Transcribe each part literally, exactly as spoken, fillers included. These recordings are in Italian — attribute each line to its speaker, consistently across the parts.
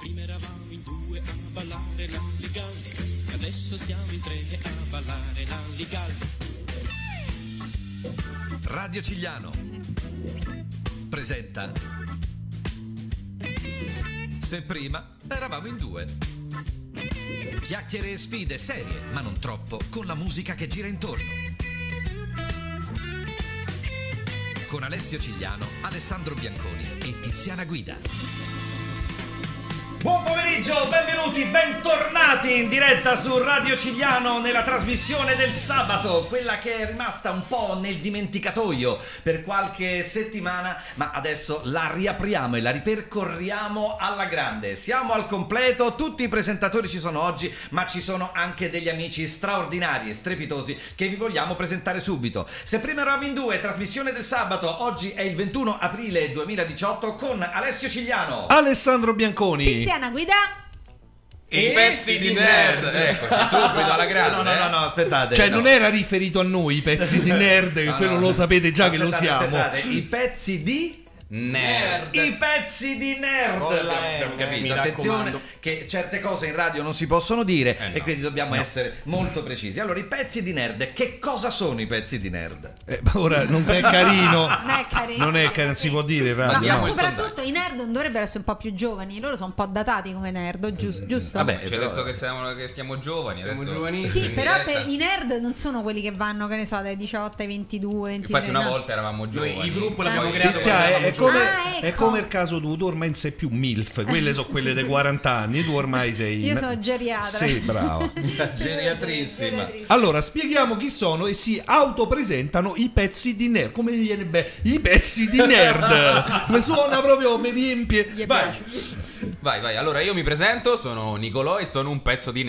Speaker 1: Prima eravamo in due a ballare la Ligalli, adesso siamo in tre a ballare la Ligalli.
Speaker 2: Radio Cigliano presenta Se prima eravamo in due. Chiacchiere e sfide serie, ma non troppo, con la musica che gira intorno. Con Alessio Cigliano, Alessandro Bianconi e Tiziana Guida.
Speaker 3: Buon pomeriggio, benvenuti, bentornati in diretta su Radio Cigliano nella trasmissione del sabato, quella che è rimasta un po' nel dimenticatoio per qualche settimana, ma adesso la riapriamo e la ripercorriamo alla grande. Siamo al completo, tutti i presentatori ci sono oggi, ma ci sono anche degli amici straordinari e strepitosi che vi vogliamo presentare subito. Se prima eravamo in due, trasmissione del sabato, oggi è il ventuno aprile duemiladiciotto con Alessio Cigliano,
Speaker 4: Alessandro Bianconi,
Speaker 5: Tiziana Guida
Speaker 6: e i pezzi di nerd. Eccoci subito alla grande.
Speaker 3: No, no, no, no, aspettate.
Speaker 4: cioè
Speaker 3: no.
Speaker 4: non era riferito a noi i pezzi di nerd, che
Speaker 3: No,
Speaker 4: quello
Speaker 3: no,
Speaker 4: lo
Speaker 3: no.
Speaker 4: sapete già
Speaker 3: Aspettate,
Speaker 4: che lo siamo.
Speaker 3: aspettate. I pezzi di
Speaker 6: Nerd.
Speaker 3: I pezzi di nerd. Abbiamo capito. Attenzione che certe cose in radio non si possono dire
Speaker 6: eh no.
Speaker 3: e quindi dobbiamo
Speaker 4: no.
Speaker 3: essere molto precisi. Allora, i pezzi di nerd, che cosa sono i pezzi di nerd?
Speaker 4: Eh, ora non è carino.
Speaker 5: non è carino,
Speaker 4: Non è carino, si può dire,
Speaker 5: ma,
Speaker 4: radio,
Speaker 5: ma
Speaker 4: no.
Speaker 5: soprattutto i nerd non dovrebbero essere un po' più giovani, loro sono un po' datati come nerd, giusto? giusto?
Speaker 3: Vabbè,
Speaker 6: Ci ha
Speaker 3: però-
Speaker 6: detto che siamo, che siamo giovani.
Speaker 7: Siamo
Speaker 6: adesso
Speaker 7: giovanissimi.
Speaker 5: Sì,
Speaker 6: in
Speaker 5: però
Speaker 6: diretta.
Speaker 5: per i nerd non sono quelli che vanno, che ne so, dai diciotto ai ventidue, ventitré.
Speaker 6: Infatti una
Speaker 5: no.
Speaker 6: volta eravamo giovani.
Speaker 7: Il gruppo l'abbiamo
Speaker 5: Ah.
Speaker 7: creato
Speaker 4: Tizia,
Speaker 7: quando
Speaker 4: è,
Speaker 7: eravamo
Speaker 4: è come,
Speaker 5: Ah, ecco.
Speaker 4: è come il caso tu, tu ormai non sei più MILF, quelle sono quelle dei quaranta anni, tu ormai sei...
Speaker 5: Io sono geriatra.
Speaker 4: Sì, brava.
Speaker 3: Geriatrissima.
Speaker 4: Allora, spieghiamo chi sono e si autopresentano i pezzi di nerd. Come viene bene? I pezzi di nerd. Mi suona proprio, mi riempie.
Speaker 5: Gli
Speaker 4: Vai.
Speaker 5: piace.
Speaker 6: Vai, vai. Allora io mi presento, sono Nicolò e sono un pezzo di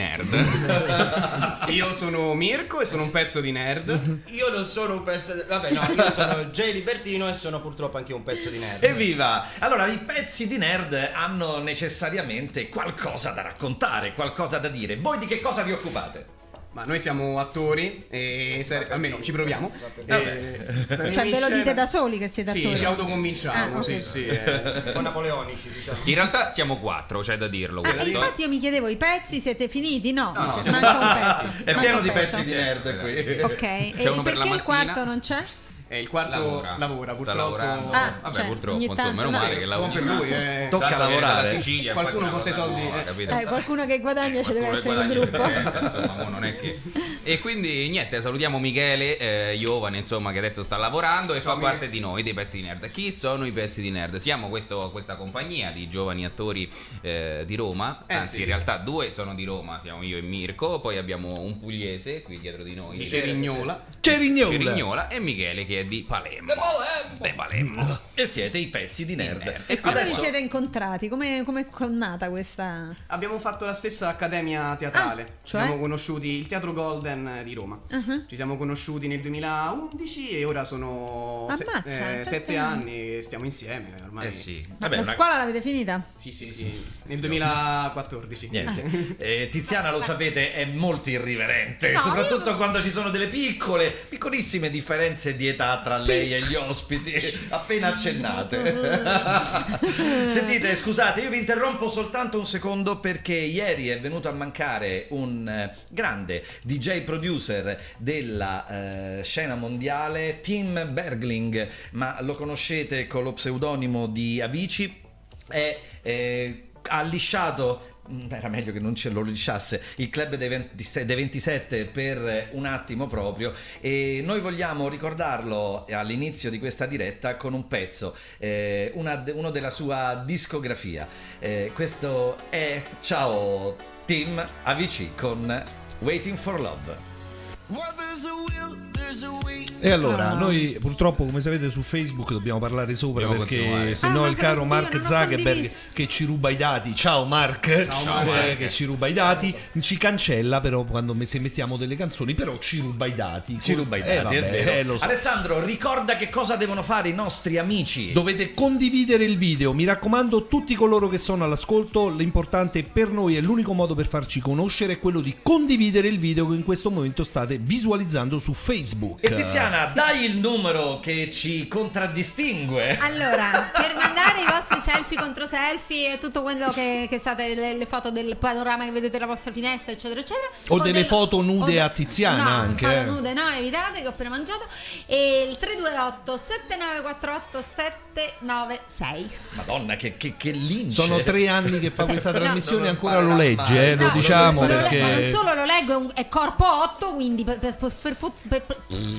Speaker 6: nerd.
Speaker 7: Io sono Mirko e sono un pezzo di nerd.
Speaker 8: Io non sono un pezzo di... Vabbè no, io sono Jay Libertino e sono purtroppo anche un pezzo di nerd.
Speaker 3: Evviva! Allora, i pezzi di nerd hanno necessariamente qualcosa da raccontare, qualcosa da dire. Voi di che cosa vi occupate?
Speaker 7: Ma noi siamo attori e se- almeno ci proviamo. E saremo
Speaker 5: Cioè
Speaker 7: in
Speaker 5: ve lo
Speaker 7: scena-
Speaker 5: dite da soli che siete
Speaker 7: Sì,
Speaker 5: attori?
Speaker 7: ci autoconvinciamo,
Speaker 5: Ah,
Speaker 7: sì,
Speaker 5: ok.
Speaker 7: sì. eh.
Speaker 8: Un po' napoleonici, diciamo.
Speaker 6: In realtà siamo quattro, c'è da dirlo.
Speaker 5: Ah,
Speaker 6: questo.
Speaker 5: infatti io mi chiedevo, i pezzi siete finiti? No,
Speaker 6: No, no,
Speaker 5: cioè,
Speaker 6: siamo-
Speaker 5: manca un pezzo.
Speaker 3: È
Speaker 5: manca
Speaker 3: pieno
Speaker 5: un
Speaker 3: di
Speaker 5: pezzo.
Speaker 3: pezzi di nerd qui.
Speaker 5: Ok, e
Speaker 6: uno per la
Speaker 5: perché il
Speaker 6: mattina.
Speaker 5: quarto non c'è?
Speaker 7: E il quarto
Speaker 6: Lavora,
Speaker 7: lavora,
Speaker 6: sta
Speaker 7: purtroppo.
Speaker 6: lavorando.
Speaker 5: Ah,
Speaker 6: Vabbè,
Speaker 5: cioè,
Speaker 6: purtroppo,
Speaker 5: ogni
Speaker 6: insomma,
Speaker 5: tanto-
Speaker 6: meno male
Speaker 5: no.
Speaker 6: che
Speaker 7: Buon
Speaker 6: lavora.
Speaker 7: per lui, eh.
Speaker 3: Tocca
Speaker 6: Tanto viene
Speaker 3: lavorare.
Speaker 6: dalla Sicilia,
Speaker 7: Qualcuno
Speaker 6: infatti,
Speaker 7: porta i
Speaker 6: una cosa
Speaker 7: soldi,
Speaker 6: buona,
Speaker 7: eh.
Speaker 6: capito?
Speaker 5: Eh, qualcuno che guadagna ci deve
Speaker 6: Qualcuno
Speaker 5: essere
Speaker 6: che
Speaker 5: nel gruppo.
Speaker 6: guadagna ci deve essere, insomma, mo non è che... E quindi niente, salutiamo Michele eh, Giovane, insomma, che adesso sta lavorando e
Speaker 7: Ciao,
Speaker 6: fa
Speaker 7: Michele.
Speaker 6: parte di noi, dei pezzi di nerd. Chi sono i pezzi di nerd? Siamo questo, questa compagnia di giovani attori eh, di Roma,
Speaker 7: Eh,
Speaker 6: anzi
Speaker 7: sì.
Speaker 6: in realtà due sono di Roma, siamo io e Mirko, poi abbiamo un pugliese qui dietro di noi,
Speaker 7: Di Cerignola.
Speaker 4: Cerignola.
Speaker 6: Cerignola, e Michele che è di Palermo. De Palermo.
Speaker 3: E siete i pezzi di nerd.
Speaker 6: nerd.
Speaker 5: E come vi
Speaker 3: Adesso
Speaker 5: siete incontrati? Come come è nata questa?
Speaker 7: Abbiamo fatto la stessa accademia teatrale.
Speaker 5: Ah,
Speaker 7: Ci
Speaker 5: cioè?
Speaker 7: siamo conosciuti il Teatro Golden di Roma.
Speaker 5: Uh-huh.
Speaker 7: Ci siamo conosciuti nel duemilaundici e ora sono se-
Speaker 5: Ammazza,
Speaker 7: eh,
Speaker 5: sette
Speaker 7: sette
Speaker 5: anni.
Speaker 7: anni che stiamo insieme ormai.
Speaker 6: Eh sì.
Speaker 3: Vabbè,
Speaker 5: la
Speaker 3: una-
Speaker 5: scuola l'avete finita?
Speaker 7: Sì, sì, sì. Nel duemilaquattordici.
Speaker 3: Niente. Eh, Tiziana, lo sapete, è molto irriverente,
Speaker 5: No,
Speaker 3: soprattutto
Speaker 5: io-
Speaker 3: quando ci sono delle piccole, piccolissime differenze di età tra lei e gli ospiti, appena accennate. Sentite, scusate, io vi interrompo soltanto un secondo perché ieri è venuto a mancare un eh, grande D J producer della eh, scena mondiale, Tim Bergling, ma lo conoscete con lo pseudonimo di Avicii. È, eh, ha lisciato, era meglio che non ce lo lisciasse, il club dei ventisette, dei ventisette per un attimo proprio, e noi vogliamo ricordarlo all'inizio di questa diretta con un pezzo, eh, una, uno della sua discografia. Eh, questo è Ciao Tim, Avicii con Waiting for Love.
Speaker 4: E allora,
Speaker 5: Ah.
Speaker 4: noi purtroppo, come sapete, su Facebook dobbiamo parlare sopra
Speaker 6: Dobbiamo
Speaker 4: perché
Speaker 6: continuare.
Speaker 4: se
Speaker 5: Ah,
Speaker 4: no
Speaker 5: ma
Speaker 4: il caro
Speaker 5: io
Speaker 4: Mark
Speaker 5: non ho
Speaker 4: Zuckerberg
Speaker 5: condiviso.
Speaker 4: che ci ruba i dati, ciao Mark,
Speaker 7: Ciao,
Speaker 4: eh,
Speaker 6: Mark.
Speaker 4: che ci ruba i dati, ci cancella però quando me- se mettiamo delle canzoni, però ci ruba i dati.
Speaker 3: Ci ruba i
Speaker 4: Eh,
Speaker 3: dati,
Speaker 4: vabbè,
Speaker 3: è vero.
Speaker 4: eh, lo so.
Speaker 3: Alessandro, ricorda che cosa devono fare i nostri amici.
Speaker 4: Dovete condividere il video, mi raccomando, tutti coloro che sono all'ascolto, l'importante per noi è l'unico modo per farci conoscere è quello di condividere il video che in questo momento state visualizzando su Facebook. Facebook.
Speaker 3: E Tiziana, dai il numero che ci contraddistingue.
Speaker 5: Allora, per mandare i vostri selfie contro selfie e tutto quello che, che state, le, le foto del panorama che vedete dalla vostra finestra, eccetera, eccetera.
Speaker 4: O delle
Speaker 5: del-
Speaker 4: foto nude
Speaker 5: o de-
Speaker 4: a Tiziana
Speaker 5: no,
Speaker 4: anche,
Speaker 5: foto
Speaker 4: eh.
Speaker 5: nude no, evitate che ho appena mangiato. E il tre due otto sette nove quattro otto sette nove sei.
Speaker 3: Madonna, che, che, che lince.
Speaker 4: Sono tre anni che fa
Speaker 5: Sì,
Speaker 4: questa
Speaker 5: no.
Speaker 4: trasmissione e
Speaker 3: Non
Speaker 4: ancora lo
Speaker 3: imparerà
Speaker 4: legge,
Speaker 3: mai.
Speaker 4: eh, lo
Speaker 5: No,
Speaker 4: diciamo
Speaker 5: lo le-
Speaker 4: perché...
Speaker 5: ma non solo lo leggo, è, un- è corpo otto, quindi per, per, per, per, per- per-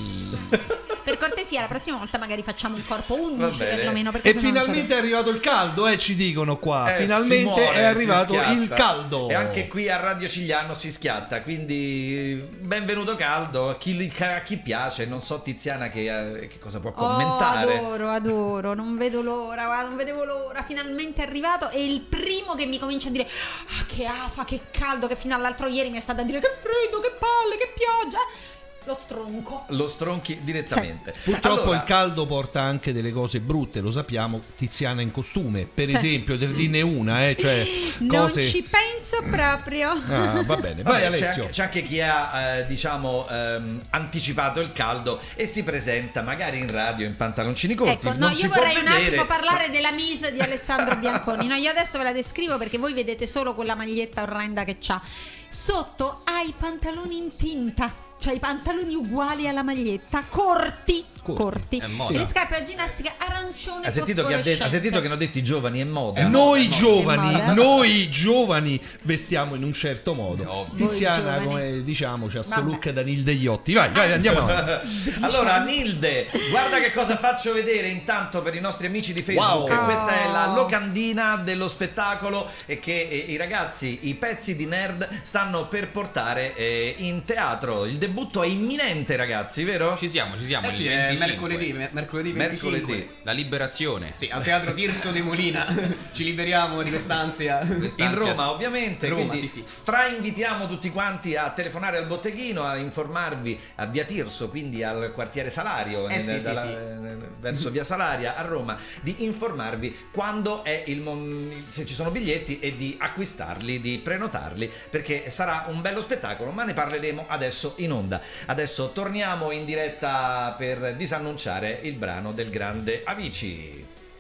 Speaker 5: per cortesia la prossima volta magari facciamo un corpo undici
Speaker 3: bene.
Speaker 5: perlomeno, perché
Speaker 4: E
Speaker 5: sennò non
Speaker 4: finalmente è arrivato il caldo, eh, ci dicono qua.
Speaker 3: Eh, si
Speaker 4: finalmente
Speaker 3: muore,
Speaker 4: è
Speaker 3: si
Speaker 4: arrivato
Speaker 3: schiatta.
Speaker 4: il caldo.
Speaker 3: E anche qui a Radio Cigliano si schiatta, quindi benvenuto caldo. A chi, a chi piace, non so Tiziana che, eh, che cosa può commentare.
Speaker 5: Oh, adoro, adoro, non vedo l'ora, guarda, non vedevo l'ora, finalmente è arrivato. E il primo che mi comincia a dire ah, che afa, che caldo, che fino all'altro ieri mi è stata a dire che freddo, che palle, che pioggia, lo stronco.
Speaker 3: Lo stronchi direttamente.
Speaker 4: Purtroppo
Speaker 3: Allora,
Speaker 4: il caldo porta anche delle cose brutte, lo sappiamo. Tiziana in costume, per
Speaker 5: Sì.
Speaker 4: esempio, per dirne una, eh, cioè
Speaker 5: Non
Speaker 4: cose...
Speaker 5: ci penso proprio.
Speaker 4: Ah, va bene,
Speaker 3: vabbè,
Speaker 4: vai
Speaker 3: c'è,
Speaker 4: Alessio.
Speaker 3: anche, c'è anche chi ha eh, diciamo ehm, anticipato il caldo e si presenta magari in radio in pantaloncini corti.
Speaker 5: Ecco, no,
Speaker 3: non
Speaker 5: io
Speaker 3: si può
Speaker 5: vorrei un
Speaker 3: vedere.
Speaker 5: attimo parlare della Mise di Alessandro Bianconi. No, io adesso ve la descrivo perché voi vedete solo quella maglietta orrenda che c'ha. Sotto ha i pantaloni in tinta, cioè i pantaloni uguali alla maglietta, corti,
Speaker 4: Corti.
Speaker 5: corti.
Speaker 6: È moda.
Speaker 5: E le scarpe da ginnastica arancione
Speaker 3: Ha sentito, che ha detto, ha sentito che hanno detto i giovani è moda.
Speaker 4: Noi
Speaker 5: È
Speaker 4: giovani,
Speaker 5: moda.
Speaker 4: noi giovani vestiamo in un certo modo.
Speaker 6: Ovvio.
Speaker 4: Tiziana,
Speaker 5: Voi giovani.
Speaker 4: come diciamo, c'ha sto
Speaker 5: Vabbè.
Speaker 4: look da Nilde Iotti. Vai, vai, andiamo avanti.
Speaker 3: Allora Nilde, guarda che cosa faccio vedere intanto per i nostri amici di Facebook.
Speaker 4: Wow.
Speaker 3: Questa è la
Speaker 5: Oh.
Speaker 3: locandina dello spettacolo e che eh, i ragazzi, i pezzi di nerd stanno per portare eh, in teatro. Il debutto è imminente, ragazzi, vero?
Speaker 6: Ci siamo, ci siamo.
Speaker 7: Eh
Speaker 6: il
Speaker 7: sì, è
Speaker 6: venticinque.
Speaker 7: mercoledì, mer- mercoledì venticinque.
Speaker 3: Mercoledì.
Speaker 6: La liberazione.
Speaker 7: Sì, al Teatro Tirso de Molina. Ci liberiamo di quest'ansia.
Speaker 3: In Roma ovviamente,
Speaker 7: Roma,
Speaker 3: quindi
Speaker 7: sì, sì.
Speaker 3: strainvitiamo tutti quanti a telefonare al botteghino, a informarvi a via Tirso, quindi al quartiere Salario,
Speaker 7: Eh,
Speaker 3: eh,
Speaker 7: sì, sì,
Speaker 3: dalla-
Speaker 7: sì.
Speaker 3: eh, verso via Salaria a Roma, di informarvi quando è il mom- se ci sono biglietti e di acquistarli, di prenotarli, perché sarà un bello spettacolo, ma ne parleremo adesso in onda. Adesso torniamo in diretta per disannunciare il brano del grande Avicii.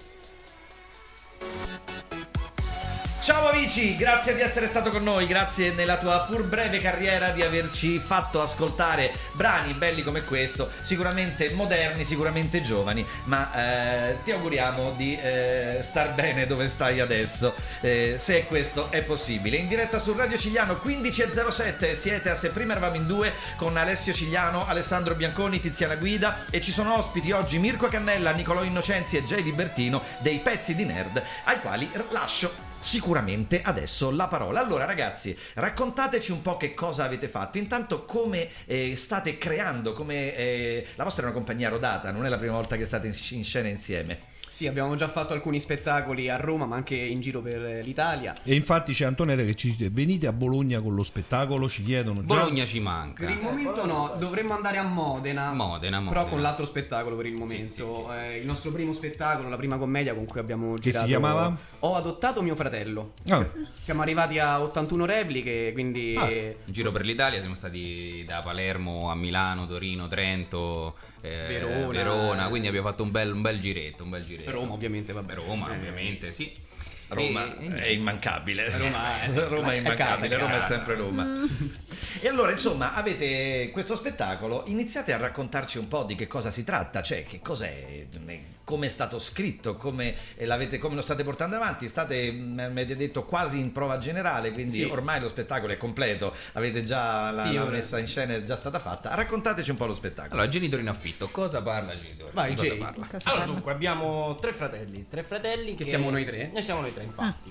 Speaker 3: Ciao amici, grazie di essere stato con noi, grazie nella tua pur breve carriera di averci fatto ascoltare brani belli come questo, sicuramente moderni, sicuramente giovani, ma eh, ti auguriamo di eh, star bene dove stai adesso, eh, se questo è possibile. In diretta su Radio Cigliano quindici e zero sette, siete a Se Prima Eravamo in Due con Alessio Cigliano, Alessandro Bianconi, Tiziana Guida e ci sono ospiti oggi Mirko Cannella, Nicolò Innocenzi e Jay Libertino dei Pezzi di Nerd, ai quali lascio sicuramente adesso la parola. Allora ragazzi, raccontateci un po' che cosa avete fatto, intanto come eh, state creando, come eh, la vostra è una compagnia rodata, non è la prima volta che state in, in scena insieme.
Speaker 7: Sì, abbiamo già fatto alcuni spettacoli a Roma, ma anche in giro per l'Italia.
Speaker 4: E infatti c'è Antonella che ci dice: venite a Bologna con lo spettacolo, ci chiedono già.
Speaker 6: Bologna ci manca.
Speaker 7: Per il momento no, dovremmo andare a Modena.
Speaker 6: Modena,
Speaker 7: Però
Speaker 6: Modena.
Speaker 7: con l'altro spettacolo per il momento. Eh, il nostro primo spettacolo, la prima commedia con cui abbiamo
Speaker 4: Che
Speaker 7: girato.
Speaker 4: si chiamava?
Speaker 7: Ho adottato mio fratello.
Speaker 4: Ah,
Speaker 7: Siamo arrivati a ottantuno repliche, quindi
Speaker 4: Ah.
Speaker 6: In giro per l'Italia siamo stati da Palermo a Milano, Torino, Trento, eh,
Speaker 7: Verona.
Speaker 6: Verona, quindi abbiamo fatto un bel, un bel giretto, un bel giretto.
Speaker 7: Roma ovviamente, vabbè.
Speaker 6: Roma,
Speaker 7: Eh,
Speaker 6: ovviamente, sì.
Speaker 3: Roma
Speaker 6: E- e
Speaker 3: è immancabile.
Speaker 7: Roma è sempre-
Speaker 3: Roma è
Speaker 7: è
Speaker 3: immancabile,
Speaker 7: casa, è
Speaker 3: Roma è
Speaker 7: casa.
Speaker 3: sempre Roma. E allora, insomma, avete questo spettacolo, iniziate a raccontarci un po' di che cosa si tratta, cioè che cos'è, come è stato scritto, come l'avete, come lo state portando avanti. State, mi avete detto, quasi in prova generale, quindi
Speaker 7: Sì.
Speaker 3: ormai lo spettacolo è completo, avete già la,
Speaker 7: Sì,
Speaker 3: la
Speaker 7: ora-
Speaker 3: messa in scena è già stata fatta. Raccontateci un po' lo spettacolo.
Speaker 6: Allora, genitori in affitto, cosa parla genitori?
Speaker 7: Vai,
Speaker 6: Di cosa
Speaker 7: Jay.
Speaker 6: parla?
Speaker 8: Allora, dunque, abbiamo tre fratelli. Tre fratelli che,
Speaker 7: siamo noi tre?
Speaker 8: Noi siamo noi tre, infatti.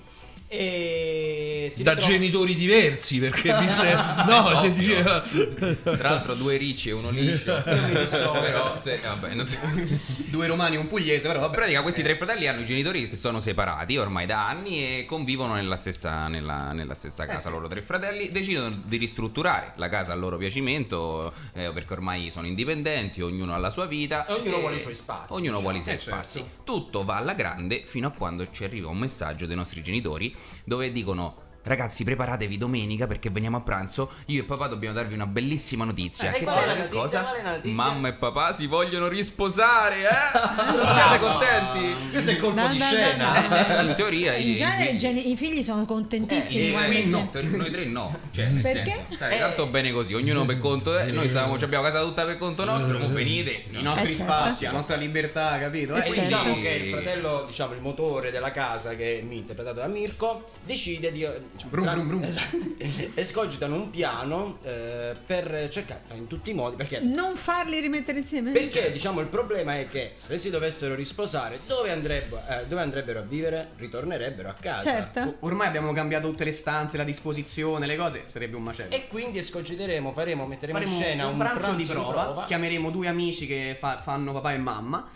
Speaker 8: E si
Speaker 4: da
Speaker 8: ritrova-
Speaker 4: genitori diversi, perché viste. No,
Speaker 6: Ovvio.
Speaker 4: che diceva.
Speaker 6: Tra l'altro due ricci e uno liscio.
Speaker 8: Io mi dissocio.
Speaker 6: Però se, vabbè, non so.
Speaker 7: Due romani e un pugliese, però
Speaker 6: In
Speaker 7: vabbè.
Speaker 6: pratica questi tre fratelli hanno i genitori che sono separati ormai da anni e convivono nella stessa, nella, nella stessa casa.
Speaker 7: sì.
Speaker 6: Loro tre fratelli decidono di ristrutturare la casa a loro piacimento, eh, perché ormai sono indipendenti, ognuno ha la sua vita
Speaker 8: E ognuno
Speaker 6: e-
Speaker 8: vuole i suoi spazi,
Speaker 6: ognuno
Speaker 8: diciamo.
Speaker 6: vuole i suoi
Speaker 7: Eh, certo.
Speaker 6: spazi. Tutto va alla grande fino a quando ci arriva un messaggio dei nostri genitori dove dicono: ragazzi preparatevi domenica perché veniamo a pranzo, io e papà dobbiamo darvi una bellissima notizia.
Speaker 8: Eh,
Speaker 6: Che
Speaker 8: qual è
Speaker 6: cosa?
Speaker 8: la
Speaker 6: Che
Speaker 8: notizia?
Speaker 6: cosa?
Speaker 8: Qual è la notizia?
Speaker 6: Mamma e papà si vogliono risposare, eh? Non siete contenti?
Speaker 3: Questo è il colpo
Speaker 5: No,
Speaker 3: di
Speaker 5: no, no,
Speaker 3: scena.
Speaker 6: In teoria
Speaker 5: In
Speaker 6: i,
Speaker 5: genere
Speaker 6: i-
Speaker 5: i, geni- i figli sono contentissimi.
Speaker 6: Eh,
Speaker 5: quando
Speaker 6: noi
Speaker 5: il
Speaker 6: no,
Speaker 5: gen-
Speaker 6: per- noi tre no. Cioè, nel
Speaker 5: Perché?
Speaker 6: senso, sai, tanto bene così, ognuno per conto. eh, Noi stavamo, abbiamo casa tutta per conto nostro, mo venite.
Speaker 7: I nostri
Speaker 5: Eh, certo.
Speaker 7: spazi, la nostra libertà, capito?
Speaker 5: Eh,
Speaker 7: Eh,
Speaker 8: E
Speaker 5: certo.
Speaker 8: diciamo che il fratello, diciamo il motore della casa, che è interpretato da Mirko, decide di diciamo,
Speaker 7: Brum,
Speaker 8: tra-
Speaker 7: brum, brum.
Speaker 8: esatto, escogitano un piano eh, per cercare in tutti i modi, perché
Speaker 5: Non farli rimettere insieme?
Speaker 8: perché diciamo il problema è che se si dovessero risposare, dove, andrebbe- eh, dove andrebbero a vivere? Ritornerebbero a casa.
Speaker 5: Certo.
Speaker 7: O- Ormai abbiamo cambiato tutte le stanze, la disposizione, le cose, sarebbe un macello.
Speaker 8: E quindi escogiteremo, faremo, metteremo
Speaker 7: Faremo
Speaker 8: in scena
Speaker 7: un pranzo, di prova, chiameremo due amici che fa- fanno papà e mamma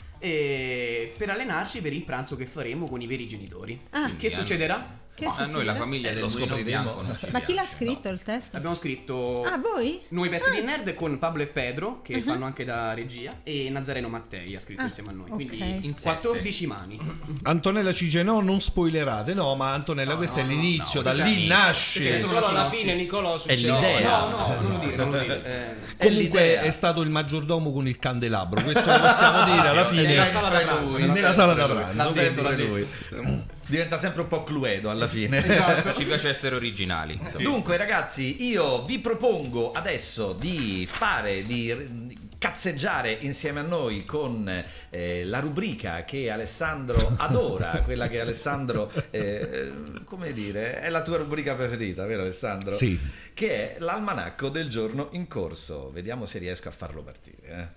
Speaker 7: e per allenarci per il pranzo che faremo con i veri genitori.
Speaker 5: Ah.
Speaker 7: Che succederà?
Speaker 5: Che
Speaker 6: A noi la
Speaker 5: succede?
Speaker 6: famiglia
Speaker 3: Eh,
Speaker 6: del
Speaker 3: lo
Speaker 6: mulino
Speaker 3: scopriremo.
Speaker 6: bianco non ci
Speaker 5: Ma chi l'ha
Speaker 6: piace,
Speaker 5: scritto
Speaker 6: no.
Speaker 5: il testo?
Speaker 7: Abbiamo scritto
Speaker 5: Ah, voi?
Speaker 7: Noi pezzi di nerd con Pablo e Pedro che fanno anche da regia e Nazareno Mattei ha scritto
Speaker 5: Ah,
Speaker 7: insieme a noi,
Speaker 5: ok.
Speaker 7: quindi
Speaker 6: In sette.
Speaker 7: quattordici mani.
Speaker 4: Antonella ci dice no, non spoilerate, no, ma Antonella questo è l'inizio, da lì nasce.
Speaker 8: Sì,
Speaker 7: Sì,
Speaker 8: solo alla
Speaker 7: no,
Speaker 8: fine
Speaker 7: sì.
Speaker 8: Nicolò succede.
Speaker 3: l'idea.
Speaker 7: No, no, non lo dire, non lo dire. Eh,
Speaker 3: È
Speaker 4: Comunque
Speaker 3: l'idea.
Speaker 4: è stato il maggiordomo con il candelabro, questo lo possiamo dire alla fine.
Speaker 8: Nella sala da pranzo,
Speaker 3: lui,
Speaker 4: Nella sala da pranzo,
Speaker 3: La
Speaker 4: sempre
Speaker 3: sempre
Speaker 4: lui.
Speaker 3: Diventa sempre un po' Cluedo alla fine.
Speaker 6: Esatto. Ci piace essere originali. insomma.
Speaker 3: Dunque ragazzi, io vi propongo adesso di fare, di di cazzeggiare insieme a noi con eh, la rubrica che Alessandro adora, quella che Alessandro, eh, come dire, è la tua rubrica preferita, vero Alessandro?
Speaker 4: Sì.
Speaker 3: Che è l'almanacco del giorno in corso. Vediamo se riesco a farlo partire.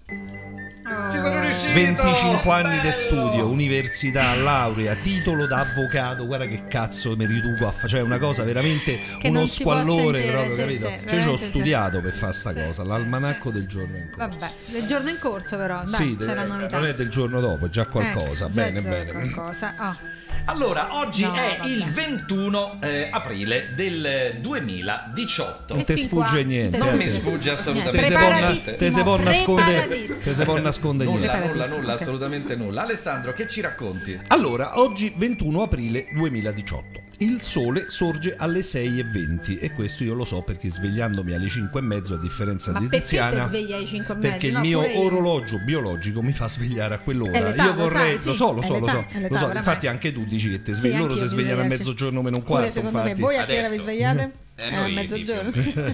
Speaker 3: Eh. Ci sono riuscito!
Speaker 4: venticinque anni di
Speaker 3: Bello!
Speaker 4: studio, università, laurea, titolo da avvocato, guarda che cazzo mi riduco a fare, cioè una cosa veramente
Speaker 5: Che
Speaker 4: uno
Speaker 5: non si può
Speaker 4: squallore
Speaker 5: sentire,
Speaker 4: proprio,
Speaker 5: sì,
Speaker 4: capito?
Speaker 5: sì,
Speaker 4: Cioè, io ci ho
Speaker 5: veramente,
Speaker 4: studiato per fare sta
Speaker 5: sì.
Speaker 4: cosa, l'almanacco del giorno in corso.
Speaker 5: Vabbè, del giorno in corso però, dai,
Speaker 4: Sì,
Speaker 5: c'è
Speaker 4: de-
Speaker 5: la novità.
Speaker 4: non è del giorno dopo, è già qualcosa,
Speaker 5: Ecco, già
Speaker 4: bene,
Speaker 5: c'è
Speaker 4: bene.
Speaker 5: qualcosa. Ah.
Speaker 3: Allora, oggi
Speaker 5: No,
Speaker 3: è
Speaker 5: vabbè.
Speaker 3: il ventuno eh, aprile del duemiladiciotto.
Speaker 4: Non
Speaker 5: E
Speaker 4: ti
Speaker 5: fin
Speaker 4: sfugge
Speaker 5: qua,
Speaker 4: niente.
Speaker 3: Non mi
Speaker 4: Te-
Speaker 3: sfugge assolutamente.
Speaker 4: Te se può na-
Speaker 5: Preparatissimo,
Speaker 4: te se può nascondere,
Speaker 5: preparatissimo.
Speaker 4: te se può nascondere
Speaker 3: Nulla,
Speaker 4: niente.
Speaker 3: nulla,
Speaker 5: Preparatissimo,
Speaker 3: nulla,
Speaker 5: ok.
Speaker 3: assolutamente nulla. Alessandro, che ci racconti?
Speaker 4: Allora, oggi ventuno aprile duemiladiciotto. Il sole sorge alle sei e venti e questo io lo so perché svegliandomi alle cinque e mezzo a differenza
Speaker 5: Ma
Speaker 4: di
Speaker 5: perché
Speaker 4: Tiziana,
Speaker 5: ti svegli alle cinque e mezzo?
Speaker 4: perché il
Speaker 5: No,
Speaker 4: mio
Speaker 5: pure io.
Speaker 4: orologio biologico mi fa svegliare a quell'ora.
Speaker 5: È l'età,
Speaker 4: Io
Speaker 5: lo
Speaker 4: vorrei,
Speaker 5: sai,
Speaker 4: lo
Speaker 5: sì,
Speaker 4: so, lo
Speaker 5: è
Speaker 4: so, lo
Speaker 5: l'età,
Speaker 4: so,
Speaker 5: è l'età,
Speaker 4: lo so.
Speaker 5: oramai.
Speaker 4: Infatti anche tu dici che ti
Speaker 5: Sì,
Speaker 4: svegli, loro
Speaker 5: anch'io
Speaker 4: ti
Speaker 5: mi
Speaker 4: svegliano a
Speaker 5: sveglio alle
Speaker 4: mezzogiorno meno un
Speaker 5: Pure
Speaker 4: quarto,
Speaker 5: secondo me,
Speaker 4: infatti.
Speaker 5: voi a che ora vi
Speaker 6: Adesso.
Speaker 5: svegliate?
Speaker 6: Eh,
Speaker 5: Eh, a
Speaker 6: noi
Speaker 5: mezzogiorno.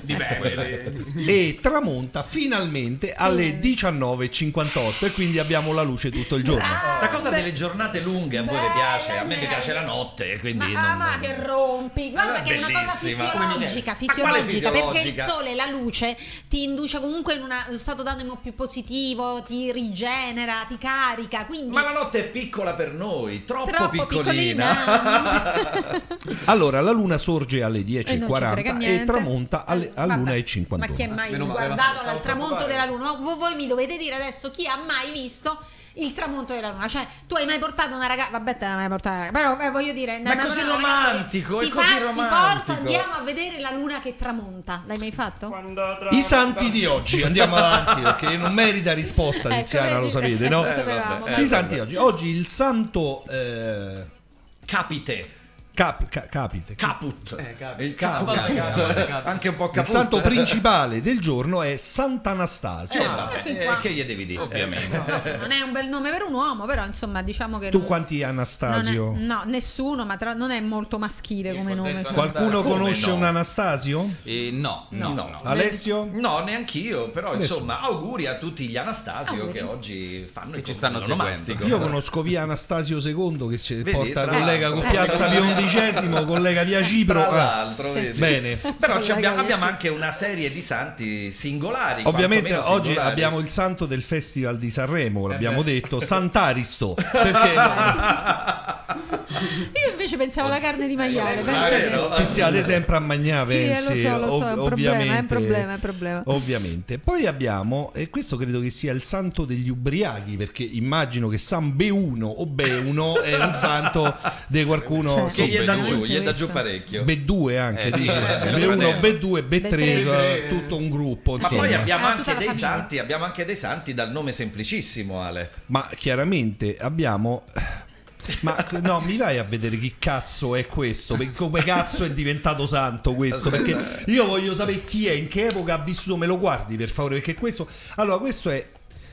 Speaker 7: Dipende.
Speaker 4: E tramonta finalmente alle diciannove e cinquantotto e quindi abbiamo la luce tutto il giorno.
Speaker 3: Sta cosa delle giornate lunghe a voi vi
Speaker 5: Beh,
Speaker 3: piace? A me
Speaker 5: beh.
Speaker 3: mi piace la notte, quindi
Speaker 5: Ma, ah,
Speaker 3: non-
Speaker 5: ma che rompi, guarda
Speaker 3: Eh,
Speaker 5: che è una cosa
Speaker 3: bellissima.
Speaker 5: fisiologica,
Speaker 3: Ma quale
Speaker 5: fisiologica, perché il
Speaker 3: fisiologica?
Speaker 5: sole, la luce ti induce comunque in una- uno stato d'animo più positivo, ti rigenera, ti carica, quindi
Speaker 3: Ma la notte è piccola per noi, troppo,
Speaker 5: troppo
Speaker 3: piccolina.
Speaker 5: piccolina.
Speaker 4: Allora, la luna sorge alle dieci
Speaker 5: E
Speaker 4: e
Speaker 5: non ci frega
Speaker 4: quaranta e
Speaker 5: niente.
Speaker 4: tramonta alle,
Speaker 5: Eh,
Speaker 4: all'una
Speaker 5: vabbè.
Speaker 4: e cinquantuno.
Speaker 5: Ma chi è mai
Speaker 7: Meno male,
Speaker 5: guardato
Speaker 8: stavo
Speaker 5: al tramonto
Speaker 8: preoccupare.
Speaker 5: della luna? Voi, voi mi dovete dire adesso chi ha mai visto il tramonto della luna. Cioè, tu hai mai portato una ragazza? Vabbè, te l'hai mai portata una ragazza. Però eh, voglio dire,
Speaker 3: Ma è
Speaker 5: hai mai
Speaker 3: così
Speaker 5: portato una ragazza che
Speaker 3: romantico, è
Speaker 5: ti
Speaker 3: così
Speaker 5: fa- Ti
Speaker 3: romantico.
Speaker 5: porto, andiamo a vedere la luna che tramonta. L'hai mai fatto?
Speaker 4: I santi di oggi, andiamo avanti perché non merita risposta
Speaker 5: Ecco,
Speaker 4: Tiziana,
Speaker 5: vedi?
Speaker 4: lo sapete, no?
Speaker 5: Lo sapevamo,
Speaker 3: vabbè,
Speaker 5: ma-
Speaker 3: eh,
Speaker 4: I santi di oggi. Oggi il santo eh,
Speaker 3: Capite.
Speaker 4: cap- ca- capite.
Speaker 3: Caput.
Speaker 7: Eh, caput.
Speaker 3: Il caput.
Speaker 7: Caput. Caput.
Speaker 3: Anche un po'
Speaker 4: Il
Speaker 3: caput.
Speaker 4: santo principale del giorno è Sant'Anastasio.
Speaker 3: Eh,
Speaker 5: Eh,
Speaker 3: vabbè,
Speaker 5: fin
Speaker 3: eh,
Speaker 5: qua.
Speaker 3: che gli devi dire?
Speaker 6: Ovviamente.
Speaker 5: No, non è un bel nome per un uomo, però insomma, diciamo che
Speaker 4: Tu
Speaker 5: non-
Speaker 4: quanti Anastasio?
Speaker 5: non è- no, nessuno, ma tra- non è molto maschile come nome.
Speaker 8: contento
Speaker 4: Qualcuno
Speaker 3: Come
Speaker 4: conosce
Speaker 3: no?
Speaker 4: un Anastasio?
Speaker 6: Eh, no, no,
Speaker 3: No.
Speaker 6: no.
Speaker 4: Alessio?
Speaker 3: No, neanch'io, però
Speaker 4: Nessuno.
Speaker 3: insomma, auguri a tutti gli Anastasio
Speaker 5: Auguri.
Speaker 3: che oggi fanno il
Speaker 6: ci stanno
Speaker 3: nomastico.
Speaker 4: Io conosco via Anastasio secondo che si
Speaker 3: Vedi,
Speaker 4: porta
Speaker 3: tra
Speaker 4: collega
Speaker 3: l'altro.
Speaker 4: con Piazza
Speaker 5: Eh.
Speaker 4: Piondicesimo, collega via Cipro.
Speaker 3: Tra
Speaker 4: eh.
Speaker 3: l'altro,
Speaker 5: Sì.
Speaker 3: vedi.
Speaker 4: Bene.
Speaker 3: Però ci
Speaker 5: Collega
Speaker 3: abbiamo,
Speaker 5: via
Speaker 3: abbiamo
Speaker 5: Cipro.
Speaker 3: anche una serie di santi singolari.
Speaker 4: Ovviamente
Speaker 3: quantomeno
Speaker 4: oggi
Speaker 3: singolari.
Speaker 4: abbiamo il santo del Festival di Sanremo, l'abbiamo
Speaker 7: beh.
Speaker 4: detto, Sant'Aristo, perché
Speaker 5: Io invece pensavo alla carne di maiale.
Speaker 3: Eh,
Speaker 5: pensa
Speaker 3: vero?
Speaker 5: te.
Speaker 4: tiziate sempre a mangiare,
Speaker 5: Sì, eh,
Speaker 4: pensi,
Speaker 5: lo so, lo so, è un
Speaker 4: ov-
Speaker 5: problema, è un
Speaker 4: ovviamente-
Speaker 5: problema, è un problema.
Speaker 4: Ovviamente. Poi abbiamo, e questo credo che sia il santo degli ubriachi, perché immagino che San Beuno o Beuno è un santo di qualcuno...
Speaker 5: Cioè,
Speaker 3: Che gli è da
Speaker 6: Beh,
Speaker 3: giù, gli è da
Speaker 5: questo.
Speaker 3: giù parecchio.
Speaker 4: B due anche,
Speaker 6: Eh,
Speaker 4: sì.
Speaker 6: sì, eh,
Speaker 4: B uno,
Speaker 6: fratello.
Speaker 4: B due, B tre,
Speaker 5: B
Speaker 7: tre.
Speaker 4: tutto un gruppo.
Speaker 3: Ma
Speaker 4: insomma.
Speaker 3: poi abbiamo
Speaker 5: Ah,
Speaker 3: anche
Speaker 5: tutta la
Speaker 3: dei
Speaker 5: famiglia.
Speaker 3: santi, abbiamo anche dei santi dal nome semplicissimo, Ale.
Speaker 4: Ma chiaramente abbiamo Ma no, mi vai a vedere chi cazzo è questo? Perché come cazzo è diventato santo questo? Perché io voglio sapere chi è, in che epoca ha vissuto, me lo guardi per favore, perché questo... Allora, questo è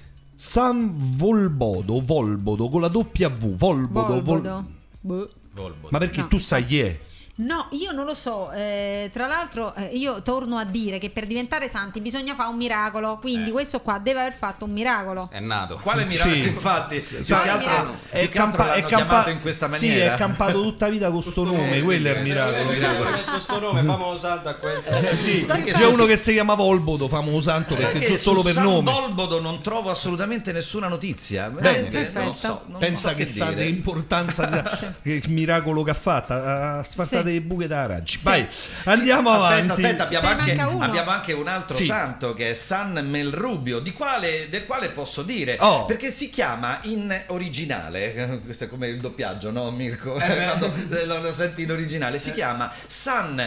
Speaker 4: San Volbodo, Volbodo, con la doppia V, Volbodo,
Speaker 5: Volbodo.
Speaker 4: Vol...
Speaker 6: Volbodo.
Speaker 4: Ma perché
Speaker 5: No.
Speaker 4: tu sai chi è?
Speaker 5: No, io non lo so. eh, tra l'altro, eh, io torno a dire che per diventare santi bisogna fare un miracolo. Quindi,
Speaker 6: Eh.
Speaker 5: questo qua deve aver fatto un miracolo.
Speaker 6: È nato.
Speaker 3: Quale miracolo?
Speaker 4: Sì.
Speaker 3: Infatti, più
Speaker 4: Sa-
Speaker 3: che altro,
Speaker 5: miracolo.
Speaker 3: più che altro l'hanno chiamato in questa
Speaker 4: Sì,
Speaker 3: maniera.
Speaker 4: è campato tutta vita con sto nome, quello è il miracolo.
Speaker 8: Ho messo sto nome famoso santo a questo.
Speaker 4: Sì,
Speaker 3: Sai che
Speaker 4: c'è
Speaker 3: su-
Speaker 4: uno che si chiama Volbodo, famoso santo,
Speaker 3: Sai
Speaker 4: perché
Speaker 3: che
Speaker 4: già solo
Speaker 3: su
Speaker 4: per
Speaker 3: San
Speaker 4: nome.
Speaker 3: Volbodo non trovo assolutamente nessuna notizia.
Speaker 4: Bene,
Speaker 3: Veramente,
Speaker 5: perfetto.
Speaker 3: non so, non
Speaker 4: Pensa
Speaker 3: so
Speaker 4: che sa
Speaker 3: dire.
Speaker 4: che importanza, che miracolo che ha fatto, ha sfattate
Speaker 5: Sì.
Speaker 4: le buche da raggi. Vai, andiamo
Speaker 3: Aspetta,
Speaker 4: avanti.
Speaker 3: aspetta, abbiamo
Speaker 5: Ne
Speaker 3: anche,
Speaker 5: manca uno.
Speaker 3: abbiamo anche un altro
Speaker 4: Sì.
Speaker 3: santo che è San Melrubio, di quale, del quale posso dire,
Speaker 4: Oh.
Speaker 3: perché si chiama in originale, questo è come il doppiaggio, no Mirko?
Speaker 4: Eh,
Speaker 3: Quando lo, lo senti in originale, si chiama San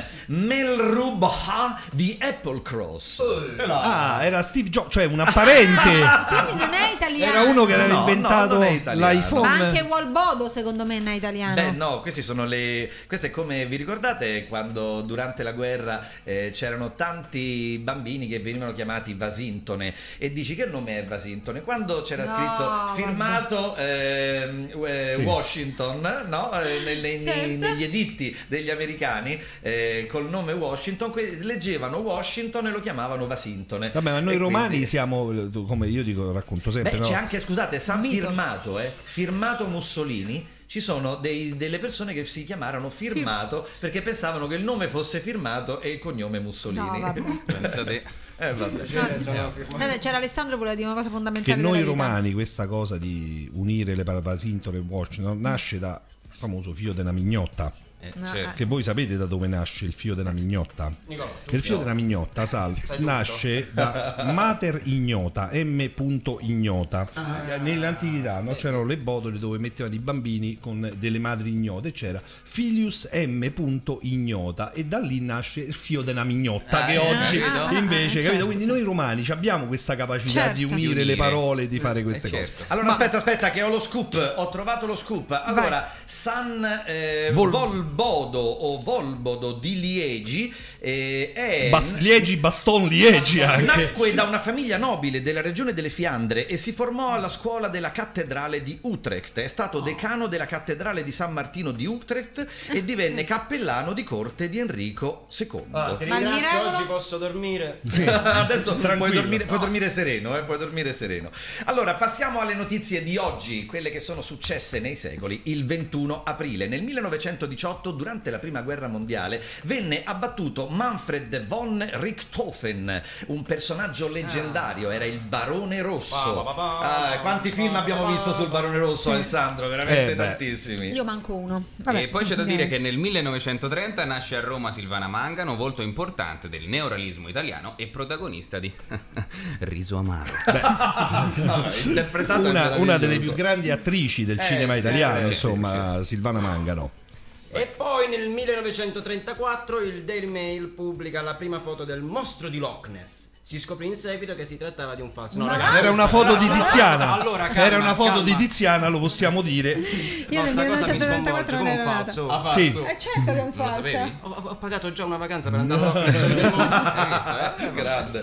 Speaker 3: Melrubha di Applecross.
Speaker 4: Ah, era Steve Jobs, cioè un apparente.
Speaker 5: Quindi non è italiano.
Speaker 4: Era uno che aveva
Speaker 3: No, no,
Speaker 4: inventato
Speaker 3: non è italiano.
Speaker 4: l'iPhone.
Speaker 5: Ma anche Volbodo, secondo me, non è italiano.
Speaker 3: Beh no, questi sono le... Questo è come, vi ricordate quando durante la guerra eh, c'erano tanti bambini che venivano chiamati Vasintone, e dici che nome è Vasintone? Quando c'era
Speaker 5: No,
Speaker 3: scritto
Speaker 5: vabbè.
Speaker 3: firmato ehm, eh,
Speaker 4: Sì.
Speaker 3: Washington, no? Eh, nei- nei- nei-
Speaker 5: Certo.
Speaker 3: negli editti degli americani eh, col nome Washington, que- leggevano Washington e lo chiamavano Vasintone.
Speaker 4: Vabbè, ma noi
Speaker 3: E
Speaker 4: romani
Speaker 3: quindi-
Speaker 4: siamo, come io dico, racconto sempre.
Speaker 3: Beh,
Speaker 4: no?
Speaker 3: c'è anche, scusate, San
Speaker 5: Mito.
Speaker 3: Firmato, eh? Firmato Mussolini. Ci sono dei- delle persone che si chiamarono Firmato perché pensavano che il nome fosse firmato e il cognome Mussolini.
Speaker 5: No, vabbè.
Speaker 6: Pensa te.
Speaker 3: Eh, vabbè.
Speaker 8: Cioè, sono firmato.
Speaker 5: Guarda, c'era Alessandro che voleva dire una cosa fondamentale.
Speaker 4: Che noi
Speaker 5: della vita.
Speaker 4: romani, questa cosa di unire le Vasintone e Washington nasce da famoso fio della mignotta.
Speaker 6: Eh,
Speaker 5: No,
Speaker 6: certo.
Speaker 4: Che voi sapete da dove nasce il fio della mignotta?
Speaker 8: Nicola, tu
Speaker 4: Il fio
Speaker 8: no.
Speaker 4: della mignotta, Sal,
Speaker 8: Sai
Speaker 4: nasce da Mater Ignota, M. Ignota. Nell'antichità no? C'erano le botole dove mettevano i bambini con delle madri ignote, c'era Filius M. Ignota, e da lì nasce il fio della mignotta,
Speaker 6: Ah,
Speaker 4: che
Speaker 6: eh,
Speaker 4: oggi
Speaker 6: capito?
Speaker 4: invece,
Speaker 5: Ah,
Speaker 4: capito?
Speaker 5: certo.
Speaker 4: Quindi noi romani ci abbiamo questa capacità
Speaker 5: Certo.
Speaker 4: di unire,
Speaker 6: Di unire.
Speaker 4: le parole, di fare queste
Speaker 6: Eh,
Speaker 4: cose.
Speaker 6: certo.
Speaker 3: Allora aspetta, aspetta, che ho lo scoop, ho trovato lo scoop. Allora, San eh,
Speaker 4: Vol-
Speaker 3: Volbodo o Volbodo di Liegi eh, è...
Speaker 4: Bas- liegi, baston, liegi anche.
Speaker 3: Nacque da una famiglia nobile della regione delle Fiandre e si formò alla scuola della cattedrale di Utrecht. È stato decano della cattedrale di San Martino di Utrecht e divenne cappellano di corte di Enrico secondo.
Speaker 8: Ah, ti
Speaker 5: Ma il
Speaker 8: ringrazio,
Speaker 5: miracolo-
Speaker 8: oggi posso dormire.
Speaker 3: Adesso puoi
Speaker 4: Tranquillo.
Speaker 3: dormire, puoi dormire sereno, eh, puoi dormire sereno. Allora, passiamo alle notizie di oggi, quelle che sono successe nei secoli. Il ventuno aprile nel millenovecentodiciotto, durante la prima guerra mondiale, venne abbattuto Manfred von Richthofen, un personaggio leggendario, era il Barone Rosso. Ah, quanti film abbiamo visto sul Barone Rosso, Alessandro? Veramente
Speaker 4: Eh, beh.
Speaker 3: tantissimi.
Speaker 5: Io manco uno. Vabbè,
Speaker 6: E poi c'è da dire
Speaker 5: niente.
Speaker 6: che nel millenovecentotrenta nasce a Roma Silvana Mangano, volto importante del neorealismo italiano e protagonista di Riso Amaro.
Speaker 3: Ah, interpretato
Speaker 4: Una, una delle
Speaker 3: meraviglioso.
Speaker 4: più grandi attrici del
Speaker 3: Eh,
Speaker 4: cinema
Speaker 3: sì,
Speaker 4: italiano,
Speaker 3: sì,
Speaker 4: insomma, Silvana Mangano.
Speaker 8: E poi nel millenovecentotrentaquattro il Daily Mail pubblica la prima foto del mostro di Loch Ness. Si scoprì in seguito che si trattava di un falso. No,
Speaker 5: Ma-
Speaker 8: ragazzi,
Speaker 4: Era una foto di Tiziana.
Speaker 8: Allora, calma,
Speaker 4: Era una foto
Speaker 8: calma.
Speaker 4: di Tiziana, lo possiamo dire.
Speaker 5: Io
Speaker 8: No,
Speaker 5: nel
Speaker 8: sta cosa mi
Speaker 5: millenovecentotrentaquattro
Speaker 8: sconvolge
Speaker 5: non
Speaker 8: come un
Speaker 5: ero nata.
Speaker 8: falso.
Speaker 3: Ah,
Speaker 4: Sì.
Speaker 3: falso.
Speaker 5: Eh, certo che è un
Speaker 6: Non lo
Speaker 5: falso.
Speaker 6: sapevi?
Speaker 8: Ho, ho pagato già una vacanza per andare a Loch Ness per vedere il mostro.
Speaker 6: Hai visto, eh?
Speaker 3: Grande.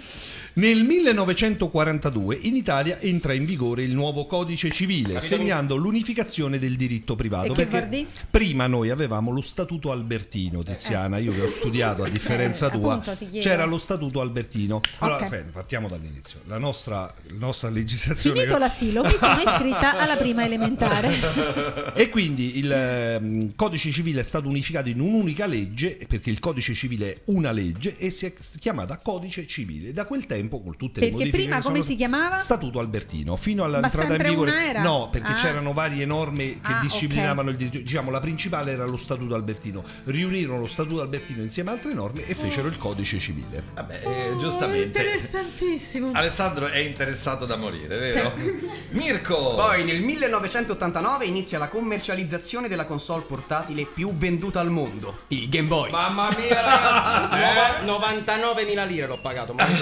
Speaker 4: Nel millenovecentoquarantadue in Italia entra in vigore il nuovo codice civile,
Speaker 8: Capito?
Speaker 4: segnando l'unificazione del diritto privato.
Speaker 5: E che
Speaker 4: perché
Speaker 5: vuol dire?
Speaker 4: prima noi avevamo lo statuto albertino, Tiziana, io che ho studiato a differenza
Speaker 5: Eh,
Speaker 4: tua,
Speaker 5: appunto, ti chiedo.
Speaker 4: c'era lo statuto albertino. Allora,
Speaker 5: Ok.
Speaker 4: aspetta, partiamo dall'inizio. La nostra, la nostra legislazione...
Speaker 5: Finito l'asilo, mi sono iscritta alla prima elementare.
Speaker 4: E quindi il ehm, codice civile è stato unificato in un'unica legge, perché il codice civile è una legge, e si è chiamata codice civile. Da quel tempo, con tutte le
Speaker 5: Perché
Speaker 4: modifiche
Speaker 5: prima
Speaker 4: che
Speaker 5: come
Speaker 4: sono-
Speaker 5: si chiamava?
Speaker 4: Statuto albertino, fino all'entrata in
Speaker 5: sempre
Speaker 4: vigore.
Speaker 5: una era?
Speaker 4: No, perché
Speaker 5: Ah.
Speaker 4: c'erano varie norme che
Speaker 5: Ah,
Speaker 4: disciplinavano
Speaker 5: ok.
Speaker 4: il diritto. Diciamo, la principale era lo statuto albertino. Riunirono lo statuto albertino insieme a altre norme e fecero il codice civile.
Speaker 3: Vabbè, eh, giustamente.
Speaker 5: Interessantissimo.
Speaker 3: Alessandro è interessato da morire, vero? Mirko!
Speaker 7: Poi nel millenovecentottantanove inizia la commercializzazione della console portatile più venduta al mondo, il Game Boy.
Speaker 8: Mamma mia, ragazzi, nova- novantanovemila lire l'ho pagato. Ma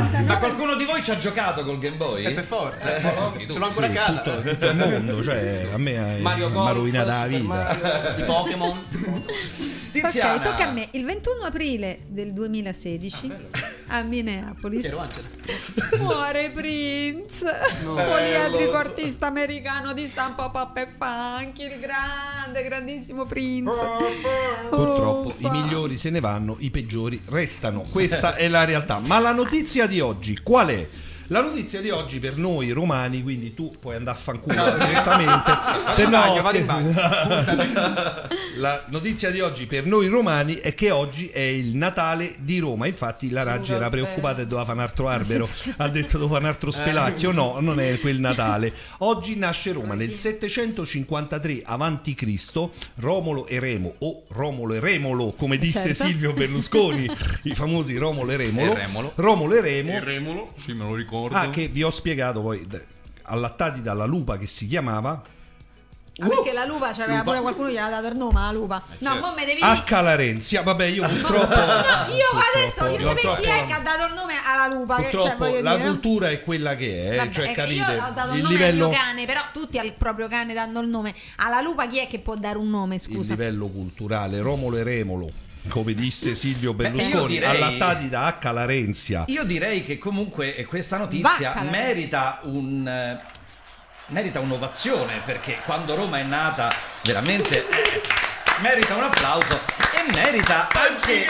Speaker 3: Ma qualcuno di voi ci ha giocato col Game Boy?
Speaker 7: Eh, per forza,
Speaker 6: Eh,
Speaker 7: eh,
Speaker 6: tu-
Speaker 7: ce l'ho ancora
Speaker 4: Sì,
Speaker 7: a casa.
Speaker 4: tutto, tutto il mondo, cioè a me
Speaker 8: Mario
Speaker 4: mi
Speaker 8: Golf,
Speaker 4: ha rovinata la
Speaker 8: Super
Speaker 4: vita.
Speaker 8: Mario.
Speaker 7: Di Pokémon.
Speaker 3: Tiziana.
Speaker 5: Ok, tocca a me. Il ventuno aprile del duemilasedici a Minneapolis
Speaker 7: Vero, Angela?
Speaker 5: muore Prince,
Speaker 7: No.
Speaker 5: poliedrico
Speaker 3: Bello.
Speaker 5: artista americano di stampa pop e funky, il grande, grandissimo Prince.
Speaker 4: Purtroppo
Speaker 5: Oh,
Speaker 4: i migliori se ne vanno, i peggiori restano. Questa è la realtà. Ma la notizia di oggi qual è? La notizia di oggi per noi romani, quindi tu puoi andare a fanculo direttamente. Per
Speaker 8: in bagno,
Speaker 4: no,
Speaker 8: vado in bagno.
Speaker 4: La notizia di oggi per noi romani è che oggi è il Natale di Roma. Infatti la Raggi era preoccupata e doveva fare un altro albero. Ha detto doveva fare un altro spelacchio. No, non è quel Natale. Oggi nasce Roma nel settecentocinquantatré avanti Cristo. Romolo e Remo, o Romolo e Remolo, come disse
Speaker 5: Certo.
Speaker 4: Silvio Berlusconi, i famosi Romolo e Remolo.
Speaker 6: E Remolo.
Speaker 4: Romolo e Remo.
Speaker 6: Remolo, sì, me lo ricordo.
Speaker 4: Ah, che vi ho spiegato poi, d- allattati dalla lupa che si chiamava
Speaker 5: Ah, perché la lupa c'aveva pure qualcuno che gli aveva dato il nome alla lupa. No,
Speaker 6: certo.
Speaker 5: mo me devi
Speaker 4: H. Larenzia. Vabbè, io purtroppo.
Speaker 5: No, io adesso voglio sapere
Speaker 4: purtroppo-
Speaker 5: chi è che ha dato il nome alla lupa. Che, cioè,
Speaker 4: Purtroppo
Speaker 5: voglio
Speaker 4: la
Speaker 5: dire, no?
Speaker 4: cultura è quella che è,
Speaker 5: Vabbè,
Speaker 4: cioè
Speaker 5: è che
Speaker 4: capite
Speaker 5: io ho dato il
Speaker 4: il
Speaker 5: nome
Speaker 4: livello,
Speaker 5: al mio cane, però tutti al proprio cane danno il nome. Alla lupa chi è che può dare un nome,
Speaker 4: il
Speaker 5: scusa?
Speaker 4: livello culturale, Romolo e Remolo, come disse Silvio
Speaker 3: io
Speaker 4: Berlusconi,
Speaker 3: direi-
Speaker 4: allattati da H. Larenzia.
Speaker 3: Io direi che comunque eh, questa notizia
Speaker 5: Vacca, la-
Speaker 3: merita un eh, merita un'ovazione, perché quando Roma è nata veramente eh, merita un applauso e merita anche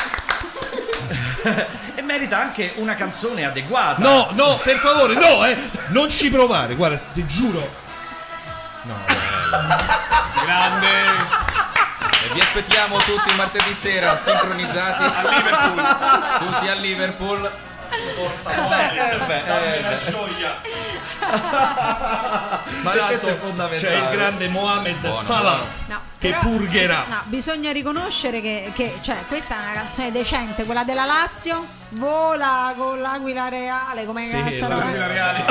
Speaker 3: e merita anche una canzone adeguata.
Speaker 4: No, no, per favore, no, eh, non ci provare, guarda, ti giuro. No,
Speaker 6: Grande! E vi aspettiamo tutti il martedì sera sincronizzati a Liverpool. Tutti a Liverpool.
Speaker 3: Eh, beh, eh, beh.
Speaker 4: Ma
Speaker 3: questo
Speaker 4: l'altro
Speaker 3: è fondamentale.
Speaker 4: c'è il grande Mohamed
Speaker 6: Buono,
Speaker 4: Salah
Speaker 5: No,
Speaker 4: che
Speaker 5: però-
Speaker 4: purgherà.
Speaker 5: No, bisogna riconoscere che, che cioè, questa è una canzone decente, quella della Lazio. Vola con l'Aquila Reale, come
Speaker 4: Sì,
Speaker 5: cazzo era?
Speaker 4: l'Aquila
Speaker 6: Reale.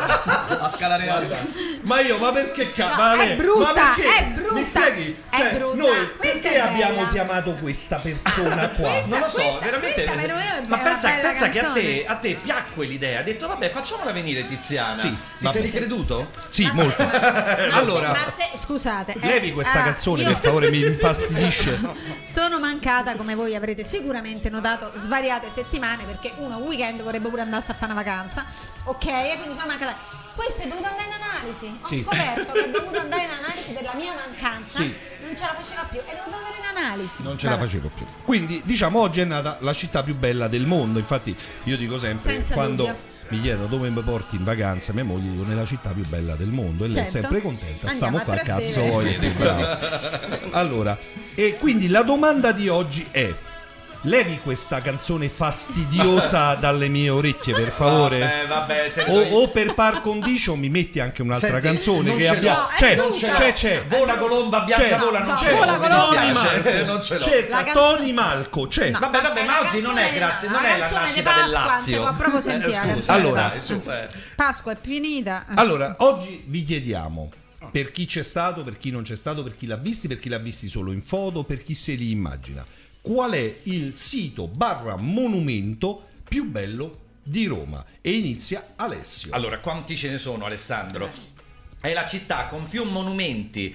Speaker 7: A scala reale.
Speaker 4: Ma io, ma perché ca-
Speaker 5: No,
Speaker 4: ma
Speaker 5: è
Speaker 4: lei-
Speaker 5: brutta,
Speaker 4: ma perché?
Speaker 5: è brutta,
Speaker 4: Mi spieghi?
Speaker 5: è
Speaker 4: Cioè,
Speaker 5: brutta.
Speaker 4: noi
Speaker 5: Questa
Speaker 4: perché
Speaker 5: è
Speaker 4: abbiamo
Speaker 5: bella.
Speaker 4: chiamato questa persona qua?
Speaker 5: Questa-
Speaker 3: Non lo so,
Speaker 5: questa-
Speaker 3: veramente.
Speaker 5: questa per me è
Speaker 3: Ma
Speaker 5: una
Speaker 3: pensa,
Speaker 5: bella
Speaker 3: pensa che a
Speaker 5: canzone.
Speaker 3: te, a te piacque l'idea. Ha detto, vabbè, facciamola venire Tiziana.
Speaker 4: Sì,
Speaker 3: Ti
Speaker 4: vabbè.
Speaker 3: sei ricreduto?
Speaker 4: Sì,
Speaker 5: Ma-
Speaker 4: molto.
Speaker 5: Ma
Speaker 4: Allora,
Speaker 5: se- ma se- scusate, eh,
Speaker 4: levi questa
Speaker 5: ah,
Speaker 4: canzone
Speaker 5: io
Speaker 4: per favore, mi infastidisce.
Speaker 5: sono mancata, come voi avrete sicuramente notato, svariate settimane, perché uno un weekend vorrebbe pure andarsi a fare una vacanza, ok? E quindi sono mancata. Questo è dovuto andare in analisi. Ho
Speaker 4: Sì.
Speaker 5: scoperto che è dovuto andare in analisi per la mia mancanza.
Speaker 4: Sì.
Speaker 5: Non ce la faceva più, è dovuto andare in analisi.
Speaker 4: Non ce la
Speaker 5: Vabbè.
Speaker 4: facevo più. Quindi, diciamo, oggi è nata la città più bella del mondo. Infatti, io dico sempre,
Speaker 5: Senza
Speaker 4: quando
Speaker 5: dubbio.
Speaker 4: mi chiedono dove mi porti in vacanza, mia moglie dico nella città più bella del mondo. E lei è
Speaker 5: Certo.
Speaker 4: sempre contenta.
Speaker 5: Andiamo
Speaker 4: Stiamo
Speaker 5: a
Speaker 4: qua,
Speaker 5: Trastevere.
Speaker 4: cazzo voglio. più bravo. Allora, e quindi la domanda di oggi è: levi questa canzone fastidiosa dalle mie orecchie, per favore?
Speaker 3: Vabbè, vabbè, te ne
Speaker 4: O,
Speaker 3: do io.
Speaker 4: o per par condicio mi metti anche un'altra
Speaker 3: Senti,
Speaker 4: canzone
Speaker 3: non
Speaker 4: che
Speaker 3: ce l'ho.
Speaker 4: abbiamo.
Speaker 5: No, è
Speaker 4: c'è,
Speaker 5: brutta.
Speaker 4: c'è, c'è.
Speaker 3: Vola colomba bianca,
Speaker 4: C'è.
Speaker 3: vola, non
Speaker 5: No,
Speaker 3: c'è.
Speaker 5: vola
Speaker 3: mi
Speaker 5: colomba,
Speaker 3: dispiace,
Speaker 4: no.
Speaker 3: non ce l'ho.
Speaker 4: Cerca
Speaker 5: La canzone-
Speaker 4: Tony Malco, c'è.
Speaker 5: No.
Speaker 3: Vabbè, vabbè,
Speaker 5: La
Speaker 3: ma oggi non è
Speaker 5: canzone-
Speaker 3: grazie,
Speaker 5: no,
Speaker 3: non
Speaker 5: la
Speaker 3: è la
Speaker 5: canzone di
Speaker 3: nascita del
Speaker 5: Pasqua,
Speaker 3: Lazio.
Speaker 5: si può proprio sentire, la
Speaker 3: scusa,
Speaker 5: canzone.
Speaker 4: Allora.
Speaker 3: dai, su, eh.
Speaker 5: Pasqua è finita.
Speaker 4: Allora, oggi vi chiediamo per chi c'è stato, per chi non c'è stato, per chi l'ha visti, per chi l'ha visti solo in foto, per chi se li immagina. Qual è il sito barra monumento più bello di Roma? E inizia Alessio.
Speaker 3: Allora, quanti ce ne sono, Alessandro? È la città con più monumenti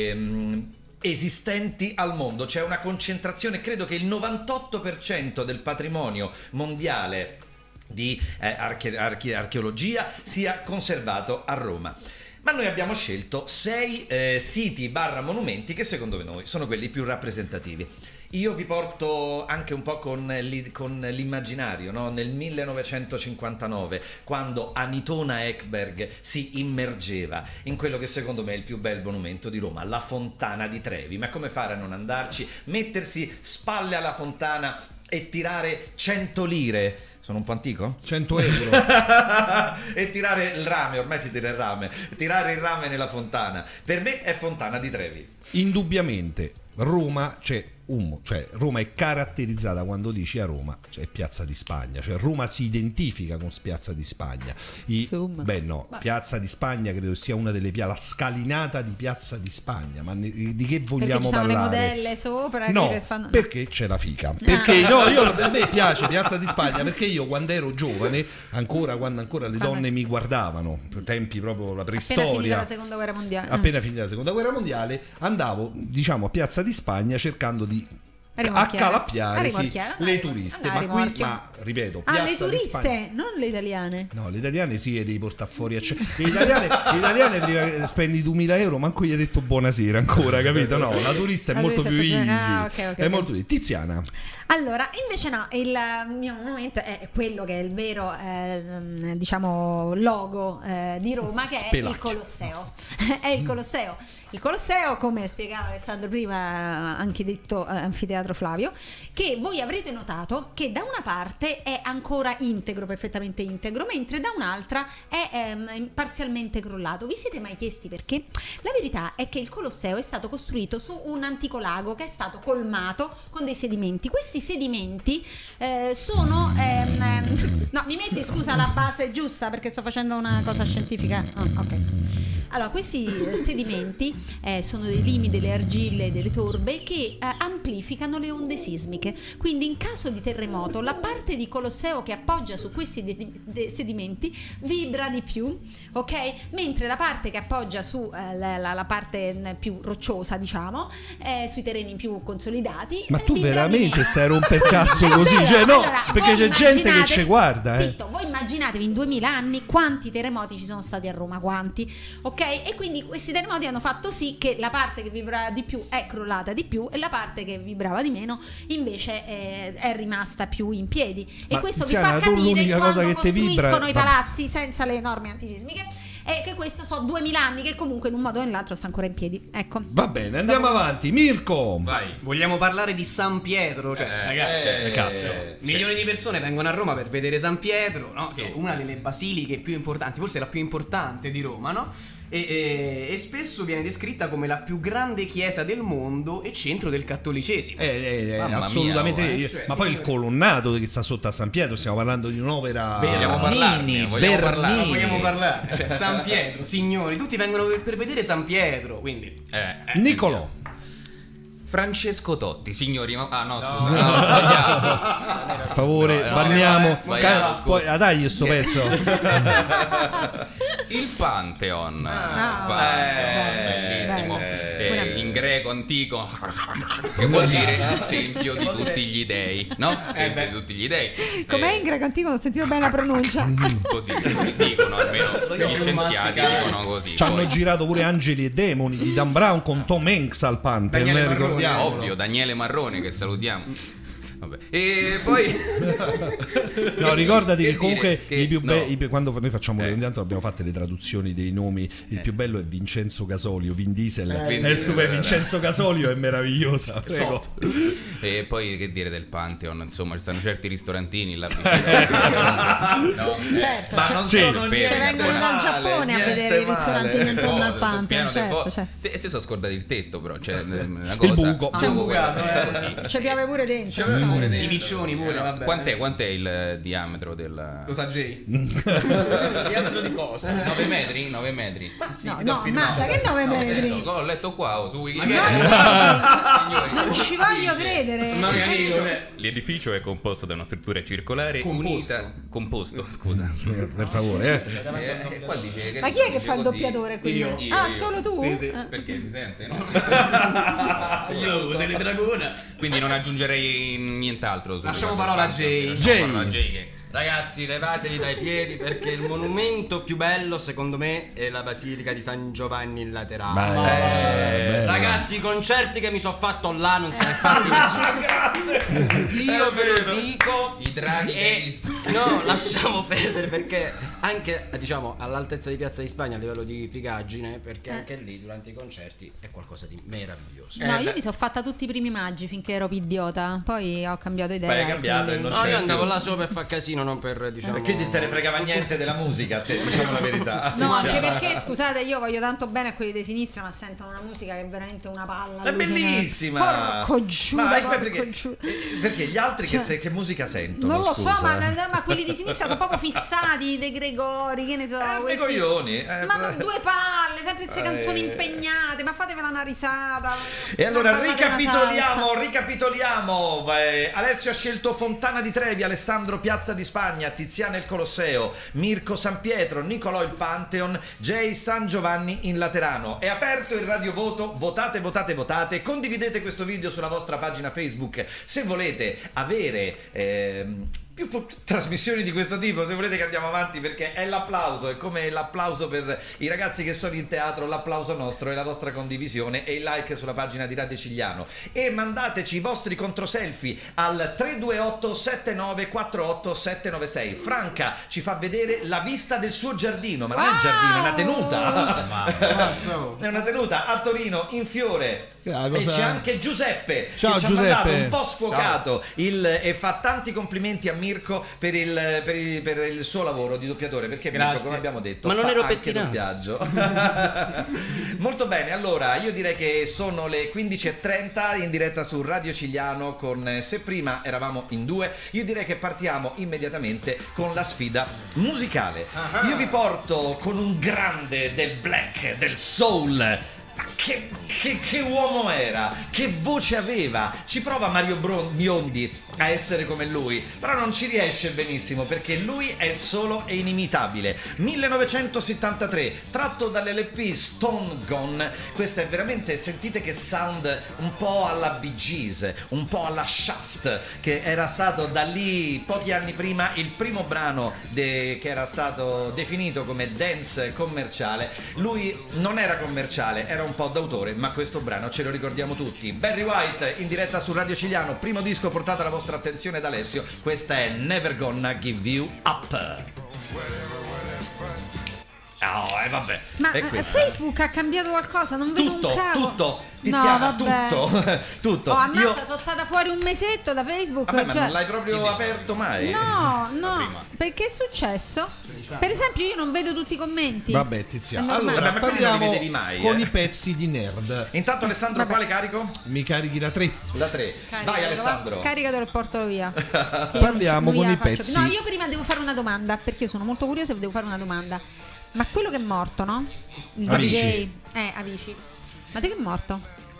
Speaker 3: ehm, esistenti al mondo. C'è una concentrazione, credo che il novantotto per cento del patrimonio mondiale di eh, arche- arche- archeologia sia conservato a Roma. Ma noi abbiamo scelto sei eh, siti barra monumenti che secondo noi sono quelli più rappresentativi. Io vi porto anche un po' con, l'i- con l'immaginario, no? Nel millenovecentocinquantanove, quando Anitona Ekberg si immergeva in quello che secondo me è il più bel monumento di Roma, la Fontana di Trevi. Ma come fare a non andarci? Mettersi spalle alla fontana e tirare cento lire. Sono un po' antico?
Speaker 4: cento euro.
Speaker 3: E tirare il rame, ormai si tira il rame, tirare il rame nella fontana. Per me è Fontana di Trevi.
Speaker 4: Indubbiamente Roma c'è un, cioè Roma è caratterizzata, quando dici a Roma, cioè Piazza di Spagna, cioè Roma si identifica con Piazza di Spagna. I, beh no, Piazza di Spagna credo sia una delle pia- la scalinata di Piazza di Spagna, ma ne, di che vogliamo
Speaker 5: perché ci
Speaker 4: parlare?
Speaker 5: Le modelle sopra
Speaker 4: no,
Speaker 5: che fanno...
Speaker 4: perché c'è la fica. Perché no, io, a me piace Piazza di Spagna perché io quando ero giovane, ancora quando ancora le donne mi guardavano, tempi proprio la preistoria,
Speaker 5: appena finita la seconda guerra mondiale,
Speaker 4: appena finita la seconda guerra mondiale, andavo diciamo a Piazza di Spagna cercando di accalappiare sì, le turiste, ma qui, ma ripeto,
Speaker 5: ah,
Speaker 4: Piazza
Speaker 5: le turiste,
Speaker 4: di Spagna,
Speaker 5: non le italiane.
Speaker 4: no, le italiane sì, e devi portare fuori a c- le italiane, le italiane prima che spendi duemila euro manco gli hai detto buonasera ancora, capito? No, la turista è
Speaker 5: la
Speaker 4: molto
Speaker 5: turista
Speaker 4: più
Speaker 5: è...
Speaker 4: easy,
Speaker 5: ah, okay, okay,
Speaker 4: è
Speaker 5: okay.
Speaker 4: molto easy. Tiziana.
Speaker 5: Allora, invece no, il mio momento è quello che è il vero, eh, diciamo, logo eh, di Roma, che Spelacchio. È il Colosseo. È il Colosseo. Il Colosseo, come spiegava Alessandro prima, anche detto eh, Anfiteatro Flavio, che voi avrete notato che da una parte è ancora integro, perfettamente integro, mentre da un'altra è ehm, parzialmente crollato. Vi siete mai chiesti perché? La verità è che il Colosseo è stato costruito su un antico lago che è stato colmato con dei sedimenti. Questi sedimenti eh, sono ehm, no, mi metti scusa la base giusta perché sto facendo una cosa scientifica. Oh, ok. Allora, questi sedimenti eh, sono dei limi, delle argille, delle torbe che eh, amplificano le onde sismiche. Quindi in caso di terremoto la parte di Colosseo che appoggia su questi de- de- sedimenti vibra di più, ok? Mentre la parte che appoggia su eh, la, la, la parte più rocciosa, diciamo, eh, sui terreni più consolidati.
Speaker 4: Ma
Speaker 5: eh,
Speaker 4: tu
Speaker 5: vibra
Speaker 4: veramente
Speaker 5: di...
Speaker 4: stai romper cazzo così? Cioè, no,
Speaker 5: allora,
Speaker 4: perché c'è gente che ci guarda. Eh.
Speaker 5: Zitto, voi immaginatevi in duemila anni quanti terremoti ci sono stati a Roma, quanti, ok? E quindi questi terremoti hanno fatto sì che la parte che vibrava di più è crollata di più e la parte che vibrava di meno invece è, è rimasta più in piedi.
Speaker 4: Ma
Speaker 5: e questo
Speaker 4: Tiziana,
Speaker 5: vi fa capire
Speaker 4: cosa
Speaker 5: quando
Speaker 4: che te
Speaker 5: costruiscono
Speaker 4: vibra...
Speaker 5: i palazzi senza le norme antisismiche, e che questo so duemila anni che comunque in un modo o nell'altro sta ancora in piedi. Ecco.
Speaker 4: Va bene, andiamo
Speaker 5: Dopo...
Speaker 4: avanti. Mirko,
Speaker 6: vai.
Speaker 7: Vogliamo parlare di San Pietro, cioè
Speaker 6: eh,
Speaker 7: ragazzi,
Speaker 6: eh,
Speaker 4: cazzo.
Speaker 7: milioni di persone vengono a Roma per vedere San Pietro, no? Che è una delle basiliche più importanti, forse la più importante di Roma, no? E, e, e spesso viene descritta come la più grande chiesa del mondo e centro del cattolicesimo.
Speaker 4: eh, eh,
Speaker 6: Mamma
Speaker 4: assolutamente
Speaker 6: mia, oh,
Speaker 7: eh. Cioè,
Speaker 4: ma
Speaker 7: sì,
Speaker 4: poi il
Speaker 7: sì.
Speaker 4: colonnato che sta sotto a San Pietro, stiamo parlando di un'opera
Speaker 6: Vogliamo parlarne, vogliamo parlarne.
Speaker 7: Ma vogliamo parlare, cioè San Pietro, signori, tutti vengono per, per vedere San Pietro, quindi
Speaker 6: Eh, eh,
Speaker 4: Nicolò.
Speaker 6: Francesco Totti, signori. Ma... Ah, no, scusa. No, no, sbagliato.
Speaker 4: Per favore,
Speaker 6: No, no,
Speaker 4: banniamo.
Speaker 6: no, sbagliato,
Speaker 4: Ca-
Speaker 6: scusa.
Speaker 4: poi, ah, dai, sto pezzo.
Speaker 6: Il Pantheon.
Speaker 5: Ah,
Speaker 6: Pantheon,
Speaker 3: eh,
Speaker 6: bellissimo.
Speaker 3: eh,
Speaker 6: Eh, in greco antico, che vuol dire tempio di tutti gli dei, no? Tempio di tutti gli dei.
Speaker 5: Com'è
Speaker 6: Eh,
Speaker 5: in greco antico? Non ho sentito bene la pronuncia.
Speaker 6: Così dicono, almeno gli scienziati dicono così.
Speaker 4: Ci hanno
Speaker 6: Poi,
Speaker 4: girato pure Angeli e Demoni di Dan Brown con Tom Hanks al Pantheon,
Speaker 7: Daniele
Speaker 4: eh,
Speaker 7: Marrone,
Speaker 4: ricordiamo.
Speaker 6: ovvio, Daniele Marrone che salutiamo. Vabbè. E poi
Speaker 4: No, ricordati che,
Speaker 6: Che
Speaker 4: comunque
Speaker 6: dire che-
Speaker 4: i più be-
Speaker 6: no.
Speaker 4: i più- quando noi facciamo
Speaker 6: Eh.
Speaker 4: intanto abbiamo fatte le traduzioni dei nomi, il
Speaker 6: Eh.
Speaker 4: più bello è Vincenzo Gasolio, Vin Diesel,
Speaker 6: Vin
Speaker 4: è
Speaker 6: Diesel,
Speaker 4: super,
Speaker 6: eh.
Speaker 4: Vincenzo Gasolio è meravigliosa, prego.
Speaker 6: E poi che dire del Pantheon, insomma, ci stanno certi ristorantini là vicino. No, eh,
Speaker 5: Certo,
Speaker 3: Ma
Speaker 5: cioè-
Speaker 3: non
Speaker 6: Sì,
Speaker 3: sono
Speaker 6: per-
Speaker 3: niente
Speaker 5: che vengono dal
Speaker 3: male,
Speaker 5: Giappone a
Speaker 3: niente
Speaker 5: vedere i
Speaker 3: male.
Speaker 5: ristoranti intorno al
Speaker 6: Foto,
Speaker 5: Pantheon,
Speaker 6: pieno delle
Speaker 5: certo,
Speaker 6: foto.
Speaker 5: cioè.
Speaker 6: E si sono scordati il tetto, però c'è una cosa.
Speaker 4: Il buco.
Speaker 7: C'è un bucato,
Speaker 6: è
Speaker 7: eh.
Speaker 6: così.
Speaker 5: Ci piove pure dentro.
Speaker 6: Ci piove
Speaker 5: insomma.
Speaker 6: pure
Speaker 7: I
Speaker 6: dentro.
Speaker 7: piccioni pure,
Speaker 6: Eh, no.
Speaker 7: vabbè.
Speaker 6: Quant'è, quant'è il eh, diametro del.
Speaker 7: Lo sa Jay?
Speaker 8: Diametro di cosa?
Speaker 6: nove metri? nove metri.
Speaker 8: Ma sì,
Speaker 5: No,
Speaker 8: ti do
Speaker 5: no,
Speaker 8: più di
Speaker 5: mazza,
Speaker 8: nove.
Speaker 5: che nove
Speaker 6: No,
Speaker 5: metri?
Speaker 6: ho letto- Ho letto qua oh, su
Speaker 5: No,
Speaker 6: Wikipedia. Signori,
Speaker 5: non ci voglio
Speaker 6: dice,
Speaker 5: credere.
Speaker 7: No,
Speaker 5: Cioè,
Speaker 7: amico, cioè,
Speaker 6: L'edificio è composto da una struttura circolare
Speaker 7: Composto.
Speaker 6: unita. Composto, scusa.
Speaker 4: Per favore, eh.
Speaker 6: Eh, eh, qua dice che
Speaker 5: Ma chi è che
Speaker 6: dice
Speaker 5: fa il
Speaker 6: così.
Speaker 5: doppiatore qui?
Speaker 7: Io.
Speaker 5: Ah,
Speaker 6: Io, io.
Speaker 5: solo tu?
Speaker 7: Sì, sì.
Speaker 5: Eh.
Speaker 6: Perché si sente, no?
Speaker 7: io sei le dragona.
Speaker 6: Quindi non aggiungerei nient'altro. su
Speaker 7: Lasciamo
Speaker 6: questo
Speaker 7: parola a
Speaker 6: fatto,
Speaker 7: Jay.
Speaker 6: sì, lasciamo
Speaker 4: Jay.
Speaker 6: parola a Jay che-
Speaker 8: Ragazzi, levatevi dai piedi perché il monumento più bello, secondo me, è la Basilica di San Giovanni in Laterano.
Speaker 4: Eh,
Speaker 8: Ragazzi, i concerti che mi sono fatto là non se ne è fatti nessuno. Io ve lo dico.
Speaker 6: I draghi che hai
Speaker 8: e-
Speaker 6: visto.
Speaker 8: No, lasciamo perdere perché anche, diciamo, all'altezza di Piazza di Spagna a livello di figaggine, perché anche lì durante i concerti è qualcosa di meraviglioso.
Speaker 5: No, io mi sono fatta tutti i primi maggi finché ero più idiota. Poi ho cambiato idea.
Speaker 3: Poi hai cambiato
Speaker 5: quindi-
Speaker 3: e non
Speaker 8: No,
Speaker 3: c'è
Speaker 8: io andavo
Speaker 3: più.
Speaker 8: là solo per far casino Martino, non per, diciamo...
Speaker 3: Perché non te ne fregava niente della musica, a te, diciamo la verità.
Speaker 5: No, anche
Speaker 3: Tiziana.
Speaker 5: perché, scusate, io voglio tanto bene a quelli di sinistra, ma sentono una musica che è veramente una palla.
Speaker 3: È
Speaker 5: allucinante.
Speaker 3: bellissima!
Speaker 5: Porco Giuda,
Speaker 3: Ma
Speaker 5: porco
Speaker 3: perché,
Speaker 5: Giuda.
Speaker 3: perché gli altri
Speaker 5: Cioè,
Speaker 3: che, se- che musica sentono?
Speaker 5: Non lo
Speaker 3: scusa?
Speaker 5: so, ma, ma quelli di sinistra sono proprio fissati, De Gregori, che ne so.
Speaker 3: Eh,
Speaker 5: questi-
Speaker 3: dei coglioni, eh,
Speaker 5: ma non due palle, sempre queste canzoni
Speaker 3: Eh.
Speaker 5: impegnate, ma fatevela una risata.
Speaker 3: E allora
Speaker 5: Ma ballate una
Speaker 3: ricapitoliamo,
Speaker 5: salsa.
Speaker 3: ricapitoliamo. Eh, Alessio ha scelto Fontana di Trevi, Alessandro Piazza di Spagna, Tiziana il Colosseo, Mirko San Pietro, Nicolò il Pantheon, Jay San Giovanni in Laterano. È aperto il radiovoto, votate, votate, votate. Condividete questo video sulla vostra pagina Facebook se volete avere ehm, più po- trasmissioni di questo tipo, se volete che andiamo avanti, perché è l'applauso, è come l'applauso per i ragazzi che sono in teatro, l'applauso nostro è la vostra condivisione e il like sulla pagina di Radio Cigliano. E mandateci i vostri controselfie al tre due otto sette nove quattro otto sette nove sei. Franca ci fa vedere la vista del suo giardino, ma non è il giardino, è una tenuta. È una tenuta a Torino, in Fiore.
Speaker 4: Ah,
Speaker 3: E
Speaker 4: cosa-
Speaker 3: c'è anche Giuseppe
Speaker 4: Ciao,
Speaker 3: che ci
Speaker 4: Giuseppe.
Speaker 3: ha mandato un po' sfocato il, e fa tanti complimenti a Mirko per il, per il, per il suo lavoro di doppiatore, perché Mirko,
Speaker 8: Grazie.
Speaker 3: come abbiamo detto,
Speaker 8: Ma non
Speaker 3: fa
Speaker 8: ero
Speaker 3: anche
Speaker 8: pettinato.
Speaker 3: doppiaggio. Molto bene, allora io direi che sono le quindici e trenta in diretta su Radio Cigliano con Se prima eravamo in due. Io direi che partiamo immediatamente con la sfida musicale. Io vi porto con un grande del black, del soul. Ma Che, che, che uomo era, che voce aveva. Ci prova Mario Bron- Biondi a essere come lui, però non ci riesce benissimo perché lui è solo e inimitabile. millenovecentosettantatré, tratto dall'L P Stone Gone. Questa è veramente, sentite che sound un po' alla Bee Gees, un po' alla Shaft, che era stato da lì pochi anni prima il primo brano de- che era stato definito come dance commerciale. Lui non era commerciale, era un po' d'autore, ma questo brano ce lo ricordiamo tutti. Barry White in diretta su Radio Cigliano, primo disco portato alla vostra attenzione da Alessio. Questa è Never Gonna Give You Up. Oh, e vabbè.
Speaker 5: Ma
Speaker 3: è
Speaker 5: eh,
Speaker 3: questa.
Speaker 5: Facebook ha cambiato qualcosa? Non vedo
Speaker 3: Tutto,
Speaker 5: un cavo.
Speaker 3: tutto, Tiziana,
Speaker 5: no, vabbè.
Speaker 3: tutto, tutto.
Speaker 5: Oh, ammazza,
Speaker 3: Io...
Speaker 5: sono stata fuori un mesetto da Facebook.
Speaker 3: Vabbè, ma
Speaker 5: cioè-
Speaker 3: non l'hai proprio aperto mai?
Speaker 5: No, no, perché è successo? Per esempio io non vedo tutti i commenti.
Speaker 4: Vabbè,
Speaker 5: È
Speaker 4: Tiziana.
Speaker 5: normale.
Speaker 4: Allora,
Speaker 3: Vabbè, ma quelli non li
Speaker 4: parliamo
Speaker 3: vedevi mai,
Speaker 4: con
Speaker 3: eh.
Speaker 4: i pezzi di nerd.
Speaker 3: Intanto Alessandro,
Speaker 5: Vabbè.
Speaker 3: quale carico?
Speaker 4: Mi carichi la tre.
Speaker 3: La tre.
Speaker 5: Caricatelo,
Speaker 3: Vai Alessandro.
Speaker 5: va- Caricatelo e portalo via. Io
Speaker 4: Parliamo
Speaker 5: non
Speaker 4: con
Speaker 5: gliela
Speaker 4: i
Speaker 5: faccio
Speaker 4: pezzi.
Speaker 5: più. No, io prima devo fare una domanda, perché io sono molto curiosa e devo fare una domanda. Ma quello che è morto, no? Il
Speaker 4: Avicii.
Speaker 5: D J. Eh, Avicii. Ma te che è morto?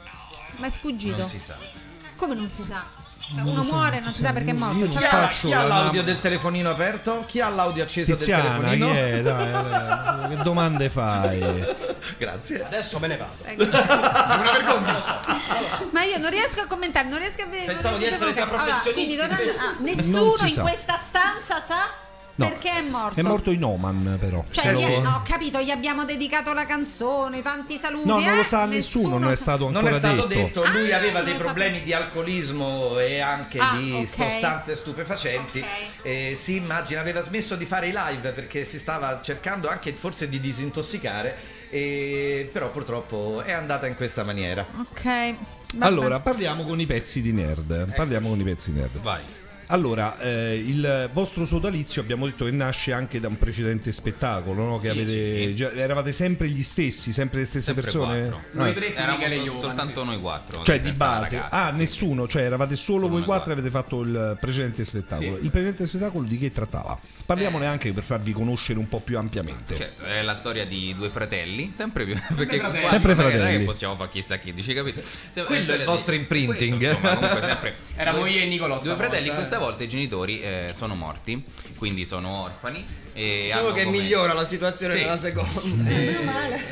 Speaker 5: Ma è sfuggito.
Speaker 6: Non si sa.
Speaker 5: Come non si sa? Cioè, uno muore e non si sa perché è morto.
Speaker 4: Io non
Speaker 5: Cioè,
Speaker 3: Chi ha,
Speaker 4: faccio
Speaker 3: chi ha
Speaker 4: la-
Speaker 3: l'audio del telefonino aperto? Chi ha l'audio acceso
Speaker 4: Tiziana,
Speaker 3: del telefonino?
Speaker 4: chi è? Dai, dai, che domande fai?
Speaker 3: Grazie.
Speaker 8: Adesso me ne vado.
Speaker 5: Ecco.
Speaker 8: Una vergogna, lo so.
Speaker 5: Ma io non riesco a commentare, non riesco a vedere.
Speaker 8: Pensavo
Speaker 5: non
Speaker 8: di
Speaker 5: riesco a
Speaker 8: essere tra
Speaker 5: vedere. Allora,
Speaker 8: professionisti,
Speaker 5: quindi tornando- ah,
Speaker 4: Non
Speaker 5: nessuno
Speaker 4: si
Speaker 5: in
Speaker 4: sa.
Speaker 5: questa stanza sa
Speaker 4: No.
Speaker 5: perché è morto.
Speaker 4: È morto in Oman, però.
Speaker 5: Cioè,
Speaker 3: Eh
Speaker 5: gli-
Speaker 3: sì.
Speaker 5: no, ho capito, gli abbiamo dedicato la canzone, tanti saluti.
Speaker 4: No, non
Speaker 5: eh?
Speaker 4: lo sa nessuno, non è
Speaker 5: sa-
Speaker 4: stato ancora
Speaker 3: Non è stato
Speaker 4: detto.
Speaker 3: detto, lui
Speaker 5: Ah,
Speaker 3: aveva
Speaker 5: non
Speaker 3: dei
Speaker 5: lo
Speaker 3: problemi
Speaker 5: sapevo.
Speaker 3: di alcolismo e anche
Speaker 5: Ah,
Speaker 3: di
Speaker 5: ok.
Speaker 3: sostanze stupefacenti.
Speaker 5: Ok.
Speaker 3: E si immagina, aveva smesso di fare i live perché si stava cercando anche forse di disintossicare, e... però purtroppo è andata in questa maniera.
Speaker 5: Ok. vabbè.
Speaker 4: Allora, parliamo con i pezzi di nerd. Parliamo con i pezzi di nerd.
Speaker 6: Vai.
Speaker 4: Allora, eh, il vostro sodalizio abbiamo detto che nasce anche da un precedente spettacolo, no? Che
Speaker 6: Sì,
Speaker 4: avete,
Speaker 6: sì.
Speaker 4: già- eravate sempre gli stessi, sempre le stesse
Speaker 6: Sempre
Speaker 4: persone?
Speaker 6: quattro.
Speaker 7: Noi
Speaker 4: Ah.
Speaker 7: tre più
Speaker 6: Eravamo
Speaker 7: Michele
Speaker 6: sol-
Speaker 7: Iovan,
Speaker 6: soltanto
Speaker 7: sì.
Speaker 6: noi quattro.
Speaker 4: Cioè di
Speaker 6: senza la
Speaker 4: base,
Speaker 6: ragazza,
Speaker 4: ah,
Speaker 6: sì,
Speaker 4: nessuno,
Speaker 6: sì.
Speaker 4: cioè eravate solo
Speaker 6: Solo
Speaker 4: voi
Speaker 6: noi
Speaker 4: quattro e
Speaker 6: quattro.
Speaker 4: avete fatto il precedente spettacolo.
Speaker 7: Sì.
Speaker 4: Il precedente spettacolo di che trattava? Parliamone
Speaker 6: Eh.
Speaker 4: anche per farvi conoscere un po' più ampiamente.
Speaker 6: Certo, è la storia di due fratelli, sempre più perché
Speaker 7: fratelli.
Speaker 6: qua
Speaker 4: Sempre
Speaker 6: non è che- Non è
Speaker 4: fratelli.
Speaker 6: che possiamo fare chissà chi, dici, capito? Se-
Speaker 3: Quello è
Speaker 6: storia
Speaker 3: il vostro
Speaker 6: di-
Speaker 3: imprinting.
Speaker 6: questo, insomma, comunque sempre
Speaker 7: Eravamo
Speaker 6: due-
Speaker 7: io e Nicolò
Speaker 6: Due
Speaker 7: stavolta,
Speaker 6: fratelli,
Speaker 7: eh.
Speaker 6: questa volta i genitori eh, sono morti, quindi sono orfani e
Speaker 8: Diciamo
Speaker 6: hanno
Speaker 8: che
Speaker 6: come-
Speaker 8: migliora la situazione
Speaker 6: Sì.
Speaker 8: nella seconda.
Speaker 6: Eh,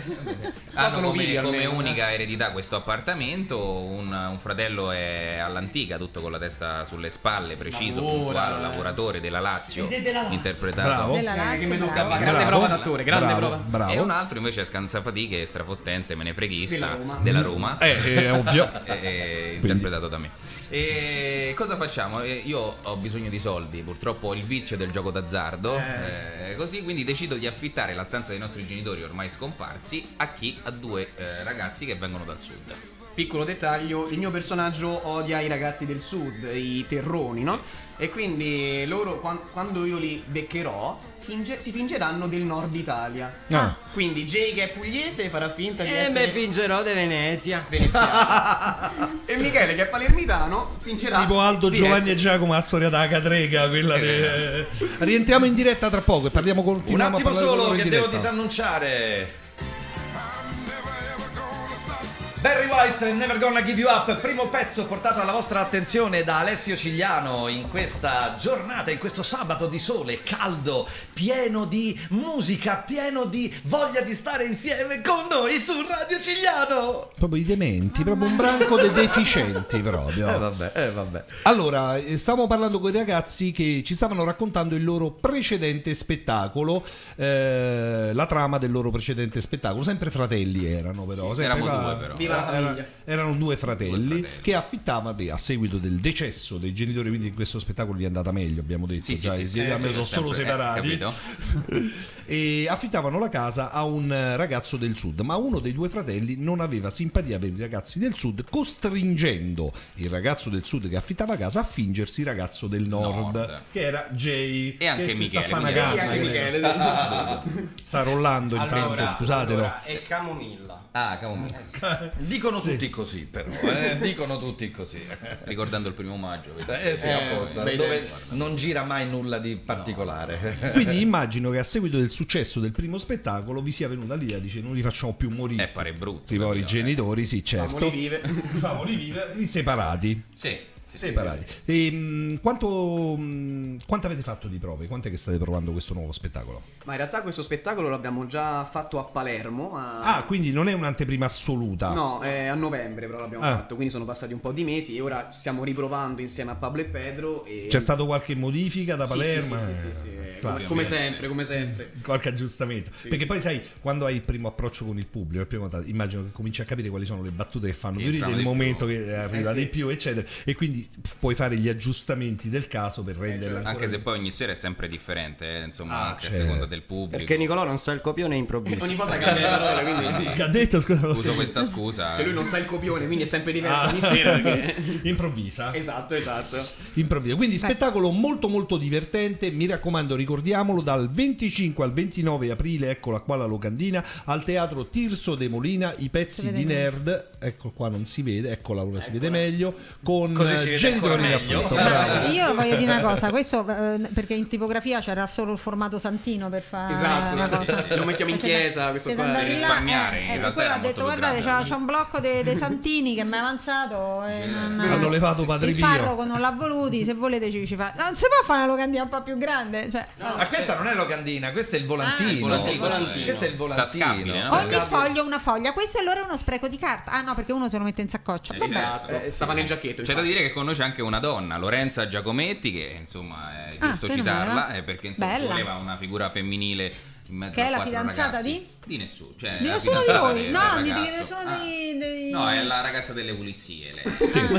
Speaker 6: hanno
Speaker 7: sono
Speaker 6: come,
Speaker 7: vivi
Speaker 6: come
Speaker 7: almeno,
Speaker 6: unica eredità questo appartamento. Un, un fratello è all'antica, tutto con la testa sulle spalle, preciso,
Speaker 7: Lavora,
Speaker 6: puntuale,
Speaker 7: eh.
Speaker 6: lavoratore della Lazio, interpretato
Speaker 4: Bravo.
Speaker 5: Della
Speaker 7: Eh,
Speaker 5: Lazio,
Speaker 7: che mi tocca
Speaker 5: bravo.
Speaker 7: fare. Grande
Speaker 4: Bravo.
Speaker 7: prova d'attore, grande
Speaker 4: Bravo,
Speaker 7: prova.
Speaker 4: bravo.
Speaker 6: E un altro invece è scansafatiche, strafottente, menefreghista
Speaker 7: Della Roma.
Speaker 6: della Roma.
Speaker 4: Eh, è ovvio.
Speaker 6: eh, interpretato da me. E cosa facciamo? Eh, Io ho bisogno di soldi, purtroppo ho il vizio del gioco d'azzardo, eh, così quindi decido di affittare la stanza dei nostri genitori ormai scomparsi a chi? A due eh, ragazzi che vengono dal sud.
Speaker 7: piccolo dettaglio, il mio personaggio odia i ragazzi del sud, i terroni, no? E quindi loro, quan- quando io li beccherò, finge- si fingeranno del nord Italia.
Speaker 4: Ah.
Speaker 7: Quindi Jay, che è pugliese, farà finta di
Speaker 8: E
Speaker 7: essere
Speaker 8: me fingerò di Venezia.
Speaker 7: veneziano. E Michele, che è palermitano, fingerà
Speaker 4: Tipo Aldo,
Speaker 7: di
Speaker 4: Giovanni
Speaker 7: essere-
Speaker 4: e Giacomo, la storia della Catrega, quella de... Rientriamo in diretta tra poco e parliamo con
Speaker 3: Un attimo solo che devo disannunciare. Barry White, Never Gonna Give You Up, primo pezzo portato alla vostra attenzione da Alessio Cigliano in questa giornata, in questo sabato di sole caldo, pieno di musica, pieno di voglia di stare insieme con noi su Radio Cigliano.
Speaker 4: Proprio i dementi, proprio un branco dei deficienti proprio.
Speaker 3: Eh vabbè, eh vabbè.
Speaker 4: Allora, eh, stavamo parlando con i ragazzi che ci stavano raccontando il loro precedente spettacolo, eh, la trama del loro precedente spettacolo, sempre fratelli erano però.
Speaker 6: Sì,
Speaker 4: sempre
Speaker 6: eravamo
Speaker 4: va-
Speaker 6: due, però.
Speaker 7: Viva la famiglia.
Speaker 4: Era- erano due fratelli,
Speaker 6: Due fratelli.
Speaker 4: che affittavano, beh, a seguito del decesso dei genitori, quindi in questo spettacolo gli è andata meglio, abbiamo detto,
Speaker 6: Sì, sì,
Speaker 4: già,
Speaker 6: sì,
Speaker 4: i
Speaker 6: sì,
Speaker 4: due
Speaker 6: sì,
Speaker 4: esami
Speaker 6: sì,
Speaker 4: sono solo
Speaker 6: sempre, eh,
Speaker 4: separati.
Speaker 6: capito?
Speaker 4: E affittavano la casa a un ragazzo del sud, ma uno dei due fratelli non aveva simpatia per i ragazzi del sud, costringendo il ragazzo del sud che affittava casa a fingersi ragazzo del nord,
Speaker 6: Nord.
Speaker 4: che era Jay.
Speaker 6: E anche
Speaker 4: che si
Speaker 6: Michele,
Speaker 4: sta
Speaker 6: quindi
Speaker 4: fanagando,
Speaker 7: Anche
Speaker 4: quello.
Speaker 7: Michele.
Speaker 4: Sta rollando intanto, scusatelo.
Speaker 8: allora, è camomilla.
Speaker 6: Ah, cavolo,
Speaker 3: Dicono tutti così però, eh? Dicono tutti così.
Speaker 6: ricordando il primo maggio. vedi?
Speaker 3: Eh sì, apposta,
Speaker 8: bei
Speaker 3: dove
Speaker 8: tempi.
Speaker 3: non gira mai nulla di particolare.
Speaker 4: Quindi immagino che a seguito del successo del primo spettacolo vi sia venuta l'idea, dice non li facciamo più morire.
Speaker 6: Eh, pare brutto.
Speaker 4: I poveri
Speaker 6: capito?
Speaker 4: genitori, sì, certo.
Speaker 7: Famoli vive.
Speaker 4: Famoli vivere separati.
Speaker 6: Sì.
Speaker 4: Separati. E, mh, quanto, mh, quanto avete fatto di prove? Quanto è che state provando questo nuovo spettacolo?
Speaker 7: Ma in realtà questo spettacolo l'abbiamo già fatto a Palermo. a-
Speaker 4: Ah, quindi non è un'anteprima assoluta.
Speaker 7: No, è a novembre però l'abbiamo
Speaker 4: Ah.
Speaker 7: fatto, quindi sono passati un po' di mesi e ora stiamo riprovando insieme a Pablo e Pedro. E...
Speaker 4: C'è stata qualche modifica da
Speaker 7: Sì,
Speaker 4: Palermo?
Speaker 7: Sì, sì,
Speaker 4: Eh,
Speaker 7: sì, sì, sì.
Speaker 4: classico.
Speaker 7: Come sempre, come sempre.
Speaker 4: Qualche aggiustamento. Perché poi sai, quando hai il primo approccio con il pubblico, il primo contatto, immagino che cominci a capire quali sono le battute che fanno
Speaker 6: Che
Speaker 4: più ridere, il
Speaker 6: entrano di
Speaker 4: momento
Speaker 6: più.
Speaker 4: che arriva
Speaker 7: Eh, sì.
Speaker 4: di più, eccetera. E quindi puoi fare gli aggiustamenti del caso per renderla ancora
Speaker 6: Anche se
Speaker 4: più-
Speaker 6: poi ogni sera è sempre differente, eh, insomma,
Speaker 4: Ah,
Speaker 6: anche a
Speaker 4: certo.
Speaker 6: seconda del pubblico.
Speaker 8: Perché Nicolò non sa il copione e improvvisa.
Speaker 7: Ogni volta cambia la parola, quindi
Speaker 4: Che ha detto, scusa, lo
Speaker 6: Uso
Speaker 4: so.
Speaker 6: questa scusa.
Speaker 7: che lui non sa il copione, quindi è sempre diverso
Speaker 4: Ah.
Speaker 7: ogni sera. Perché...
Speaker 4: Improvvisa.
Speaker 7: esatto, esatto.
Speaker 4: Improvvisa. Quindi spettacolo molto molto divertente, mi raccomando, ricordiamolo, dal venticinque al ventinove aprile, eccola qua la locandina, al teatro Tirso de Molina, i pezzi
Speaker 5: Si
Speaker 4: di
Speaker 5: vede
Speaker 4: Nerd, ecco qua non si vede, eccola ora si vede meglio, con
Speaker 3: Così si vede
Speaker 4: genitori
Speaker 3: ancora
Speaker 4: in
Speaker 3: meglio.
Speaker 4: affitto, bravo.
Speaker 5: Io voglio dire una cosa, questo eh, perché in tipografia c'era solo il formato santino per fare
Speaker 7: Esatto,
Speaker 5: una
Speaker 7: sì,
Speaker 5: cosa.
Speaker 7: sì, sì. Lo mettiamo in
Speaker 5: Siete-
Speaker 7: chiesa, questo
Speaker 5: siete
Speaker 7: qua,
Speaker 5: andati
Speaker 6: per
Speaker 5: là,
Speaker 6: risparmiare,
Speaker 5: eh,
Speaker 6: in
Speaker 5: ecco,
Speaker 6: realtà
Speaker 5: quello
Speaker 6: era
Speaker 5: ha detto
Speaker 6: molto più
Speaker 5: guardate
Speaker 6: grande.
Speaker 5: c'è, c'è un blocco dei, dei santini che mi è avanzato e non-
Speaker 4: Hanno levato Padre
Speaker 5: il
Speaker 4: Pio.
Speaker 5: parroco non l'ha voluti, se volete ci, ci fa non si può fare una locandina un po' più grande, cioè,
Speaker 3: Ma questa non è locandina, questo è il volantino.
Speaker 5: Ah,
Speaker 6: il volantino.
Speaker 3: Questo è il volantino.
Speaker 6: Tascabile, no?
Speaker 5: ogni foglio una foglia, questo allora è uno spreco di carta. Ah no, perché uno se lo mette in saccoccia.
Speaker 6: Eh,
Speaker 5: Vabbè.
Speaker 6: esatto.
Speaker 7: Eh, stava nel giacchetto.
Speaker 6: C'è da
Speaker 7: infatti.
Speaker 6: dire che con noi c'è anche una donna, Lorenza Giacometti, che insomma è
Speaker 5: Ah,
Speaker 6: giusto
Speaker 5: che
Speaker 6: citarla,
Speaker 5: nuova.
Speaker 6: eh, perché insomma ci
Speaker 5: Bella.
Speaker 6: voleva una figura femminile in mezzo
Speaker 5: Che è
Speaker 6: a
Speaker 5: la
Speaker 6: quattro
Speaker 5: fidanzata
Speaker 6: ragazzi.
Speaker 5: di?
Speaker 6: Di nessuno, cioè
Speaker 5: Di
Speaker 6: la
Speaker 5: nessuno di
Speaker 6: fidanzata
Speaker 5: voi?
Speaker 6: del
Speaker 5: No, di- di
Speaker 6: ragazzo.
Speaker 5: nessuno
Speaker 6: Ah.
Speaker 5: di- dei-
Speaker 6: No, è la ragazza delle pulizie lei.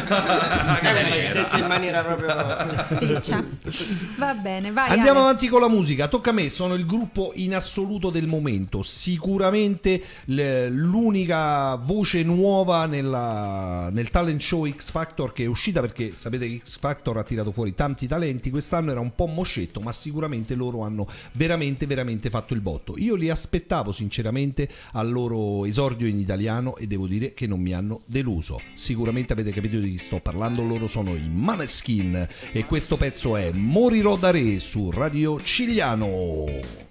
Speaker 8: Detto in maniera proprio.
Speaker 5: Spiccia. Va bene, vai.
Speaker 4: Andiamo
Speaker 5: Ale.
Speaker 4: avanti con la musica, tocca a me, sono il gruppo in assoluto del momento, sicuramente l- l'unica voce nuova nella- nel talent show X Factor che è uscita, perché sapete che X Factor ha tirato fuori tanti talenti, quest'anno era un po' moscetto, ma sicuramente loro hanno veramente veramente fatto il botto. Io li aspettavo sinceramente al loro esordio in italiano e devo dire che non mi hanno deluso. Sicuramente avete capito di chi sto parlando, loro sono i Maneskin e questo pezzo è Morirò da Re su Radio Cigliano.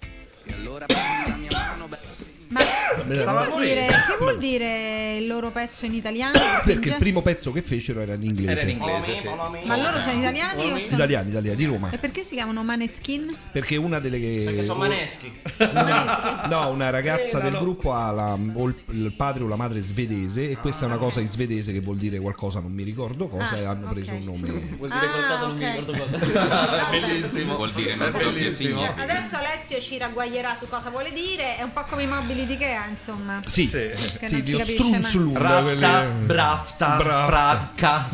Speaker 5: Ma che vuol, dire, che vuol dire il loro pezzo in italiano?
Speaker 4: Perché il primo pezzo che fecero era in inglese.
Speaker 3: Era in inglese, sì.
Speaker 5: Ma loro sono italiani o sono...
Speaker 4: Italiani, italiani di Roma.
Speaker 5: E perché si chiamano Maneskin?
Speaker 4: Perché una delle che
Speaker 8: Perché sono maneschi.
Speaker 4: No, una ragazza
Speaker 3: Eh,
Speaker 4: del
Speaker 3: no, no.
Speaker 4: gruppo ha la, o il, il padre o la madre svedese e questa è una cosa in svedese che vuol dire qualcosa, non mi ricordo cosa,
Speaker 5: Ah,
Speaker 4: e hanno
Speaker 5: ok.
Speaker 4: preso un nome.
Speaker 7: Vuol dire
Speaker 5: Ah,
Speaker 7: qualcosa, non mi
Speaker 5: ok.
Speaker 7: ricordo cosa.
Speaker 3: Bellissimo.
Speaker 6: Vuol dire non so che
Speaker 3: Bellissimo.
Speaker 6: significa.
Speaker 5: Adesso Alessio ci ragguaglierà su cosa vuole dire, è un po' come i mobili di Ikea, insomma.
Speaker 4: Sì,
Speaker 3: Sì.
Speaker 5: Che
Speaker 4: sì,
Speaker 5: non si
Speaker 4: lo
Speaker 5: capisce
Speaker 4: strunzlund,
Speaker 3: Rafta,
Speaker 4: quelli-
Speaker 3: brafta,
Speaker 4: Brafta.
Speaker 3: fracca.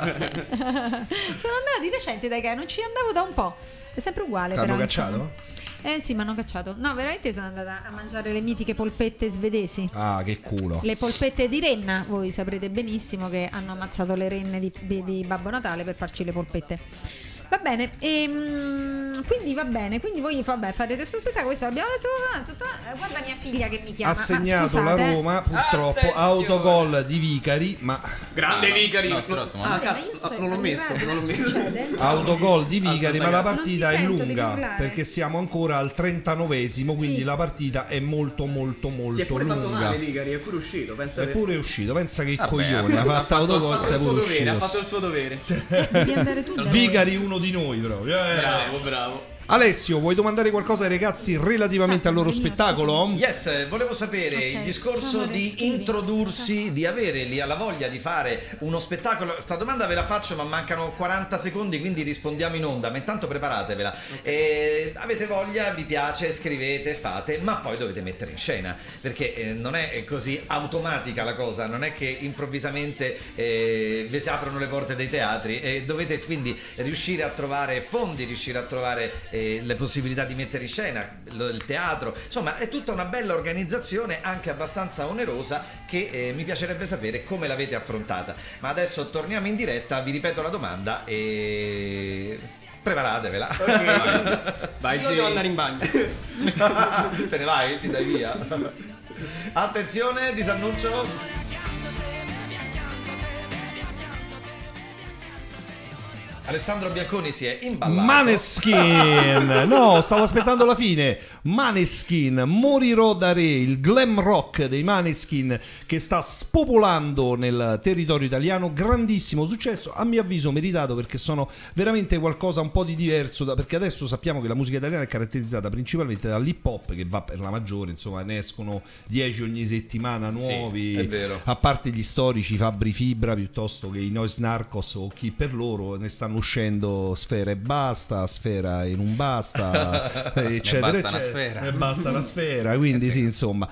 Speaker 5: Sono andata di recente da Ikea, non ci andavo da un po'. È sempre uguale.
Speaker 4: T'hanno
Speaker 5: però,
Speaker 4: cacciato?
Speaker 5: insomma. Eh sì, mi hanno cacciato. No, veramente sono andata a mangiare le mitiche polpette svedesi.
Speaker 4: Ah, che culo.
Speaker 5: Le polpette di renna, voi saprete benissimo che hanno ammazzato le renne di, di, di Babbo Natale per farci le polpette. Va bene, e, mm, quindi va bene, quindi voi vabbè, farete questo spettacolo, questo l'abbiamo detto, ah, tutto, eh, guarda mia figlia che mi chiama.
Speaker 4: Ha segnato
Speaker 5: ma
Speaker 4: la
Speaker 5: scusate,
Speaker 4: Roma, purtroppo,
Speaker 8: Attenzione.
Speaker 4: autogol di Vicari, ma
Speaker 7: Grande
Speaker 6: No, no,
Speaker 7: Vicari.
Speaker 6: no, Strotto, ma-
Speaker 7: Ah,
Speaker 5: ma io
Speaker 7: cazzo,
Speaker 5: sto
Speaker 7: non l'ho messo,
Speaker 5: arrivando,
Speaker 7: non l'ho
Speaker 5: che
Speaker 7: messo.
Speaker 5: succede?
Speaker 4: autogol di Vicari, ma la
Speaker 5: Non
Speaker 4: partita
Speaker 5: ti
Speaker 4: è
Speaker 5: sento, devi
Speaker 4: lunga
Speaker 5: urlare.
Speaker 4: perché siamo ancora al trentanovesimo, quindi
Speaker 5: Sì.
Speaker 4: la partita è molto molto
Speaker 7: Si è
Speaker 4: molto
Speaker 7: pure fatto
Speaker 4: lunga.
Speaker 7: male Vicari, è pure uscito, pensa
Speaker 4: È pure uscito, pensa che
Speaker 6: Vabbè,
Speaker 4: coglione,
Speaker 6: ha
Speaker 4: ha
Speaker 6: fatto-
Speaker 4: fatto
Speaker 6: ha
Speaker 4: autogol,
Speaker 7: ha fatto
Speaker 4: sei
Speaker 7: il suo
Speaker 4: pure
Speaker 7: dovere, ha
Speaker 4: uscito.
Speaker 7: fatto il suo dovere.
Speaker 5: Eh, devi andare tu da noi.
Speaker 4: Vicari uno di noi proprio. eh.
Speaker 7: Bravo, bravo.
Speaker 4: Alessio, vuoi domandare qualcosa ai ragazzi relativamente al loro
Speaker 5: Ah,
Speaker 4: spettacolo?
Speaker 3: Yes, volevo sapere
Speaker 5: Ok,
Speaker 3: il discorso
Speaker 5: amore,
Speaker 3: di
Speaker 5: scrivi.
Speaker 3: introdursi, di avere lì alla voglia di fare uno spettacolo. Sta domanda ve la faccio, ma mancano quaranta secondi, quindi rispondiamo in onda. Ma intanto preparatevela. Eh, avete voglia, vi piace, scrivete, fate, ma poi dovete mettere in scena, perché eh, non è così automatica la cosa, non è che improvvisamente eh, vi si aprono le porte dei teatri e dovete quindi riuscire a trovare fondi, riuscire a trovare eh, le possibilità di mettere in scena lo- il teatro, insomma è tutta una bella organizzazione anche abbastanza onerosa che eh, mi piacerebbe sapere come l'avete affrontata. Ma adesso torniamo in diretta, vi ripeto la domanda e preparatevela.
Speaker 7: Vai,
Speaker 8: Io
Speaker 7: G.
Speaker 8: devo andare in bagno.
Speaker 3: Te ne vai, ti dai via. Attenzione, disannuncio. Alessandro Bianconi si è imballato.
Speaker 4: Maneskin! No, stavo aspettando la fine. Maneskin, Morirò da re, il glam rock dei Maneskin che sta spopolando nel territorio italiano. Grandissimo successo, a mio avviso meritato, perché sono veramente qualcosa un po' di diverso, da, perché adesso sappiamo che la musica italiana è caratterizzata principalmente dall'hip hop, che va per la maggiore, insomma ne escono dieci ogni settimana nuovi,
Speaker 3: è vero.
Speaker 4: a parte gli storici Fabri Fibra piuttosto che i Noise Narcos o chi per loro, ne stanno uscendo Sfera e basta, Sfera e non basta, eccetera,
Speaker 6: basta una
Speaker 4: eccetera.
Speaker 6: sfera.
Speaker 4: E basta la sfera, quindi sì, insomma.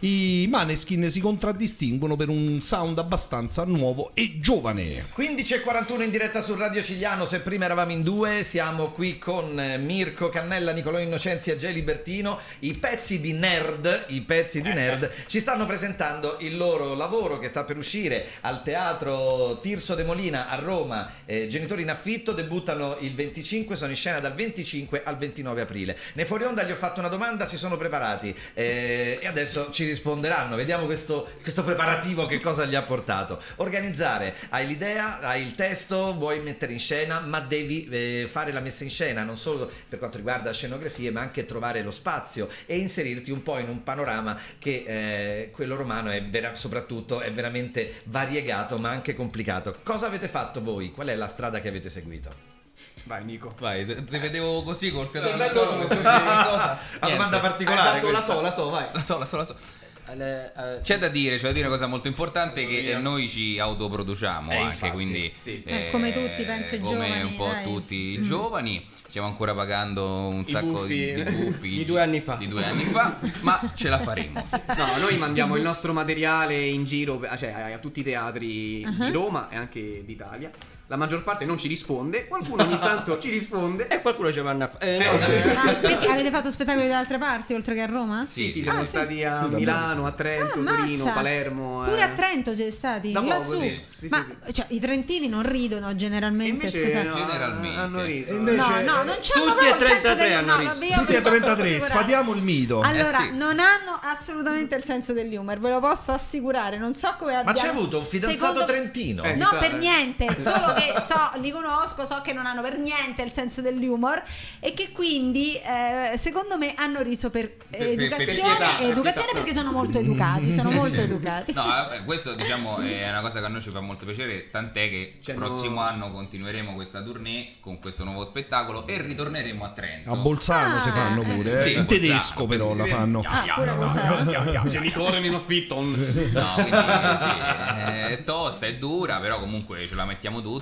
Speaker 4: I Maneskin si contraddistinguono per un sound abbastanza nuovo e giovane.
Speaker 3: quindici e quarantuno in diretta su Radio Cigliano. Se prima eravamo in due, siamo qui con Mirko Cannella, Nicolò Innocenzi e Jay Libertino. I pezzi di nerd, i pezzi di nerd ci stanno presentando il loro lavoro che sta per uscire al Teatro Tirso de Molina a Roma. eh, Genitori in affitto debuttano il venticinque, sono in scena dal venticinque al ventinove aprile. Nei fuori onda gli ho fatto una domanda, si sono preparati eh, e adesso ci risponderanno. Vediamo questo, questo preparativo che cosa gli ha portato. Organizzare, hai l'idea, hai il testo, vuoi mettere in scena, ma devi eh, fare la messa in scena non solo per quanto riguarda scenografie, ma anche trovare lo spazio e inserirti un po' in un panorama che eh, quello romano è vera- soprattutto è veramente variegato ma anche complicato. Cosa avete fatto voi? Qual è la strada che avete seguito?
Speaker 7: Vai Nico.
Speaker 6: Vai, te te vedevo così col fiato
Speaker 7: Sei
Speaker 6: nel
Speaker 7: bello
Speaker 6: collo.
Speaker 7: tu.
Speaker 6: che cosa?
Speaker 3: La domanda
Speaker 6: Niente.
Speaker 3: particolare.
Speaker 7: Hai fatto la
Speaker 3: questa.
Speaker 7: so, la so, vai.
Speaker 6: La so, la so, la so.
Speaker 8: Alle- eh,
Speaker 6: C'è da dire, c'è da dire una cosa molto importante, che eh, noi ci autoproduciamo
Speaker 3: Eh,
Speaker 6: anche,
Speaker 3: infatti,
Speaker 6: quindi
Speaker 7: sì.
Speaker 5: Eh, come tutti, penso, i
Speaker 6: come
Speaker 5: giovani,
Speaker 6: un po'
Speaker 5: dai.
Speaker 6: tutti i giovani. Stiamo ancora pagando un
Speaker 7: I
Speaker 6: sacco
Speaker 7: buffi.
Speaker 6: di, di buffi
Speaker 8: Di due anni fa.
Speaker 6: di due anni fa, ma ce la faremo.
Speaker 7: No, noi mandiamo il nostro materiale in giro, cioè a a tutti i teatri
Speaker 5: Uh-huh.
Speaker 7: di Roma e anche d'Italia. La maggior parte non ci risponde, qualcuno ogni tanto ci risponde.
Speaker 8: E qualcuno ci vanno a fare. Eh, no.
Speaker 5: Ah, perché avete fatto spettacoli da altre parti oltre che a Roma?
Speaker 7: Sì, sì,
Speaker 6: sì.
Speaker 7: siamo
Speaker 5: Ah, sì.
Speaker 7: stati a
Speaker 4: Sì, da
Speaker 7: Milano, a Trento,
Speaker 5: Ah,
Speaker 7: Torino,
Speaker 5: ammazza.
Speaker 7: Palermo.
Speaker 5: Pure
Speaker 7: eh.
Speaker 5: a Trento siete stati?
Speaker 7: Da poco,
Speaker 5: Lassù?
Speaker 7: sì. Sì,
Speaker 5: Ma
Speaker 7: sì,
Speaker 5: cioè, i trentini non ridono
Speaker 7: E
Speaker 5: generalmente,
Speaker 7: invece
Speaker 5: scusate.
Speaker 7: no,
Speaker 6: Generalmente.
Speaker 7: hanno riso.
Speaker 4: E invece-
Speaker 5: No, no, non c'è
Speaker 8: Tutti e trentatré hanno riso.
Speaker 4: Tutti a trentatré, sfatiamo il mito.
Speaker 5: Allora,
Speaker 6: Eh sì.
Speaker 5: non hanno assolutamente il senso dell'humor, ve lo posso assicurare. Non so come
Speaker 3: Ma
Speaker 5: abbiamo.
Speaker 3: c'è avuto un fidanzato
Speaker 5: Secondo-
Speaker 3: trentino?
Speaker 7: Eh, mi
Speaker 5: No,
Speaker 7: sa,
Speaker 5: per
Speaker 7: eh.
Speaker 5: niente, solo che so, li conosco, so che non hanno per niente il senso dell'humor e che quindi eh, secondo me hanno riso per eh,
Speaker 6: Per- per- per
Speaker 5: educazione
Speaker 7: pietà,
Speaker 5: e
Speaker 7: per
Speaker 5: educazione
Speaker 7: pietà,
Speaker 5: perché sono molto educati, sono molto educati.
Speaker 6: No, vabbè, questo diciamo è una cosa che a noi ci fa molto piacere, tant'è che il
Speaker 7: Cioè,
Speaker 6: prossimo
Speaker 7: no-
Speaker 6: anno continueremo questa tournée con questo nuovo spettacolo e ritorneremo a Trento.
Speaker 4: A Bolzano
Speaker 5: Ah.
Speaker 4: si fanno pure, eh.
Speaker 6: Sì,
Speaker 4: in
Speaker 6: Bolzano,
Speaker 4: tedesco però la fanno.
Speaker 6: Ya, ya,
Speaker 5: pure
Speaker 6: ya,
Speaker 5: Bolzano.
Speaker 6: ya, ya, ya.
Speaker 7: Genitore in affitto.
Speaker 6: No, quindi sì, è tosta, è dura, però comunque ce la mettiamo tutta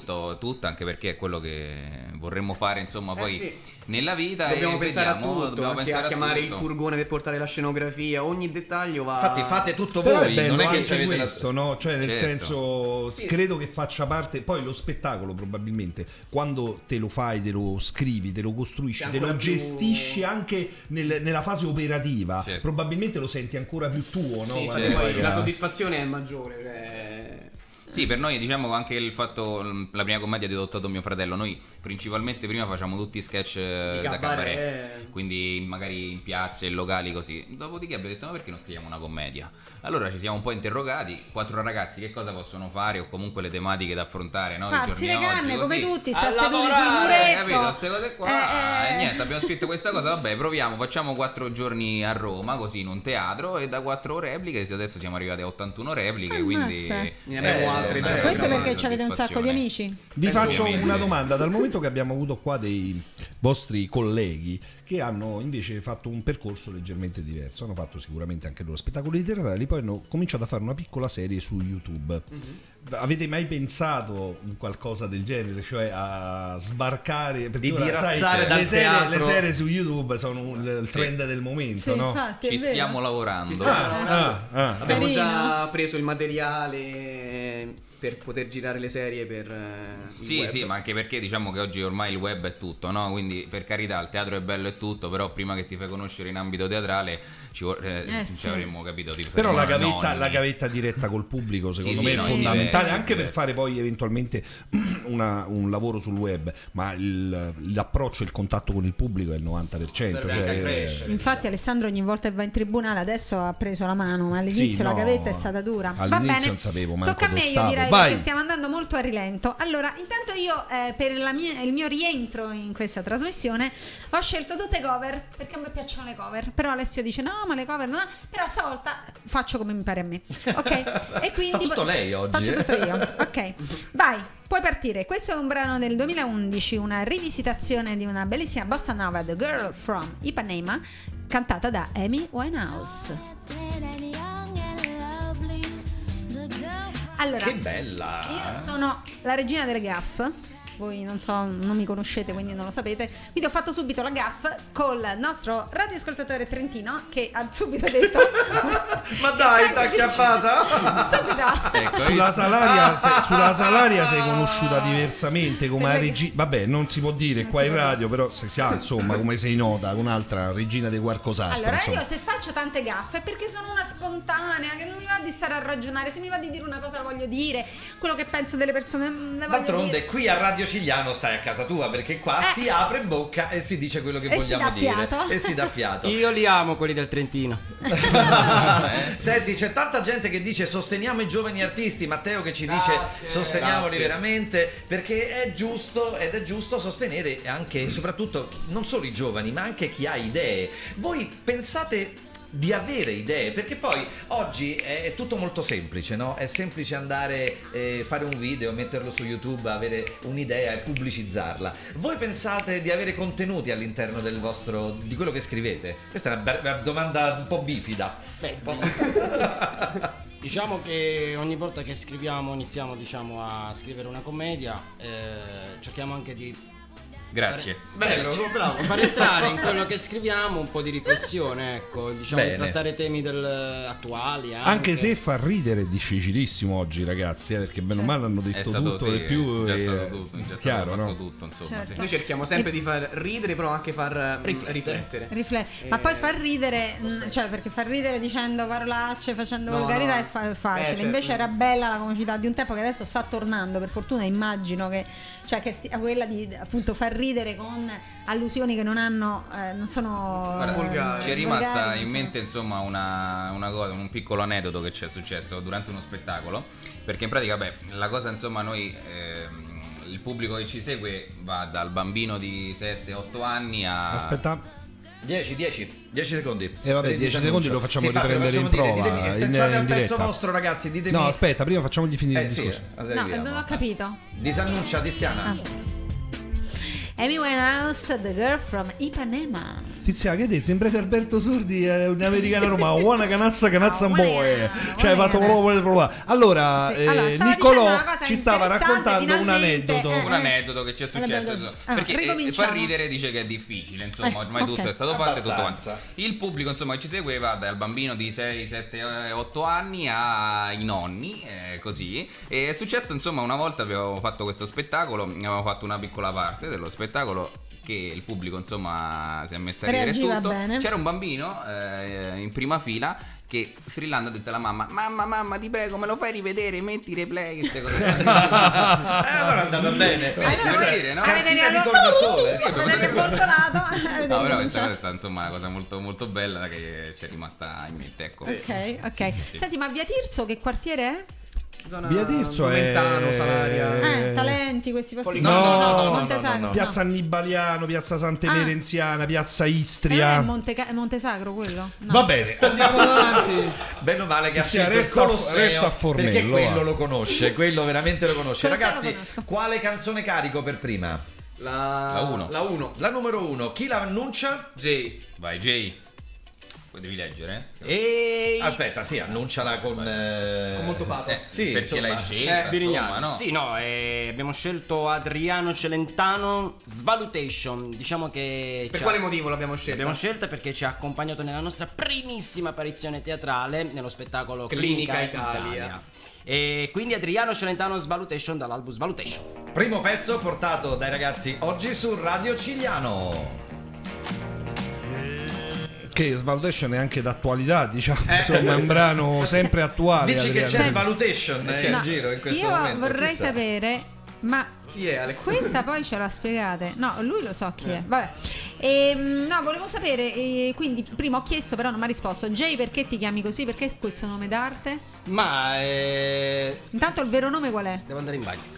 Speaker 6: molto tutta, anche perché è quello che vorremmo fare, insomma, poi
Speaker 7: Eh sì.
Speaker 6: nella vita.
Speaker 7: Dobbiamo
Speaker 6: e
Speaker 7: pensare
Speaker 6: vediamo,
Speaker 7: a tutto,
Speaker 6: dobbiamo
Speaker 7: anche
Speaker 6: pensare
Speaker 7: a chiamare
Speaker 6: tutto.
Speaker 7: il furgone per portare la scenografia, ogni dettaglio va.
Speaker 3: Infatti fate tutto
Speaker 4: Però è
Speaker 3: voi,
Speaker 4: bello
Speaker 3: non è che
Speaker 4: anche
Speaker 3: avete la...
Speaker 4: questo, no? Cioè, nel
Speaker 6: Certo.
Speaker 4: senso, credo che faccia parte. Poi lo spettacolo, probabilmente, quando te lo fai, te lo scrivi, te lo costruisci,
Speaker 7: C'è
Speaker 4: te
Speaker 7: ancora
Speaker 4: lo
Speaker 7: più-
Speaker 4: gestisci anche nel- nella fase operativa,
Speaker 6: Certo.
Speaker 4: probabilmente lo senti ancora più tuo, no?
Speaker 7: Sì,
Speaker 4: Quando
Speaker 7: infatti
Speaker 6: certo.
Speaker 7: poi
Speaker 4: vai a-
Speaker 7: la soddisfazione è maggiore. Cioè...
Speaker 6: Sì, per noi diciamo anche il fatto, la prima commedia di adottato mio fratello, noi principalmente prima facciamo tutti sketch eh,
Speaker 7: Di
Speaker 6: da
Speaker 7: cabaret.
Speaker 6: cabaret, quindi magari in piazze, in locali così. Dopodiché abbiamo detto ma perché non scriviamo una commedia? Allora ci siamo un po' interrogati, quattro ragazzi che cosa possono fare o comunque le tematiche da affrontare, no? Dei
Speaker 5: Farsi le
Speaker 6: giorni oggi,
Speaker 5: canne come
Speaker 6: così.
Speaker 5: tutti, sta
Speaker 6: A
Speaker 5: seduti sul
Speaker 6: lavorare,
Speaker 5: muretto.
Speaker 6: capito? Queste cose qua.
Speaker 5: Eh, eh.
Speaker 6: E niente, abbiamo scritto questa cosa, vabbè, proviamo, facciamo quattro giorni a Roma, così in un teatro, e da quattro repliche, adesso siamo arrivati a ottantuno repliche, quindi
Speaker 5: Ammazza.
Speaker 7: Ne abbiamo
Speaker 3: Eh,
Speaker 7: altre
Speaker 3: eh,
Speaker 7: già.
Speaker 5: Questo
Speaker 3: Eh,
Speaker 5: perché
Speaker 6: grande
Speaker 5: avete un sacco di
Speaker 6: soddisfazione.
Speaker 5: amici.
Speaker 4: Vi
Speaker 6: Penso
Speaker 4: faccio
Speaker 6: ovviamente.
Speaker 4: una domanda, dal momento che abbiamo avuto qua dei vostri colleghi che hanno invece fatto un percorso leggermente diverso, hanno fatto sicuramente anche loro spettacoli teatrali, poi hanno cominciato a fare una piccola serie su YouTube. Avete mai pensato in qualcosa del genere, cioè a sbarcare perché
Speaker 3: Di
Speaker 4: ora,
Speaker 3: dirazzare
Speaker 4: sai,
Speaker 3: dal
Speaker 4: le, serie,
Speaker 3: teatro?
Speaker 4: le serie su YouTube sono un- il trend del momento,
Speaker 5: Sì,
Speaker 4: no?
Speaker 5: infatti, è
Speaker 6: ci
Speaker 5: vero.
Speaker 6: stiamo lavorando.
Speaker 4: Ah, ah, ah.
Speaker 7: Abbiamo
Speaker 5: Carino.
Speaker 7: già preso il materiale per poter girare le serie per eh, il
Speaker 6: Sì,
Speaker 7: web.
Speaker 6: sì, ma anche perché diciamo che oggi ormai il web è tutto, no? Quindi per carità, il teatro è bello e tutto, però prima che ti fai conoscere in ambito teatrale ci, vor- eh,
Speaker 5: Eh,
Speaker 6: ci
Speaker 5: sì.
Speaker 6: avremmo capito. Tipo,
Speaker 4: Però la
Speaker 6: saremmo
Speaker 4: gavetta,
Speaker 6: nonni.
Speaker 4: la gavetta diretta col pubblico secondo
Speaker 6: Sì,
Speaker 4: me
Speaker 6: sì,
Speaker 4: è
Speaker 6: no, è
Speaker 4: fondamentale
Speaker 6: diverso,
Speaker 4: anche
Speaker 6: è
Speaker 4: per
Speaker 6: diverso.
Speaker 4: fare poi eventualmente una- un lavoro sul web, ma il- l'approccio e il contatto con il pubblico è il novanta per cento.
Speaker 3: Serve anche a
Speaker 4: cioè-
Speaker 3: crescere.
Speaker 5: Infatti Alessandro ogni volta che va in tribunale adesso ha preso la mano, ma all'inizio
Speaker 4: Sì,
Speaker 5: la
Speaker 4: no,
Speaker 5: gavetta è stata dura. Va
Speaker 4: all'inizio
Speaker 5: bene,
Speaker 4: non sapevo manco
Speaker 5: tocca a me,
Speaker 4: dove
Speaker 5: io
Speaker 4: stavo.
Speaker 5: direi,
Speaker 4: Vai.
Speaker 5: perché stiamo andando molto a rilento. Allora, intanto io eh, per la mia- il mio rientro in questa trasmissione ho scelto tutte cover, perché a me piacciono le cover. Però Alessio dice no, ma le cover no, però stavolta faccio come mi pare a me. Ok? E quindi
Speaker 3: Fa tutto lei oggi,
Speaker 5: Faccio
Speaker 3: eh?
Speaker 5: tutto io. Ok. Vai. Puoi partire. Questo è un brano del duemilaundici, una rivisitazione di una bellissima bossa nova, The Girl from Ipanema, cantata da Amy Winehouse. Allora,
Speaker 3: Che bella!
Speaker 5: io sono la regina delle gaff. Voi non so, non mi conoscete, quindi non lo sapete. Quindi ho fatto subito la gaff col nostro radioascoltatore trentino che ha subito detto
Speaker 3: Ma dai, t'ha acchiappata?
Speaker 5: subito.
Speaker 6: Ecco,
Speaker 4: Sulla
Speaker 6: io-
Speaker 4: Salaria, se- sulla Salaria sei conosciuta diversamente come
Speaker 5: Perché-
Speaker 4: regina. Vabbè, non si può dire
Speaker 5: Non
Speaker 4: qua
Speaker 5: si
Speaker 4: in
Speaker 5: può
Speaker 4: radio, però se si ha, insomma, come sei nota, un'altra regina di qualcos'altro.
Speaker 5: Allora,
Speaker 4: insomma.
Speaker 5: io se faccio tante gaffe è perché sono una spontanea, che non mi va di stare a ragionare, se mi va di dire una cosa la voglio dire, quello che penso delle persone mm, la voglio
Speaker 3: D'altronde
Speaker 5: dire.
Speaker 3: qui a Radio Cigliano stai a casa tua, perché qua
Speaker 5: Eh.
Speaker 3: si apre bocca e si dice quello che
Speaker 5: E si
Speaker 3: vogliamo
Speaker 5: dà
Speaker 3: dire
Speaker 5: fiato.
Speaker 3: e si dà fiato.
Speaker 8: Io li amo quelli del Trentino.
Speaker 3: Senti, c'è tanta gente che dice sosteniamo i giovani artisti, Matteo che ci dice
Speaker 8: Grazie,
Speaker 3: sosteniamoli
Speaker 6: grazie.
Speaker 3: veramente, perché è giusto ed è giusto sostenere anche e soprattutto non solo i giovani, ma anche chi ha idee. Voi pensate di avere idee, perché poi oggi è tutto molto semplice, no? È semplice andare e fare un video, metterlo su YouTube, avere un'idea e pubblicizzarla. Voi pensate di avere contenuti all'interno del vostro di quello che scrivete? Questa è una, be- una domanda un po' bifida.
Speaker 8: Beh, diciamo che ogni volta che scriviamo, iniziamo diciamo a scrivere una commedia, eh, cerchiamo anche di
Speaker 6: Grazie.
Speaker 3: Bello, bravo.
Speaker 8: far entrare in quello che scriviamo un po' di riflessione, ecco, diciamo
Speaker 3: Bene.
Speaker 8: di trattare temi del, attuali anche.
Speaker 4: Anche se far ridere è difficilissimo oggi, ragazzi, eh, perché bene o male hanno
Speaker 6: È
Speaker 4: detto
Speaker 6: stato
Speaker 4: tutto
Speaker 6: sì,
Speaker 4: e più.
Speaker 6: già
Speaker 4: e-
Speaker 6: stato tutto, già stato
Speaker 4: chiaro,
Speaker 6: fatto
Speaker 4: no?
Speaker 6: tutto, insomma,
Speaker 5: Certo.
Speaker 6: sì.
Speaker 7: Noi cerchiamo sempre di far ridere, però anche far eh,
Speaker 8: Riflettere.
Speaker 7: riflettere.
Speaker 5: Rifle- Ma
Speaker 7: Eh,
Speaker 5: poi far ridere, mh, cioè perché far ridere dicendo parolacce, facendo
Speaker 7: No,
Speaker 5: volgarità
Speaker 7: no.
Speaker 5: è fa- facile.
Speaker 7: Eh, certo.
Speaker 5: Invece era bella la comicità di un tempo che adesso sta tornando, per fortuna immagino che, cioè, che sia quella di appunto far ridere con allusioni che non hanno, eh, non sono
Speaker 6: Guarda,
Speaker 7: Volgari.
Speaker 6: ci è rimasta
Speaker 5: volgari,
Speaker 6: in
Speaker 5: insomma.
Speaker 6: mente insomma una, una cosa, un piccolo aneddoto che ci è successo durante uno spettacolo, perché in pratica beh, la cosa insomma noi ehm, il pubblico che ci segue va dal bambino di sette otto anni a
Speaker 4: Aspetta,
Speaker 3: dieci, dieci, dieci secondi.
Speaker 4: E vabbè,
Speaker 3: Per il
Speaker 4: dieci
Speaker 3: disannuncio.
Speaker 4: secondi lo facciamo
Speaker 3: Sì, infatti,
Speaker 4: riprendere
Speaker 3: lo
Speaker 4: in
Speaker 3: facciamo
Speaker 4: prova,
Speaker 3: dire. Ditemi,
Speaker 4: in-
Speaker 3: pensate
Speaker 4: in
Speaker 3: al pezzo
Speaker 4: diretta.
Speaker 3: vostro, ragazzi, ditemi.
Speaker 4: no, aspetta, prima facciamogli finire
Speaker 3: Eh
Speaker 4: il
Speaker 3: sì,
Speaker 4: discorso.
Speaker 3: eh,
Speaker 5: No,
Speaker 3: arriviamo.
Speaker 5: non ho capito.
Speaker 3: Disannuncia Tiziana.
Speaker 5: Amy Winehouse, The Girl from Ipanema.
Speaker 4: Tiziana, che te sembrate Alberto Sordi, è un americano romano, buona canazza, canazza un
Speaker 5: No,
Speaker 4: boe.
Speaker 5: buona,
Speaker 4: Cioè,
Speaker 5: buona.
Speaker 4: fatto proprio provare. Allora,
Speaker 5: Sì,
Speaker 4: eh,
Speaker 5: allora, stava
Speaker 4: Niccolò
Speaker 5: dicendo una cosa
Speaker 4: ci stava
Speaker 5: interessante,
Speaker 4: raccontando un
Speaker 5: finalmente,
Speaker 4: aneddoto.
Speaker 5: eh.
Speaker 6: Un aneddoto che ci è successo.
Speaker 5: Allora,
Speaker 6: perché
Speaker 5: allora,
Speaker 6: eh, fa
Speaker 5: ricominciamo.
Speaker 6: ridere, dice che è difficile, insomma,
Speaker 5: Eh,
Speaker 6: ormai
Speaker 5: ok.
Speaker 6: tutto è stato fatto e tutto
Speaker 3: Abbastanza.
Speaker 6: quanto. Il pubblico, insomma, che ci segueva dal bambino di sei, sette, otto anni ai nonni, eh, così. E è successo, insomma, una volta abbiamo fatto questo spettacolo, avevamo fatto una piccola parte dello spettacolo che il pubblico, insomma, si è messo a ridere
Speaker 5: Reagiva
Speaker 6: tutto.
Speaker 5: bene.
Speaker 6: C'era un bambino eh, in prima fila che strillando ha detto alla mamma: mamma, mamma, ti prego, me lo fai rivedere, metti replay, queste cose.
Speaker 3: Eh, allora è andata bene.
Speaker 6: Vedi,
Speaker 3: Questa
Speaker 6: per
Speaker 3: è
Speaker 6: dire, no?
Speaker 3: cartina di tornasole.
Speaker 5: Avete bortolato. avete
Speaker 6: No, però questa
Speaker 5: ricominciato.
Speaker 6: cosa è stata, insomma, una cosa molto molto bella che ci è rimasta in mente, ecco.
Speaker 5: Ok, ok.
Speaker 6: Sì, sì.
Speaker 5: Senti, ma Via Tirso che quartiere è?
Speaker 7: Zona
Speaker 4: Via Tirso è
Speaker 7: Noventano, Salaria.
Speaker 5: Eh, Talenti, questi posti.
Speaker 3: No, no, no, no,
Speaker 5: Montesacro.
Speaker 3: no, no.
Speaker 4: Piazza Annibaliano, Piazza Santa
Speaker 5: Ah.
Speaker 4: Emerenziana, Piazza
Speaker 5: Eh, non è
Speaker 4: Istria.
Speaker 5: Monte, Montesacro quello? No.
Speaker 4: Va bene, andiamo avanti.
Speaker 3: Bene o male che ha
Speaker 4: Sì,
Speaker 3: scelto
Speaker 4: resta-
Speaker 3: il Colosseo,
Speaker 4: resta a Formello,
Speaker 3: perché quello
Speaker 4: va.
Speaker 3: lo conosce, quello veramente lo conosce.
Speaker 5: Colosseo lo
Speaker 3: Ragazzi,
Speaker 5: conosco.
Speaker 3: quale canzone carico per prima?
Speaker 7: La
Speaker 6: La uno.
Speaker 7: La uno.
Speaker 3: La numero uno, chi la annuncia?
Speaker 7: J.
Speaker 6: Vai, Jay. Poi devi leggere, eh?
Speaker 8: E
Speaker 3: Aspetta, sì, annunciala con... eh,
Speaker 7: Con molto pathos.
Speaker 6: Eh,
Speaker 3: Sì,
Speaker 6: perché
Speaker 3: insomma.
Speaker 6: l'hai scelta,
Speaker 8: Eh, Birignano.
Speaker 6: insomma, no?
Speaker 8: Sì, no, eh, abbiamo scelto Adriano Celentano, Svalutation. Diciamo che
Speaker 7: Per
Speaker 8: ci
Speaker 7: quale
Speaker 8: ha-
Speaker 7: motivo l'abbiamo scelta?
Speaker 8: L'abbiamo scelta perché ci ha accompagnato nella nostra primissima apparizione teatrale nello spettacolo Clinica,
Speaker 7: Clinica
Speaker 8: Italia.
Speaker 7: Italia.
Speaker 8: E quindi Adriano Celentano Svalutation dall'album Svalutation.
Speaker 3: Primo pezzo portato dai ragazzi oggi su Radio Cigliano.
Speaker 4: Che Svalutation è anche d'attualità, diciamo, insomma, è un brano sempre attuale.
Speaker 3: Dici che
Speaker 4: Adriano.
Speaker 3: c'è Svalutation eh,
Speaker 5: No,
Speaker 3: in giro in questo
Speaker 5: io
Speaker 3: momento.
Speaker 5: vorrei
Speaker 3: chissà.
Speaker 5: sapere, ma
Speaker 7: Chi è Alex?
Speaker 5: questa poi ce la spiegate? No, lui lo so chi è. Vabbè. Ehm, no, volevo sapere. eh, quindi, prima ho chiesto, però non mi ha risposto. Jay, perché ti chiami così? Perché questo nome d'arte?
Speaker 8: Ma eh,
Speaker 5: Intanto il vero nome qual è?
Speaker 8: devo andare in bagno.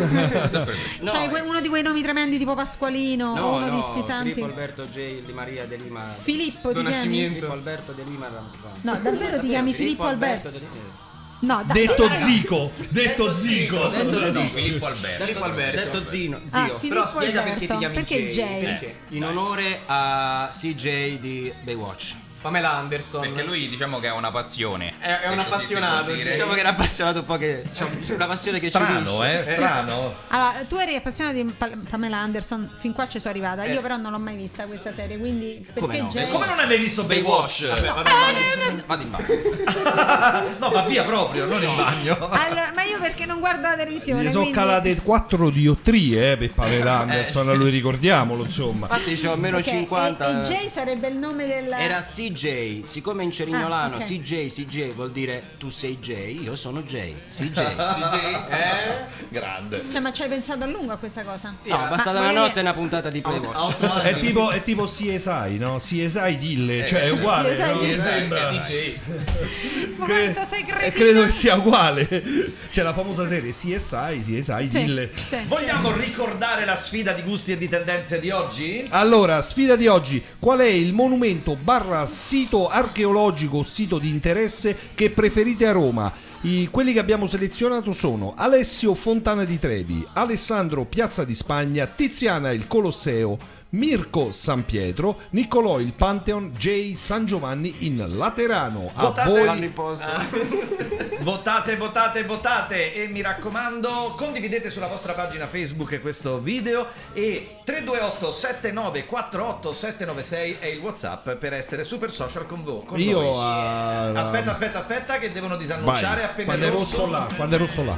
Speaker 5: No, cioè, que- uno di quei nomi tremendi tipo Pasqualino o
Speaker 8: No,
Speaker 5: uno
Speaker 8: no,
Speaker 5: di sti santi.
Speaker 8: Filippo Alberto J. Di Maria De Lima.
Speaker 5: Filippo ti
Speaker 7: Don
Speaker 5: chiami?
Speaker 7: Nascimento.
Speaker 8: Filippo Alberto De Lima.
Speaker 5: No, davvero ti chiami Filippo Alberto?
Speaker 8: De Lima.
Speaker 5: No, da-
Speaker 4: Detto
Speaker 5: no.
Speaker 4: Zico, detto Zico.
Speaker 8: Detto
Speaker 6: No,
Speaker 8: Zino.
Speaker 6: Filippo Alberto.
Speaker 7: Filippo Alberto.
Speaker 8: Detto Zino,
Speaker 5: Ah,
Speaker 8: zio.
Speaker 5: Filippo
Speaker 7: Però spiega
Speaker 5: Alberto.
Speaker 7: perché ti chiami
Speaker 5: Perché
Speaker 7: Jay.
Speaker 5: Jay?
Speaker 7: Perché?
Speaker 8: In onore a C J di Baywatch.
Speaker 7: Pamela Anderson.
Speaker 6: Perché lui, diciamo che ha una passione.
Speaker 7: È- è
Speaker 6: Se
Speaker 7: un
Speaker 6: così si
Speaker 7: appassionato,
Speaker 6: può dire.
Speaker 8: Diciamo che era appassionato un po' che. C'è una passione che ci
Speaker 3: Strano,
Speaker 8: unisce.
Speaker 3: eh, strano.
Speaker 5: Allora, tu eri appassionato di Pa- Pamela Anderson, fin qua ci sono arrivata.
Speaker 7: Eh.
Speaker 5: Io però non l'ho mai vista questa serie, quindi perché
Speaker 8: Come no?
Speaker 5: Jay?
Speaker 3: Come non hai mai visto Baywatch?
Speaker 8: Vabbè,
Speaker 5: No.
Speaker 8: vabbè, vado in bagno.
Speaker 3: No, va via proprio, non in bagno.
Speaker 5: Allora, ma io perché non guardo la televisione?
Speaker 4: Gli sono
Speaker 5: quindi-
Speaker 4: calate quattro diottrie eh, per Pamela Anderson, lui ricordiamolo, insomma.
Speaker 8: Infatti c'ho meno
Speaker 5: Ok,
Speaker 8: cinquanta.
Speaker 5: E, e Jay sarebbe il nome del.
Speaker 8: Era C J, siccome in cerignolano
Speaker 5: Ah, ok.
Speaker 8: C J, C J vuol dire tu sei Jay, io sono Jay, C J.
Speaker 7: C J? Eh?
Speaker 3: Grande.
Speaker 5: Cioè, ma ci hai pensato a lungo a questa cosa?
Speaker 8: No, basta
Speaker 5: Ma-
Speaker 8: una
Speaker 5: ma-
Speaker 8: notte e una puntata di
Speaker 7: A
Speaker 8: Baywatch.
Speaker 7: otto anni.
Speaker 4: È tipo, è tipo C S I, no? C S I Dille, cioè è uguale.
Speaker 5: C S I
Speaker 4: no?
Speaker 5: Dille.
Speaker 4: Mi sembra.
Speaker 7: C J.
Speaker 5: Ma
Speaker 4: Cre-
Speaker 5: quanto sei
Speaker 4: eh,
Speaker 5: cretino?
Speaker 4: credo che sia uguale. C'è la famosa serie C S I, C S I
Speaker 5: Sì,
Speaker 4: Dille.
Speaker 5: sì.
Speaker 3: Vogliamo ricordare la sfida di gusti e di tendenze di oggi?
Speaker 4: Allora, sfida di oggi: qual è il monumento barra sito archeologico, sito di interesse che preferite a Roma? I- quelli che abbiamo selezionato sono Alessio Fontana di Trevi, Alessandro Piazza di Spagna, Tiziana il Colosseo, Mirko San Pietro, Niccolò il Pantheon, Jay San Giovanni in Laterano. A
Speaker 3: Votate
Speaker 4: voi.
Speaker 8: L'hanno imposto.
Speaker 3: Votate, votate, votate e mi raccomando condividete sulla vostra pagina Facebook questo video e tre due otto sette nove quattro otto sette nove sei è il WhatsApp per essere super social con voi. Con
Speaker 4: Io
Speaker 3: noi.
Speaker 4: a...
Speaker 3: Aspetta, aspetta, aspetta che devono disannunciare
Speaker 4: Vai.
Speaker 3: appena
Speaker 4: Quando
Speaker 3: il
Speaker 4: è
Speaker 3: rosso.
Speaker 4: rosso là, quando è rosso là.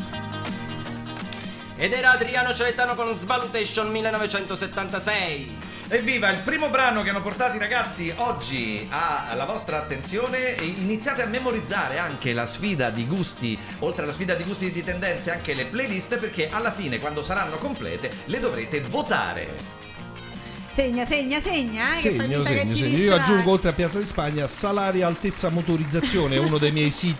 Speaker 8: Ed era Adriano Celentano con Svalutation millenovecentosettantasei.
Speaker 3: Evviva, il primo brano che hanno portato i ragazzi oggi alla vostra attenzione. Iniziate a memorizzare anche la sfida di gusti, oltre alla sfida di gusti e di tendenze, anche le playlist, perché alla fine, quando saranno complete, le dovrete votare.
Speaker 5: Segna, segna, segna, eh, che fai
Speaker 4: Segno,
Speaker 5: finta che
Speaker 4: segno,
Speaker 5: ti
Speaker 4: segno. Io
Speaker 5: distrai.
Speaker 4: aggiungo oltre a Piazza di Spagna Salaria Altezza Motorizzazione, uno dei miei siti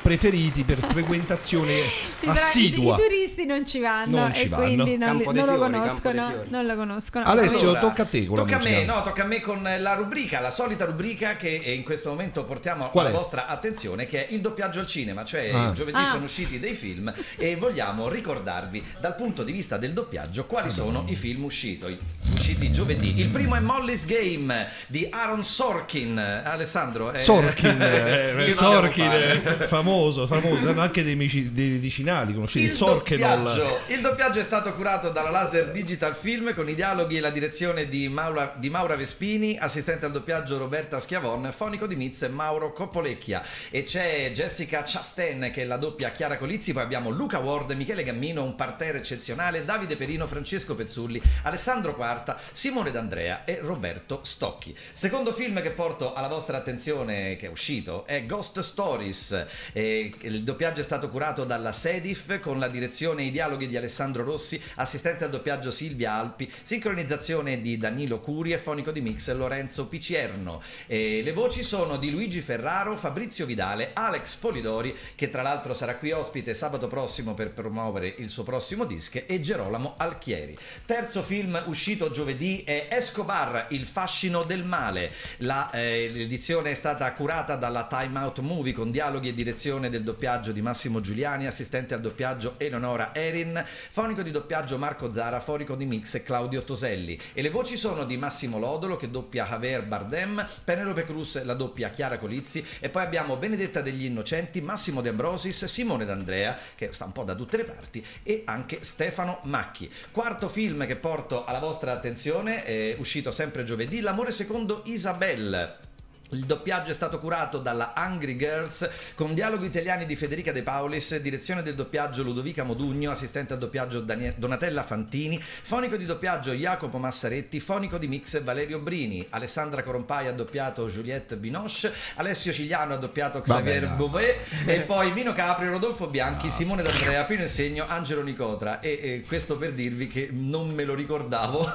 Speaker 4: preferiti per frequentazione
Speaker 5: Sì, però i,
Speaker 4: assidua.
Speaker 5: i turisti non ci vanno
Speaker 4: Non ci
Speaker 5: e
Speaker 4: vanno.
Speaker 5: quindi non,
Speaker 8: Campo
Speaker 5: li-
Speaker 8: dei
Speaker 5: non lo
Speaker 8: fiori, Campo dei
Speaker 5: conoscono.
Speaker 8: fiori.
Speaker 5: Non lo conoscono.
Speaker 4: Alessio,
Speaker 3: Allora,
Speaker 4: tocca a te con la
Speaker 3: tocca a
Speaker 4: musica.
Speaker 3: me, no, tocca a me con la rubrica, la solita rubrica che in questo momento portiamo
Speaker 4: Qual
Speaker 3: alla
Speaker 4: è?
Speaker 3: vostra attenzione, che è il doppiaggio al cinema, cioè
Speaker 4: Ah.
Speaker 3: giovedì
Speaker 5: Ah.
Speaker 3: sono usciti dei film e vogliamo ricordarvi dal punto di vista del doppiaggio quali sono i film usciti, usciti giovedì. Il primo è Molly's Game di Aaron Sorkin. Alessandro, eh,
Speaker 4: Sorkin,
Speaker 3: io
Speaker 4: eh,
Speaker 3: non
Speaker 4: Sorkin
Speaker 3: devo
Speaker 4: eh,
Speaker 3: fare.
Speaker 4: famoso, famoso, hanno anche dei, mici- dei medicinali, conoscete il,
Speaker 3: Il
Speaker 4: Sorkenol.
Speaker 3: doppiaggio, il doppiaggio è stato curato dalla Laser Digital Film con i dialoghi e la direzione di Maura, di Maura Vespini, assistente al doppiaggio Roberta Schiavon, fonico di Miz Mauro Coppolecchia, e c'è Jessica Chastain che la doppia Chiara Colizzi, poi abbiamo Luca Ward, Michele Gammino, un parterre eccezionale, Davide Perino, Francesco Pezzulli, Alessandro Quarta, Simone D'Andrea e Roberto Stocchi. Secondo film che porto alla vostra attenzione che è uscito è Ghost Stories. Eh, il doppiaggio è stato curato dalla Sedif con la direzione e i dialoghi di Alessandro Rossi, assistente al doppiaggio Silvia Alpi, sincronizzazione di Danilo Curi e fonico di mix Lorenzo Picierno. Eh, le voci sono di Luigi Ferraro, Fabrizio Vidale, Alex Polidori, che tra l'altro sarà qui ospite sabato prossimo per promuovere il suo prossimo disco, e Gerolamo Alchieri. Terzo film uscito giovedì è Escobar, il fascino del male. La, eh, l'edizione è stata curata dalla Time Out Movie con dialoghi e direzione del doppiaggio di Massimo Giuliani, assistente al doppiaggio Eleonora Erin, fonico di doppiaggio Marco Zara, fonico di mix Claudio Toselli, e le voci sono di Massimo Lodolo che doppia Javier Bardem, Penelope Cruz la doppia Chiara Colizzi, e poi abbiamo Benedetta degli Innocenti, Massimo De Ambrosis, Simone D'Andrea che sta un po' da tutte le parti, e anche Stefano Macchi. Quarto film che porto alla vostra attenzione è uscito sempre giovedì, L'amore secondo Isabelle. Il doppiaggio è stato curato dalla Hungry Girls con dialoghi italiani di Federica De Paulis, direzione del doppiaggio Ludovica Modugno, assistente al doppiaggio Danie- Donatella Fantini, fonico di doppiaggio Jacopo Massaretti, fonico di mix Valerio Brini, Alessandra Corompai ha doppiato Juliette Binoche, Alessio Cigliano ha doppiato Xavier
Speaker 4: Vabbè, no.
Speaker 3: Beauvais, e poi Mino Capri, Rodolfo Bianchi,
Speaker 4: No,
Speaker 3: Simone D'Andrea, Pino Insegno, Angelo Nicotra, e, e questo per dirvi che non me lo ricordavo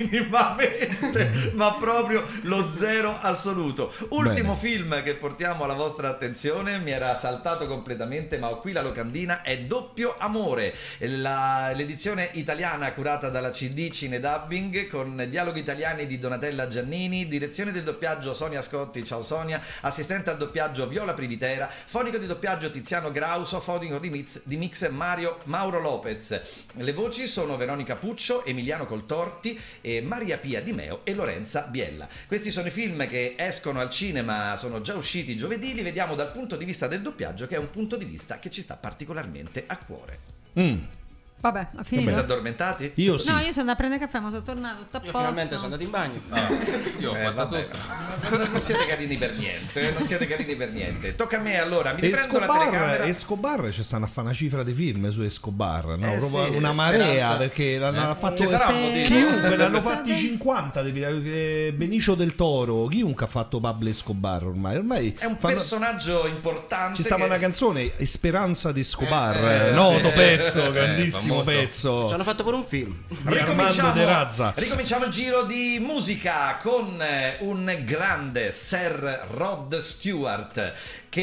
Speaker 3: minimamente, ma proprio lo zero assoluto. Ultimo
Speaker 4: Bene.
Speaker 3: film che portiamo alla vostra attenzione, mi era saltato completamente, ma ho qui la locandina, è Doppio Amore, la- l'edizione italiana curata dalla C D Cine Dubbing con dialoghi italiani di Donatella Giannini, direzione del doppiaggio Sonia Scotti, ciao Sonia, assistente al doppiaggio Viola Privitera, fonico di doppiaggio Tiziano Grauso, fonico di mix, di mix Mario Mauro Lopez. Le voci sono Veronica Puccio, Emiliano Coltorti, e Maria Pia Di Meo e Lorenza Biella. Questi sono i film che escono al cinema, sono già usciti giovedì, li vediamo dal punto di vista del doppiaggio, che è un punto di vista che ci sta particolarmente a cuore.
Speaker 4: Mm.
Speaker 5: Vabbè, ha
Speaker 3: Siete
Speaker 5: finito.
Speaker 3: addormentati?
Speaker 4: Io sì.
Speaker 5: No, io sono andato a prendere caffè, ma sono tornato tutto a
Speaker 8: Io
Speaker 5: posto.
Speaker 8: finalmente sono andato in bagno.
Speaker 6: Io ho
Speaker 3: Eh,
Speaker 6: fatto
Speaker 3: vabbè,
Speaker 6: sotto.
Speaker 3: non siete carini per niente, non siete carini per niente. Tocca a me allora, mi riprendo la
Speaker 4: Escobar,
Speaker 3: telecamera.
Speaker 4: Escobar ci stanno a fare una cifra di film su Escobar, no?
Speaker 3: Eh
Speaker 4: Proprio
Speaker 3: sì,
Speaker 4: una
Speaker 3: Speranza.
Speaker 4: marea, perché l'hanno
Speaker 3: Eh?
Speaker 4: fatto
Speaker 3: Ci sarà un motivo.
Speaker 4: chiunque, ne hanno
Speaker 5: Pensate-
Speaker 4: fatti cinquanta di- eh, Benicio del Toro, chiunque ha fatto Pablo Escobar ormai. Ormai
Speaker 3: È un
Speaker 4: fanno-
Speaker 3: personaggio importante.
Speaker 4: ci stava
Speaker 3: che-
Speaker 4: una canzone, Speranza di Escobar,
Speaker 3: Eh,
Speaker 4: eh, noto
Speaker 3: sì.
Speaker 4: pezzo,
Speaker 3: Eh,
Speaker 4: grandissimo
Speaker 6: famoso.
Speaker 4: pezzo.
Speaker 8: Ci hanno fatto pure un film.
Speaker 4: Di Armando De Razza.
Speaker 3: ricominciamo il giro di musica con eh, un grande Sir Rod Stewart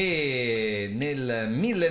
Speaker 3: che nel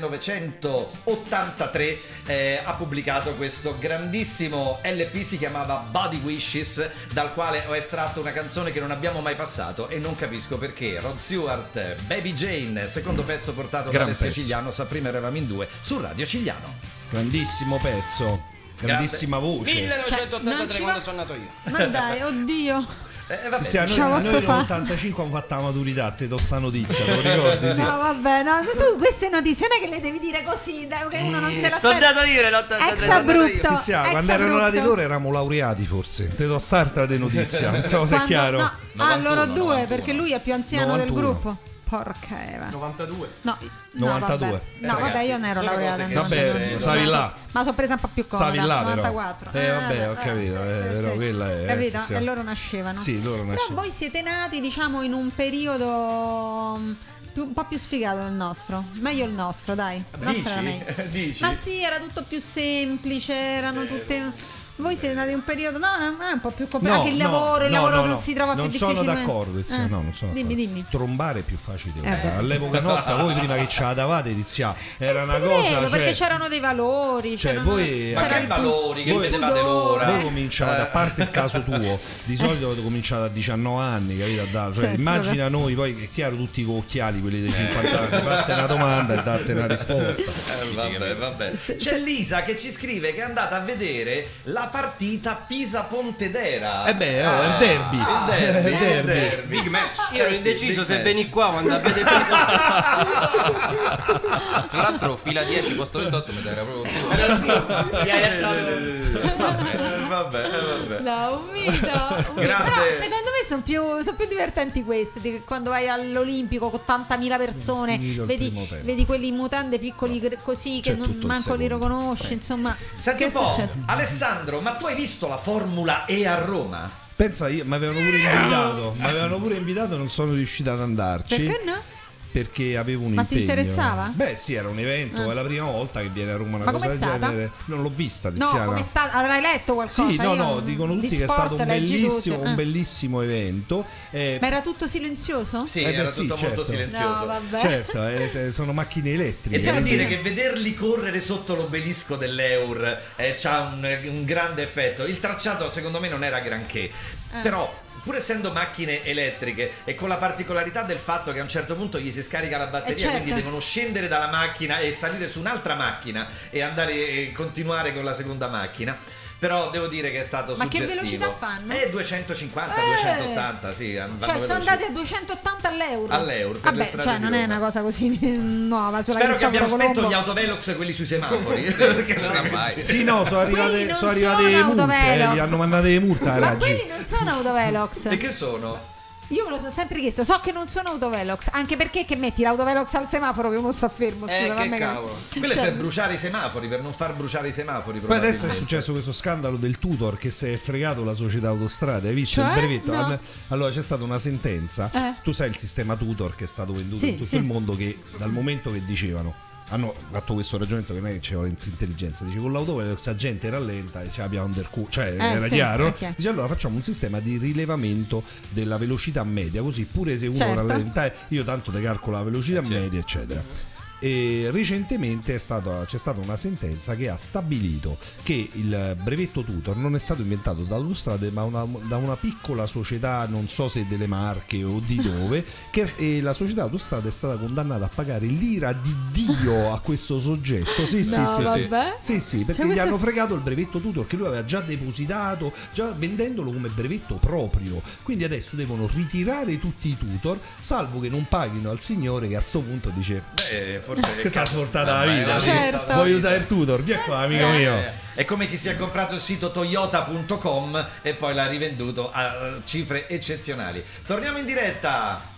Speaker 3: millenovecentottantatré eh, ha pubblicato questo grandissimo L P, si chiamava Body Wishes, dal quale ho estratto una canzone che non abbiamo mai passato e non capisco perché. Rod Stewart, Baby Jane, secondo pezzo portato da
Speaker 4: Gran
Speaker 3: Alessio
Speaker 4: pezzo.
Speaker 3: Cigliano, sa prima eravamo in due su Radio Cigliano.
Speaker 4: Grandissimo pezzo. Grandissima voce.
Speaker 8: millenovecentottantatré
Speaker 5: Cioè, non ci
Speaker 8: quando
Speaker 5: va-
Speaker 8: sono nato io.
Speaker 5: Ma dai, oddio.
Speaker 3: Eh, vabbè,
Speaker 4: Sì, a noi,
Speaker 5: Ce la
Speaker 4: a
Speaker 5: posso
Speaker 4: noi
Speaker 5: fa'?
Speaker 4: nell'ottantacinque abbiamo fatto la maturità, te do sta notizia, te lo ricordi? Sì.
Speaker 5: No, vabbè, no, tu queste notizie non è che le devi dire così, dai, che uno non se
Speaker 8: Sono
Speaker 5: l'aspetta.
Speaker 8: nato io nell'ottantatré.
Speaker 5: Ex
Speaker 8: sono nato io.
Speaker 5: abrupto.
Speaker 4: Tiziano,
Speaker 5: ex
Speaker 4: quando erano
Speaker 5: abrupto.
Speaker 4: nati loro eravamo laureati forse. Te do startra di notizia, non so se è
Speaker 5: Quando-
Speaker 4: chiaro.
Speaker 5: No, ah,
Speaker 6: novantuno,
Speaker 5: loro due,
Speaker 6: novantuno.
Speaker 5: perché lui è più anziano del
Speaker 4: novantuno.
Speaker 5: gruppo. Porca Eva.
Speaker 7: novantadue.
Speaker 5: No, no,
Speaker 4: novantadue.
Speaker 5: vabbè.
Speaker 3: Eh,
Speaker 5: No,
Speaker 3: ragazzi,
Speaker 5: vabbè, io non ero
Speaker 3: sono
Speaker 5: laureata.
Speaker 3: cose che
Speaker 5: no,
Speaker 4: Vabbè,
Speaker 5: no, no,
Speaker 4: stavi
Speaker 5: no,
Speaker 4: là.
Speaker 5: Ma sono presa un po' più comoda.
Speaker 4: Stavi là però.
Speaker 5: novantaquattro.
Speaker 4: Eh, vabbè,
Speaker 5: vabbè,
Speaker 4: ho capito, eh,
Speaker 5: sì,
Speaker 4: però
Speaker 5: sì.
Speaker 4: quella è-
Speaker 5: Capito?
Speaker 4: sì.
Speaker 5: E loro nascevano.
Speaker 4: Sì, loro
Speaker 5: Però
Speaker 4: nascevano.
Speaker 5: voi siete nati, diciamo, in un periodo mm, più- un po' più sfigato del nostro. Meglio il nostro, dai. Il nostro era meglio.
Speaker 3: Dici? Dici?
Speaker 5: Ma sì, era tutto più semplice, erano tutte Voi siete andati in un periodo, no, no, è un po' più
Speaker 4: No,
Speaker 5: complicato. Anche il
Speaker 4: no,
Speaker 5: lavoro, il
Speaker 4: no,
Speaker 5: lavoro
Speaker 4: no,
Speaker 5: non
Speaker 4: no.
Speaker 5: si trova
Speaker 4: non
Speaker 5: più
Speaker 4: sono
Speaker 5: difficilmente.
Speaker 4: d'accordo, Tizia,
Speaker 5: Eh.
Speaker 4: no, non sono
Speaker 5: Dimmi,
Speaker 4: d'accordo.
Speaker 5: dimmi.
Speaker 4: Trombare è più facile.
Speaker 5: Eh, beh.
Speaker 4: All'epoca nostra, voi prima che ce la davate, Tizia, era una
Speaker 5: Credo,
Speaker 4: cosa. Cioè,
Speaker 5: perché c'erano dei valori.
Speaker 4: cioè,
Speaker 5: c'erano-
Speaker 4: voi-
Speaker 3: Ma
Speaker 5: c'era
Speaker 3: che
Speaker 5: il-
Speaker 3: valori, che
Speaker 4: voi-
Speaker 3: vedevate l'ora?
Speaker 4: Voi cominciate,
Speaker 3: Eh.
Speaker 4: a parte il caso tuo, di solito avete cominciato a diciannove anni, capito? A dare- cioè,
Speaker 5: Sì,
Speaker 4: immagina noi, poi è chiaro, tutti con occhiali, quelli dei cinquanta anni, fate una domanda e date una risposta.
Speaker 3: Eh, vabbè, vabbè. C'è Lisa che ci scrive che è andata a vedere la partita Pisa-Pontedera.
Speaker 4: Eh beh, oh, è il derby.
Speaker 3: Il derby,
Speaker 4: Il
Speaker 3: il
Speaker 4: derby.
Speaker 3: derby.
Speaker 6: Big match.
Speaker 8: Io ero
Speaker 3: Eh, sì,
Speaker 8: indeciso
Speaker 3: big
Speaker 8: se
Speaker 3: match.
Speaker 8: veni qua o andare a vedere
Speaker 6: Tra l'altro fila dieci posto ventotto mi era proprio tu.
Speaker 7: Mi hai lasciato.
Speaker 3: Eh, vabbè, eh, vabbè.
Speaker 5: No, un mito, un mito.
Speaker 3: Grande.
Speaker 5: Però secondo me sono più, son più divertenti questi di- quando vai all'Olimpico con ottantamila persone,
Speaker 4: Finito il
Speaker 5: vedi,
Speaker 4: primo tempo.
Speaker 5: vedi quelli in mutande piccoli gr- così che
Speaker 4: C'è
Speaker 5: non
Speaker 4: tutto il
Speaker 5: manco li
Speaker 4: secondo.
Speaker 5: riconosci, insomma.
Speaker 3: Senti
Speaker 5: che
Speaker 3: un po',
Speaker 5: succede?
Speaker 3: Alessandro, ma tu hai visto la Formula E a Roma?
Speaker 4: Pensa, io mi avevano pure invitato, mi avevano pure invitato e non sono riuscito ad andarci.
Speaker 5: Perché no?
Speaker 4: Perché avevo un
Speaker 5: Ma ti
Speaker 4: impegno.
Speaker 5: interessava?
Speaker 4: Beh, sì, era un evento,
Speaker 5: Ah.
Speaker 4: è la prima volta che viene a Roma una
Speaker 5: Ma
Speaker 4: cosa
Speaker 5: com'è
Speaker 4: del
Speaker 5: stata?
Speaker 4: genere. Non l'ho vista,
Speaker 5: No,
Speaker 4: Tiziana.
Speaker 5: come sta? Avrai letto qualcosa?
Speaker 4: Sì, no,
Speaker 5: Io
Speaker 4: no,
Speaker 5: non-
Speaker 4: dicono
Speaker 5: di
Speaker 4: tutti che è
Speaker 5: sport
Speaker 4: stato un
Speaker 5: leggi
Speaker 4: bellissimo,
Speaker 5: tutti.
Speaker 4: un
Speaker 5: Eh.
Speaker 4: bellissimo evento. Eh,
Speaker 5: Ma era tutto silenzioso?
Speaker 3: Sì,
Speaker 4: Eh beh,
Speaker 3: era
Speaker 4: sì,
Speaker 3: tutto molto
Speaker 4: certo.
Speaker 3: silenzioso.
Speaker 5: No, vabbè.
Speaker 4: certo, eh, eh, sono macchine elettriche.
Speaker 3: E devo
Speaker 4: quindi-
Speaker 3: dire che vederli correre sotto l'obelisco dell'Eur eh, c'ha un, un grande effetto. Il tracciato secondo me non era granché,
Speaker 5: Eh.
Speaker 3: però pur essendo macchine elettriche e con la particolarità del fatto che a un certo punto gli si scarica la batteria,
Speaker 5: Eh, certo.
Speaker 3: quindi devono scendere dalla macchina e salire su un'altra macchina e andare e continuare con la seconda macchina. Però devo dire che è stato
Speaker 5: Ma che
Speaker 3: suggestivo.
Speaker 5: velocità fanno?
Speaker 3: Eh, duecentocinquanta,
Speaker 5: Eh.
Speaker 3: duecentottanta, sì, vanno
Speaker 5: Cioè, sono
Speaker 3: veloci.
Speaker 5: andati a duecentottanta all'euro.
Speaker 3: All'euro, per le
Speaker 5: Vabbè,
Speaker 3: strade
Speaker 5: cioè,
Speaker 3: di
Speaker 5: non è
Speaker 3: Roma.
Speaker 5: una cosa così nuova. Sulla
Speaker 3: Spero che
Speaker 5: Cristoforo
Speaker 3: abbiamo spento
Speaker 5: Colombo.
Speaker 3: gli autovelox, quelli sui semafori. Perché
Speaker 6: non sa
Speaker 3: altrimenti-
Speaker 6: mai.
Speaker 4: Sì, no, sono arrivate,
Speaker 5: Quelli non
Speaker 4: sono arrivate
Speaker 5: sono
Speaker 4: le multe, eh,
Speaker 5: autovelox.
Speaker 4: gli hanno mandato le multe a
Speaker 5: Ma
Speaker 4: raggi.
Speaker 5: quelli non sono autovelox.
Speaker 3: E che sono?
Speaker 5: Io me lo sono sempre chiesto, so che non sono autovelox, anche perché che metti l'autovelox al semaforo che uno sta fermo, scusa,
Speaker 8: Eh, che
Speaker 5: vabbè,
Speaker 8: cavolo.
Speaker 3: Quello
Speaker 5: Cioè,
Speaker 3: è per bruciare i semafori, per non far bruciare i semafori.
Speaker 4: Poi adesso è
Speaker 3: probabilmente.
Speaker 4: successo questo scandalo del tutor che si è fregato la società autostrade. Hai visto
Speaker 5: Cioè?
Speaker 4: il brevetto?
Speaker 5: No.
Speaker 4: Hanno- Allora c'è stata una sentenza.
Speaker 5: Eh.
Speaker 4: Tu sai il sistema tutor che è stato venduto
Speaker 5: Sì,
Speaker 4: in tutto
Speaker 5: sì.
Speaker 4: il mondo, che dal momento che dicevano, hanno fatto questo ragionamento che non è che c'era intelligenza, dice con l'autovelox la gente rallenta e c'è la undercut, cioè era
Speaker 5: sì,
Speaker 4: chiaro,
Speaker 5: ok.
Speaker 4: dice allora facciamo un sistema di rilevamento della velocità media, così pure se uno
Speaker 5: Certo.
Speaker 4: rallenta eh, io tanto te calcolo la velocità media eccetera. E recentemente è stato- c'è stata una sentenza che ha stabilito che il brevetto tutor non è stato inventato da autostrade ma una- da una piccola società, non so se delle Marche o di dove, che e la società autostrade è stata condannata a pagare l'ira di Dio a questo soggetto. Sì, sì,
Speaker 5: No,
Speaker 4: sì, sì.
Speaker 5: vabbè.
Speaker 4: Sì, sì, perché
Speaker 5: Cioè,
Speaker 4: gli
Speaker 5: questo-
Speaker 4: hanno fregato il brevetto tutor che lui aveva già depositato, già vendendolo come brevetto proprio. Quindi adesso devono ritirare tutti i tutor, salvo che non paghino al signore che a sto punto dice
Speaker 3: Beh, forse
Speaker 4: questa sfortata la vita.
Speaker 5: Certo.
Speaker 4: Vuoi usare il tutor? Vieni qua, amico
Speaker 5: Eh,
Speaker 4: mio.
Speaker 3: è come chi si è comprato il sito toyota punto com e poi l'ha rivenduto a cifre eccezionali. Torniamo in diretta.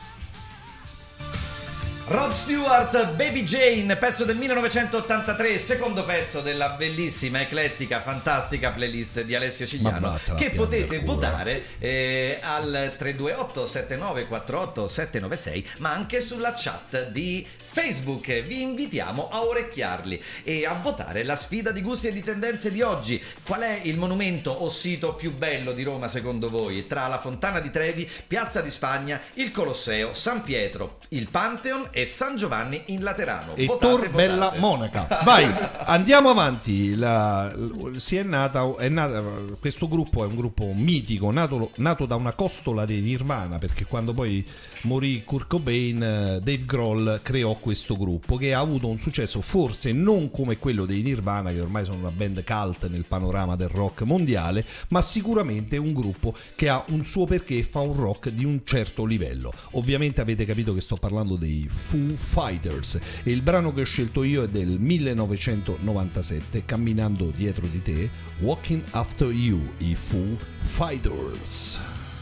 Speaker 3: Rod Stewart, Baby Jane, pezzo del millenovecentottantatré, secondo pezzo della bellissima, eclettica, fantastica playlist di Alessio
Speaker 4: Ma
Speaker 3: Cigliano,
Speaker 4: vattela
Speaker 3: che
Speaker 4: a
Speaker 3: potete
Speaker 4: piangere culo.
Speaker 3: votare eh, al tre due otto sette nove quattro otto sette nove sei, ma anche sulla chat di Facebook. Vi invitiamo a orecchiarli e a votare la sfida di gusti e di tendenze di oggi. Qual è il monumento o sito più bello di Roma secondo voi? Tra la Fontana di Trevi, Piazza di Spagna, il Colosseo, San Pietro, il Pantheon e San Giovanni in Laterano.
Speaker 4: E
Speaker 3: Votate,
Speaker 4: Tor Bella
Speaker 3: votate.
Speaker 4: Monaca. Vai, andiamo avanti. La- si è nata, è nata, questo gruppo è un gruppo mitico, nato, nato da una costola di Nirvana, perché quando poi morì Kurt Cobain, eh, Dave Grohl creò questo gruppo che ha avuto un successo forse non come quello dei Nirvana, che ormai sono una band cult nel panorama del rock mondiale, ma sicuramente un gruppo che ha un suo perché, fa un rock di un certo livello. Ovviamente avete capito che sto parlando dei Foo Fighters e il brano che ho scelto io è del millenovecentonovantasette, Camminando dietro di te, Walking After You, i Foo Fighters.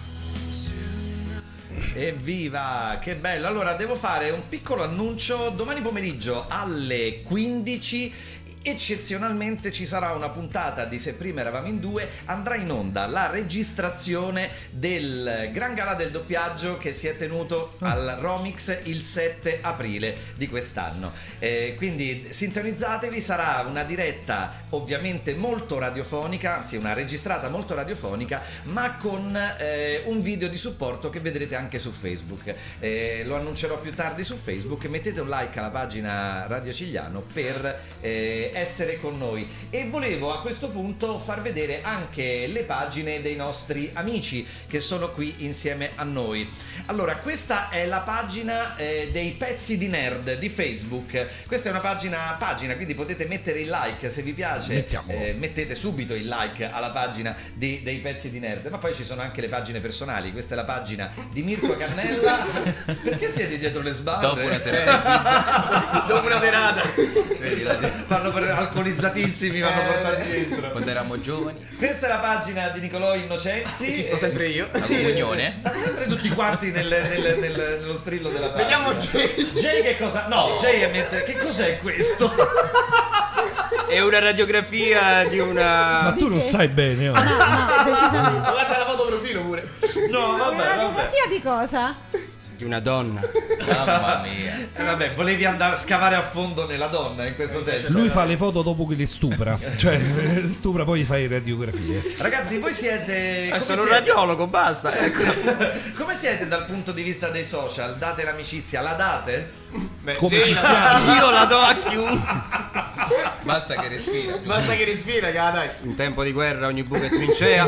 Speaker 3: Evviva, che bello. Allora devo fare un piccolo annuncio. Domani pomeriggio alle quindici eccezionalmente ci sarà una puntata di Se prima eravamo in due, andrà in onda la registrazione del Gran Galà del doppiaggio che si è tenuto al Romix il sette aprile di quest'anno. Eh, quindi sintonizzatevi, sarà una diretta ovviamente molto radiofonica, anzi una registrata molto radiofonica, ma con eh, un video di supporto che vedrete anche su Facebook. Eh, lo annuncerò più tardi su Facebook. Mettete un like alla pagina Radio Cigliano per eh, essere con noi. E volevo a questo punto far vedere anche le pagine dei nostri amici che sono qui insieme a noi. Allora, questa è la pagina eh, dei Pezzi di Nerd di Facebook. Questa è una pagina pagina, quindi potete mettere il like se vi piace. Eh, mettete subito il like alla pagina di, dei Pezzi di Nerd. Ma poi ci sono anche le pagine personali. Questa è la pagina di Mirko Cannella. Perché siete dietro le sbarre?
Speaker 6: Dopo una serata di pizza.
Speaker 7: Dopo una serata.
Speaker 6: Vedi, la...
Speaker 3: Fanno per alcolizzatissimi, vanno
Speaker 7: Eh,
Speaker 3: portati dentro.
Speaker 6: Quando eravamo giovani.
Speaker 3: Questa è la pagina di Nicolò Innocenzi.
Speaker 7: Ci sto sempre io.
Speaker 6: La comunione.
Speaker 3: State sempre tutti quanti nel, nel- nel- nello strillo della pagina.
Speaker 7: Vediamo Jay.
Speaker 3: Jay che cosa? No, Jay è mette... Che cos'è questo?
Speaker 8: È una radiografia di una.
Speaker 4: Ma tu non sai bene, oh.
Speaker 5: No, no, decisamente.
Speaker 7: Ma guarda la foto profilo pure.
Speaker 3: No,
Speaker 5: Una
Speaker 3: vabbè, vabbè.
Speaker 5: radiografia di cosa?
Speaker 8: Di una donna.
Speaker 6: Mamma mia.
Speaker 3: Eh, vabbè, volevi andare a scavare a fondo nella donna in questo senso.
Speaker 4: Lui fa le foto dopo che le stupra. Cioè, stupra poi fa le radiografie.
Speaker 3: Ragazzi, voi siete.
Speaker 8: Eh,
Speaker 3: come
Speaker 8: sono un
Speaker 3: siete?
Speaker 8: radiologo, basta. Ecco.
Speaker 3: Come siete dal punto di vista dei social? Date l'amicizia? La date?
Speaker 7: Beh,
Speaker 4: Come
Speaker 7: Jay,
Speaker 4: Tiziano.
Speaker 8: Io la do a chiunque.
Speaker 6: Basta che respira.
Speaker 7: basta che respira, che dai.
Speaker 8: In tempo di guerra ogni buco è trincea.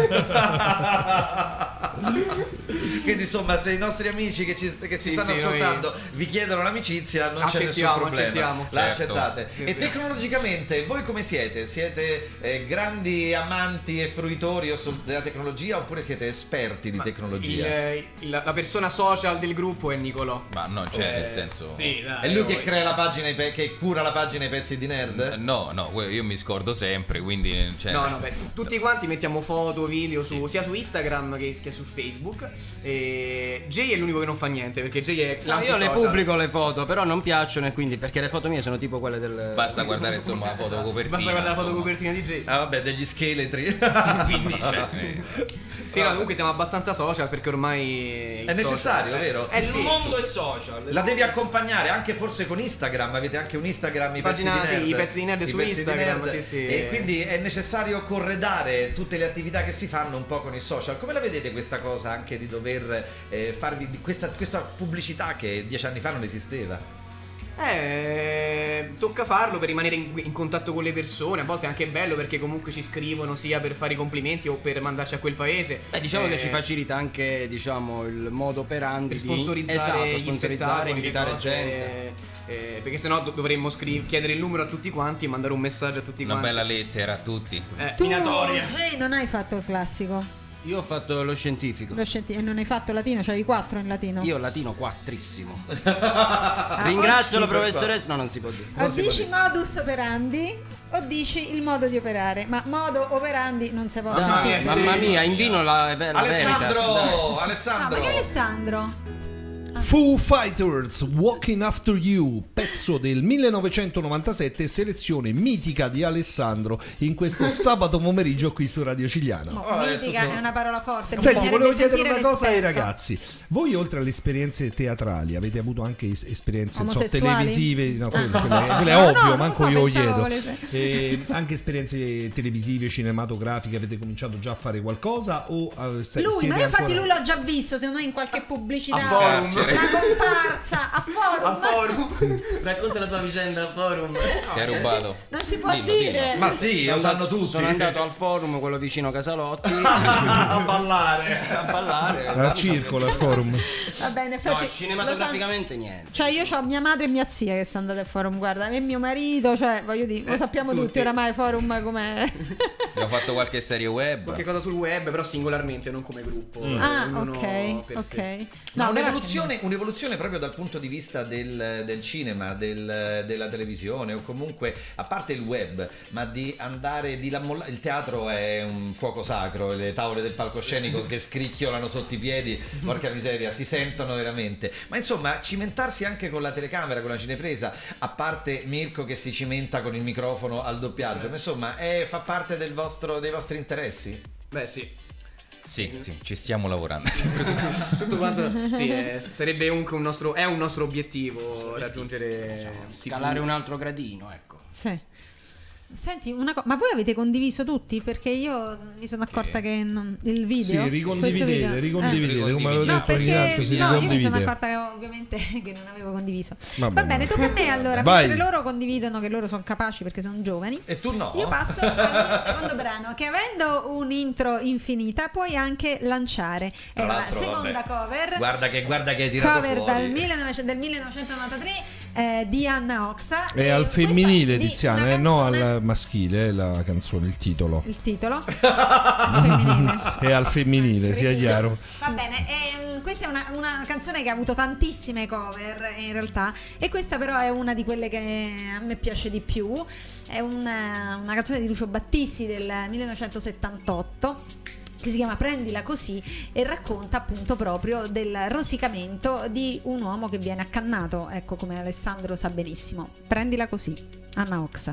Speaker 3: Quindi insomma, se i nostri amici che ci, che ci
Speaker 7: Sì,
Speaker 3: stanno
Speaker 7: sì,
Speaker 3: ascoltando vi chiedono l'amicizia, non c'è nessun
Speaker 7: Accettiamo,
Speaker 3: problema.
Speaker 7: accettiamo.
Speaker 3: La
Speaker 6: Certo.
Speaker 3: accettate.
Speaker 7: Sì,
Speaker 3: e
Speaker 7: sì.
Speaker 3: tecnologicamente voi come siete? Siete eh, grandi amanti e fruitori o so- della tecnologia oppure siete esperti di tecnologia?
Speaker 7: Il- il- la persona social del gruppo è Nicolò.
Speaker 6: Ma no, cioè,
Speaker 7: Eh,
Speaker 6: nel senso.
Speaker 7: Sì, dai.
Speaker 3: È lui che
Speaker 7: poi-
Speaker 3: crea la pagina, i pe- che cura la pagina I Pezzi di Nerd?
Speaker 6: No, no, que- io mi scordo sempre, quindi. Cioè,
Speaker 7: No, no, beh, tu- tutti quanti mettiamo foto, video su, sia su Instagram che, che su Facebook. E Jay è l'unico che non fa niente perché Jay è
Speaker 8: No, io le
Speaker 7: l'anti-social.
Speaker 8: pubblico le foto, però non piacciono e quindi perché le foto mie sono tipo quelle del.
Speaker 6: Basta guardare insomma la foto copertina.
Speaker 7: Basta guardare la foto
Speaker 6: insomma.
Speaker 7: copertina di Jay.
Speaker 3: Ah vabbè, degli scheletri.
Speaker 6: Quindi, cioè, eh,
Speaker 7: Sì, no, comunque siamo abbastanza social perché ormai.
Speaker 3: È necessario, vero?
Speaker 7: Eh sì.
Speaker 8: Il mondo è social.
Speaker 3: La devi accompagnare anche forse con Instagram, avete anche un Instagram I Pezzi
Speaker 7: Pagina,
Speaker 3: di
Speaker 7: sì,
Speaker 3: Nerd.
Speaker 7: I Pezzi di Nerd
Speaker 3: I
Speaker 7: su
Speaker 3: Pezzi di
Speaker 7: Instagram,
Speaker 3: Nerd.
Speaker 7: sì, sì.
Speaker 3: E quindi è necessario corredare tutte le attività che si fanno un po' con i social. Come la vedete questa cosa anche di dover eh, farvi di questa, questa pubblicità che dieci anni fa non esisteva?
Speaker 7: Eh, tocca farlo per rimanere in, in contatto con le persone. A volte è anche bello perché comunque ci scrivono sia per fare i complimenti o per mandarci a quel paese.
Speaker 8: Beh, diciamo
Speaker 7: Eh,
Speaker 8: che ci facilita anche, diciamo, il modo operandi
Speaker 7: di
Speaker 8: di
Speaker 7: sponsorizzare,
Speaker 8: esatto,
Speaker 7: gli
Speaker 8: sponsorizzare,
Speaker 7: spettacoli,
Speaker 8: invitare
Speaker 7: le cose,
Speaker 8: gente.
Speaker 7: eh, perché sennò do- dovremmo scri- chiedere il numero a tutti quanti e mandare un messaggio a tutti
Speaker 6: una
Speaker 7: quanti.
Speaker 6: bella lettera a tutti.
Speaker 7: Eh,
Speaker 5: Tu,
Speaker 7: minatoria.
Speaker 5: Jay, non hai fatto il classico.
Speaker 8: Io ho fatto lo scientifico.
Speaker 5: Lo scienti- e non hai fatto latino, c'avevi quattro in latino.
Speaker 8: Io latino quattrissimo.
Speaker 5: Ah,
Speaker 8: Ringrazio
Speaker 5: o-
Speaker 8: la professoressa. No, non si può dire.
Speaker 5: O dici modus operandi o dici il modo di operare. Ma modo operandi non si può
Speaker 8: Dai,
Speaker 5: dire.
Speaker 8: mamma mia, invino la, la Veritas. dai.
Speaker 3: Alessandro,
Speaker 5: Ah,
Speaker 3: Alessandro.
Speaker 5: ma che Alessandro?
Speaker 4: Foo Fighters, Walking After You, pezzo del millenovecentonovantasette, selezione mitica di Alessandro in questo sabato pomeriggio qui su Radio Cigliano.
Speaker 5: Mo,
Speaker 3: Oh, è
Speaker 5: mitica
Speaker 3: tutto-
Speaker 5: è una parola forte.
Speaker 4: Senti,
Speaker 5: bisognerebbe
Speaker 4: volevo chiedere
Speaker 5: sentire
Speaker 4: una cosa ai
Speaker 5: l'esperto.
Speaker 4: ragazzi. Voi oltre alle esperienze teatrali avete avuto anche es- esperienze non so,
Speaker 5: Omosessuali?
Speaker 4: televisive? No, quelle,
Speaker 5: Ah.
Speaker 4: quelle- quelle è
Speaker 5: No, no,
Speaker 4: ovvio,
Speaker 5: non lo
Speaker 4: manco
Speaker 5: so,
Speaker 4: io lo
Speaker 5: pensavo
Speaker 4: chiedo.
Speaker 5: volesse-
Speaker 4: E anche esperienze televisive, cinematografiche, avete cominciato già a fare qualcosa? O eh, sta-
Speaker 5: Lui,
Speaker 4: siete
Speaker 5: ma io infatti
Speaker 4: ancora-
Speaker 5: lui l'ho già visto, secondo me in qualche pubblicità.
Speaker 7: A forum.
Speaker 5: Una comparsa a forum.
Speaker 7: A forum. Racconta la tua vicenda a forum.
Speaker 6: Che hai rubato.
Speaker 5: Non si può
Speaker 6: Dillo,
Speaker 5: dire.
Speaker 3: Ma sì,
Speaker 8: Sono
Speaker 3: lo sanno
Speaker 8: andato-
Speaker 3: tutti.
Speaker 8: Sono andato al forum, quello vicino Casalotti,
Speaker 3: a ballare.
Speaker 8: a ballare.
Speaker 4: al circolo, al forum?
Speaker 5: Va bene,
Speaker 8: No,
Speaker 5: infatti.
Speaker 8: cinematograficamente niente.
Speaker 5: lo sa- Cioè, io ho mia madre e mia zia che sono andate al forum, guarda, e mio marito, cioè, voglio dire, lo sappiamo tutti,
Speaker 7: tutti.
Speaker 5: oramai forum com'è.
Speaker 6: Abbiamo fatto qualche serie web.
Speaker 7: Qualche cosa sul web, però singolarmente, non come gruppo.
Speaker 5: Ah,
Speaker 7: Ognuno
Speaker 5: ok,
Speaker 7: per
Speaker 5: ok.
Speaker 7: sé.
Speaker 3: Ma
Speaker 5: No, però-
Speaker 3: un'evoluzione, un'evoluzione, un'evoluzione proprio dal punto di vista del, del cinema, del, della televisione o comunque, a parte il web, ma di andare, di lammolla- il teatro è un fuoco sacro, le tavole del palcoscenico che scricchiolano sotto i piedi, porca miseria, si sentono veramente. Ma insomma, cimentarsi anche con la telecamera, con la cinepresa, a parte Mirko che si cimenta con il microfono al doppiaggio, ma insomma, è, fa parte del vostro, dei vostri interessi?
Speaker 7: Beh, sì.
Speaker 6: Sì, sì, ci stiamo lavorando.
Speaker 7: Tutto quanto sì, è, sarebbe un, un nostro è un nostro obiettivo raggiungere
Speaker 8: Scalare un altro gradino, ecco.
Speaker 5: Sì. Senti, una co- ma voi avete condiviso tutti? Perché io mi sono accorta che non- il video.
Speaker 4: Sì, ricondividete,
Speaker 5: questo video-
Speaker 4: ricondividete,
Speaker 5: Eh.
Speaker 4: come avevo
Speaker 5: No,
Speaker 4: detto ogni
Speaker 5: perché
Speaker 4: tanto, si
Speaker 5: no, io mi sono
Speaker 4: ricondivide.
Speaker 5: accorta che ovviamente che non avevo condiviso.
Speaker 4: Vabbè,
Speaker 5: Va bene,
Speaker 4: no.
Speaker 5: tocca a me allora.
Speaker 4: Vai.
Speaker 5: Mentre loro condividono che loro sono capaci perché sono giovani.
Speaker 3: E tu no?
Speaker 5: Io passo al mio secondo brano, che avendo un'intro infinita puoi anche lanciare. È
Speaker 3: Tra
Speaker 5: una
Speaker 3: l'altro,
Speaker 5: seconda
Speaker 3: vabbè,
Speaker 5: cover.
Speaker 3: Guarda che, guarda che hai tirato
Speaker 5: Cover
Speaker 3: fuori.
Speaker 5: dal millenovecento del millenovecentonovantatré eh, di Anna Oxa.
Speaker 4: È
Speaker 5: E
Speaker 4: al
Speaker 5: questa
Speaker 4: femminile,
Speaker 5: di
Speaker 4: Tiziana,
Speaker 5: una
Speaker 4: eh, no
Speaker 5: canzone-
Speaker 4: al maschile, eh, la canzone, il titolo.
Speaker 5: il titolo femminile.
Speaker 4: È al femminile, sia chiaro.
Speaker 5: Va bene, ehm, questa è una, una canzone che ha avuto tantissime cover in realtà, e questa però è una di quelle che a me piace di più. È una, una canzone di Lucio Battisti del millenovecentosettantotto che si chiama Prendila così e racconta appunto proprio del rosicamento di un uomo che viene accannato, ecco, come Alessandro sa benissimo. Prendila così, Anna Oxa.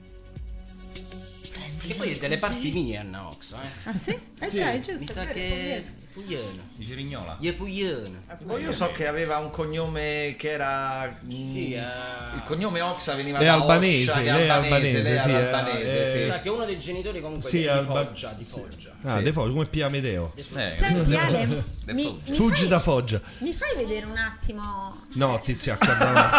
Speaker 8: E poi è delle parti mie Anna Oxa, eh.
Speaker 5: Ah sì? Eh già, è giusto.
Speaker 8: Mi sa
Speaker 5: è vero,
Speaker 8: che
Speaker 5: pugliese.
Speaker 8: Fugliano.
Speaker 6: Di Cerignola.
Speaker 8: Gli è Fugliano.
Speaker 3: Oh, io so che aveva un cognome che era
Speaker 8: Sì,
Speaker 3: mm,
Speaker 8: eh.
Speaker 3: il cognome Oxa veniva
Speaker 4: È
Speaker 3: da
Speaker 4: albanese,
Speaker 3: Oscia, che è
Speaker 4: lei è
Speaker 3: albanese,
Speaker 4: albanese,
Speaker 3: lei
Speaker 4: sì,
Speaker 3: era
Speaker 4: è-
Speaker 3: albanese,
Speaker 4: è-
Speaker 3: sì.
Speaker 8: Mi sa che uno dei genitori comunque
Speaker 4: Sì,
Speaker 8: è di
Speaker 4: Alba-
Speaker 8: Foggia, di Foggia.
Speaker 4: Ah,
Speaker 3: Sì.
Speaker 4: De Foggia, come Pia Amedeo.
Speaker 6: Eh,
Speaker 5: Senti Ale, mi, mi
Speaker 4: Fuggi
Speaker 5: fai-
Speaker 4: da Foggia.
Speaker 5: Mi fai vedere un attimo?
Speaker 4: No, Tizia, qua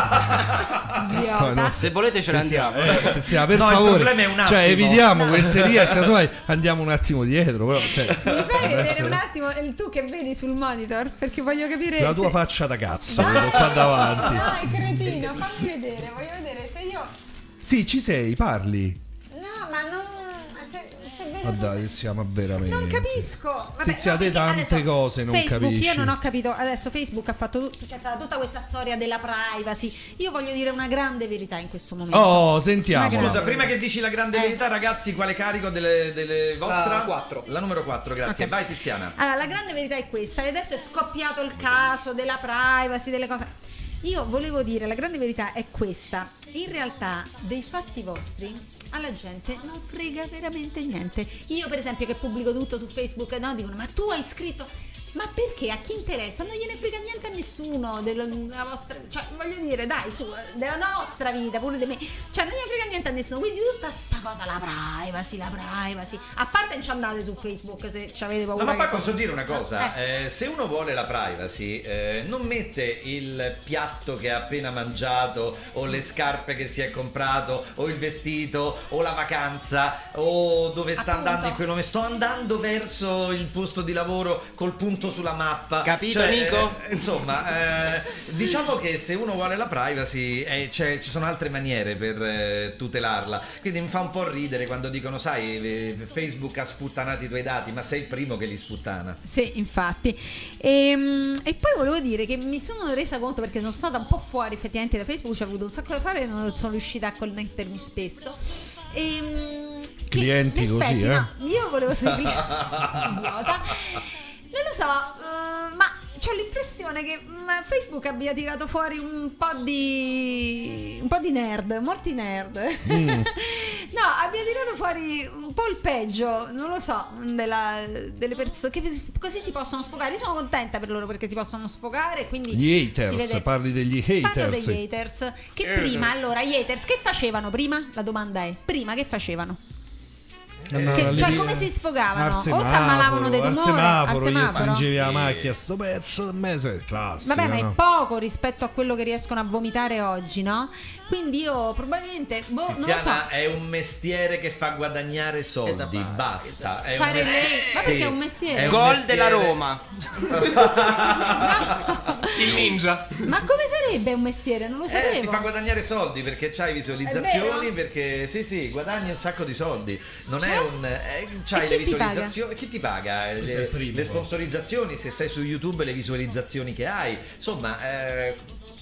Speaker 4: davanti.
Speaker 5: Idiota.
Speaker 4: No, no.
Speaker 8: Se volete ce ne andiamo.
Speaker 4: Eh, Tizia, per
Speaker 3: No, il
Speaker 4: favore.
Speaker 3: problema è un
Speaker 4: Cioè,
Speaker 3: attimo.
Speaker 4: evitiamo queste rie, casomai andiamo un attimo dietro, però cioè,
Speaker 5: Mi fai vedere
Speaker 4: adesso-
Speaker 5: un attimo il tu che vedi sul monitor? Perché voglio capire.
Speaker 4: la tua
Speaker 5: se-
Speaker 4: faccia da cazzo,
Speaker 5: Dai,
Speaker 4: vedo qua davanti.
Speaker 5: Dai, cretino, fammi vedere. Voglio vedere se io.
Speaker 4: Sì, ci sei, parli.
Speaker 5: No, ma non. Se, se vedo.
Speaker 4: Ma
Speaker 5: tu-
Speaker 4: dai, siamo veramente.
Speaker 5: Non capisco. Vabbè,
Speaker 4: Tizia,
Speaker 5: no,
Speaker 4: te
Speaker 5: perché
Speaker 4: tante
Speaker 5: adesso
Speaker 4: cose non
Speaker 5: Facebook,
Speaker 4: capisci.
Speaker 5: io non ho capito. Adesso Facebook ha fatto tut- c'è stata tutta questa storia della privacy. Io voglio dire una grande verità in questo momento.
Speaker 4: Oh, sentiamo.
Speaker 5: Una grande-
Speaker 3: Scusa, prima che dici la grande
Speaker 5: Eh.
Speaker 3: verità, ragazzi, quale carico delle, delle vostra?
Speaker 7: La quattro.
Speaker 3: La numero quattro, grazie.
Speaker 5: Ok.
Speaker 3: Vai Tiziana.
Speaker 5: Allora, la grande verità è questa, e adesso è scoppiato il caso della privacy, delle cose. Io volevo dire, la grande verità è questa. In realtà, dei fatti vostri alla gente non frega veramente niente. Io, per esempio, che pubblico tutto su Facebook, no, dicono, ma tu hai scritto... Ma perché? A chi interessa? Non gliene frega niente a nessuno della, della vostra... Cioè, voglio dire, dai, su, della nostra vita, pure di me. Cioè, non gliene frega niente a nessuno. Quindi tutta sta cosa, la privacy, la privacy. A parte non ci andate su Facebook se ci avete paura.
Speaker 3: No, ma poi
Speaker 5: che-
Speaker 3: posso dire una cosa,
Speaker 5: Eh.
Speaker 3: eh, se uno vuole la privacy, eh, non mette il piatto che ha appena mangiato, o le scarpe che si è comprato, o il vestito, o la vacanza, o dove sta
Speaker 5: Appunto.
Speaker 3: andando in quel momento. Sto andando verso il posto di lavoro col punto sulla mappa.
Speaker 8: Capito,
Speaker 3: Cioè,
Speaker 8: Nico?
Speaker 3: eh, insomma, eh, diciamo che se uno vuole la privacy, eh, c'è- ci sono altre maniere per eh, tutelarla. Quindi mi fa un po' ridere quando dicono, sai, eh, Facebook ha sputtanato i tuoi dati, ma sei il primo che li sputtana.
Speaker 5: Sì, infatti. E, e poi volevo dire che mi sono resa conto, perché sono stata un po' fuori effettivamente da Facebook, ci ho avuto un sacco da fare e non sono riuscita a connettermi spesso. E, che
Speaker 4: Clienti
Speaker 5: in
Speaker 4: così,
Speaker 5: effetti,
Speaker 4: eh?
Speaker 5: no, io volevo sapere. Idiota. Non lo so, eh, ma ho l'impressione che mm, Facebook abbia tirato fuori un po' di un po' di nerd, molti nerd.
Speaker 4: Mm.
Speaker 5: No, abbia tirato fuori un po' il peggio, non lo so, della- delle persone che così si possono sfogare. Io sono contenta per loro perché si possono sfogare, quindi
Speaker 4: Gli
Speaker 5: si
Speaker 4: haters,
Speaker 5: vede-
Speaker 4: parli degli
Speaker 5: Parlo
Speaker 4: haters.
Speaker 5: degli haters che prima, allora, gli haters che facevano prima? La domanda è, prima che facevano?
Speaker 4: Andavano
Speaker 5: Che-
Speaker 4: alle
Speaker 5: cioè,
Speaker 4: vie-
Speaker 5: come si sfogavano?
Speaker 4: al
Speaker 5: O si ammalavano di
Speaker 4: al
Speaker 5: tumore,
Speaker 4: semaforo,
Speaker 5: al
Speaker 4: gli
Speaker 5: semaforo.
Speaker 4: spingevi la
Speaker 6: Sì.
Speaker 4: macchina, sto pezzo di me, cioè, classico.
Speaker 5: Vabbè, ma è
Speaker 4: no?
Speaker 5: poco rispetto a quello che riescono a vomitare oggi, no? Quindi io probabilmente, boh, non lo so.
Speaker 3: Tiziana, è un mestiere che fa guadagnare soldi,
Speaker 8: Esatto.
Speaker 3: basta. È un
Speaker 5: Fare
Speaker 3: mes-
Speaker 5: lei- ma perché è un mestiere?
Speaker 3: è un
Speaker 8: Gol
Speaker 3: mestiere-
Speaker 8: della Roma.
Speaker 7: Il ninja.
Speaker 5: Ma come sarebbe un mestiere? Non lo sapevo.
Speaker 3: Eh, ti fa guadagnare soldi perché c'hai visualizzazioni,
Speaker 5: È vero?
Speaker 3: perché sì sì, guadagni un sacco di soldi. Non
Speaker 5: Cioè?
Speaker 3: è un eh, c'hai
Speaker 5: E chi
Speaker 3: le
Speaker 5: ti paga?
Speaker 3: visualizzazioni, chi ti paga?
Speaker 4: sei il
Speaker 3: Le,
Speaker 4: primo,
Speaker 3: le
Speaker 4: poi.
Speaker 3: sponsorizzazioni, se sei su YouTube le visualizzazioni che hai. Insomma, eh,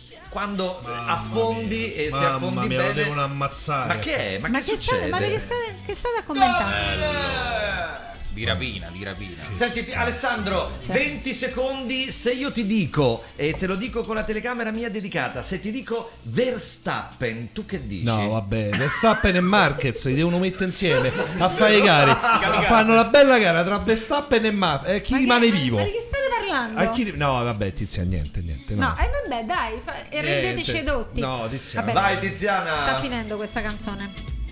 Speaker 3: quando
Speaker 4: Mamma
Speaker 3: affondi
Speaker 4: mia,
Speaker 3: e se
Speaker 4: mamma
Speaker 3: affondi
Speaker 4: mia, lo
Speaker 3: bene.
Speaker 4: devono ammazzare.
Speaker 3: Ma che è? Ma,
Speaker 5: Ma
Speaker 3: che,
Speaker 5: che
Speaker 3: succede?
Speaker 5: state, ma di che state, che state a commentare?
Speaker 6: Di rapina, di rapina.
Speaker 3: Senti, ti- Alessandro, venti secondi. Se io ti dico, e te lo dico con la telecamera mia dedicata, se ti dico Verstappen, tu che dici?
Speaker 4: No, vabbè, Verstappen e Marquez li devono mettere insieme a fare gare. Fanno la bella gara tra Verstappen e Marquez. Eh, chi
Speaker 5: Ma
Speaker 4: rimane
Speaker 5: che-
Speaker 4: vivo?
Speaker 5: Ma di che state parlando?
Speaker 4: A chi- No, vabbè, Tizia, niente, niente. No,
Speaker 5: No, e eh, vabbè, dai, fa- e rendeteci
Speaker 4: Niente.
Speaker 5: edotti.
Speaker 4: No, Tiziana.
Speaker 5: Vabbè,
Speaker 3: Vai, Tiziana.
Speaker 5: sta finendo questa canzone.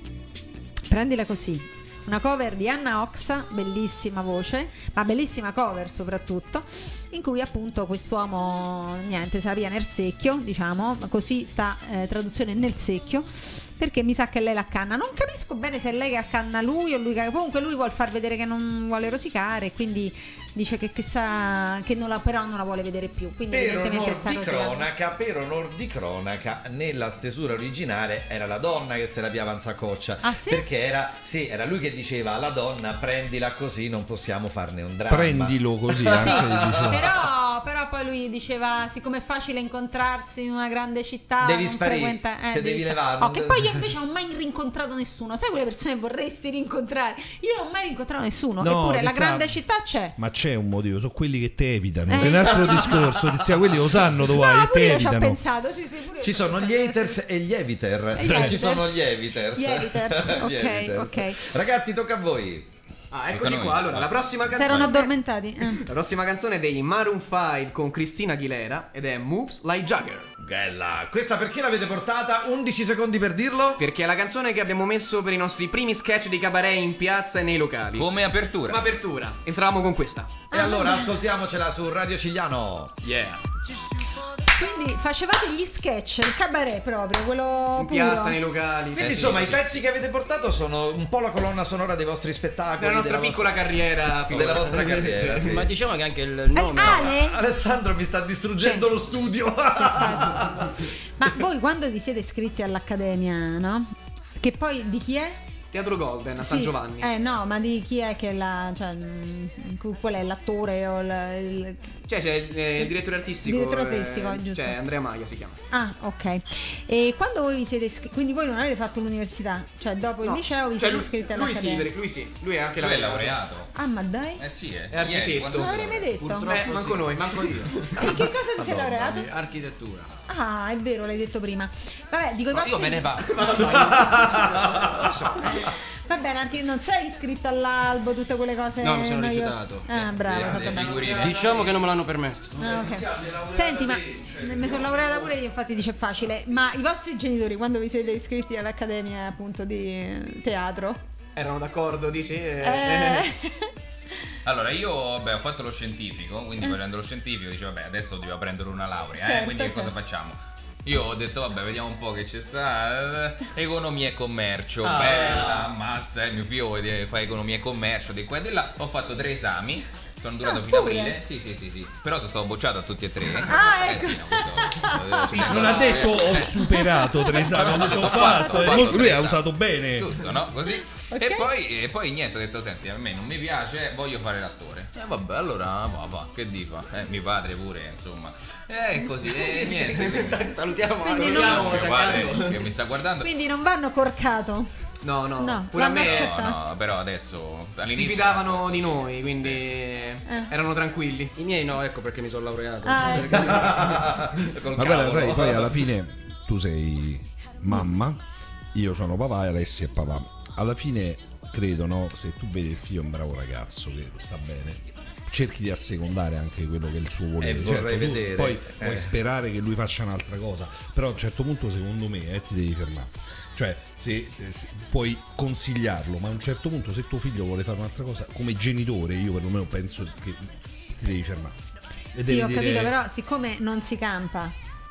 Speaker 5: Prendila così. Una cover di Anna Oxa, bellissima voce, ma bellissima cover soprattutto, in cui appunto quest'uomo, niente, se la via nel secchio, diciamo, così sta eh, traduzione nel secchio, perché mi sa che lei l'accanna. Non capisco bene se è lei che accanna lui o lui che... Comunque lui vuol far vedere che non vuole rosicare, quindi dice che, che sa che non la, però non la vuole vedere più, quindi
Speaker 3: Per
Speaker 5: evidentemente
Speaker 3: onor
Speaker 5: sta
Speaker 3: di
Speaker 5: rosicando.
Speaker 3: cronaca, per onor di cronaca, nella stesura originale era la donna che se la piava in saccoccia.
Speaker 5: Ah, sì?
Speaker 3: Perché era, sì, era lui che diceva alla donna prendila così, non possiamo farne un dramma.
Speaker 4: Prendilo così.
Speaker 5: Sì,
Speaker 4: anche gli diceva.
Speaker 5: però, però poi lui diceva siccome è facile incontrarsi in una grande città
Speaker 3: Devi
Speaker 5: non
Speaker 3: sparire,
Speaker 5: frequenta-
Speaker 3: te devi levare.
Speaker 5: Oh, che poi io invece non ho mai rincontrato nessuno. Sai quelle persone che vorresti rincontrare? Io non ho mai rincontrato nessuno.
Speaker 4: No,
Speaker 5: Eppure la
Speaker 4: Tiziana,
Speaker 5: grande città c'è.
Speaker 4: Ma c'è un motivo, sono quelli che te evitano.
Speaker 5: Eh.
Speaker 4: È un altro discorso, Tizia, quelli lo sanno dove vai
Speaker 5: No,
Speaker 4: e te
Speaker 5: pure io ci ho
Speaker 4: evitano.
Speaker 5: pensato. Sì, sì, pure io
Speaker 3: Ci
Speaker 5: ci ho
Speaker 3: sono gli
Speaker 5: pensato.
Speaker 3: haters e gli eviter.
Speaker 5: E gli
Speaker 3: Ci
Speaker 5: haters.
Speaker 3: sono gli eviters.
Speaker 5: Gli eviters,
Speaker 3: Gli
Speaker 5: ok,
Speaker 3: eviters.
Speaker 5: ok.
Speaker 3: Ragazzi, tocca a voi.
Speaker 7: Ah, eccoci
Speaker 6: Tocca a
Speaker 7: qua.
Speaker 6: noi.
Speaker 7: Allora, la prossima
Speaker 5: Si
Speaker 7: canzone.
Speaker 5: erano addormentati. Eh.
Speaker 7: La prossima canzone è dei Maroon cinque con Christina Aguilera ed è Moves Like Jagger.
Speaker 3: Bella. Questa perché l'avete portata? undici secondi per dirlo?
Speaker 7: Perché è la canzone che abbiamo messo per i nostri primi sketch di cabaret in piazza e nei locali.
Speaker 6: Come apertura.
Speaker 7: Come apertura. Entravamo con questa.
Speaker 3: E allora ascoltiamocela su Radio Cigliano.
Speaker 7: Yeah.
Speaker 5: Quindi facevate gli sketch, il cabaret proprio, quello
Speaker 7: In
Speaker 5: puro.
Speaker 7: piazza, nei locali.
Speaker 3: Quindi
Speaker 7: Sì,
Speaker 3: insomma
Speaker 7: sì,
Speaker 3: i
Speaker 7: sì.
Speaker 3: pezzi che avete portato sono un po' la colonna sonora dei vostri spettacoli,
Speaker 7: Della nostra
Speaker 3: della
Speaker 7: piccola carriera.
Speaker 3: vostra, della vostra carriera, sì.
Speaker 8: Ma diciamo che anche il
Speaker 5: Eh,
Speaker 8: nome.
Speaker 5: Ale?
Speaker 3: Alessandro mi sta distruggendo
Speaker 5: Sì.
Speaker 3: lo studio.
Speaker 5: Ma voi quando vi siete iscritti all'accademia, no? Che poi di chi è?
Speaker 7: Teatro Golden a San
Speaker 5: Sì.
Speaker 7: Giovanni.
Speaker 5: Eh no, ma di chi è che la. Cioè, mm, qual è l'attore o il. il-
Speaker 7: Cioè c'è il, eh, il direttore artistico.
Speaker 5: Direttore artistico,
Speaker 7: eh,
Speaker 5: giusto.
Speaker 7: Cioè Andrea Maia si chiama.
Speaker 5: Ah, ok. E quando voi vi siete iscritti. Quindi voi non avete fatto l'università? Cioè, dopo il
Speaker 7: No.
Speaker 5: liceo vi
Speaker 7: Cioè,
Speaker 5: siete
Speaker 7: lui,
Speaker 5: iscritti
Speaker 7: lui sì,
Speaker 5: all'accademia?
Speaker 7: perché lui sì, lui è anche
Speaker 6: Lui è
Speaker 7: laureato.
Speaker 6: laureato.
Speaker 5: Ah, ma dai?
Speaker 6: Eh sì, eh.
Speaker 7: È architetto.
Speaker 6: Ieri, quando-
Speaker 5: Non l'avrei mai detto.
Speaker 8: Purtroppo
Speaker 7: Beh, manco
Speaker 8: sì.
Speaker 7: noi.
Speaker 8: Manco io.
Speaker 5: E che cosa ti sei laureato?
Speaker 8: Architettura.
Speaker 5: Ah, è vero, l'hai detto prima. Vabbè, dico i
Speaker 8: No,
Speaker 5: vostri.
Speaker 8: io me ne vado.
Speaker 5: Va bene, anche non sei iscritto all'albo, tutte quelle cose.
Speaker 8: No, mi sono
Speaker 5: noiose.
Speaker 8: rifiutato.
Speaker 5: Ah, bravo, hai fatto
Speaker 6: le
Speaker 5: bene.
Speaker 6: figurine.
Speaker 8: Diciamo che non me l'hanno permesso.
Speaker 5: Ah, ok. Senti, ma mi sono laureata pure io, infatti dice facile. Ma i vostri genitori, quando vi siete iscritti all'accademia appunto di teatro?
Speaker 7: Erano d'accordo, dici? Eh,
Speaker 5: Eh...
Speaker 6: Allora, io vabbè, ho fatto lo scientifico, quindi facendo lo scientifico dicevo, vabbè, adesso devo prendere una laurea,
Speaker 5: Certo,
Speaker 6: eh, quindi che cosa
Speaker 5: certo.
Speaker 6: facciamo? Io ho detto, vabbè, vediamo un po' che c'è sta eh, economia e commercio,
Speaker 8: Ah.
Speaker 6: bella, massa, il mio figlio eh, fa economia e commercio, di qua e di là. Ho fatto tre esami, sono durato
Speaker 5: Ah,
Speaker 6: fino a
Speaker 5: pure?
Speaker 6: aprile. Sì, sì, sì, sì. Però sono stato bocciato a tutti e tre.
Speaker 5: Ah,
Speaker 6: Eh
Speaker 5: ecco.
Speaker 6: sì, no, questo, questo-
Speaker 4: Non ha detto ho
Speaker 6: eh.
Speaker 4: superato tre esami, ha detto ho
Speaker 6: Ho
Speaker 4: fatto.
Speaker 6: fatto, ho
Speaker 4: e
Speaker 6: fatto
Speaker 4: lui
Speaker 6: tre
Speaker 4: ha
Speaker 6: esami.
Speaker 4: usato bene.
Speaker 6: Giusto, no? Così.
Speaker 5: Ok.
Speaker 6: E, poi, e poi niente, ho detto, senti, a me non mi piace, voglio fare l'attore. E vabbè, allora va, va, che dico? Eh, mio padre pure, insomma. E così, e niente.
Speaker 8: Salutiamo.
Speaker 5: Quindi
Speaker 8: allora.
Speaker 5: non-
Speaker 6: Mio padre che mi sta guardando.
Speaker 5: Quindi non vanno corcato.
Speaker 7: No, no,
Speaker 5: No,
Speaker 7: pure a
Speaker 5: l'hanno
Speaker 7: me
Speaker 5: accettato.
Speaker 6: No, no, però adesso
Speaker 7: si
Speaker 6: all'inizio
Speaker 7: fidavano di noi, quindi erano tranquilli.
Speaker 8: I miei no, ecco perché mi sono laureato.
Speaker 5: Ah, ecco.
Speaker 3: Col
Speaker 4: Ma guarda,
Speaker 3: cavolo.
Speaker 4: sai, poi alla fine tu sei mamma, io sono papà e Alessia è papà. Alla fine credo, no? Se tu vedi il figlio è un bravo ragazzo che sta bene, cerchi di assecondare anche quello che è il suo volere.
Speaker 3: Eh, vorrei
Speaker 4: tu
Speaker 3: vedere.
Speaker 4: Poi
Speaker 3: Eh.
Speaker 4: puoi sperare che lui faccia un'altra cosa, però a un certo punto secondo me eh, ti devi fermare. Cioè, se, se- puoi consigliarlo, ma a un certo punto se tuo figlio vuole fare un'altra cosa, come genitore io perlomeno penso che ti devi fermare. E
Speaker 5: Sì,
Speaker 4: devi
Speaker 5: ho
Speaker 4: dire-
Speaker 5: capito, però siccome non si campa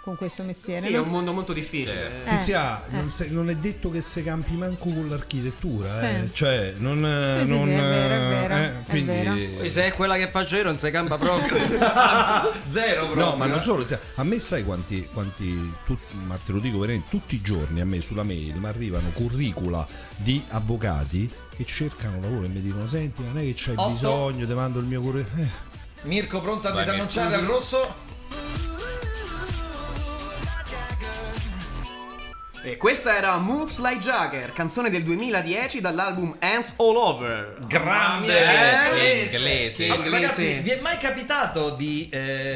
Speaker 5: con questo mestiere.
Speaker 7: Sì,
Speaker 5: no?
Speaker 7: è un mondo molto difficile.
Speaker 5: Eh.
Speaker 4: Tizia,
Speaker 5: eh.
Speaker 4: non, se- non è detto che se campi manco con l'architettura,
Speaker 5: Sì.
Speaker 4: eh. Cioè, non,
Speaker 5: Sì, sì,
Speaker 4: non
Speaker 5: sì, è vero, è vero,
Speaker 4: eh,
Speaker 5: è
Speaker 4: quindi,
Speaker 5: vero.
Speaker 8: Poi se è quella che faccio io non si campa proprio.
Speaker 3: Zero proprio.
Speaker 4: No, ma non solo, cioè, a me sai quanti, quanti tut- ma te lo dico veramente, tutti i giorni a me sulla mail mi arrivano curricula di avvocati che cercano lavoro e mi dicono: senti, non è che c'hai
Speaker 3: Otto.
Speaker 4: bisogno, ti mando il mio curriculum. Eh.
Speaker 3: Mirko pronto a
Speaker 6: Vai,
Speaker 3: disannunciare al rosso?
Speaker 7: E questa era Moves Like Jagger, canzone del duemiladieci dall'album Hands All Over.
Speaker 3: Grande
Speaker 7: Eh,
Speaker 6: inglese.
Speaker 3: Allora,
Speaker 7: Inglese.
Speaker 3: ragazzi, vi è mai capitato di,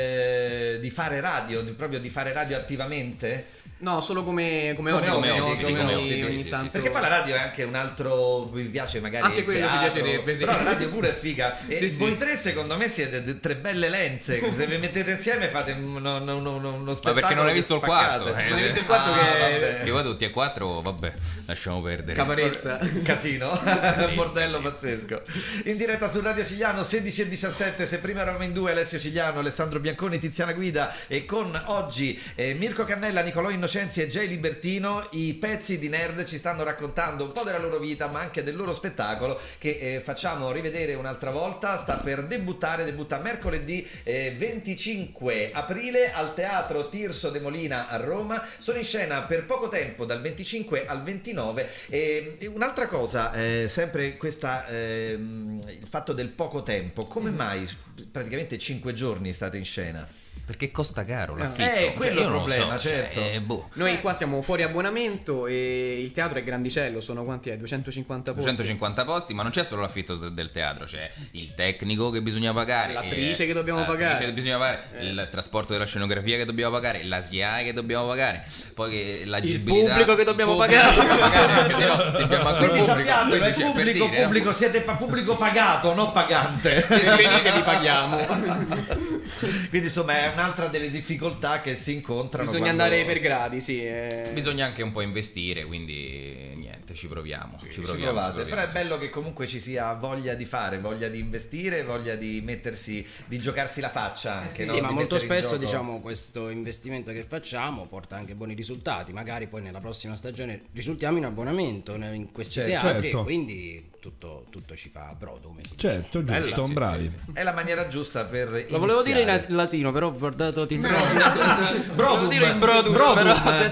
Speaker 3: eh, di fare radio, di, proprio di fare radio attivamente?
Speaker 7: No, solo come, come,
Speaker 3: Come
Speaker 7: ospiti,
Speaker 3: ospiti,
Speaker 7: ogni-
Speaker 3: come
Speaker 7: ogni,
Speaker 3: ospiti,
Speaker 7: ogni
Speaker 6: sì, sì,
Speaker 7: tanto.
Speaker 3: Perché poi la radio è anche un altro, vi piace magari
Speaker 7: Anche
Speaker 3: il
Speaker 7: quello ci
Speaker 3: teatro,
Speaker 7: piacerebbe, sì.
Speaker 3: però la radio pure è figa. E
Speaker 7: Sì, sì.
Speaker 3: voi tre secondo me siete de- tre belle lenze, che se vi mettete insieme fate uno, uno, uno, uno spettacolo.
Speaker 6: perché non hai visto il
Speaker 3: che
Speaker 6: quarto,
Speaker 3: spaccate.
Speaker 6: eh.
Speaker 7: Non hai visto il quarto
Speaker 3: Ah,
Speaker 7: che-
Speaker 3: vabbè.
Speaker 6: Che voi tutti e quattro, vabbè, lasciamo perdere.
Speaker 7: Caparezza.
Speaker 3: Casino, un bordello
Speaker 6: sì.
Speaker 3: pazzesco. In diretta su Radio Cigliano sedici e diciassette. Se prima eravamo in due, Alessio Cigliano, Alessandro Bianconi, Tiziana Guida, e con oggi eh, Mirko Cannella, Nicolò Innocenzi e Jay Libertino. I pezzi di Nerd ci stanno raccontando un po' della loro vita, ma anche del loro spettacolo, che eh, facciamo rivedere un'altra volta. Sta per debuttare, debutta mercoledì eh, venticinque aprile al Teatro Tirso de Molina a Roma. Sono in scena per poco tempo, dal venticinque al ventinove. E, e un'altra cosa, eh, sempre questa, ehm, il fatto del poco tempo, come mai praticamente cinque giorni state in scena?
Speaker 6: Perché costa caro l'affitto.
Speaker 3: Eh, quello è
Speaker 6: io
Speaker 3: il
Speaker 6: non lo
Speaker 3: problema,
Speaker 6: so, cioè,
Speaker 3: certo.
Speaker 6: eh, boh.
Speaker 7: Noi qua siamo fuori abbonamento e il teatro è grandicello, sono quanti è? duecentocinquanta posti.
Speaker 6: duecentocinquanta posti, ma non c'è solo l'affitto de- del teatro, c'è il tecnico che bisogna pagare,
Speaker 7: L'attrice
Speaker 6: eh,
Speaker 7: che dobbiamo
Speaker 6: l'attrice
Speaker 7: pagare.
Speaker 6: che bisogna pagare, il trasporto della scenografia che dobbiamo pagare, la S I A E che dobbiamo pagare, poi che l'agibilità,
Speaker 8: pubblico che dobbiamo
Speaker 6: il pubblico
Speaker 8: pagare.
Speaker 6: che dobbiamo pagare, perché no, se abbiamo anche il
Speaker 3: Quindi
Speaker 6: pubblico,
Speaker 3: sappiatelo,
Speaker 6: quindi
Speaker 3: è
Speaker 6: c'è per
Speaker 3: pubblico,
Speaker 6: dire, no?
Speaker 3: pubblico, siete pa- pubblico pagato, non pagante.
Speaker 7: Se venite vi paghiamo.
Speaker 3: Quindi insomma è un'altra delle difficoltà che si incontrano.
Speaker 7: Bisogna
Speaker 3: quando-
Speaker 7: andare per gradi, sì. eh.
Speaker 6: Bisogna anche un po' investire, quindi niente, ci proviamo, ci
Speaker 3: Ci
Speaker 6: proviamo,
Speaker 3: provate,
Speaker 6: ci proviamo,
Speaker 3: però è
Speaker 6: sì,
Speaker 3: bello
Speaker 6: sì.
Speaker 3: che comunque ci sia voglia di fare, voglia di investire, voglia di mettersi, di giocarsi la faccia anche, no?
Speaker 8: Sì, ma
Speaker 3: Di
Speaker 8: molto
Speaker 3: mettere in
Speaker 8: spesso
Speaker 3: gioco.
Speaker 8: diciamo questo investimento che facciamo porta anche buoni risultati. Magari poi nella prossima stagione risultiamo in abbonamento ne- in questi
Speaker 3: Certo.
Speaker 8: teatri
Speaker 4: Certo.
Speaker 8: e quindi tutto, tutto ci fa brodo. Come si dice.
Speaker 4: Certo, giusto,
Speaker 6: sì,
Speaker 4: bravi.
Speaker 6: sì, sì.
Speaker 3: È la maniera giusta per
Speaker 8: Lo volevo dire in
Speaker 3: iniziare.
Speaker 8: latino, però ho guardato Tiziano.
Speaker 3: Brodum,
Speaker 8: Volevo dire in Brodus,
Speaker 3: Brodum,
Speaker 8: però ho
Speaker 3: eh,
Speaker 8: detto-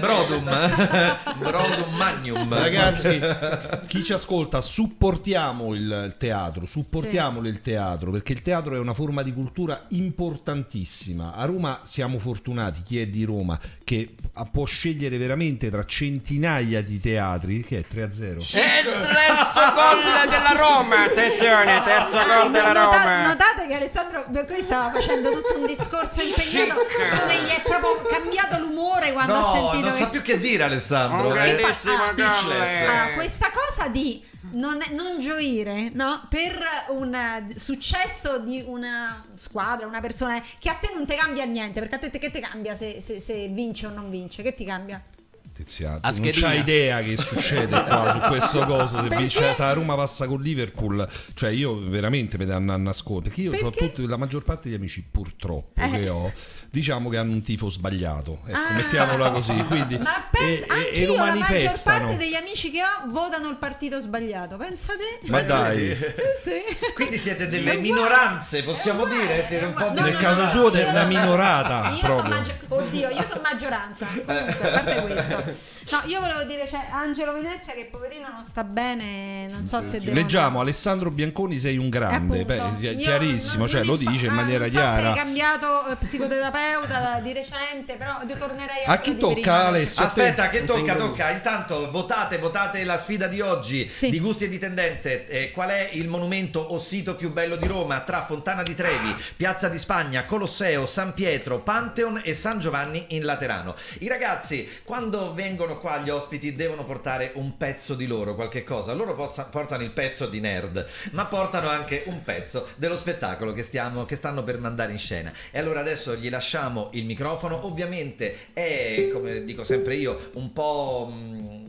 Speaker 3: Brodum, Brodum Magnum.
Speaker 4: Ragazzi, chi ci ascolta, supportiamo il teatro, supportiamolo il teatro, perché il teatro è una forma di cultura importantissima. A Roma siamo fortunati, chi è di Roma, che può scegliere veramente tra centinaia di teatri, che è tre a zero.
Speaker 8: È il terzo gol della Roma. Attenzione, terzo gol della
Speaker 5: Nota-
Speaker 8: Roma.
Speaker 5: notate che Alessandro Bianconi stava facendo tutto un discorso impegnato dove gli è proprio cambiato l'umore quando ha
Speaker 3: No,
Speaker 5: sentito
Speaker 3: non
Speaker 5: che-
Speaker 3: sa più che dire Alessandro.
Speaker 8: Un
Speaker 3: è
Speaker 8: grandissimo
Speaker 5: Ah,
Speaker 3: speechless.
Speaker 8: gol.
Speaker 5: Ah, questa cosa di non, non gioire, no? Per un eh, successo di una squadra, una persona che a te non ti cambia niente, perché a te che ti cambia se, se, se vince o non vince? Che ti cambia?
Speaker 4: Tiziano,
Speaker 8: A
Speaker 4: non
Speaker 8: schedina.
Speaker 4: c'hai idea che succede qua su questo coso se
Speaker 5: Perché?
Speaker 4: vince se la Roma passa con Liverpool, cioè io veramente mi danno a nascondere, perché io ho
Speaker 5: Perché?
Speaker 4: tutti, la maggior parte degli amici purtroppo
Speaker 5: Eh.
Speaker 4: che ho, diciamo che hanno un tifo sbagliato, ecco,
Speaker 5: Ah.
Speaker 4: mettiamola così, quindi
Speaker 5: Ma pensa,
Speaker 4: e- e- e
Speaker 5: anch'io
Speaker 4: lo
Speaker 5: la maggior
Speaker 4: manifestano.
Speaker 5: parte degli amici che ho votano il partito sbagliato, pensa te?
Speaker 4: Ma dai,
Speaker 5: Sì, sì.
Speaker 3: Quindi siete delle
Speaker 5: È uguale,
Speaker 3: minoranze,
Speaker 5: è
Speaker 3: possiamo
Speaker 5: uguale,
Speaker 3: dire?
Speaker 5: è
Speaker 3: Siete un po'
Speaker 5: uguale.
Speaker 3: delle
Speaker 4: Nel caso suo
Speaker 5: io
Speaker 4: una
Speaker 5: sono-
Speaker 4: minorata,
Speaker 5: Io sono
Speaker 4: proprio.
Speaker 5: maggio- oddio, io sono maggioranza. Comunque, a parte questo. No, io volevo dire, c'è Angelo Venezia che poverino non sta bene, non so se devo
Speaker 4: leggiamo Alessandro Bianconi sei un grande,
Speaker 5: Appunto.
Speaker 4: beh,
Speaker 5: Io
Speaker 4: chiarissimo,
Speaker 5: non-
Speaker 4: cioè
Speaker 5: non
Speaker 4: lo
Speaker 5: mi-
Speaker 4: dice in
Speaker 5: ah,
Speaker 4: maniera
Speaker 5: non so
Speaker 4: chiara.
Speaker 5: se hai cambiato eh, psicoterapeuta da- di recente, però io tornerei a
Speaker 4: A chi
Speaker 5: quello di
Speaker 4: tocca,
Speaker 5: prima.
Speaker 4: Alessio? A te?
Speaker 3: Aspetta, che
Speaker 8: Non
Speaker 3: tocca,
Speaker 8: sei in
Speaker 3: tocca. Intanto votate, votate la sfida di oggi
Speaker 5: Sì.
Speaker 3: di gusti e di tendenze. Eh, qual è il monumento o sito più bello di Roma tra Fontana di Trevi, Piazza di Spagna, Colosseo, San Pietro, Pantheon e San Giovanni in Laterano? I ragazzi, quando vengono qua gli ospiti, devono portare un pezzo di loro, qualche cosa. Loro pozza- portano il pezzo di Nerd, ma portano anche un pezzo dello spettacolo che, stiamo, che stanno per mandare in scena. E allora adesso gli lasciamo il microfono. Ovviamente è, come dico sempre io, un po'... mh,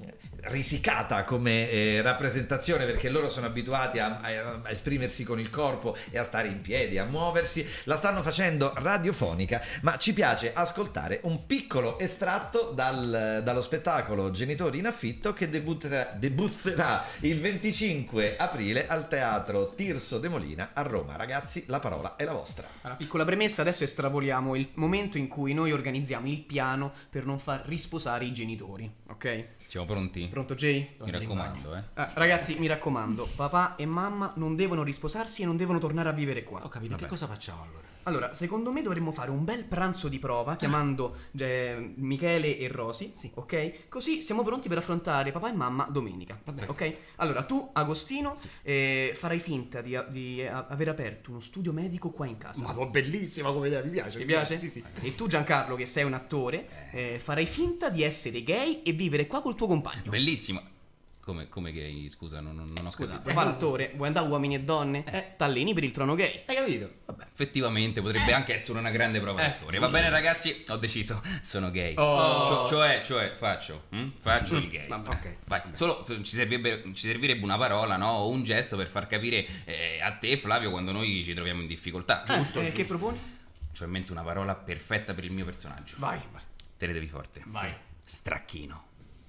Speaker 3: risicata come eh, rappresentazione, perché loro sono abituati a, a, a esprimersi con il corpo e a stare in piedi, a muoversi. La stanno facendo radiofonica, ma ci piace ascoltare un piccolo estratto dal, dallo spettacolo Genitori in affitto, che debutterà, debutterà il venticinque aprile al Teatro Tirso de Molina a Roma. Ragazzi, la parola è la vostra.
Speaker 7: Una piccola premessa, adesso estrapoliamo il momento in cui noi organizziamo il piano per non far risposare i genitori, ok?
Speaker 6: Siamo pronti?
Speaker 7: Pronto Jay?
Speaker 6: Mi raccomando, eh.
Speaker 7: Ah, ragazzi, mi raccomando, papà e mamma non devono risposarsi e non devono tornare a vivere qua.
Speaker 8: Ho capito, che cosa facciamo allora?
Speaker 7: Allora, secondo me dovremmo fare un bel pranzo di prova chiamando eh, Michele e Rosy,
Speaker 8: Sì.
Speaker 7: ok? Così siamo pronti per affrontare papà e mamma domenica,
Speaker 8: Va bene.
Speaker 7: ok? Allora, tu, Agostino, eh, farai finta di, di eh, aver aperto uno studio medico qua in casa.
Speaker 8: Ma bellissima come idea, mi piace.
Speaker 7: Ti piace?
Speaker 8: Sì, sì.
Speaker 7: E tu, Giancarlo, che sei un attore, eh, farai finta di essere gay e vivere qua col tuo compagno.
Speaker 6: Bellissimo. Come, come gay, scusa, non, non ho
Speaker 7: Scusa,
Speaker 6: capito.
Speaker 7: vuoi fare l'attore? Vuoi andare a uomini e donne?
Speaker 8: Eh.
Speaker 7: T'alleni per il trono gay.
Speaker 8: Hai capito?
Speaker 6: Vabbè, effettivamente potrebbe anche essere una grande prova
Speaker 7: Eh.
Speaker 6: d'attore. Va bene, ragazzi, ho deciso, sono gay.
Speaker 7: Oh.
Speaker 6: Cio- cioè, cioè, faccio, hm? faccio il gay.
Speaker 7: Vabbè.
Speaker 8: Ok.
Speaker 6: Vai, solo se- ci servirebbe, ci servirebbe una parola, no? O un gesto per far capire eh, a te, Flavio, quando noi ci troviamo in difficoltà.
Speaker 7: Giusto, eh, che proponi?
Speaker 6: C'ho in mente una parola perfetta per il mio personaggio.
Speaker 7: Vai.
Speaker 6: Te ne devi forte.
Speaker 7: Vai.
Speaker 6: Sì. Stracchino.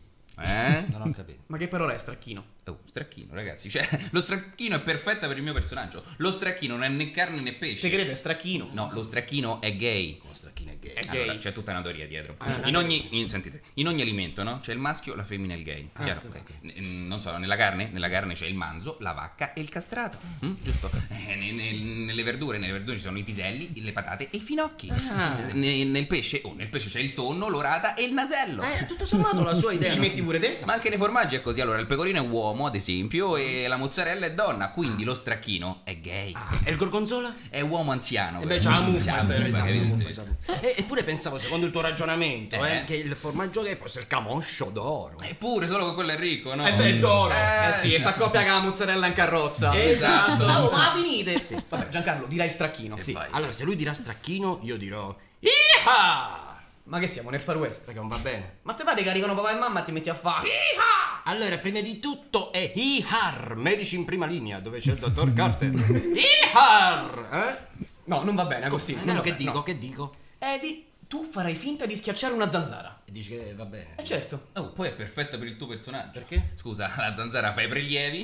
Speaker 6: Eh?
Speaker 8: Non ho capito.
Speaker 7: Ma che parola è stracchino?
Speaker 6: Oh, stracchino, ragazzi. Cioè, lo stracchino è perfetta per il mio personaggio. Lo stracchino non è né carne né pesce.
Speaker 7: Te credo è stracchino?
Speaker 6: No, lo stracchino è gay.
Speaker 8: Lo stracchino è gay.
Speaker 7: È
Speaker 6: Allora,
Speaker 7: gay.
Speaker 6: c'è tutta una teoria dietro. In ogni, in, sentite, in ogni alimento, no? C'è il maschio, la femmina e il gay. Chiaro?
Speaker 8: ok, ok.
Speaker 6: N- Non so, nella carne, nella carne c'è il manzo, la vacca e il castrato. Mm? Giusto? Eh, ne- ne- nelle verdure, nelle verdure ci sono i piselli, le patate e i finocchi. Eh, ne- nel pesce, oh, nel pesce c'è il tonno, l'orata e il nasello.
Speaker 8: Eh, tutto sommato la sua idea.
Speaker 7: Ci metti pure te?
Speaker 6: Ma anche nei formaggi è così. Allora, il pecorino è uomo, ad esempio, e la mozzarella è donna. Quindi lo stracchino è gay.
Speaker 8: E il gorgonzola?
Speaker 6: È uomo anziano.
Speaker 8: E beh,
Speaker 6: però.
Speaker 8: c'ha la muffa,
Speaker 6: C'ha
Speaker 8: è
Speaker 6: la
Speaker 8: vero,
Speaker 6: muffa,
Speaker 8: c'ha la
Speaker 6: capito?
Speaker 8: muffa, c'ha la muffa. E- Eppure pensavo, secondo il tuo ragionamento, eh,
Speaker 6: Eh.
Speaker 8: che il formaggio gay fosse il camoscio d'oro.
Speaker 6: Eppure, solo che quello è ricco, no?
Speaker 8: Eh beh, d'oro.
Speaker 7: Eh sì, e si accoppia con la mozzarella in carrozza.
Speaker 8: Esatto.
Speaker 7: Oh, ma finite! Vabbè, Giancarlo, dirai stracchino.
Speaker 8: Sì,
Speaker 6: vai.
Speaker 8: allora se lui dirà stracchino, io dirò Iha!
Speaker 7: Ma che siamo nel Far West?
Speaker 8: Perché non va bene.
Speaker 7: Ma te pare che arrivano papà e mamma e ti metti a fare?
Speaker 8: Allora, prima di tutto è I H A R, medici in prima linea, dove c'è il dottor Carter. I H A R! Eh?
Speaker 7: No, non va bene, Agostino.
Speaker 8: No,
Speaker 7: non va
Speaker 8: che
Speaker 7: bene,
Speaker 8: dico,
Speaker 7: no.
Speaker 8: che dico?
Speaker 7: Eh, di... tu farai finta di schiacciare una zanzara.
Speaker 8: E dici che va bene.
Speaker 7: Eh certo.
Speaker 6: Oh, poi è perfetta per il tuo personaggio.
Speaker 8: Perché?
Speaker 6: Scusa, la zanzara fa i prelievi.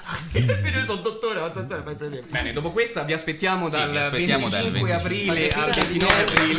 Speaker 8: Io sono dottore, ma zanzara fai prelievi.
Speaker 7: Bene, dopo questa vi aspettiamo
Speaker 6: Sì,
Speaker 7: dal
Speaker 6: vi aspettiamo dal
Speaker 7: venticinque
Speaker 6: venticinque.
Speaker 7: aprile
Speaker 8: Ma
Speaker 7: al
Speaker 8: che
Speaker 7: ventinove aprile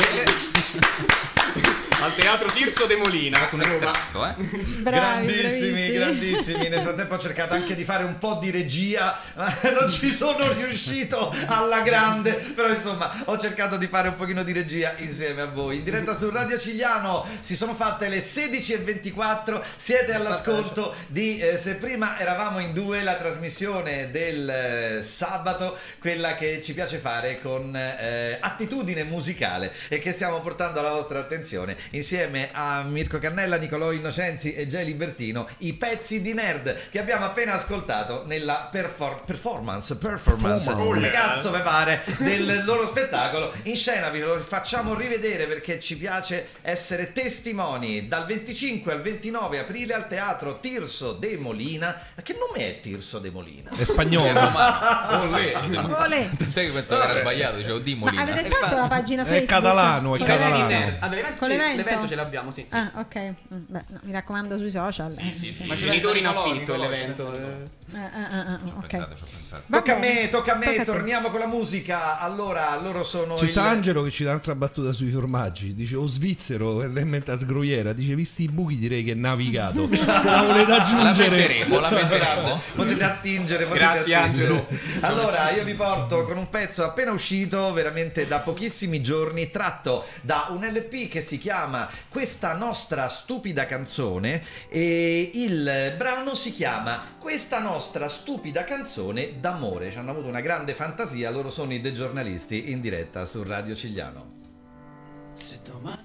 Speaker 7: al Teatro Tirso de Molina.
Speaker 6: Ha fatto un
Speaker 7: Roma.
Speaker 6: estratto, eh?
Speaker 5: Bravi,
Speaker 3: grandissimi,
Speaker 5: bravissimi.
Speaker 3: grandissimi. Nel frattempo ho cercato anche di fare un po' di regia, ma non ci sono riuscito alla grande. Però insomma, ho cercato di fare un pochino di regia insieme a voi. In diretta su Radio Cigliano si sono fatte le sedici e ventiquattro. Siete all'ascolto di eh, Se prima eravamo in due, la trasmissione del eh, sabato, quella che ci piace fare con eh, attitudine musicale e che stiamo portando alla vostra attenzione insieme a Mirko Cannella, Nicolò Innocenzi e Jay Libertino, i pezzi di nerd che abbiamo appena ascoltato nella perfor- performance performance come cazzo vi pare del loro spettacolo. In scena vi lo facciamo rivedere perché ci piace essere testimoni. Dal venticinque al ventinove aprile al Teatro Tirso de Molina. Ma che nome è Tirso de Molina?
Speaker 4: È spagnolo.
Speaker 5: Olè.
Speaker 6: Tant'è che pensavo che era sbagliato, dicevo di
Speaker 5: Ma
Speaker 6: Molina.
Speaker 5: avete fatto la pagina
Speaker 4: È
Speaker 5: Facebook?
Speaker 4: catalano, è
Speaker 5: Con
Speaker 4: catalano.
Speaker 5: l'evento?
Speaker 7: Ah, dell'evento
Speaker 5: Con
Speaker 7: ce-
Speaker 5: l'evento?
Speaker 7: l'evento ce l'abbiamo, sì. sì.
Speaker 5: Ah, ok. Mm, beh, no, mi raccomando sui social.
Speaker 6: Sì, sì, sì.
Speaker 7: Ma
Speaker 8: ci
Speaker 7: genitori in
Speaker 8: pensa Nicolò,
Speaker 7: affitto
Speaker 8: Nicolò,
Speaker 7: l'evento.
Speaker 8: ci pensa
Speaker 7: eh.
Speaker 5: Eh, eh, eh,
Speaker 6: Ci ho
Speaker 5: ok.
Speaker 6: pensato, ci ho pensato.
Speaker 5: Va
Speaker 3: Tocca a
Speaker 5: bene.
Speaker 3: me, tocca a me,
Speaker 5: Tocca a te.
Speaker 3: torniamo con la musica. Allora, loro sono
Speaker 4: Ci
Speaker 3: il-
Speaker 4: sta Angelo che ci dà un'altra battuta sui formaggi. Dice: o svizzero, è menta sgroiera. Dice: visti i buchi, direi che è navigato. Se la volete
Speaker 6: La
Speaker 4: aggiungere,
Speaker 6: metteremo, la metteremo.
Speaker 3: Potete attingere, potete
Speaker 7: Grazie,
Speaker 3: attingere.
Speaker 7: Angelo.
Speaker 3: Allora, io vi porto con un pezzo appena uscito, veramente da pochissimi giorni, tratto da un L P che si chiama Questa nostra stupida canzone, e il brano si chiama Questa nostra stupida canzone d'amore. Ci hanno avuto una grande fantasia, loro sono i dei giornalisti in diretta su Radio Cigliano.
Speaker 1: Se domani tu per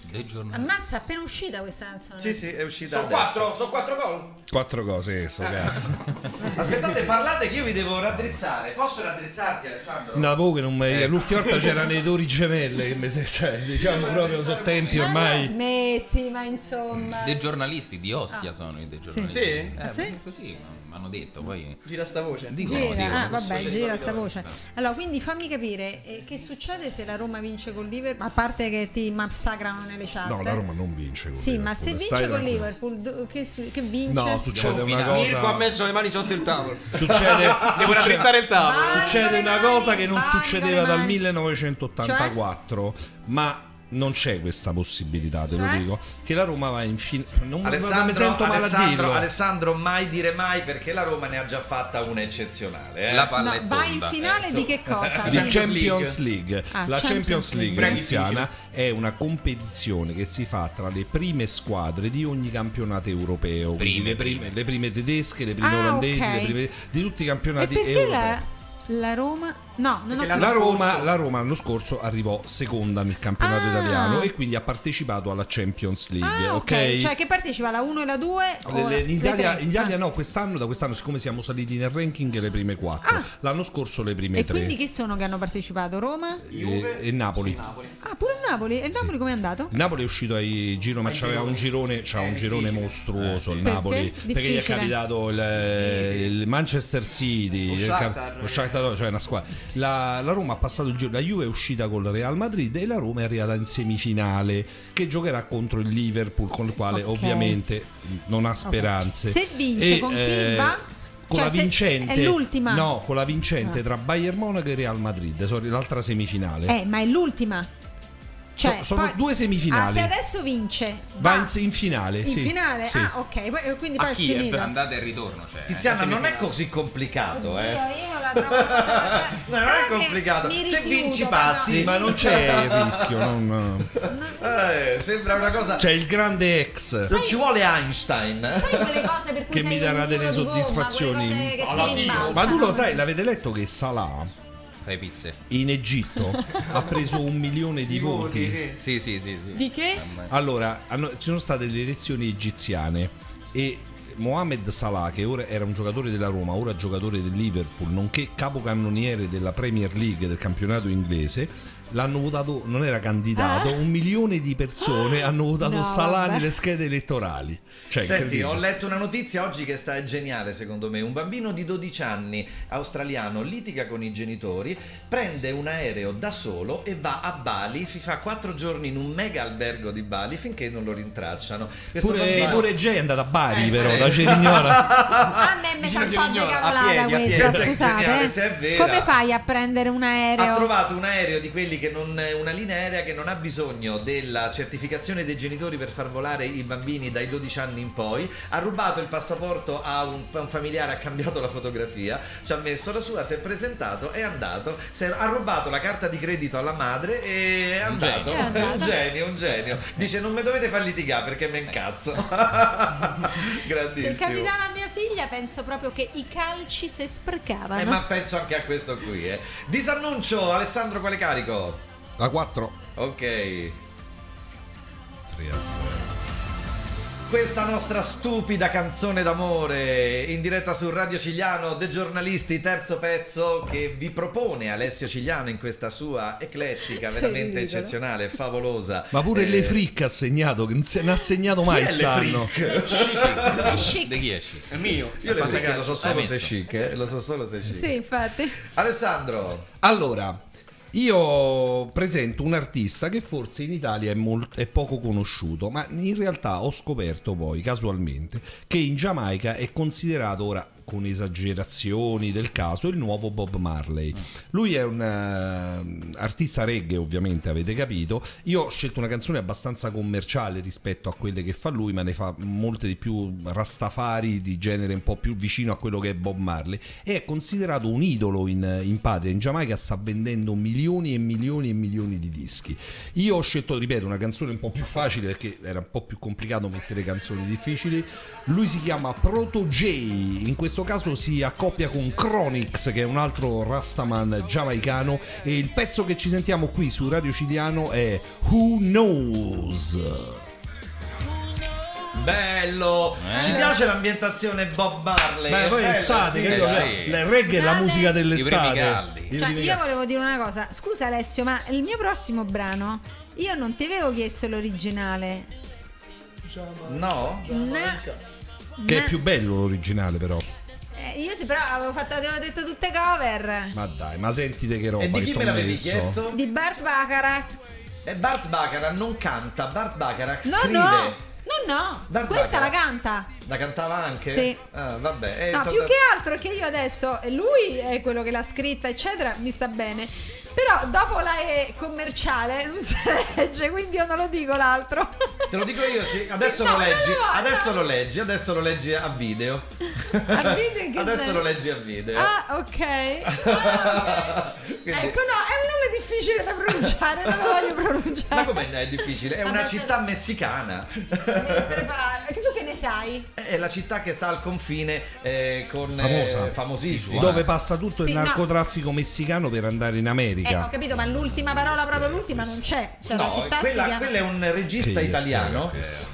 Speaker 6: dei giornalisti.
Speaker 5: Ammazza, è appena uscita questa canzone.
Speaker 3: Sì, sì, è uscita
Speaker 8: Sono
Speaker 3: adesso.
Speaker 8: quattro, sono quattro gol.
Speaker 4: Quattro cose, sto cazzo.
Speaker 3: Aspettate, parlate che io vi devo raddrizzare. Posso raddrizzarti, Alessandro?
Speaker 4: Da poco che non mi... L'ultima volta c'erano le Tori Gemelle che mi se... cioè, diciamo proprio sono tempi
Speaker 5: Ma non
Speaker 4: ormai.
Speaker 5: smetti, ma insomma.
Speaker 6: Dei giornalisti di Ostia sono i dei giornalisti.
Speaker 7: Sì?
Speaker 6: Eh,
Speaker 5: Ah, sì?
Speaker 6: Così mi hanno detto, poi
Speaker 7: Gira sta voce.
Speaker 6: dicono,
Speaker 5: Gira,
Speaker 6: dicono.
Speaker 5: ah, vabbè, gira sta voce. Allora, quindi fammi capire eh, che succede se la Roma vince col Liverpool, a parte che ti massacrano nelle chat.
Speaker 4: No, la Roma non vince con
Speaker 5: Sì, ma se
Speaker 4: Liverpool,
Speaker 5: vince
Speaker 4: stai
Speaker 5: con
Speaker 4: tranquillo.
Speaker 5: Liverpool, do- che, che vince?
Speaker 4: No, succede una
Speaker 8: Mirko ha
Speaker 4: cosa.
Speaker 8: messo le mani sotto il tavolo.
Speaker 4: Succede,
Speaker 7: Devo
Speaker 4: succede,
Speaker 7: raddrizzare il tavolo.
Speaker 5: Vai.
Speaker 4: succede una cosa che non
Speaker 5: Vai,
Speaker 4: succedeva
Speaker 5: vai.
Speaker 4: dal millenovecentottantaquattro, ma non c'è questa possibilità, te lo
Speaker 5: Cioè?
Speaker 4: dico, che la Roma va in fin... non, non mi
Speaker 3: Alessandro,
Speaker 4: sento male a
Speaker 3: Alessandro,
Speaker 4: dirlo.
Speaker 3: Alessandro, mai dire mai, perché la Roma ne ha già fatta una eccezionale. Eh?
Speaker 6: La palla è
Speaker 5: No, vai in
Speaker 6: tonda.
Speaker 5: finale
Speaker 3: Eh,
Speaker 5: di
Speaker 3: so-
Speaker 5: che cosa?
Speaker 4: Di
Speaker 5: Dimmi.
Speaker 4: Champions League.
Speaker 5: Ah,
Speaker 4: La
Speaker 5: Champions
Speaker 4: Champions
Speaker 5: League.
Speaker 4: League
Speaker 7: Difficile.
Speaker 4: iniziana è una competizione che si fa tra le prime squadre di ogni campionato europeo, quindi
Speaker 6: Prime,
Speaker 4: le, prime,
Speaker 6: prime.
Speaker 4: le prime tedesche, le prime
Speaker 5: Ah,
Speaker 4: olandesi,
Speaker 5: ok.
Speaker 4: le prime di tutti i
Speaker 5: E
Speaker 4: campionati
Speaker 5: perché
Speaker 4: europei.
Speaker 5: la, la Roma? No, non ho
Speaker 7: Perché
Speaker 4: La
Speaker 7: L'anno
Speaker 4: Roma,
Speaker 7: scorso-
Speaker 4: la Roma l'anno scorso arrivò seconda nel campionato
Speaker 5: Ah.
Speaker 4: italiano e quindi ha partecipato alla Champions League,
Speaker 5: Ah,
Speaker 4: ok?
Speaker 5: ok. Cioè che partecipa la uno e la due? o
Speaker 4: Le- le- in
Speaker 5: le
Speaker 4: Italia,
Speaker 5: tre?
Speaker 4: in Italia
Speaker 5: Ah.
Speaker 4: no, quest'anno, da quest'anno, siccome siamo saliti nel ranking, le prime quattro.
Speaker 5: Ah.
Speaker 4: L'anno scorso le prime
Speaker 5: E
Speaker 4: tre.
Speaker 5: quindi chi sono che hanno partecipato? Roma?
Speaker 4: e, e Napoli.
Speaker 5: Ah, pure il Napoli. E il Napoli com'è andato?
Speaker 4: Il Napoli è uscito ai giro, ma c'aveva un girone, c'ha un girone mostruoso il Napoli,
Speaker 5: Perché?
Speaker 4: perché gli è
Speaker 5: Difficile.
Speaker 4: capitato il, il Manchester City,
Speaker 7: Lo
Speaker 4: il
Speaker 7: Shakhtar.
Speaker 4: cap- lo Shakhtar, cioè una squadra. La, la Roma ha passato il giro, la Juve è uscita con il Real Madrid e la Roma è arrivata in semifinale che giocherà contro il Liverpool, con il quale
Speaker 5: Ok.
Speaker 4: ovviamente non ha speranze.
Speaker 5: Se vince,
Speaker 4: E,
Speaker 5: con chi
Speaker 4: eh,
Speaker 5: va?
Speaker 4: Con
Speaker 5: Cioè,
Speaker 4: la
Speaker 5: se-
Speaker 4: vincente,
Speaker 5: è l'ultima?
Speaker 4: no, con la vincente
Speaker 5: Ah.
Speaker 4: tra Bayern Monaco e Real Madrid, sorry, l'altra semifinale.
Speaker 5: Eh, ma è l'ultima. Cioè,
Speaker 4: So- sono
Speaker 5: poi-
Speaker 4: due semifinali.
Speaker 5: Ah, se adesso vince,
Speaker 4: Va
Speaker 5: va
Speaker 4: in, in finale,
Speaker 5: in
Speaker 4: sì.
Speaker 5: finale.
Speaker 4: Sì.
Speaker 5: Ah, ok. Poi- quindi poi
Speaker 6: A
Speaker 5: è
Speaker 6: Kiev,
Speaker 5: finito.
Speaker 6: andata e ritorno. Cioè,
Speaker 3: Tiziana,
Speaker 6: eh,
Speaker 3: non è
Speaker 6: semifinale.
Speaker 3: così complicato,
Speaker 5: Oddio,
Speaker 3: eh.
Speaker 5: io la trovo una cosa-
Speaker 3: No, non è complicato.
Speaker 5: Mi
Speaker 3: Se
Speaker 5: rifiuto,
Speaker 3: vinci
Speaker 5: ma
Speaker 3: passi.
Speaker 5: no.
Speaker 4: Sì, ma non c'è il rischio, non...
Speaker 3: Eh, sembra una cosa.
Speaker 4: C'è il grande ex.
Speaker 3: Non ci vuole Einstein.
Speaker 5: Sai quelle cose per cui
Speaker 4: Che
Speaker 5: sei
Speaker 4: mi darà
Speaker 5: un
Speaker 4: delle
Speaker 5: muro di gomma,
Speaker 4: soddisfazioni.
Speaker 5: quelle cose che ti
Speaker 7: Salatino.
Speaker 5: rimbalzano.
Speaker 4: Ma tu lo sai, l'avete letto che Salah
Speaker 6: Fai pizze.
Speaker 4: in Egitto ha preso un milione di voti?
Speaker 7: sì.
Speaker 6: Sì, sì, sì, sì.
Speaker 5: Di che?
Speaker 4: Allora, hanno- ci sono state le elezioni egiziane e Mohamed Salah, che ora era un giocatore della Roma, ora giocatore del Liverpool, nonché capocannoniere della Premier League del campionato inglese, l'hanno votato, non era candidato,
Speaker 5: Ah?
Speaker 4: un milione di persone hanno votato
Speaker 5: No,
Speaker 4: Salah
Speaker 5: vabbè.
Speaker 4: nelle schede elettorali. Cioè,
Speaker 3: Senti,
Speaker 4: incredibile.
Speaker 3: ho letto una notizia oggi che sta è geniale secondo me. Un bambino di dodici anni australiano litiga con i genitori, prende un aereo da solo e va a Bali, fi- fa quattro giorni in un mega albergo di Bali finché non lo rintracciano. Questo
Speaker 4: Pure,
Speaker 3: bambino-
Speaker 4: pure Jay è andata a Bari,
Speaker 7: Eh,
Speaker 4: però,
Speaker 3: eh.
Speaker 4: da Cerignola.
Speaker 5: A me mi sa un po' di
Speaker 7: Cerignola,
Speaker 8: a
Speaker 5: cavolata
Speaker 8: piedi, a
Speaker 5: questa,
Speaker 3: piedi. Questa è
Speaker 5: scusate.
Speaker 3: geniale,
Speaker 5: eh.
Speaker 3: se è vera.
Speaker 5: Come fai a prendere un
Speaker 3: ha
Speaker 5: aereo?
Speaker 3: trovato un aereo di quelli che non una linea aerea che non ha bisogno della certificazione dei genitori per far volare i bambini dai dodici anni in poi, ha rubato il passaporto a un, a un familiare, ha cambiato la fotografia, ci ha messo la sua, si è presentato, è andato, si è- ha rubato la carta di credito alla madre e è andato.
Speaker 5: genio. È
Speaker 3: È un
Speaker 5: andato.
Speaker 3: genio, un genio. Dice non mi dovete far litigare perché mi incazzo. Grandissimo.
Speaker 5: Se capitava a mia figlia, penso proprio che i calci si sprecavano.
Speaker 3: Eh, ma penso anche a questo qui, eh. Disannuncio, Alessandro, quale carico?
Speaker 4: La quattro.
Speaker 3: Ok. Questa nostra stupida canzone d'amore in diretta su Radio Cigliano dei giornalisti, terzo pezzo che vi propone Alessio Cigliano in questa sua eclettica,
Speaker 5: Sei
Speaker 3: veramente
Speaker 5: ridicolo.
Speaker 3: eccezionale, favolosa.
Speaker 4: Ma pure
Speaker 3: Eh,
Speaker 4: Le Frick ha segnato, che non se ne ha segnato
Speaker 3: chi
Speaker 4: mai
Speaker 3: è Le
Speaker 4: sanno.
Speaker 3: Frick?
Speaker 5: Sei chic.
Speaker 6: De chi è chic?
Speaker 7: È il mio.
Speaker 3: Io le
Speaker 6: Fate
Speaker 3: Frick lo
Speaker 6: calcio.
Speaker 3: so solo
Speaker 6: Hai
Speaker 3: se
Speaker 6: messo?
Speaker 3: chic, eh? Lo so solo se chic.
Speaker 5: Sì, infatti.
Speaker 3: Alessandro,
Speaker 4: Allora, io presento un artista che forse in Italia è, molt- è poco conosciuto, ma in realtà ho scoperto poi casualmente che in Giamaica è considerato ora, con esagerazioni del caso, il nuovo Bob Marley. Lui è un eh, artista reggae, ovviamente, avete capito. Io ho scelto una canzone abbastanza commerciale rispetto a quelle che fa lui, ma ne fa molte di più rastafari, di genere un po' più vicino a quello che è Bob Marley. E è considerato un idolo in, in patria. In Giamaica sta vendendo milioni e milioni e milioni di dischi. Io ho scelto, ripeto, una canzone un po' più facile perché era un po' più complicato mettere canzoni difficili. Lui si chiama Proto J. In questo questo caso si accoppia con Chronix, che è un altro Rastaman giamaicano, e il pezzo che ci sentiamo qui su Radio Cidiano è Who Knows.
Speaker 3: Bello,
Speaker 6: Eh.
Speaker 3: ci piace l'ambientazione Bob Marley.
Speaker 4: Beh, poi è
Speaker 3: bello,
Speaker 4: estate,
Speaker 3: sì.
Speaker 4: credo
Speaker 6: eh,
Speaker 4: che
Speaker 6: sì.
Speaker 4: il reggae è la
Speaker 5: Scusate.
Speaker 4: musica
Speaker 6: I primi
Speaker 4: dell'estate.
Speaker 6: caldi.
Speaker 4: I
Speaker 5: Cioè,
Speaker 4: primi
Speaker 5: io
Speaker 4: caldi.
Speaker 5: volevo dire una cosa. Scusa Alessio, ma il mio prossimo brano, io non ti avevo chiesto l'originale.
Speaker 3: No?
Speaker 5: No.
Speaker 4: Che è
Speaker 5: No.
Speaker 4: più bello l'originale, però.
Speaker 5: Eh, io ti però avevo fatto, avevo detto tutte cover.
Speaker 4: Ma dai, ma sentite che roba
Speaker 3: E di
Speaker 4: che
Speaker 3: chi
Speaker 4: t'ho
Speaker 3: me l'avevi
Speaker 4: messo.
Speaker 3: chiesto?
Speaker 5: Di Burt Bacharach.
Speaker 3: E Bart Bacharach non canta, Bart Bacharach
Speaker 5: No,
Speaker 3: scrive.
Speaker 5: no. No, no.
Speaker 3: Burt
Speaker 5: Questa la
Speaker 3: Bacharach.
Speaker 5: canta.
Speaker 3: La cantava anche?
Speaker 5: Sì.
Speaker 3: Ah, vabbè. Eh,
Speaker 5: No,
Speaker 3: to-
Speaker 5: più che altro è che io adesso, lui è quello che l'ha scritta, eccetera, mi sta bene. Però dopo la E commerciale non si legge, quindi io non lo dico l'altro.
Speaker 3: Te lo dico io, sì. Adesso
Speaker 5: No,
Speaker 3: lo leggi.
Speaker 5: no, no,
Speaker 3: adesso
Speaker 5: no.
Speaker 3: lo leggi, adesso lo leggi a video.
Speaker 5: A video in che
Speaker 3: Adesso
Speaker 5: senso?
Speaker 3: lo leggi a video.
Speaker 5: Ah, ok. Ah, ok.
Speaker 3: Quindi-
Speaker 5: Ecco, no, è un nome difficile da pronunciare, non lo voglio pronunciare.
Speaker 3: Ma com'è è difficile? È una
Speaker 5: Vabbè,
Speaker 3: città messicana.
Speaker 5: mi preparo. Tu che ne sai?
Speaker 3: È la città che sta al confine eh, con
Speaker 4: Famosa.
Speaker 3: eh, famosissima.
Speaker 4: Dove passa tutto
Speaker 5: Sì,
Speaker 4: il
Speaker 5: no.
Speaker 4: narcotraffico messicano per andare in
Speaker 5: Eh,
Speaker 4: America.
Speaker 5: ho capito, ma l'ultima parola, proprio l'ultima, non c'è. Cioè, la
Speaker 3: No,
Speaker 5: città si
Speaker 3: quella,
Speaker 5: chiama...
Speaker 3: quello è un regista
Speaker 4: Che gli
Speaker 3: italiano.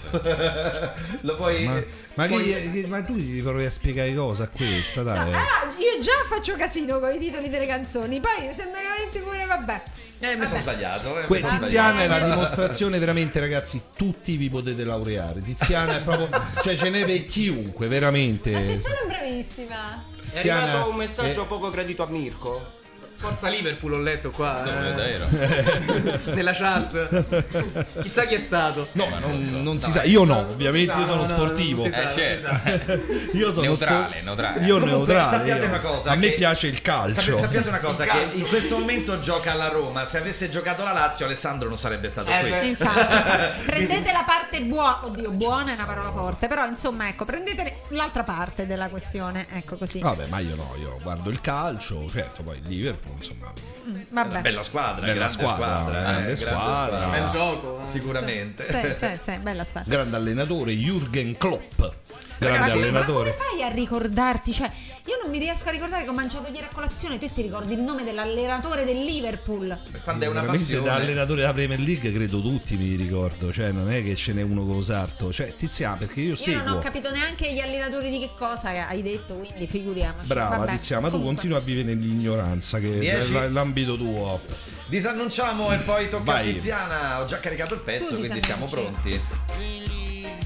Speaker 3: Lo puoi.
Speaker 4: Ma, ma,
Speaker 3: puoi-
Speaker 4: che- che- ma tu ti provi a spiegare cosa a questa,
Speaker 5: No,
Speaker 4: dai.
Speaker 5: allora, io già faccio casino con i titoli delle canzoni, poi se me ne avete pure, vabbè.
Speaker 3: Eh, mi sono sbagliato. eh, mi
Speaker 4: Que-
Speaker 3: sono
Speaker 4: Tiziana è
Speaker 3: sbagliato.
Speaker 4: la dimostrazione, veramente, ragazzi. Tutti vi potete laureare. Tiziana è proprio. Cioè, ce n'è per chiunque, veramente.
Speaker 5: Ma se sono bravissima.
Speaker 8: È
Speaker 4: Tiziana
Speaker 8: arrivato un messaggio
Speaker 4: è-
Speaker 8: poco gradito a Mirko.
Speaker 7: Forza Liverpool, ho letto qua.
Speaker 6: Dove,
Speaker 7: eh,
Speaker 6: davvero?
Speaker 7: nella chat. Chissà chi è stato.
Speaker 4: No, non, non si sa. Io no, ovviamente, io sono
Speaker 7: No, no,
Speaker 4: sportivo.
Speaker 7: non si sa,
Speaker 6: Eh,
Speaker 7: non si
Speaker 6: certo.
Speaker 7: sa.
Speaker 4: Io sono
Speaker 6: Neutrale,
Speaker 4: spor-
Speaker 6: neutrale.
Speaker 4: Io
Speaker 3: Comunque,
Speaker 4: neutrale.
Speaker 3: sappiate
Speaker 4: io.
Speaker 3: una cosa,
Speaker 4: A me
Speaker 3: che-
Speaker 4: piace il calcio.
Speaker 3: Sappi- sappiate una cosa,
Speaker 7: Il
Speaker 3: che
Speaker 7: calcio.
Speaker 3: in questo momento gioca alla Roma. Se avesse giocato la Lazio, Alessandro non sarebbe stato
Speaker 7: Eh,
Speaker 3: qui.
Speaker 7: beh.
Speaker 5: Infatti, prendete la parte buona, oddio, buona è una parola forte, però insomma, ecco, prendete l'altra parte della questione, ecco così.
Speaker 4: Vabbè, ma io no, io guardo il calcio, certo, poi il Liverpool, insomma.
Speaker 5: Mm, Vabbè.
Speaker 3: Bella squadra,
Speaker 4: Bella
Speaker 3: grande
Speaker 4: squadra,
Speaker 3: squadra, eh,
Speaker 4: grande squadra.
Speaker 7: Bel gioco. eh.
Speaker 3: Sicuramente.
Speaker 5: Sì, sì, sì, bella squadra.
Speaker 4: Grande allenatore Jürgen Klopp. Grande
Speaker 5: Ragazzi, ma
Speaker 4: allenatore.
Speaker 5: come fai a ricordarti? Cioè, io non mi riesco a ricordare che ho mangiato ieri a colazione. Te ti ricordi il nome dell'allenatore del Liverpool?
Speaker 3: Quando è una
Speaker 4: Veramente
Speaker 3: passione.
Speaker 4: da allenatore della Premier League credo tutti mi ricordo, cioè non è che ce n'è uno con sarto, cioè Tiziana, perché io
Speaker 5: Io
Speaker 4: seguo.
Speaker 5: non ho capito neanche gli allenatori di che cosa hai detto, quindi figuriamoci.
Speaker 4: Brava
Speaker 5: Vabbè,
Speaker 4: Tiziana, ma tu
Speaker 5: comunque.
Speaker 4: continua a vivere nell'ignoranza che
Speaker 3: Dieci.
Speaker 4: è l'ambito tuo.
Speaker 3: Disannunciamo e poi tocca
Speaker 4: Vai.
Speaker 3: a Tiziana. Ho già caricato il pezzo,
Speaker 5: Tu
Speaker 3: quindi siamo
Speaker 5: disannunci.
Speaker 3: pronti.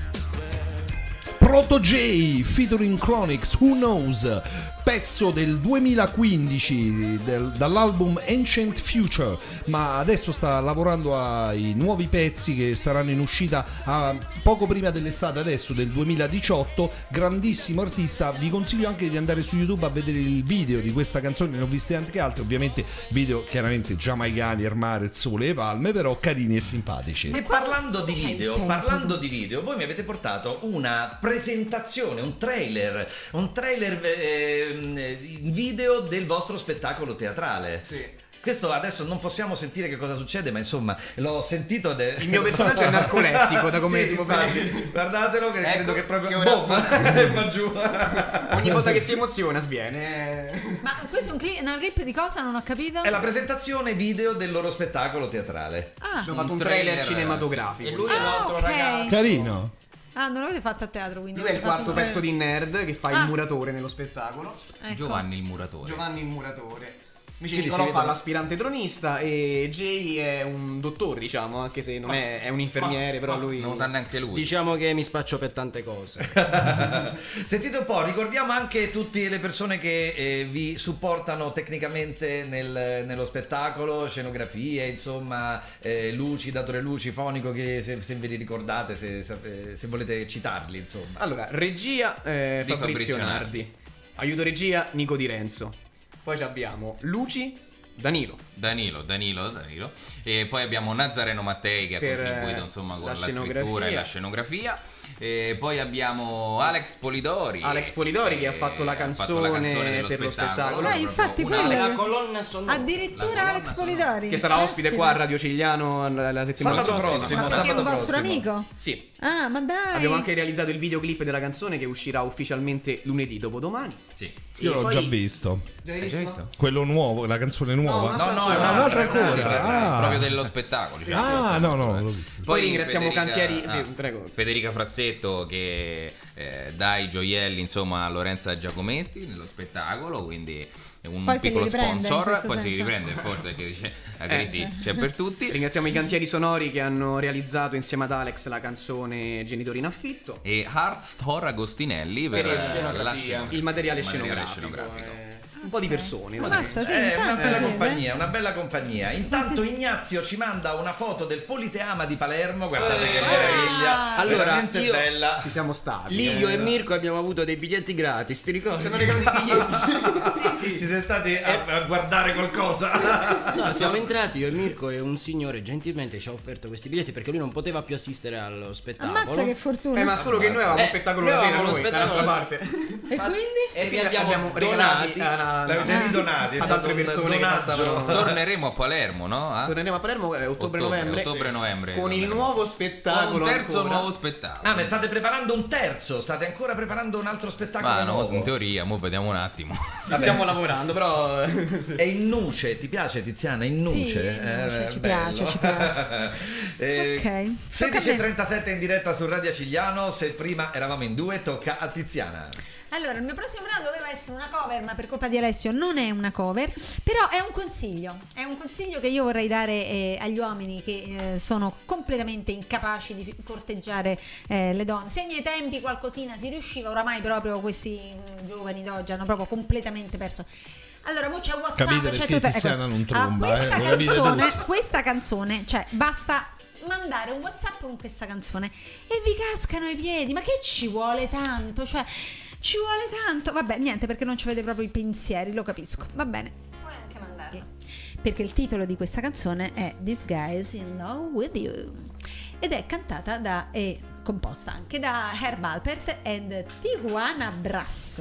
Speaker 4: Proto J featuring Chronix, Who Knows, pezzo del duemilaquindici del- dall'album Ancient Future, ma adesso sta lavorando ai nuovi pezzi che saranno in uscita a- poco prima dell'estate, adesso del duemiladiciotto. Grandissimo artista, vi consiglio anche di andare su YouTube a vedere il video di questa canzone, ne ho viste anche altre, ovviamente video chiaramente giamaicani, il mare, il sole e le palme, però carini e simpatici.
Speaker 3: E parlando di
Speaker 5: Hai il
Speaker 3: video,
Speaker 5: tempo.
Speaker 3: parlando di video, voi mi avete portato una presentazione, un trailer, un trailer eh, in video del vostro spettacolo teatrale.
Speaker 7: Sì.
Speaker 3: Questo adesso non possiamo sentire che cosa succede, ma insomma l'ho sentito. ed è-
Speaker 7: Il mio personaggio è narcolettico, da come
Speaker 3: Sì,
Speaker 7: si può
Speaker 3: infatti,
Speaker 7: vedere.
Speaker 3: guardatelo che
Speaker 7: Ecco,
Speaker 3: credo che proprio
Speaker 7: che ora-
Speaker 3: boom, e va giù.
Speaker 7: Ogni volta che si emoziona sviene.
Speaker 5: Ma questo è un clip, una clip di cosa? Non ho capito.
Speaker 3: È la presentazione video del loro spettacolo teatrale.
Speaker 5: Ah,
Speaker 7: Abbiamo fatto un
Speaker 6: Un
Speaker 7: trailer,
Speaker 6: trailer,
Speaker 7: cinematografico.
Speaker 8: E lui è
Speaker 5: Ah,
Speaker 8: l'altro
Speaker 5: ok.
Speaker 8: ragazzo.
Speaker 4: Carino.
Speaker 5: ah, non l'avete fatto a teatro, quindi.
Speaker 7: Lui è il
Speaker 5: avete fatto
Speaker 7: quarto
Speaker 5: un
Speaker 7: pezzo di
Speaker 5: trailer.
Speaker 7: Nerd che fa
Speaker 5: Ah.
Speaker 7: il muratore nello spettacolo.
Speaker 5: Ecco.
Speaker 6: Giovanni il muratore.
Speaker 7: Giovanni il muratore. Invece
Speaker 3: Quindi
Speaker 7: Nicolò
Speaker 3: si
Speaker 7: fa
Speaker 3: vedono-
Speaker 7: l'aspirante tronista e Jay è un dottore, diciamo, anche se non è, è un infermiere, però lui...
Speaker 6: Non lo sa neanche lui.
Speaker 8: Diciamo che mi spaccio per tante cose.
Speaker 3: Sentite un po', ricordiamo anche tutte le persone che eh, vi supportano tecnicamente nel- nello spettacolo, scenografie, insomma, eh, luci, datore luci, fonico, che se, se ve li ricordate, se, se- se volete citarli, insomma.
Speaker 7: Allora, regia eh,
Speaker 6: Di
Speaker 7: Fabrizio
Speaker 6: Fabrizio
Speaker 7: Nardi. Aiuto regia Nico Di Renzo. Poi abbiamo Luci Danilo.
Speaker 6: Danilo, Danilo, Danilo. E poi abbiamo Nazareno Mattei che ha
Speaker 7: Per,
Speaker 6: contribuito
Speaker 7: eh,
Speaker 6: insomma con
Speaker 7: la
Speaker 6: la, scrittura
Speaker 7: scenografia.
Speaker 6: e la scenografia. E poi abbiamo Alex Polidori.
Speaker 7: Alex Polidori che ha fatto la canzone,
Speaker 6: ha fatto la canzone
Speaker 7: per lo spettacolo.
Speaker 5: Ah, infatti
Speaker 6: Una-
Speaker 5: quello-
Speaker 8: La colonna sonora.
Speaker 5: Addirittura
Speaker 6: La colonna
Speaker 5: Alex
Speaker 6: sonora.
Speaker 5: Polidori.
Speaker 7: Che sarà
Speaker 5: Eh,
Speaker 7: ospite
Speaker 5: sì.
Speaker 7: qua a Radio Cigliano la, la settimana
Speaker 3: Sabato
Speaker 7: prossima.
Speaker 3: prossimo.
Speaker 5: Ma perché è un
Speaker 3: sabato
Speaker 5: vostro
Speaker 3: prossimo.
Speaker 5: amico?
Speaker 7: Sì.
Speaker 5: Ah, ma dai.
Speaker 7: Abbiamo anche realizzato il videoclip della canzone che uscirà ufficialmente lunedì dopodomani.
Speaker 6: Sì.
Speaker 4: Io
Speaker 7: E
Speaker 4: l'ho
Speaker 7: poi-
Speaker 4: già visto.
Speaker 7: Già
Speaker 6: Hai
Speaker 7: visto?
Speaker 6: già visto?
Speaker 4: Quello nuovo, la canzone nuova.
Speaker 3: No, no, è
Speaker 4: Ah,
Speaker 3: un'altra,
Speaker 4: un'altra
Speaker 3: è un'altra.
Speaker 4: ancora. Ah.
Speaker 6: Proprio dello spettacolo. Cioè,
Speaker 4: Ah, no, no, l'ho
Speaker 6: Poi
Speaker 4: visto.
Speaker 7: Poi ringraziamo
Speaker 6: Federica-
Speaker 7: Cantieri- sì,
Speaker 6: ah,
Speaker 7: prego.
Speaker 6: Federica Frassetto che eh, dà i gioielli insomma a Lorenza Giacometti nello spettacolo, quindi è un
Speaker 5: Poi se li
Speaker 6: piccolo
Speaker 5: riprende, in
Speaker 6: sponsor,
Speaker 5: questo
Speaker 6: poi si
Speaker 5: senso.
Speaker 6: riprende forse che dice la
Speaker 7: Eh,
Speaker 6: crisi c'è per tutti.
Speaker 7: Ringraziamo i Cantieri Sonori che hanno realizzato insieme ad Alex la canzone Genitori in affitto.
Speaker 6: E Art Store Agostinelli per,
Speaker 8: Per la
Speaker 6: eh,
Speaker 8: scenografia.
Speaker 6: la sceno-
Speaker 7: Il materiale
Speaker 6: il
Speaker 7: scenografico.
Speaker 6: scenografico.
Speaker 7: eh, Un po' di persone. va
Speaker 5: Ammazza, sì,
Speaker 3: È una
Speaker 5: infatti,
Speaker 3: bella
Speaker 5: sì,
Speaker 3: compagnia, una bella compagnia. Intanto
Speaker 5: Sì.
Speaker 3: Ignazio ci manda una foto del Politeama di Palermo, guardate che
Speaker 8: Eh.
Speaker 3: meraviglia.
Speaker 8: Allora,
Speaker 3: veramente
Speaker 8: io-
Speaker 3: bella.
Speaker 7: Ci siamo stati.
Speaker 8: Lì
Speaker 7: eh.
Speaker 8: io e Mirko abbiamo avuto dei biglietti gratis, ti ricordi?
Speaker 7: Ci hanno regalato i biglietti.
Speaker 3: Sì, sì, ci siete stati a, a guardare qualcosa.
Speaker 8: No, siamo entrati io e Mirko e un signore gentilmente ci ha offerto questi biglietti perché lui non poteva più assistere allo spettacolo.
Speaker 5: Ammazza che fortuna.
Speaker 7: Eh, ma solo che noi avevamo
Speaker 8: Eh,
Speaker 7: lo spettacolo
Speaker 8: noi
Speaker 7: la sera,
Speaker 8: avevamo lo
Speaker 7: noi, dall'altra
Speaker 8: spettacolo-
Speaker 7: parte.
Speaker 5: E quindi?
Speaker 8: E vi
Speaker 7: Quindi
Speaker 8: abbiamo,
Speaker 7: regalati
Speaker 8: donati.
Speaker 7: a-
Speaker 3: L'avete ridonati, è
Speaker 7: ad
Speaker 3: stato
Speaker 7: altre
Speaker 3: un
Speaker 7: persone che
Speaker 3: donaggio.
Speaker 7: passavano.
Speaker 6: Torneremo a Palermo, no? Ah?
Speaker 7: Torneremo a Palermo eh, ottobre-novembre.
Speaker 6: Ottobre-novembre.
Speaker 7: Con il nuovo spettacolo.
Speaker 6: Con un terzo
Speaker 7: ancora.
Speaker 6: nuovo spettacolo.
Speaker 3: Ah, ne state preparando un terzo? State ancora preparando un altro spettacolo
Speaker 6: Ma no,
Speaker 3: nuovo?
Speaker 6: in teoria, mo vediamo un attimo.
Speaker 7: Ci stiamo lavorando, però.
Speaker 3: È in nuce, ti piace Tiziana? È in
Speaker 5: Sì,
Speaker 3: nuce?
Speaker 5: in nuce, ci
Speaker 3: bello.
Speaker 5: piace, ci piace.
Speaker 3: Eh,
Speaker 5: Ok, tocca a me.
Speaker 3: sedici e trentasette in diretta su Radio Cigliano. Se prima eravamo in due, tocca a Tiziana.
Speaker 5: Allora, il mio prossimo brano doveva essere una cover, ma per colpa di Alessio non è una cover, però è un consiglio, è un consiglio che io vorrei dare eh, agli uomini che eh, sono completamente incapaci di corteggiare eh, le donne. Se ai miei tempi qualcosina si riusciva, oramai proprio questi mm, giovani d'oggi hanno proprio completamente perso. Allora, mo c'è WhatsApp,
Speaker 4: Capite
Speaker 5: c'è
Speaker 4: perché
Speaker 5: tutto.
Speaker 4: Tiziana non tromba,
Speaker 5: questa
Speaker 4: eh? Lo capite
Speaker 5: canzone,
Speaker 4: tutti.
Speaker 5: questa canzone, cioè basta mandare un WhatsApp con questa canzone e vi cascano i piedi. Ma che ci vuole tanto? Cioè, ci vuole tanto. Vabbè, niente, perché non ci avete proprio i pensieri, lo capisco. Va bene. Puoi anche mandarlo. Perché il titolo di questa canzone è This Guy's in Love with You ed è cantata da e composta anche da Herb Alpert and Tijuana Brass.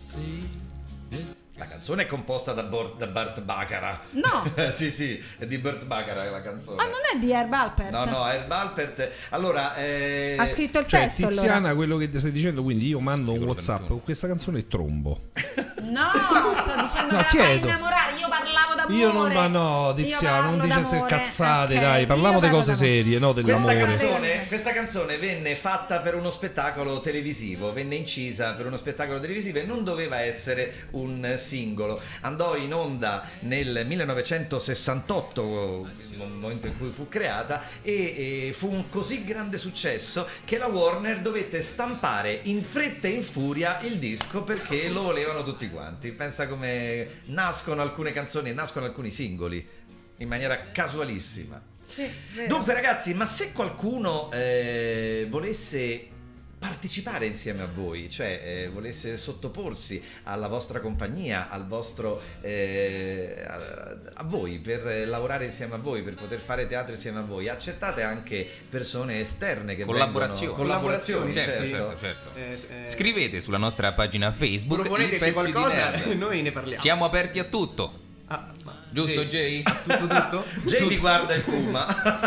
Speaker 3: La canzone è composta da, Bor- da Burt Bacharach.
Speaker 5: No.
Speaker 3: sì, sì, è di Burt Bacharach la canzone.
Speaker 5: Ah, non è di Herb Alpert?
Speaker 3: No, no, Herb Alpert. Allora, eh...
Speaker 5: Ha scritto il
Speaker 4: Cioè,
Speaker 5: testo
Speaker 4: Tiziana,
Speaker 5: allora.
Speaker 4: quello che ti stai dicendo, quindi io mando un
Speaker 6: Piccolo
Speaker 4: WhatsApp
Speaker 6: trentuno.
Speaker 4: con questa canzone e trombo.
Speaker 5: No, sto dicendo
Speaker 4: No,
Speaker 5: che la fai
Speaker 4: chiedo.
Speaker 5: innamorare. Io parlavo d'amore.
Speaker 4: Io non, ma no,
Speaker 5: Io
Speaker 4: Tiziana, non
Speaker 5: parlo
Speaker 4: dice se
Speaker 5: d'amore.
Speaker 4: cazzate,
Speaker 5: Ok,
Speaker 4: dai,
Speaker 5: io
Speaker 4: parliamo di
Speaker 5: parlo
Speaker 4: cose
Speaker 5: d'amore.
Speaker 4: serie, no
Speaker 3: Questa
Speaker 4: dell'amore.
Speaker 3: canzone, questa canzone venne fatta per uno spettacolo televisivo, venne incisa per uno spettacolo televisivo e non doveva essere un singolo. Andò in onda nel millenovecentosessantotto, nel momento in cui fu creata, e, e fu un così grande successo che la Warner dovette stampare in fretta e in furia il disco perché lo volevano tutti quanti. Pensa come nascono alcune canzoni e nascono alcuni singoli in maniera casualissima.
Speaker 5: Sì, vero.
Speaker 3: Dunque ragazzi, ma se qualcuno eh, volesse partecipare insieme a voi, cioè eh, volesse sottoporsi alla vostra compagnia, al vostro eh, a, a voi, per lavorare insieme a voi, per poter fare teatro insieme a voi, accettate anche persone esterne che
Speaker 6: Collaborazioni.
Speaker 3: vengono, collaborazioni,
Speaker 7: Collaborazioni,
Speaker 3: certo.
Speaker 6: Certo, certo.
Speaker 7: Eh, eh,
Speaker 6: Scrivete sulla nostra pagina Facebook i
Speaker 7: Proponeteci
Speaker 6: pezzi di
Speaker 7: qualcosa
Speaker 6: Nerd.
Speaker 7: e noi ne parliamo.
Speaker 6: Siamo aperti a tutto.
Speaker 7: Ah, ma-
Speaker 6: Giusto,
Speaker 7: Jay?
Speaker 6: Jay?
Speaker 7: Tutto, tutto?
Speaker 3: Jay vi guarda e fuma.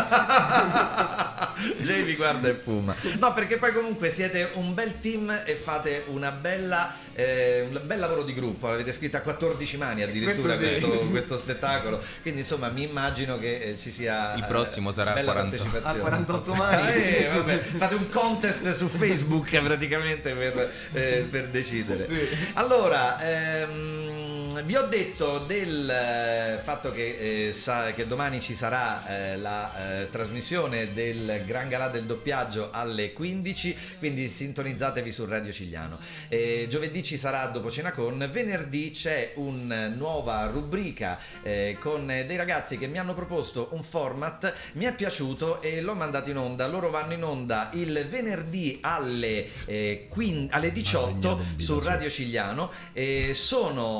Speaker 3: Jay vi guarda e fuma. No, perché poi comunque siete un bel team e fate una bella, eh, un bel lavoro di gruppo. L'avete scritto a quattordici mani addirittura
Speaker 7: Questo sì.
Speaker 3: questo, questo spettacolo. Quindi insomma mi immagino che eh, ci sia
Speaker 6: Il prossimo
Speaker 3: eh,
Speaker 6: sarà
Speaker 3: bella
Speaker 6: quaranta.
Speaker 3: partecipazione.
Speaker 7: A quarantotto mani.
Speaker 3: Eh, vabbè, fate un contest su Facebook praticamente per, eh, per decidere. Allora, ehm, vi ho detto del eh, fatto che, eh, sa, che domani ci sarà eh, la eh, trasmissione del Gran Galà del doppiaggio alle quindici, quindi sintonizzatevi su Radio Cigliano. Eh, giovedì ci sarà Dopo Cena Con, venerdì c'è una nuova rubrica eh, con dei ragazzi che mi hanno proposto un format, mi è piaciuto e l'ho mandato in onda. Loro vanno in onda il venerdì alle, eh, quin- alle diciotto
Speaker 4: segnato un
Speaker 3: su
Speaker 4: video,
Speaker 3: Radio Cigliano. Eh, sono gli amici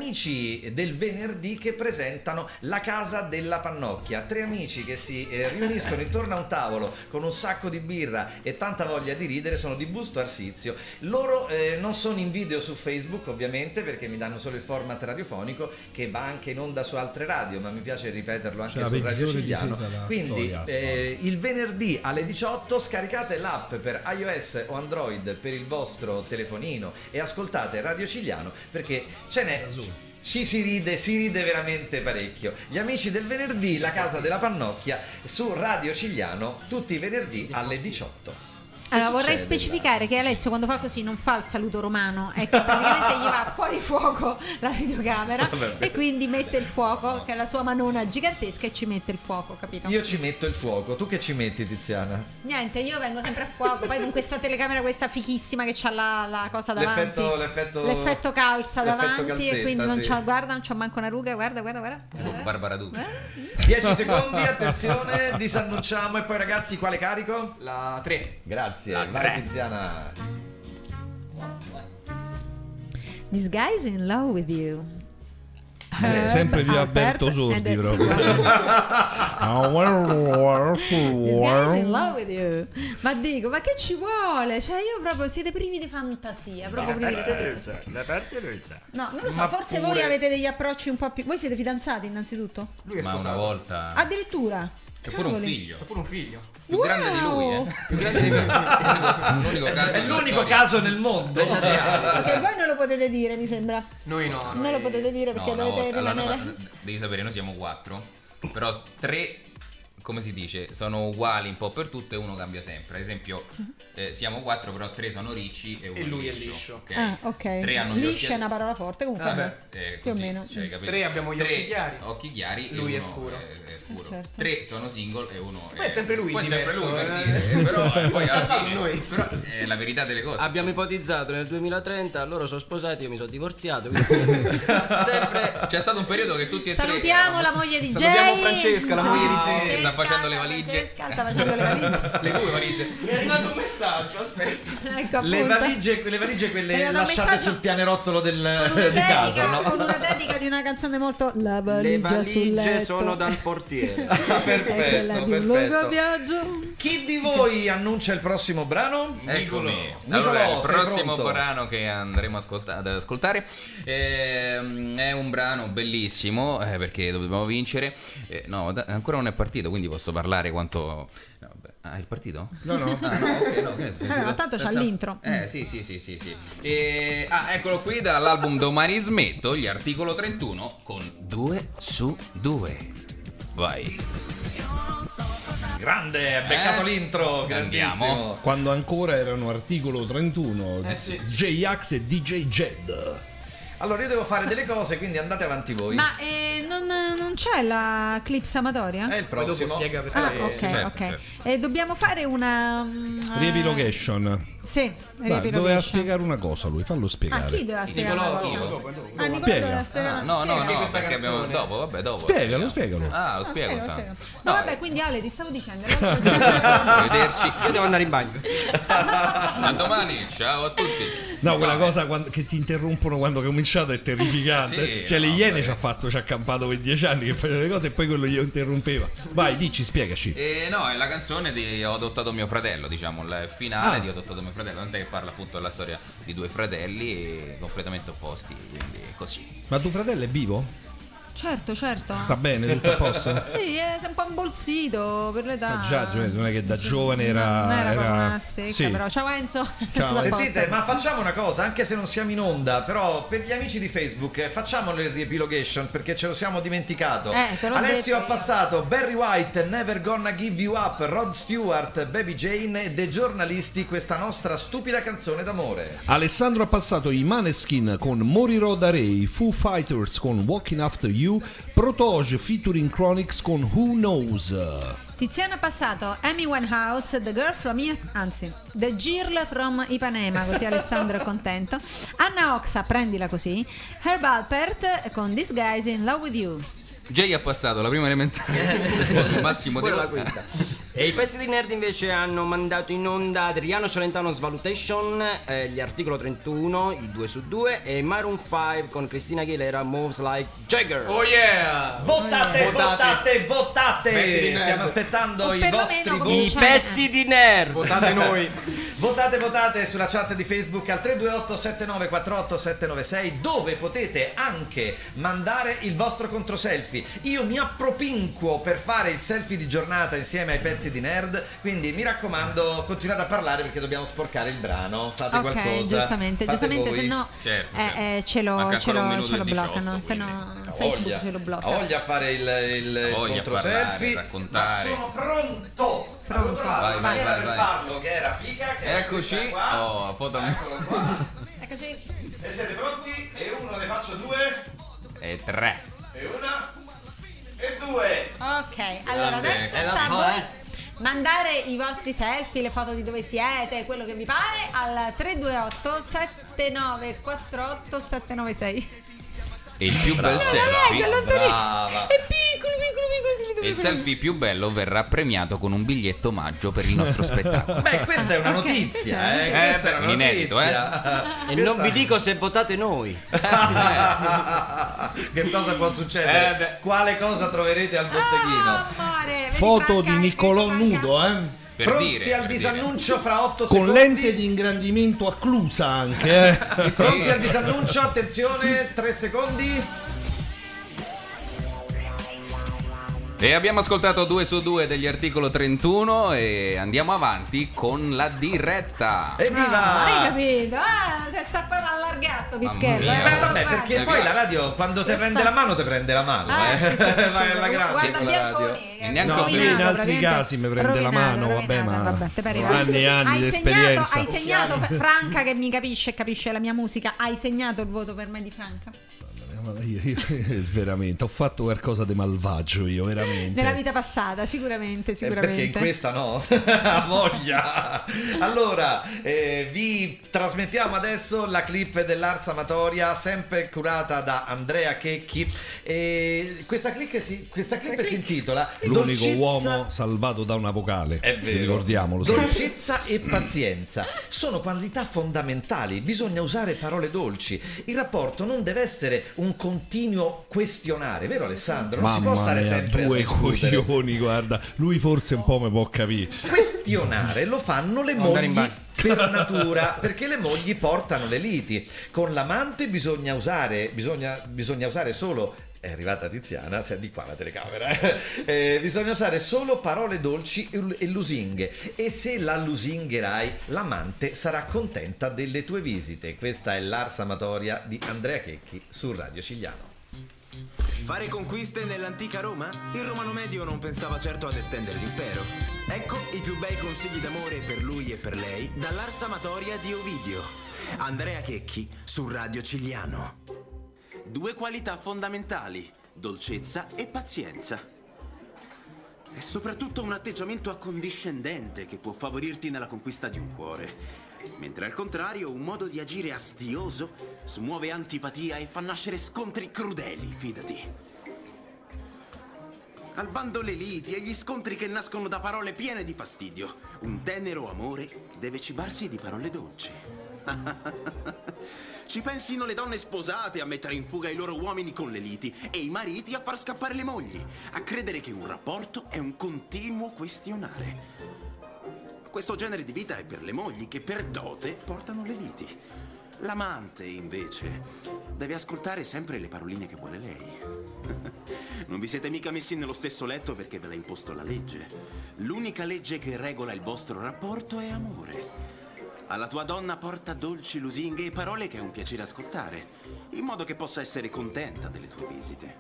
Speaker 3: amici del venerdì che presentano La Casa della Pannocchia, tre amici che si eh, riuniscono intorno a un tavolo con un sacco di birra e tanta voglia di ridere, sono di Busto Arsizio. Loro eh, non sono in video su Facebook ovviamente perché mi danno solo il format radiofonico che va anche in onda su altre radio, ma mi piace ripeterlo anche su Radio Cigliano. Quindi eh, il venerdì alle diciotto scaricate l'app per iOS o Android per il vostro telefonino e ascoltate Radio Cigliano perché ce n'è, ci si ride, si ride veramente parecchio. Gli amici del venerdì, La Casa della Pannocchia su Radio Cigliano tutti i venerdì alle diciotto.
Speaker 5: Allora vorrei
Speaker 3: succede,
Speaker 5: specificare
Speaker 3: là?
Speaker 5: che Alessio quando fa così non fa il saluto romano, è che praticamente gli va fuori fuoco la videocamera e quindi mette il fuoco, che è la sua manona gigantesca, e ci mette il fuoco, capito?
Speaker 3: Io ci metto il fuoco, tu che ci metti, Tiziana?
Speaker 5: Niente, io vengo sempre a fuoco, poi con questa telecamera questa fichissima che c'ha la, la cosa davanti,
Speaker 3: L'effetto, l'effetto,
Speaker 5: l'effetto calza
Speaker 3: l'effetto
Speaker 5: davanti
Speaker 3: calzetta,
Speaker 5: e quindi non
Speaker 3: sì.
Speaker 5: c'ha, guarda, non c'ha manco una ruga, guarda, guarda, guarda.
Speaker 6: Barbara Ducci.
Speaker 3: dieci secondi, attenzione, disannunciamo e poi ragazzi quale carico?
Speaker 7: La tre.
Speaker 3: Grazie,
Speaker 6: La
Speaker 3: vai
Speaker 6: tre.
Speaker 3: Tiziana.
Speaker 5: This guy's in love with you.
Speaker 4: Eh, sempre più
Speaker 5: Alberto
Speaker 4: Alberto Sordi
Speaker 5: ed è-
Speaker 4: proprio.
Speaker 5: This guy's in love with you. Ma dico, ma che ci vuole? Cioè io proprio siete privi di fantasia, proprio privi di fantasia.
Speaker 8: La parte lo sa.
Speaker 5: No, non lo so,
Speaker 3: Ma
Speaker 5: forse
Speaker 3: pure-
Speaker 5: voi avete degli approcci un po' più. Voi siete fidanzati innanzitutto?
Speaker 7: Lui è
Speaker 6: Ma una
Speaker 7: sposato.
Speaker 6: volta
Speaker 5: Addirittura.
Speaker 6: c'è pure un
Speaker 5: Cavoli.
Speaker 6: figlio.
Speaker 7: C'ha pure un figlio.
Speaker 6: Più grande di lui,
Speaker 5: Wow.
Speaker 6: eh. Più grande di me. L'unico caso
Speaker 3: È
Speaker 6: nella
Speaker 3: l'unico
Speaker 6: storia.
Speaker 3: caso nel mondo.
Speaker 5: Perché voi non lo potete dire, mi sembra.
Speaker 7: Noi no.
Speaker 5: Non
Speaker 7: noi-
Speaker 5: lo potete dire perché
Speaker 6: No, una
Speaker 5: dovete
Speaker 6: volta. Allora,
Speaker 5: rimanere.
Speaker 6: no, devi sapere, noi siamo quattro, però tre, come si dice, sono uguali un po' per tutte e uno cambia sempre. Ad esempio, eh, siamo quattro, però tre sono ricci e uno
Speaker 7: E lui è
Speaker 6: liscio.
Speaker 7: liscio.
Speaker 6: ok?
Speaker 5: Ah, ok.
Speaker 6: Tre hanno gli
Speaker 5: Liscia
Speaker 6: occhi
Speaker 5: è una parola forte, comunque.
Speaker 7: Vabbè.
Speaker 5: vabbè.
Speaker 6: eh,
Speaker 5: più o
Speaker 6: così,
Speaker 5: meno.
Speaker 6: cioè, capito?
Speaker 7: Tre abbiamo gli
Speaker 6: Tre
Speaker 7: occhi chiari.
Speaker 6: occhi chiari e
Speaker 7: Lui è
Speaker 6: uno
Speaker 7: scuro.
Speaker 6: È, è scuro.
Speaker 5: Eh, certo.
Speaker 6: Tre sono single e uno
Speaker 7: Beh, è sempre lui
Speaker 6: Poi
Speaker 7: il
Speaker 6: sempre
Speaker 7: diverso,
Speaker 6: lui per
Speaker 7: eh.
Speaker 6: dire, eh, però eh, poi alla
Speaker 7: Salviamo
Speaker 6: fine
Speaker 7: noi.
Speaker 6: però è la verità delle cose.
Speaker 8: Abbiamo ipotizzato nel duemilatrenta, loro sono sposati, io mi sono divorziato. Quindi sempre.
Speaker 6: C'è stato un periodo che tutti e tre
Speaker 5: Salutiamo la
Speaker 6: eravamo-
Speaker 5: moglie di Jay.
Speaker 7: Salutiamo Francesca, la moglie di
Speaker 5: Ciao,
Speaker 7: Jay.
Speaker 5: Francesca,
Speaker 6: Sta facendo le
Speaker 5: ciao,
Speaker 6: valigie.
Speaker 5: Francesca, sta facendo le valigie.
Speaker 6: le due valigie.
Speaker 3: Mi è arrivato un messaggio, aspetta.
Speaker 5: Ecco,
Speaker 3: Le
Speaker 5: appunto.
Speaker 3: valigie, le valigie
Speaker 5: È
Speaker 3: quelle
Speaker 5: arrivato un
Speaker 3: lasciate
Speaker 5: messaggio
Speaker 3: sul pianerottolo del,
Speaker 5: Con una,
Speaker 3: di
Speaker 5: dedica,
Speaker 3: casa, no?
Speaker 5: con una dedica di una canzone molto. La
Speaker 8: Le
Speaker 5: valigia sul
Speaker 8: valigie
Speaker 5: letto.
Speaker 8: sono dal portiere.
Speaker 3: Ah,
Speaker 5: È quella
Speaker 3: perfetto,
Speaker 5: di un lungo
Speaker 3: perfetto.
Speaker 5: viaggio.
Speaker 3: Chi di voi annuncia il prossimo brano?
Speaker 6: Eccomi.
Speaker 3: Nicolò,
Speaker 6: Allora, il
Speaker 3: sei
Speaker 6: prossimo
Speaker 3: pronto?
Speaker 6: brano che andremo ascolta- ad ascoltare ehm, è un brano bellissimo eh, perché dobbiamo vincere. Eh, no, da- ancora non è partito, quindi posso parlare quanto. No, vabbè. Ah, è partito?
Speaker 4: No, no.
Speaker 6: Ah, no, ok, no, che
Speaker 5: Eh, ma tanto c'ha
Speaker 6: Pensavo-
Speaker 5: l'intro.
Speaker 6: Eh, sì, sì, sì, sì, sì. E- ah, eccolo qui dall'album Domani smetto, gli articolo trentuno con due su due. Vai.
Speaker 3: Grande, ha beccato
Speaker 6: Eh?
Speaker 3: l'intro, grandissimo.
Speaker 6: Andiamo.
Speaker 4: Quando ancora erano articolo trentuno,
Speaker 7: Eh, sì.
Speaker 4: J-Ax e D J Jed.
Speaker 3: Allora io devo fare delle cose, quindi andate avanti voi.
Speaker 5: Ma eh, non, non c'è la clips amatoria?
Speaker 3: È il
Speaker 7: Poi dopo
Speaker 3: prossimo.
Speaker 7: spiega perché.
Speaker 5: Ah, ok,
Speaker 6: certo,
Speaker 5: ok.
Speaker 6: certo.
Speaker 5: E dobbiamo fare una. mm, eh,
Speaker 4: Riepilocation.
Speaker 5: Sì,
Speaker 4: Dai,
Speaker 5: riepilocation.
Speaker 4: doveva spiegare una cosa lui, fallo
Speaker 5: Ah,
Speaker 4: spiegare.
Speaker 5: chi doveva spiegare?
Speaker 7: Nicolò,
Speaker 5: una cosa?
Speaker 7: io, dopo, dopo.
Speaker 5: Ah, Nicolò
Speaker 4: Spiega.
Speaker 5: doveva spiegare.
Speaker 6: Ah, no, no,
Speaker 5: spiega.
Speaker 6: no,
Speaker 7: questa
Speaker 6: perché abbiamo
Speaker 7: canzone.
Speaker 6: dopo, vabbè, dopo.
Speaker 4: Spiegalo,
Speaker 6: spieghiamo.
Speaker 4: spiegalo.
Speaker 6: Ah, lo
Speaker 5: No,
Speaker 6: spiego
Speaker 5: spiega,
Speaker 6: intanto.
Speaker 5: spiega. No,
Speaker 6: No,
Speaker 5: vabbè, quindi Ale, ti stavo dicendo.
Speaker 6: arrivederci.
Speaker 8: Io devo andare in bagno.
Speaker 6: A domani, ciao a tutti.
Speaker 4: No, quella cosa quando- che ti interrompono quando hai cominciato è terrificante.
Speaker 6: Sì,
Speaker 4: cioè, le
Speaker 6: no,
Speaker 4: Iene
Speaker 6: beh.
Speaker 4: ci ha fatto, ci ha accampato per dieci anni che faceva le cose e poi quello gli interrompeva. Vai, dici, spiegaci.
Speaker 6: E no, è la canzone di Ho adottato mio fratello, diciamo, il finale
Speaker 4: Ah.
Speaker 6: di Ho adottato mio fratello, tant'è che parla appunto della storia di due fratelli completamente opposti, quindi così.
Speaker 4: Ma tuo fratello è vivo?
Speaker 5: Certo, certo.
Speaker 4: Sta bene, tutto a posto?
Speaker 5: Sì, è un po' imbolsito per l'età.
Speaker 4: Ma già, cioè, non è che da giovane era...
Speaker 5: Non era, proprio
Speaker 4: era-
Speaker 5: una stecca,
Speaker 4: sì.
Speaker 5: però. Ciao Enzo.
Speaker 4: Ciao.
Speaker 5: Tutto a posto.
Speaker 3: Sentite, ma facciamo una cosa, anche se non siamo in onda, però per gli amici di Facebook eh, facciamo il riepilogation perché ce lo siamo dimenticato.
Speaker 5: Eh, te l'ho
Speaker 3: Alessio
Speaker 5: detto
Speaker 3: ha
Speaker 5: io.
Speaker 3: passato Barry White, Never Gonna Give You Up, Rod Stewart, Baby Jane e dei giornalisti questa nostra stupida canzone d'amore.
Speaker 4: Alessandro ha passato i Maneskin con Morirò da Re, i Foo Fighters con Walking After You, Protoge featuring Chronix con Who Knows.
Speaker 5: Tiziano ha passato Amy Winehouse, The Girl from I- anzi, The Girl from Ipanema, così Alessandro è contento. Anna Oxa, prendila così. Herb Alpert con This Guy's in Love with You.
Speaker 6: Jay ha passato la prima elementare, il massimo di
Speaker 8: Pure la quinta. E i pezzi di nerd invece hanno mandato in onda Adriano Celentano Svalutation, eh, gli articolo trentuno, il due su due, e Maroon cinque con Cristina Aguilera Moves Like Jagger.
Speaker 7: Oh yeah!
Speaker 3: Votate, votate,
Speaker 7: Votate.
Speaker 3: votate!
Speaker 7: Pezzi di nerd.
Speaker 3: Stiamo aspettando
Speaker 5: O
Speaker 3: i
Speaker 5: perlomeno
Speaker 3: vostri
Speaker 5: come
Speaker 3: voti.
Speaker 8: I pezzi di nerd.
Speaker 7: Votate noi.
Speaker 3: Votate, votate sulla chat di Facebook al tre due otto sette nove quattro otto sette nove sei, dove potete anche mandare il vostro controselfie. Io mi appropinquo per fare il selfie di giornata insieme ai pezzi di nerd, quindi mi raccomando, continuate a parlare perché dobbiamo sporcare il brano. Fate
Speaker 5: Ok,
Speaker 3: qualcosa.
Speaker 5: giustamente,
Speaker 3: Fate
Speaker 5: giustamente,
Speaker 3: voi.
Speaker 5: se no
Speaker 6: Certo,
Speaker 5: eh,
Speaker 6: certo.
Speaker 5: eh, ce lo,
Speaker 6: Manca
Speaker 5: ce
Speaker 6: ancora un
Speaker 5: lo,
Speaker 6: minuto
Speaker 5: ce lo
Speaker 6: e diciotto,
Speaker 5: bloccano, se no
Speaker 6: quindi.
Speaker 3: Ha
Speaker 5: Facebook
Speaker 3: voglia,
Speaker 5: ce lo
Speaker 3: ha
Speaker 5: blocca.
Speaker 3: voglia a fare il, il, il
Speaker 6: voglia a
Speaker 3: contro
Speaker 6: parlare,
Speaker 3: selfie.
Speaker 6: raccontare.
Speaker 3: Ma sono pronto. Avevo trovato
Speaker 6: Vai,
Speaker 3: una
Speaker 6: vai,
Speaker 3: maniera
Speaker 6: vai,
Speaker 3: per
Speaker 6: vai.
Speaker 3: farlo, che era figa, che era
Speaker 6: Eccoci.
Speaker 3: questa qua.
Speaker 6: Oh, foto.
Speaker 3: Eccolo qua.
Speaker 5: Eccoci.
Speaker 3: E siete pronti? E uno, ne faccio due.
Speaker 6: E tre.
Speaker 3: E una. E due.
Speaker 5: Ok, allora
Speaker 6: Grande.
Speaker 5: adesso
Speaker 8: È la
Speaker 5: sta a
Speaker 8: poi.
Speaker 5: voi mandare i vostri selfie, le foto di dove siete, quello che vi pare, al tre due otto sette nove quattro otto sette nove sei.
Speaker 6: E il più bel
Speaker 5: È
Speaker 6: selfie.
Speaker 5: lontanino,
Speaker 3: Brava.
Speaker 5: è piccolo, piccolo, piccolo, si vede
Speaker 6: E il
Speaker 5: proprio.
Speaker 6: selfie più bello verrà premiato con un biglietto omaggio per il nostro spettacolo.
Speaker 3: Beh, questa è una
Speaker 5: Ok,
Speaker 3: notizia,
Speaker 5: questa è
Speaker 3: eh.
Speaker 5: una
Speaker 3: Questa è una
Speaker 6: inedito,
Speaker 3: notizia.
Speaker 8: E non vi dico se votate noi.
Speaker 3: Che cosa può succedere?
Speaker 7: Eh, beh.
Speaker 3: Quale cosa troverete al botteghino?
Speaker 5: Ah, amore, vedi
Speaker 4: Foto
Speaker 5: Franca,
Speaker 4: di
Speaker 5: vedi
Speaker 4: Niccolò
Speaker 5: Franca?
Speaker 4: nudo, eh?
Speaker 6: Per
Speaker 3: Pronti
Speaker 6: dire,
Speaker 3: al
Speaker 6: per
Speaker 3: disannuncio fra otto
Speaker 4: Con
Speaker 3: secondi?
Speaker 4: lente di ingrandimento acclusa anche, eh?
Speaker 3: Pronti al disannuncio? Attenzione, tre secondi.
Speaker 6: E abbiamo ascoltato due su due degli articolo trentuno e andiamo avanti con la diretta.
Speaker 3: Evviva!
Speaker 5: Ah, hai capito? Ah, si sta proprio allargato Pischello.
Speaker 6: mia.
Speaker 5: eh,
Speaker 3: Beh,
Speaker 5: lo so,
Speaker 3: vabbè,
Speaker 5: guarda.
Speaker 3: perché poi la radio quando te
Speaker 5: Questa-
Speaker 3: prende la mano te prende la mano,
Speaker 5: Ah,
Speaker 3: eh.
Speaker 5: sì, sì, sì, sì,
Speaker 3: Vai alla
Speaker 5: sì.
Speaker 3: grande
Speaker 5: Guarda
Speaker 3: con la radio.
Speaker 5: Bianconi,
Speaker 6: E neanche
Speaker 4: No,
Speaker 6: ho
Speaker 4: a me in
Speaker 5: rovinato,
Speaker 4: altri
Speaker 5: praticamente.
Speaker 4: casi mi prende la
Speaker 5: Rovinato,
Speaker 4: mano, vabbè,
Speaker 5: rovinato,
Speaker 4: ma
Speaker 5: vabbè, te pare
Speaker 4: sono anni e anni
Speaker 5: hai
Speaker 4: di
Speaker 5: segnato,
Speaker 4: esperienza.
Speaker 5: hai segnato Franca che mi capisce e capisce la mia musica. Hai segnato il voto per me di Franca?
Speaker 4: Io, io- veramente, ho fatto qualcosa di malvagio io, veramente.
Speaker 5: Nella vita passata, sicuramente,
Speaker 3: Eh, perché
Speaker 5: sicuramente.
Speaker 3: in questa no, ha voglia. Allora, eh, vi trasmettiamo adesso la clip dell'Ars Amatoria, sempre curata da Andrea Checchi. E questa clip si, questa clip si intitola
Speaker 4: L'unico
Speaker 3: Dolcezza-
Speaker 4: uomo salvato da una vocale.
Speaker 3: È vero.
Speaker 4: Ricordiamolo. sì.
Speaker 3: Dolcezza e pazienza sono qualità fondamentali, bisogna usare parole dolci. Il rapporto non deve essere un continuo questionare, vero Alessandro? Non si può
Speaker 4: Mamma
Speaker 3: stare
Speaker 4: mia,
Speaker 3: sempre
Speaker 4: due
Speaker 3: a discutere.
Speaker 4: coglioni, guarda. Lui forse un po' mi può capire.
Speaker 3: Questionare lo fanno le
Speaker 8: andare in
Speaker 3: mogli
Speaker 8: bagno.
Speaker 3: per natura, perché le mogli portano le liti. Con l'amante bisogna usare, bisogna, bisogna usare solo. È arrivata Tiziana, sei di qua la telecamera. eh. Eh, bisogna usare solo parole dolci e e lusinghe. E se la lusingherai, l'amante sarà contenta delle tue visite. Questa è l'Ars Amatoria di Andrea Checchi su Radio Cigliano.
Speaker 9: Fare conquiste nell'antica Roma? Il romano medio non pensava certo ad estendere l'impero. Ecco i più bei consigli d'amore per lui e per lei dall'Ars Amatoria di Ovidio. Andrea Checchi su Radio Cigliano. Due qualità fondamentali, dolcezza e pazienza. E soprattutto un atteggiamento accondiscendente che può favorirti nella conquista di un cuore. Mentre al contrario un modo di agire astioso smuove antipatia e fa nascere scontri crudeli, fidati. Al bando le liti e gli scontri che nascono da parole piene di fastidio. Un tenero amore deve cibarsi di parole dolci. Ci pensino le donne sposate a mettere in fuga i loro uomini con le liti e i mariti a far scappare le mogli, a credere che un rapporto è un continuo questionare. Questo genere di vita è per le mogli che per dote portano le liti. L'amante, invece, deve ascoltare sempre le paroline che vuole lei. Non vi siete mica messi nello stesso letto perché ve l'ha imposto la legge. L'unica legge che regola il vostro rapporto è amore. Alla tua donna porta dolci lusinghe e parole che è un piacere ascoltare, in modo che possa essere contenta delle tue visite.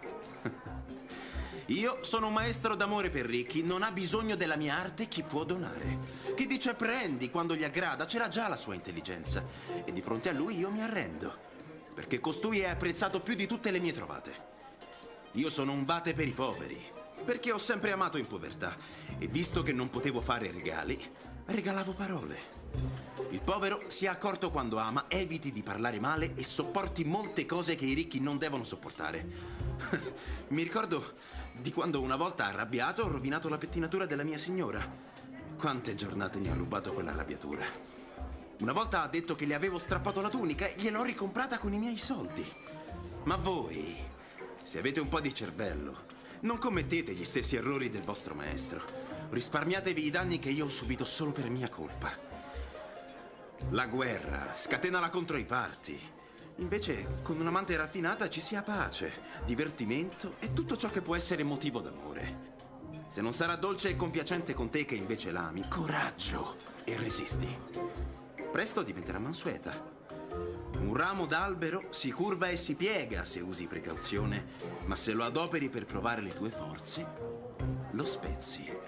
Speaker 9: Io sono un maestro d'amore per ricchi, non ha bisogno della mia arte chi può donare. Chi dice prendi quando gli aggrada, c'era già la sua intelligenza. E di fronte a lui io mi arrendo, perché costui è apprezzato più di tutte le mie trovate. Io sono un vate per i poveri, perché ho sempre amato in povertà. E visto che non potevo fare regali, regalavo parole. Il povero si è accorto quando ama, eviti di parlare male e sopporti molte cose che i ricchi non devono sopportare. Mi ricordo di quando una volta arrabbiato ho rovinato la pettinatura della mia signora. Quante giornate mi ha rubato quell'arrabbiatura. Una volta ha detto che le avevo strappato la tunica e gliel'ho ricomprata con i miei soldi. Ma voi, se avete un po' di cervello, non commettete gli stessi errori del vostro maestro. Risparmiatevi i danni che io ho subito solo per mia colpa. La guerra, scatenala contro i parti. Invece, con un'amante raffinata ci sia pace, divertimento e tutto ciò che può essere motivo d'amore. Se non sarà dolce e compiacente con te che invece l'ami, coraggio e resisti. Presto diventerà mansueta. Un ramo d'albero si curva e si piega se usi precauzione, ma se lo adoperi per provare le tue forze, lo spezzi.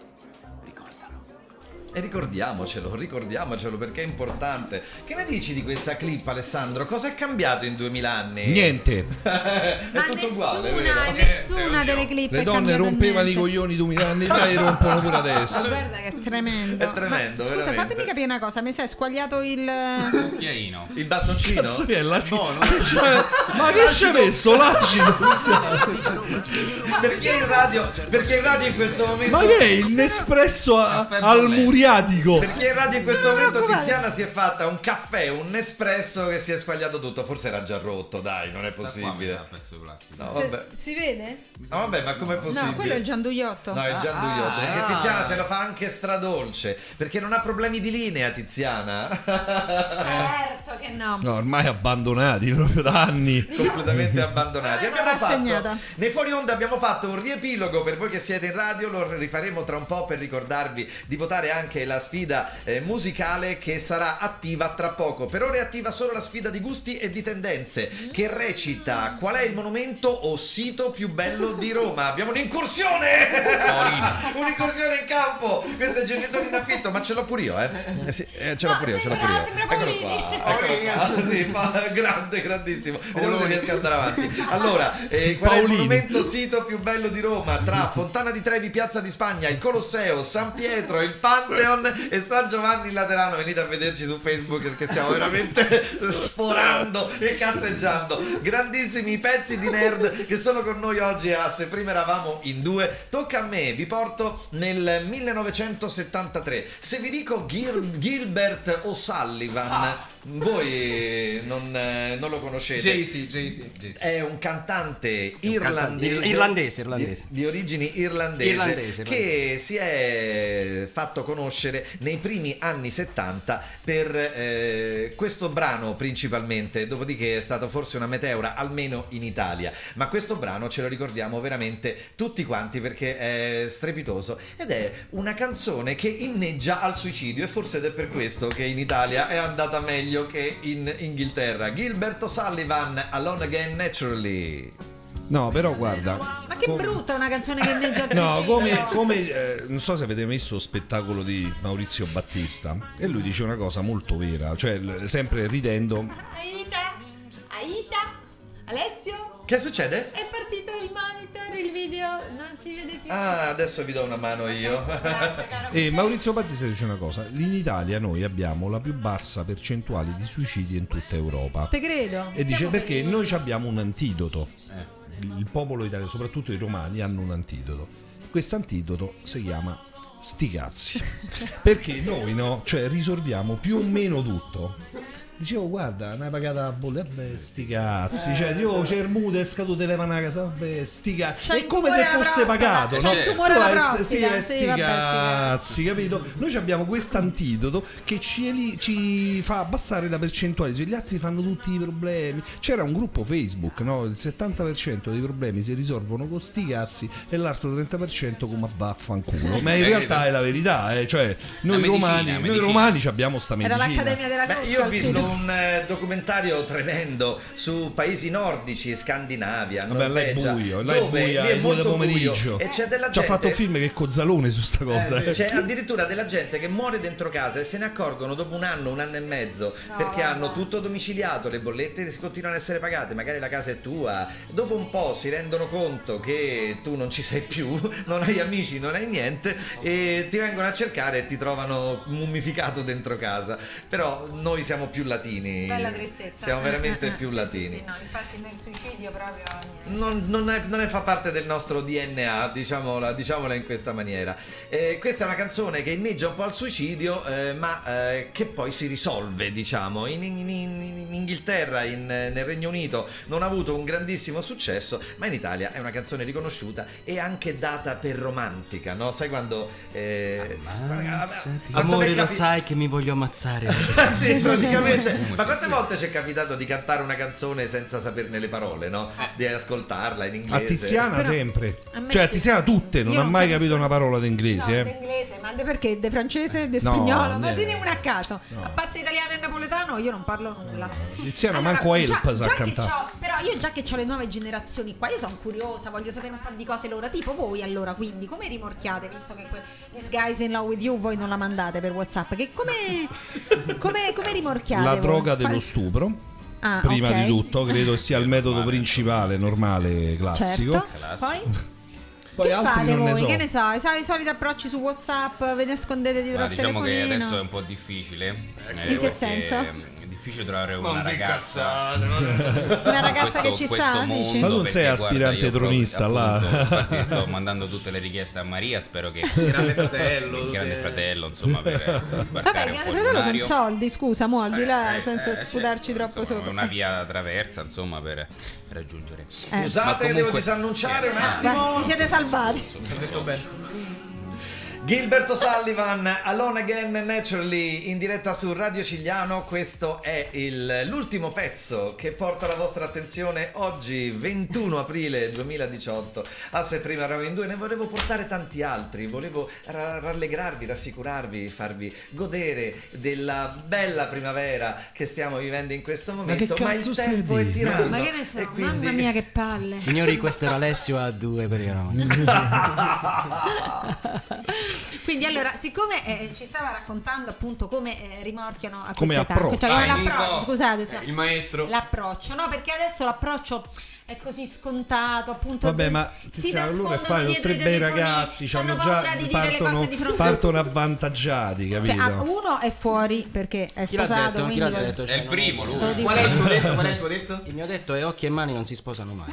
Speaker 3: E ricordiamocelo, ricordiamocelo perché è importante. Che ne dici di questa clip, Alessandro? Cosa è cambiato in duemila anni?
Speaker 4: Niente.
Speaker 3: È
Speaker 5: Ma
Speaker 3: tutto
Speaker 5: nessuna,
Speaker 3: uguale, vero?
Speaker 5: nessuna delle clip
Speaker 4: Le
Speaker 5: è
Speaker 4: donne
Speaker 5: cambiata
Speaker 4: rompevano
Speaker 5: niente.
Speaker 4: i coglioni duemila anni fa e rompono pure adesso.
Speaker 5: Guarda che è tremendo.
Speaker 3: È tremendo,
Speaker 5: Ma, scusa,
Speaker 3: veramente.
Speaker 5: fatemi capire una cosa. Mi sei squagliato il.
Speaker 6: Cucchiaino.
Speaker 3: Il bastoncino?
Speaker 4: Cazzo è l'acido?
Speaker 3: Buono.
Speaker 4: Cioè, ma che ci hai messo l'acido?
Speaker 3: Perché in radio? Perché in radio in questo momento?
Speaker 4: Ma che è il Nespresso a- al muriatico?
Speaker 3: Perché in radio in questo momento
Speaker 5: preoccupare.
Speaker 3: Tiziana si è fatta un caffè, un Nespresso che si è squagliato tutto. Forse era già rotto, dai, non è possibile.
Speaker 6: Un pezzo di plastica.
Speaker 3: No,
Speaker 5: Se-
Speaker 3: vabbè.
Speaker 5: si vede?
Speaker 3: No, vabbè, ma com'è possibile?
Speaker 5: No, quello è il gianduiotto.
Speaker 3: No, il gianduiotto.
Speaker 6: Ah,
Speaker 3: perché
Speaker 6: ah.
Speaker 3: Tiziana se lo fa anche stradolce. Perché non ha problemi di linea, Tiziana.
Speaker 5: Certo che no.
Speaker 4: No, ormai abbandonati proprio da anni.
Speaker 3: Completamente abbandonati.
Speaker 5: Sono
Speaker 3: Abbiamo
Speaker 5: rassegnata.
Speaker 3: fatto, nei fuori onda abbiamo fatto un riepilogo per voi che siete in radio. Lo rifaremo tra un po' per ricordarvi di votare anche la sfida eh, musicale che sarà attiva tra poco. Per ora è attiva solo la sfida di gusti e di tendenze, che recita: qual è il monumento o sito più bello di Roma? Abbiamo un'incursione! Un'incursione in campo. Questo è Genitori in affitto, ma ce l'ho pure io, eh. Eh sì, eh, ce l'ho
Speaker 5: No,
Speaker 3: pure io, ce l'ho
Speaker 5: sembra-
Speaker 3: pure io.
Speaker 5: sembra
Speaker 3: Eccolo
Speaker 5: Paolini.
Speaker 3: qua, eccolo qua. Sì, fa- grande, grandissimo. Vediamo se riesco ad andare avanti. Allora, eh, qual è il
Speaker 4: Paolini.
Speaker 3: monumento sito più bello di Roma? Tra Fontana di Trevi, Piazza di Spagna, il Colosseo, San Pietro, il Pantheon e San Giovanni Laterano. Venite a vederci su Facebook perché stiamo veramente sforando e cazzeggiando. Grandissimi pezzi di nerd che sono con noi oggi a Se prima eravamo in due. Tocca a me, vi porto nel millenovecentosettantatré. Se vi dico Gil- Gilbert O'Sullivan, voi non, eh, non lo conoscete.
Speaker 7: Jay-Z, Jay-Z.
Speaker 3: È un cantante
Speaker 8: un cantante
Speaker 3: irlandese,
Speaker 8: irlandese, irlandese.
Speaker 3: Di, di origini irlandese,
Speaker 8: Irlandese,
Speaker 3: che si è fatto conoscere nei primi anni settanta per eh, questo brano principalmente, dopodiché è stato forse una meteora almeno in Italia, ma questo brano ce lo ricordiamo veramente tutti quanti perché è strepitoso ed è una canzone che inneggia al suicidio e forse ed è per questo che in Italia è andata meglio che in Inghilterra. Gilbert O'Sullivan, Alone Again Naturally.
Speaker 4: No, però guarda.
Speaker 5: Ma che brutta una canzone che inneggia al
Speaker 4: No,
Speaker 5: suicidio.
Speaker 4: come, come eh, non so se avete messo lo spettacolo di Maurizio Battista e lui dice una cosa molto vera, cioè l- sempre ridendo.
Speaker 5: Aita, Aita, Alessio,
Speaker 3: Che succede?
Speaker 5: è partito il monitor, il video non si vede più.
Speaker 3: Ah, adesso vi do una mano io.
Speaker 5: Grazie, caro.
Speaker 4: E Maurizio Battista dice una cosa: in Italia noi abbiamo la più bassa percentuale di suicidi in tutta Europa.
Speaker 5: Te credo.
Speaker 4: E dice
Speaker 5: Siamo
Speaker 4: perché
Speaker 5: felici.
Speaker 4: noi ci abbiamo un antidoto. Il il popolo italiano, soprattutto i romani, hanno un antidoto. Questo antidoto si chiama sti cazzi. Perché noi no, cioè risolviamo più o meno tutto. Dicevo, guarda, una pagata a bolle, vabbè, sti cazzi, cioè, io c'è il muto, è scaduto, leva una casa, vabbè, sti cazzi.
Speaker 5: C'hai
Speaker 4: È
Speaker 5: il
Speaker 4: come se
Speaker 5: tumore alla
Speaker 4: fosse
Speaker 5: prostata,
Speaker 4: pagato,
Speaker 5: c'hai
Speaker 4: no?
Speaker 5: il tumore alla
Speaker 4: Tu hai-
Speaker 5: prostata,
Speaker 4: sì, è
Speaker 5: sì,
Speaker 4: sti
Speaker 5: vabbè, sti
Speaker 4: cazzi, capito? Noi abbiamo questo antidoto che ci, eli- ci fa abbassare la percentuale, cioè, gli altri fanno tutti i problemi. C'era un gruppo Facebook, no? Il settanta per cento dei problemi si risolvono con sti cazzi e l'altro trenta per cento come vaffanculo. Ma in realtà è la verità, eh? Cioè, noi
Speaker 6: medicina,
Speaker 4: romani, noi
Speaker 6: medicina.
Speaker 4: romani ci abbiamo sta
Speaker 5: Era
Speaker 4: medicina.
Speaker 5: l'Accademia della
Speaker 3: Beh,
Speaker 5: Crusca.
Speaker 3: io ho
Speaker 5: il
Speaker 3: visto
Speaker 5: sito.
Speaker 3: un eh, documentario tremendo su paesi nordici, Scandinavia,
Speaker 4: Vabbè, là è
Speaker 3: Norvegia,
Speaker 4: buio, là è
Speaker 3: dove
Speaker 4: buia,
Speaker 3: lì è
Speaker 4: è due del
Speaker 3: molto
Speaker 4: pomeriggio.
Speaker 3: buio e c'è della
Speaker 4: Ci ha
Speaker 3: gente
Speaker 4: fatto un film che è Cozzalone su sta cosa.
Speaker 3: Eh, c'è addirittura della gente che muore dentro casa e se ne accorgono dopo un anno, un anno e mezzo,
Speaker 5: No,
Speaker 3: perché
Speaker 5: vabbè.
Speaker 3: hanno tutto domiciliato, le bollette continuano ad essere pagate, magari la casa è tua, dopo un po' si rendono conto che tu non ci sei più, non hai amici, non hai niente e ti vengono a cercare e ti trovano mummificato dentro casa. Però noi siamo più latini,
Speaker 5: Bella tristezza.
Speaker 3: siamo veramente
Speaker 5: Eh, eh,
Speaker 3: più
Speaker 5: sì,
Speaker 3: latini.
Speaker 5: Sì, sì, no, infatti nel suicidio proprio niente.
Speaker 3: Non, non, è- non è- fa parte del nostro D N A, diciamola, diciamola in questa maniera. Eh, questa è una canzone che inneggia un po' al suicidio, eh, ma eh, che poi si risolve, diciamo. In, in- in- in Inghilterra, in- nel Regno Unito, non ha avuto un grandissimo successo, ma in Italia è una canzone riconosciuta e anche data per romantica, no? Sai quando... Eh,
Speaker 8: Ammazzati.
Speaker 3: quanto
Speaker 8: Amore,
Speaker 3: mi è
Speaker 8: lo
Speaker 3: capi-
Speaker 8: sai che mi voglio ammazzare.
Speaker 3: sì, praticamente.
Speaker 6: Sì,
Speaker 3: Ma
Speaker 6: sì,
Speaker 3: quante
Speaker 6: sì.
Speaker 3: volte ci è capitato di cantare una canzone senza saperne le parole, no? Di ascoltarla in inglese.
Speaker 4: A Tiziana
Speaker 5: Però-
Speaker 4: sempre.
Speaker 5: a me
Speaker 4: Cioè a
Speaker 5: sì.
Speaker 4: Tiziana tutte, non
Speaker 5: Io
Speaker 4: ha
Speaker 5: non
Speaker 4: mai
Speaker 5: capisco-
Speaker 4: capito una parola d'inglese,
Speaker 5: No,
Speaker 4: eh.
Speaker 5: d'inglese, ma de perché? De francese, de
Speaker 4: No,
Speaker 5: spagnolo, ma
Speaker 4: niente.
Speaker 5: dite una a caso. A parte italiano e napoletano io non parlo nulla.
Speaker 4: Tiziana manco Help
Speaker 5: già-
Speaker 4: sa
Speaker 5: già che
Speaker 4: cantare.
Speaker 5: c'ho- Però io già che ho le nuove generazioni qua, io sono curiosa, voglio sapere un po' di cose loro, tipo voi allora, quindi come rimorchiate, visto che que- This Guy's in Love with You voi non la mandate per WhatsApp, che come come, come rimorchiate
Speaker 4: La
Speaker 5: voi?
Speaker 4: droga dello
Speaker 5: Qual-
Speaker 4: stupro.
Speaker 5: Ah,
Speaker 4: Prima
Speaker 5: ok.
Speaker 4: di tutto, credo sia il metodo principale, normale, classico.
Speaker 5: Certo. Poi
Speaker 4: Poi
Speaker 5: che
Speaker 4: altri
Speaker 5: fate
Speaker 4: non ne
Speaker 5: voi?
Speaker 4: so.
Speaker 5: Che ne so, i, sol- i soliti approcci su WhatsApp, ve ne nascondete dietro
Speaker 6: Ma
Speaker 5: al
Speaker 6: diciamo che
Speaker 5: telefonino.
Speaker 6: adesso è un po' difficile. eh,
Speaker 5: In che
Speaker 6: perché
Speaker 5: senso?
Speaker 6: È difficile trovare una
Speaker 8: Non di
Speaker 6: ragazza.
Speaker 5: Una ragazza
Speaker 6: questo,
Speaker 5: che ci
Speaker 6: questo
Speaker 5: sta,
Speaker 6: mondo,
Speaker 5: dici?
Speaker 4: Ma tu non
Speaker 6: perché,
Speaker 4: sei
Speaker 6: guarda,
Speaker 4: aspirante
Speaker 6: io proprio-
Speaker 4: tronista, là.
Speaker 6: appunto, infatti sto mandando tutte le richieste a Maria, spero che
Speaker 7: Grande fratello.
Speaker 6: il grande
Speaker 7: tutte-
Speaker 6: fratello, insomma, per
Speaker 5: Vabbè,
Speaker 6: sbarcare
Speaker 5: il
Speaker 6: un
Speaker 5: mio
Speaker 6: po'
Speaker 5: fratello sono
Speaker 6: lunario.
Speaker 5: soldi, scusa, mo al di là,
Speaker 6: Eh,
Speaker 5: senza
Speaker 6: eh,
Speaker 5: sputarci
Speaker 6: certo,
Speaker 5: troppo
Speaker 6: insomma,
Speaker 5: sopra.
Speaker 6: una via traversa, insomma, per raggiungere.
Speaker 5: Eh.
Speaker 3: Scusate,
Speaker 6: Ma
Speaker 3: devo
Speaker 6: comunque-
Speaker 3: disannunciare un
Speaker 6: Ah,
Speaker 3: attimo.
Speaker 5: Ma vi siete salvati.
Speaker 7: Ho detto bene.
Speaker 3: Gilberto Sullivan, Alone Again Naturally, in diretta su Radio Cigliano. Questo è il- l'ultimo pezzo che porta la vostra attenzione oggi, ventuno aprile duemiladiciotto. Ah, se prima eravamo in due, ne volevo portare tanti altri. Volevo ra- rallegrarvi, rassicurarvi, farvi godere della bella primavera che stiamo vivendo in questo momento.
Speaker 4: che
Speaker 3: Ma,
Speaker 4: cazzo
Speaker 3: il
Speaker 4: stai
Speaker 3: tempo è
Speaker 4: di?
Speaker 3: tiranno.
Speaker 5: Ma che ne so,
Speaker 3: e quindi...
Speaker 5: mamma mia che palle.
Speaker 8: Signori, questo era Alessio a due per i Roma.
Speaker 5: Quindi allora, siccome eh, ci stava raccontando appunto come eh, rimorchiano a
Speaker 4: Come
Speaker 5: questa età,
Speaker 4: approccio.
Speaker 5: cioè, come
Speaker 7: Vai,
Speaker 5: l'approccio,
Speaker 7: Nico.
Speaker 5: scusate, so-
Speaker 7: Eh, il maestro.
Speaker 5: l'approccio, no, perché adesso l'approccio è così scontato, appunto.
Speaker 4: Vabbè,
Speaker 5: des-
Speaker 4: ma
Speaker 5: si
Speaker 4: Tiziana, loro che
Speaker 5: nascondono
Speaker 4: fanno
Speaker 5: dietro
Speaker 4: tre
Speaker 5: i
Speaker 4: bei
Speaker 5: telefonini,
Speaker 4: ragazzi,
Speaker 5: hanno
Speaker 4: hanno
Speaker 5: paura
Speaker 4: già
Speaker 5: di dire le
Speaker 4: partono,
Speaker 5: cose di fronte
Speaker 4: partono avvantaggiati, capito?
Speaker 5: Cioè, ah, uno è fuori perché è
Speaker 8: Chi l'ha
Speaker 5: sposato,
Speaker 8: detto? Chi
Speaker 5: quindi
Speaker 8: l'ha
Speaker 5: vol-
Speaker 8: detto?
Speaker 6: È
Speaker 8: Cioè,
Speaker 6: il
Speaker 8: non
Speaker 6: primo,
Speaker 5: Te lo
Speaker 6: lui.
Speaker 5: dico.
Speaker 7: Qual è il tuo detto? Qual è il tuo detto?
Speaker 8: Il mio detto è occhi e mani non si sposano mai.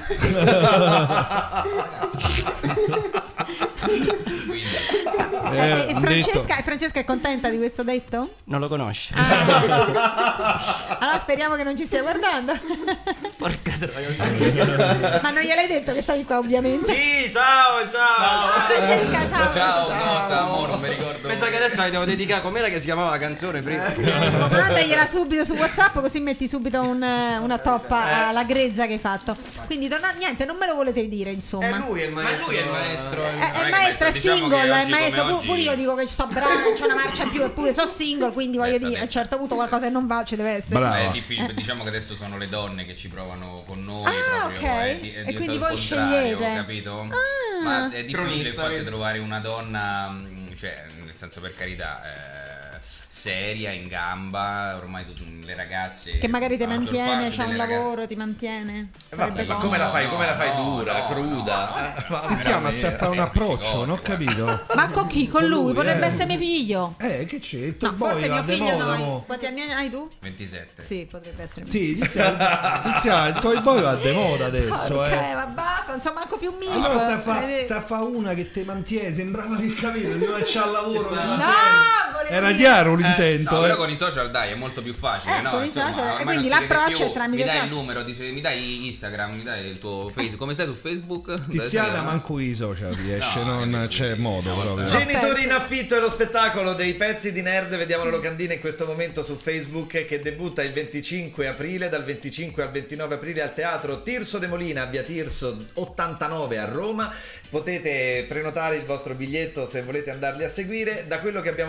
Speaker 6: Quindi,
Speaker 5: Eh,
Speaker 4: Eh,
Speaker 5: e
Speaker 4: un
Speaker 5: Francesca,
Speaker 4: detto.
Speaker 5: e Francesca è contenta di questo detto?
Speaker 8: Non lo conosci?
Speaker 5: Ah, allora speriamo che non ci stia guardando.
Speaker 8: Porca troia.
Speaker 5: Ma non gliel'hai detto che stavi qua, ovviamente.
Speaker 8: Sì, ciao, ciao.
Speaker 5: Francesca, ciao.
Speaker 6: ciao, no, amore, non mi ricordo.
Speaker 8: Pensa che adesso la devo dedicare. Com'era che si chiamava la canzone prima?
Speaker 5: Mandagliela subito su WhatsApp, così metti subito un- una toppa alla grezza che hai fatto. Quindi torna- niente, non me lo volete dire, insomma.
Speaker 7: È lui è il
Speaker 8: Ma
Speaker 7: maestro.
Speaker 8: lui è il maestro.
Speaker 5: Eh,
Speaker 6: Non
Speaker 5: è
Speaker 6: è
Speaker 5: il
Speaker 6: che
Speaker 5: maestro, è
Speaker 6: maestro, diciamo
Speaker 5: single,
Speaker 6: che
Speaker 5: è
Speaker 6: oggi
Speaker 5: maestro.
Speaker 6: come
Speaker 5: Pu-
Speaker 6: oggi-
Speaker 5: Pure io dico che sto bravo, c'è una marcia in più, eppure sono single, quindi voglio
Speaker 6: Aspetta,
Speaker 5: dire, a un
Speaker 6: aspetta.
Speaker 5: certo punto qualcosa che non va, ci deve essere.
Speaker 4: Brava.
Speaker 6: È difficile, diciamo che adesso sono le donne che ci provano con noi.
Speaker 5: Ah,
Speaker 6: proprio,
Speaker 5: ok.
Speaker 6: è di- è
Speaker 5: E
Speaker 6: diventato
Speaker 5: quindi
Speaker 6: il
Speaker 5: voi
Speaker 6: contrario,
Speaker 5: scegliete.
Speaker 6: capito?
Speaker 5: Ah.
Speaker 6: Ma è difficile
Speaker 7: Cronista,
Speaker 6: infatti
Speaker 7: vedi.
Speaker 6: trovare una donna, mh, cioè, nel senso, per carità, eh, seria, in gamba. Ormai tutte le ragazze
Speaker 5: Che magari ti
Speaker 6: la maggior
Speaker 5: mantiene,
Speaker 6: parte
Speaker 5: c'ha un
Speaker 6: delle ragazze-
Speaker 5: lavoro, ti mantiene.
Speaker 3: Eh, Vabbè,
Speaker 5: Farebbe
Speaker 3: ma
Speaker 5: comodo.
Speaker 3: come la fai? Come la fai
Speaker 6: No,
Speaker 3: dura,
Speaker 6: no,
Speaker 3: cruda? Eh, ma
Speaker 4: Tiziana, ma stai a fare un
Speaker 6: semplici
Speaker 4: approccio,
Speaker 6: cose,
Speaker 4: non ho
Speaker 6: guarda.
Speaker 4: capito.
Speaker 5: Ma con chi? Con lui? Potrebbe
Speaker 4: eh.
Speaker 5: essere mio figlio.
Speaker 4: Eh, che c'è? Il
Speaker 5: No,
Speaker 4: tuo
Speaker 5: forse
Speaker 4: boy
Speaker 5: mio
Speaker 4: va de
Speaker 5: figlio
Speaker 4: moda,
Speaker 5: no.
Speaker 4: mo.
Speaker 5: Quanti anni hai tu?
Speaker 6: ventisette.
Speaker 5: Sì, potrebbe essere mio.
Speaker 4: Sì, Tiziana, Tiziana, il tuo boy va de moda adesso,
Speaker 5: Ok,
Speaker 4: eh.
Speaker 5: ma basta, non so manco più milf.
Speaker 4: Allora sta a fa,
Speaker 5: Vedi?
Speaker 4: sta a fa una che te mantiene, sembrava che capito, di c'ha il lavoro. che
Speaker 5: No,
Speaker 4: mantiene.
Speaker 5: volevo
Speaker 4: Era
Speaker 5: dire-
Speaker 4: chiaro l'intento,
Speaker 6: No,
Speaker 4: eh.
Speaker 6: però con i social dai è molto più facile,
Speaker 5: Eh,
Speaker 6: no?
Speaker 5: con i
Speaker 6: Insomma,
Speaker 5: social, e
Speaker 6: ormai
Speaker 5: quindi
Speaker 6: non si vede
Speaker 5: l'approccio
Speaker 6: più.
Speaker 5: è tramite
Speaker 6: mi dai
Speaker 5: social.
Speaker 6: il numero, dice, mi dai Instagram, mi dai il tuo Facebook. Come stai su Facebook?
Speaker 4: Tiziana manco i social riesce,
Speaker 6: No,
Speaker 4: non
Speaker 6: eh,
Speaker 4: c'è modo
Speaker 6: no,
Speaker 4: proprio.
Speaker 6: no.
Speaker 3: Genitori in affitto è lo spettacolo dei pezzi di nerd. Vediamo le locandine in questo momento su Facebook, che debutta il venticinque aprile, dal venticinque al ventinove aprile al teatro Tirso de Molina, via Tirso ottantanove a Roma. Potete prenotare il vostro biglietto se volete andarli a seguire. Da quello che abbiamo visto oggi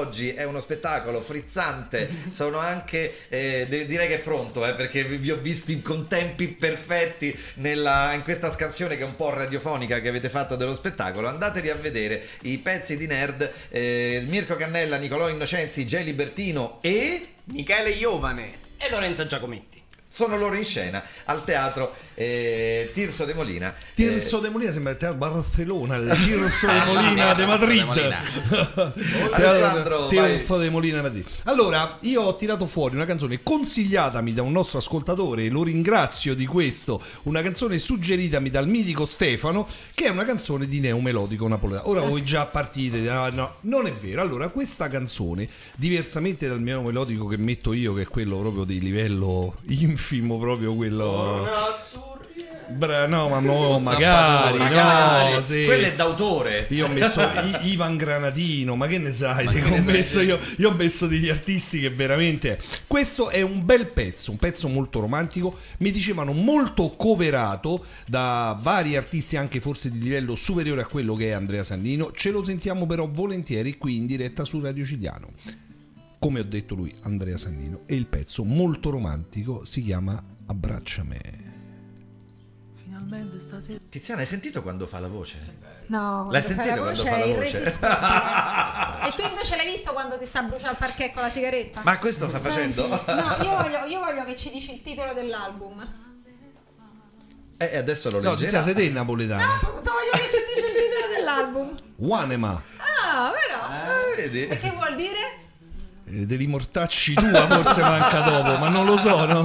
Speaker 3: oggi è uno spettacolo frizzante. Sono anche eh, de- direi che è pronto, eh, perché vi, vi ho visti con tempi perfetti nella, in questa scansione che è un po' radiofonica che avete fatto dello spettacolo. Andatevi a vedere i pezzi di nerd, eh, Mirko Cannella, Nicolò Innocenzi, Jay Libertino e
Speaker 7: Michele Iovane
Speaker 8: E Lorenzo Giacometti.
Speaker 3: sono loro in scena al teatro eh, Tirso de Molina.
Speaker 4: Tirso de Molina sembra il teatro Barcellona, il Tirso de Molina de Madrid.
Speaker 3: Alessandro,
Speaker 4: Tirso de Molina de Madrid. Allora, io ho tirato fuori una canzone consigliatami da un nostro ascoltatore, lo ringrazio di questo, una canzone suggeritami dal mitico Stefano, che è una canzone di neomelodico napoletano. Ora voi già partite, no, no, non è vero. Allora, questa canzone, diversamente dal neomelodico che metto io, che è quello proprio di livello infimo, proprio quello... Bra- no, ma no, magari,
Speaker 3: magari.
Speaker 4: no, sì.
Speaker 3: Quello è d'autore.
Speaker 4: Io ho messo I- Ivan Granatino, ma che ne sai? Che ho messo io, io ho messo degli artisti che veramente. Questo è un bel pezzo, un pezzo molto romantico. Mi dicevano molto coverato da vari artisti, anche forse di livello superiore a quello che è Andrea Sannino. Ce lo sentiamo però volentieri qui in diretta su Radio Cigliano. Come ho detto lui, Andrea Sannino, e il pezzo molto romantico si chiama Abbracciami.
Speaker 3: Tiziana, hai sentito quando fa la voce?
Speaker 5: No,
Speaker 3: L'hai
Speaker 5: quando
Speaker 3: sentito
Speaker 5: fa la
Speaker 3: quando
Speaker 5: voce
Speaker 3: fa la
Speaker 5: è
Speaker 3: voce?
Speaker 5: irresistibile. E tu invece l'hai visto quando ti sta bruciando il parquet con la sigaretta?
Speaker 3: Ma questo sta
Speaker 5: Senti,
Speaker 3: facendo?
Speaker 5: No, io voglio, io voglio che ci dici il titolo dell'album.
Speaker 3: E eh, adesso lo
Speaker 4: No,
Speaker 3: leggerà.
Speaker 4: Tiziana, sei te napoletana.
Speaker 5: No, voglio che ci dici il titolo dell'album.
Speaker 4: Wanema.
Speaker 5: Ah, vero?
Speaker 3: Eh, vedi?
Speaker 5: E che vuol dire?
Speaker 4: Eh, Devi mortacci tua, forse manca dopo, ma non lo so. No?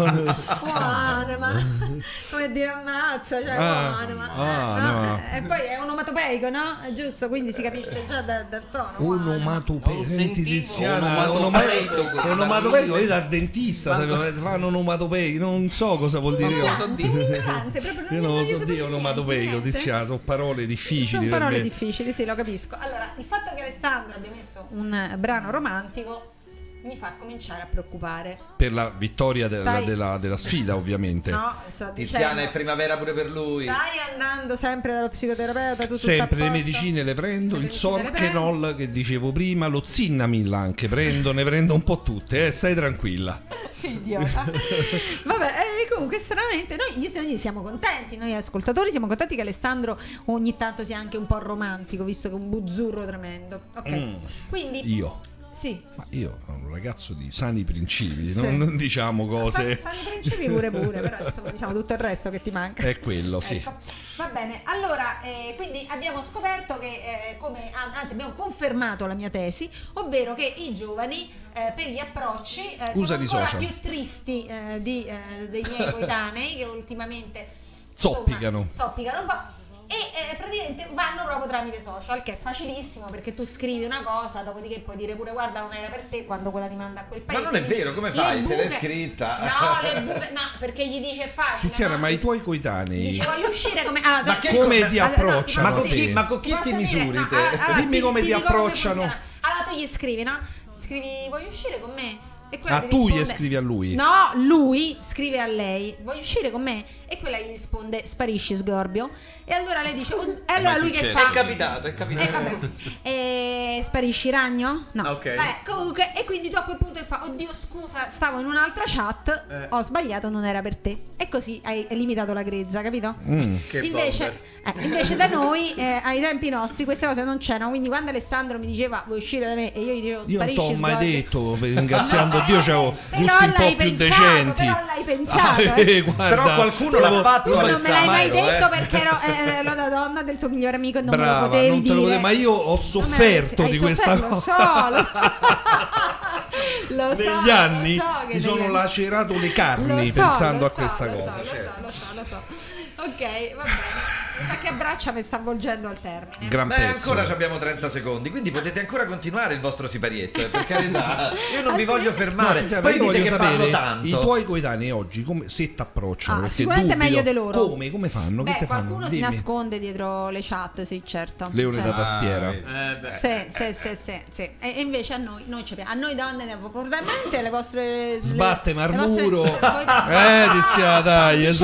Speaker 5: Buona, come dire ammazza, cioè
Speaker 4: Ah,
Speaker 5: buona,
Speaker 4: ah,
Speaker 5: no?
Speaker 4: no.
Speaker 5: E poi è onomatopeico, no? È giusto, quindi si capisce già dal, dal tono. buona.
Speaker 4: Onomatopeico. Senti
Speaker 8: sentivo
Speaker 4: Tiziana,
Speaker 8: onomatopeico.
Speaker 4: onomatopeico. Onomatopeico, io dal dentista sapevo, fanno onomatopeico, non so cosa vuol dire.
Speaker 5: No,
Speaker 4: io.
Speaker 5: è un ignorante, proprio non
Speaker 4: Io non lo
Speaker 5: gli
Speaker 4: so
Speaker 5: sapevo
Speaker 4: dire onomatopeico,
Speaker 5: niente.
Speaker 4: Tiziana, sono parole difficili.
Speaker 5: Sono
Speaker 4: per
Speaker 5: parole
Speaker 4: me.
Speaker 5: difficili, sì, lo capisco. Allora, il fatto che Alessandro abbia messo un eh, brano romantico mi fa cominciare a preoccupare.
Speaker 4: Per la vittoria della,
Speaker 5: Stai-
Speaker 4: della, della sfida, ovviamente.
Speaker 5: No, sto
Speaker 3: Tiziana
Speaker 5: dicendo,
Speaker 3: è primavera pure per lui.
Speaker 5: stai andando sempre dallo psicoterapeuta, tu
Speaker 4: Sempre
Speaker 5: tutto a
Speaker 4: le
Speaker 5: posto?
Speaker 4: medicine le prendo,
Speaker 5: Le
Speaker 4: il
Speaker 5: medicine le
Speaker 4: Sorkenol che dicevo prima, lo Zinnamil anche prendo, ne prendo un po' tutte, eh, stai tranquilla.
Speaker 5: Idiota. Vabbè, eh, comunque stranamente noi, io- noi siamo contenti, noi ascoltatori siamo contenti che Alessandro ogni tanto sia anche un po' romantico, visto che è un buzzurro tremendo. Ok.
Speaker 4: Mm.
Speaker 5: Quindi
Speaker 4: Io.
Speaker 5: sì.
Speaker 4: Ma io sono un ragazzo di sani principi,
Speaker 5: Sì.
Speaker 4: non, non diciamo cose.
Speaker 5: Stanno i principi pure pure, però insomma diciamo tutto il resto che ti manca.
Speaker 4: È quello, sì.
Speaker 5: Ecco. Va bene, allora eh, quindi abbiamo scoperto che eh, come an- anzi abbiamo confermato la mia tesi, ovvero che i giovani eh, per gli approcci eh, sono
Speaker 4: Usano i
Speaker 5: ancora
Speaker 4: social.
Speaker 5: più tristi eh, di, eh, dei miei coetanei che ultimamente
Speaker 4: Zoppicano.
Speaker 5: insomma, zoppicano un po'. E eh, praticamente vanno proprio tramite social, che è facilissimo perché tu scrivi una cosa, dopodiché puoi dire pure guarda non era per te quando quella ti manda a quel paese.
Speaker 3: Ma non è
Speaker 5: Quindi
Speaker 3: vero, come
Speaker 5: le
Speaker 3: fai se l'hai
Speaker 5: buche-
Speaker 3: scritta?
Speaker 5: No, le buche, no, perché gli dice è facile.
Speaker 4: Tiziana,
Speaker 5: no?
Speaker 4: ma i tuoi coetanei
Speaker 5: Dice voglio uscire come ah,
Speaker 3: Ma
Speaker 5: te-
Speaker 3: che
Speaker 4: come
Speaker 3: cosa-
Speaker 4: ti
Speaker 5: Ah, no,
Speaker 4: approcciano?
Speaker 3: Ma con
Speaker 4: te?
Speaker 3: chi, ma con chi
Speaker 5: posso
Speaker 3: ti
Speaker 5: dire?
Speaker 3: misuri
Speaker 5: No,
Speaker 3: te?
Speaker 5: allora, allora,
Speaker 4: Dimmi come ti
Speaker 5: dico come
Speaker 4: approcciano.
Speaker 5: funziona. Allora tu gli scrivi, no? Scrivi vuoi uscire con me? E quella
Speaker 4: Ah,
Speaker 5: ti
Speaker 4: tu gli
Speaker 5: risponde-
Speaker 4: scrivi a lui?
Speaker 5: No, lui scrive a lei vuoi uscire con me? E quella gli risponde sparisci sgorbio. E allora lei dice oh, e allora
Speaker 6: mai
Speaker 5: lui che
Speaker 6: successo?
Speaker 5: fa?
Speaker 8: È capitato, è capitato.
Speaker 5: Eh, vabbè. E sparisci ragno? No.
Speaker 7: Ok.
Speaker 5: Vabbè, comunque, e quindi tu a quel punto fa: oddio, scusa, stavo in un'altra chat,
Speaker 7: Eh.
Speaker 5: ho sbagliato, non era per te. E così hai limitato la grezza, capito?
Speaker 4: Mm.
Speaker 7: Che
Speaker 5: Invece, eh, invece da noi, eh, ai tempi nostri, queste cose non c'erano. Quindi quando Alessandro mi diceva vuoi uscire da me e io gli dicevo
Speaker 4: Io non
Speaker 5: sparisci
Speaker 4: t'ho mai
Speaker 5: sgorbio.
Speaker 4: detto, ringraziando Dio, c'avevo
Speaker 5: Però
Speaker 4: gusti un po'
Speaker 5: l'hai
Speaker 4: più
Speaker 5: pensato,
Speaker 4: decenti.
Speaker 5: però l'hai pensato,
Speaker 4: Ah,
Speaker 5: eh.
Speaker 4: eh, guarda,
Speaker 3: Però qualcuno
Speaker 4: te
Speaker 3: l'ha
Speaker 4: lo-
Speaker 3: fatto,
Speaker 5: Tu non me l'hai mai
Speaker 3: Alessandro,
Speaker 5: detto
Speaker 3: eh.
Speaker 5: perché ero, eh, ero la donna del tuo migliore amico e non me lo
Speaker 4: Brava,
Speaker 5: potevi
Speaker 4: non te lo
Speaker 5: dire.
Speaker 4: potevo- ma io ho
Speaker 5: Non me l'hai-
Speaker 4: sofferto
Speaker 5: hai
Speaker 4: di questa
Speaker 5: sofferto,
Speaker 4: cosa.
Speaker 5: Lo so, lo so. Lo so,
Speaker 4: Negli anni
Speaker 5: lo so che
Speaker 4: mi sono
Speaker 5: negli anni-
Speaker 4: lacerato le
Speaker 5: Lo
Speaker 4: carni
Speaker 5: so,
Speaker 4: pensando
Speaker 5: lo
Speaker 4: a
Speaker 5: so,
Speaker 4: questa
Speaker 5: lo so,
Speaker 4: cosa.
Speaker 5: lo
Speaker 4: certo.
Speaker 5: so, lo so, lo so. Ok, va bene. Mi sa che abbraccia mi sta avvolgendo al termine.
Speaker 4: Gran
Speaker 3: Beh,
Speaker 4: pezzo.
Speaker 3: ancora ci abbiamo trenta secondi, quindi potete ancora continuare il vostro siparietto, eh, per carità. Io non
Speaker 5: Ah,
Speaker 3: vi
Speaker 5: sì?
Speaker 3: voglio
Speaker 4: No,
Speaker 3: fermare.
Speaker 4: Tiziana,
Speaker 3: Poi
Speaker 4: io
Speaker 3: dite
Speaker 4: voglio
Speaker 3: che
Speaker 4: sapere
Speaker 3: parlo tanto.
Speaker 4: i tuoi coetanei oggi come, se ti approcciano.
Speaker 5: Ah,
Speaker 4: perché
Speaker 5: sicuramente
Speaker 4: dubito.
Speaker 5: meglio di loro.
Speaker 4: Come? Come fanno?
Speaker 5: Beh,
Speaker 4: che te fanno?
Speaker 5: qualcuno si
Speaker 4: Dimmi.
Speaker 5: nasconde dietro le chat, sì, certo.
Speaker 4: Leone
Speaker 5: Certo.
Speaker 4: da tastiera.
Speaker 6: Ah, vedi.
Speaker 7: Eh, beh.
Speaker 5: Sì, sì, sì, sì, sì. E e invece a noi, noi ci piace. A noi donne, probabilmente le vostre. le-
Speaker 4: Sbatte
Speaker 5: le vostre-
Speaker 4: marmuro.
Speaker 5: Poi-
Speaker 4: Eh, Tiziana, dai,
Speaker 5: Sto
Speaker 4: su.
Speaker 5: dicendo che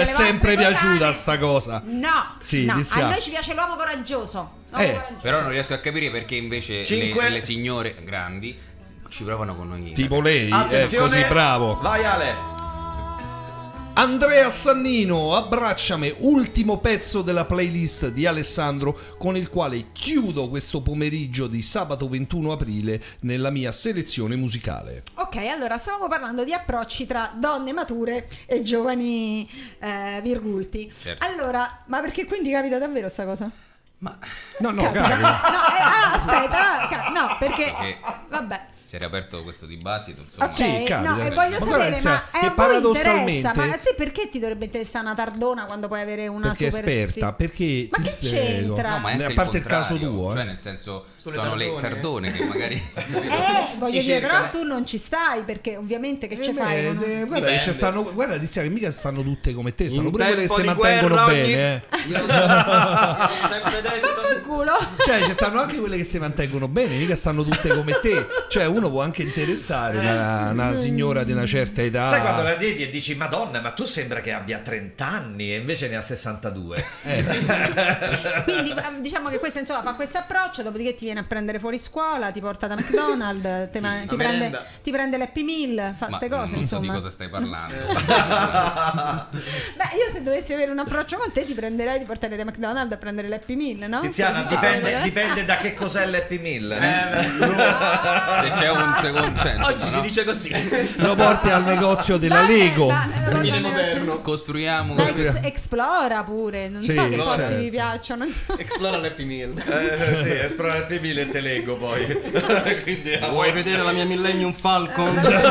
Speaker 5: quelle cose
Speaker 4: sempre
Speaker 5: quotidiane.
Speaker 4: piaciuta sta cosa.
Speaker 5: No,
Speaker 4: Sì,
Speaker 5: no, a
Speaker 4: Tiziana.
Speaker 5: noi ci piace l'uomo coraggioso. L'uomo
Speaker 4: Eh,
Speaker 5: coraggioso.
Speaker 6: Però non riesco a capire perché invece
Speaker 3: Cinque.
Speaker 6: le, le signore grandi ci provano con noi.
Speaker 4: Tipo lei, è
Speaker 3: Attenzione.
Speaker 4: così bravo.
Speaker 3: Vai Ale.
Speaker 4: Andrea Sannino, Abbracciami, ultimo pezzo della playlist di Alessandro con il quale chiudo questo pomeriggio di sabato ventuno aprile nella mia selezione musicale.
Speaker 5: Ok, allora stavamo parlando di approcci tra donne mature e giovani eh, virgulti.
Speaker 6: Certo.
Speaker 5: Allora, ma perché quindi capita davvero sta cosa?
Speaker 4: No, no,
Speaker 5: Capita.
Speaker 4: cavolo.
Speaker 5: No, eh, ah, aspetta, ah, ca- no, perché
Speaker 6: Perché
Speaker 5: vabbè.
Speaker 6: si è riaperto questo dibattito, insomma.
Speaker 5: Ok,
Speaker 4: Sì, capita.
Speaker 5: no, e voglio
Speaker 4: Ma
Speaker 5: sapere,
Speaker 4: guarda,
Speaker 5: ma
Speaker 4: che
Speaker 5: a voi
Speaker 4: paradossalmente-
Speaker 5: interessa? Ma a te perché ti dovrebbe interessare una tardona quando puoi avere una
Speaker 4: Perché è
Speaker 5: super
Speaker 4: esperta,
Speaker 5: fi-
Speaker 4: perché
Speaker 5: Ma
Speaker 4: ti
Speaker 5: che
Speaker 4: spiego.
Speaker 5: c'entra?
Speaker 6: No, ma è anche
Speaker 4: a parte il, caso
Speaker 6: contrario,
Speaker 4: tuo,
Speaker 6: cioè
Speaker 4: eh.
Speaker 6: nel senso
Speaker 7: Sono
Speaker 6: sono,
Speaker 7: le
Speaker 6: le
Speaker 7: tardone.
Speaker 6: tardone che magari
Speaker 5: Eh, voglio
Speaker 6: ti
Speaker 5: dire, però
Speaker 6: cercano.
Speaker 5: tu non ci stai perché ovviamente che
Speaker 4: Eh
Speaker 5: ci
Speaker 4: beh,
Speaker 5: fai?
Speaker 4: se-
Speaker 5: Non-
Speaker 4: guarda, che
Speaker 8: Dipende.
Speaker 4: ci stanno, guarda, Tiziana, che mica stanno tutte come te, stanno
Speaker 8: In
Speaker 4: pure quelle che
Speaker 8: tempo
Speaker 4: si
Speaker 8: di
Speaker 4: mantengono
Speaker 8: guerra ogni-
Speaker 4: bene. Eh.
Speaker 8: Io ho sempre detto.
Speaker 5: Vaffanculo.
Speaker 4: Cioè, ci stanno anche quelle che si mantengono bene, mica stanno tutte come te. Cioè, uno può anche interessare una, una signora di una certa età.
Speaker 3: Sai quando la vedi e dici Madonna, ma tu sembra che abbia trenta anni e invece ne ha sessantadue.
Speaker 5: Quindi eh, diciamo che questo insomma fa questo approccio, dopodiché ti viene a prendere fuori scuola, ti porta da McDonald's, te ma- ti, prende,
Speaker 7: merenda.
Speaker 5: ti prende l'Happy Meal, fa
Speaker 6: ma
Speaker 5: queste cose
Speaker 6: non so di
Speaker 5: insomma.
Speaker 6: cosa stai parlando.
Speaker 5: Beh, io se dovessi avere un approccio con te ti prenderei, ti porterei da McDonald's a prendere l'Happy Meal, no?
Speaker 3: Tiziana,
Speaker 5: Così ti
Speaker 3: dipende,
Speaker 5: prende-
Speaker 3: dipende da che cos'è l'Happy Meal.
Speaker 6: Se c'è un secondo cioè, insomma,
Speaker 8: Oggi si
Speaker 6: no?
Speaker 8: dice così.
Speaker 4: Lo porti al negozio della
Speaker 5: Vabbè,
Speaker 4: Lego.
Speaker 5: ma- eh,
Speaker 7: Termine
Speaker 5: guarda,
Speaker 7: moderno.
Speaker 6: Costruiamo
Speaker 5: Da
Speaker 6: questo-
Speaker 5: ex- Explora pure, non
Speaker 4: Sì,
Speaker 5: so che
Speaker 4: no,
Speaker 5: posti
Speaker 4: certo.
Speaker 5: vi piacciono, non so.
Speaker 7: Explora l'Happy Meal.
Speaker 3: Eh, sì, esplora l'Happy Meal e te leggo poi. Quindi,
Speaker 8: Vuoi vedere la mia Millennium Falcon?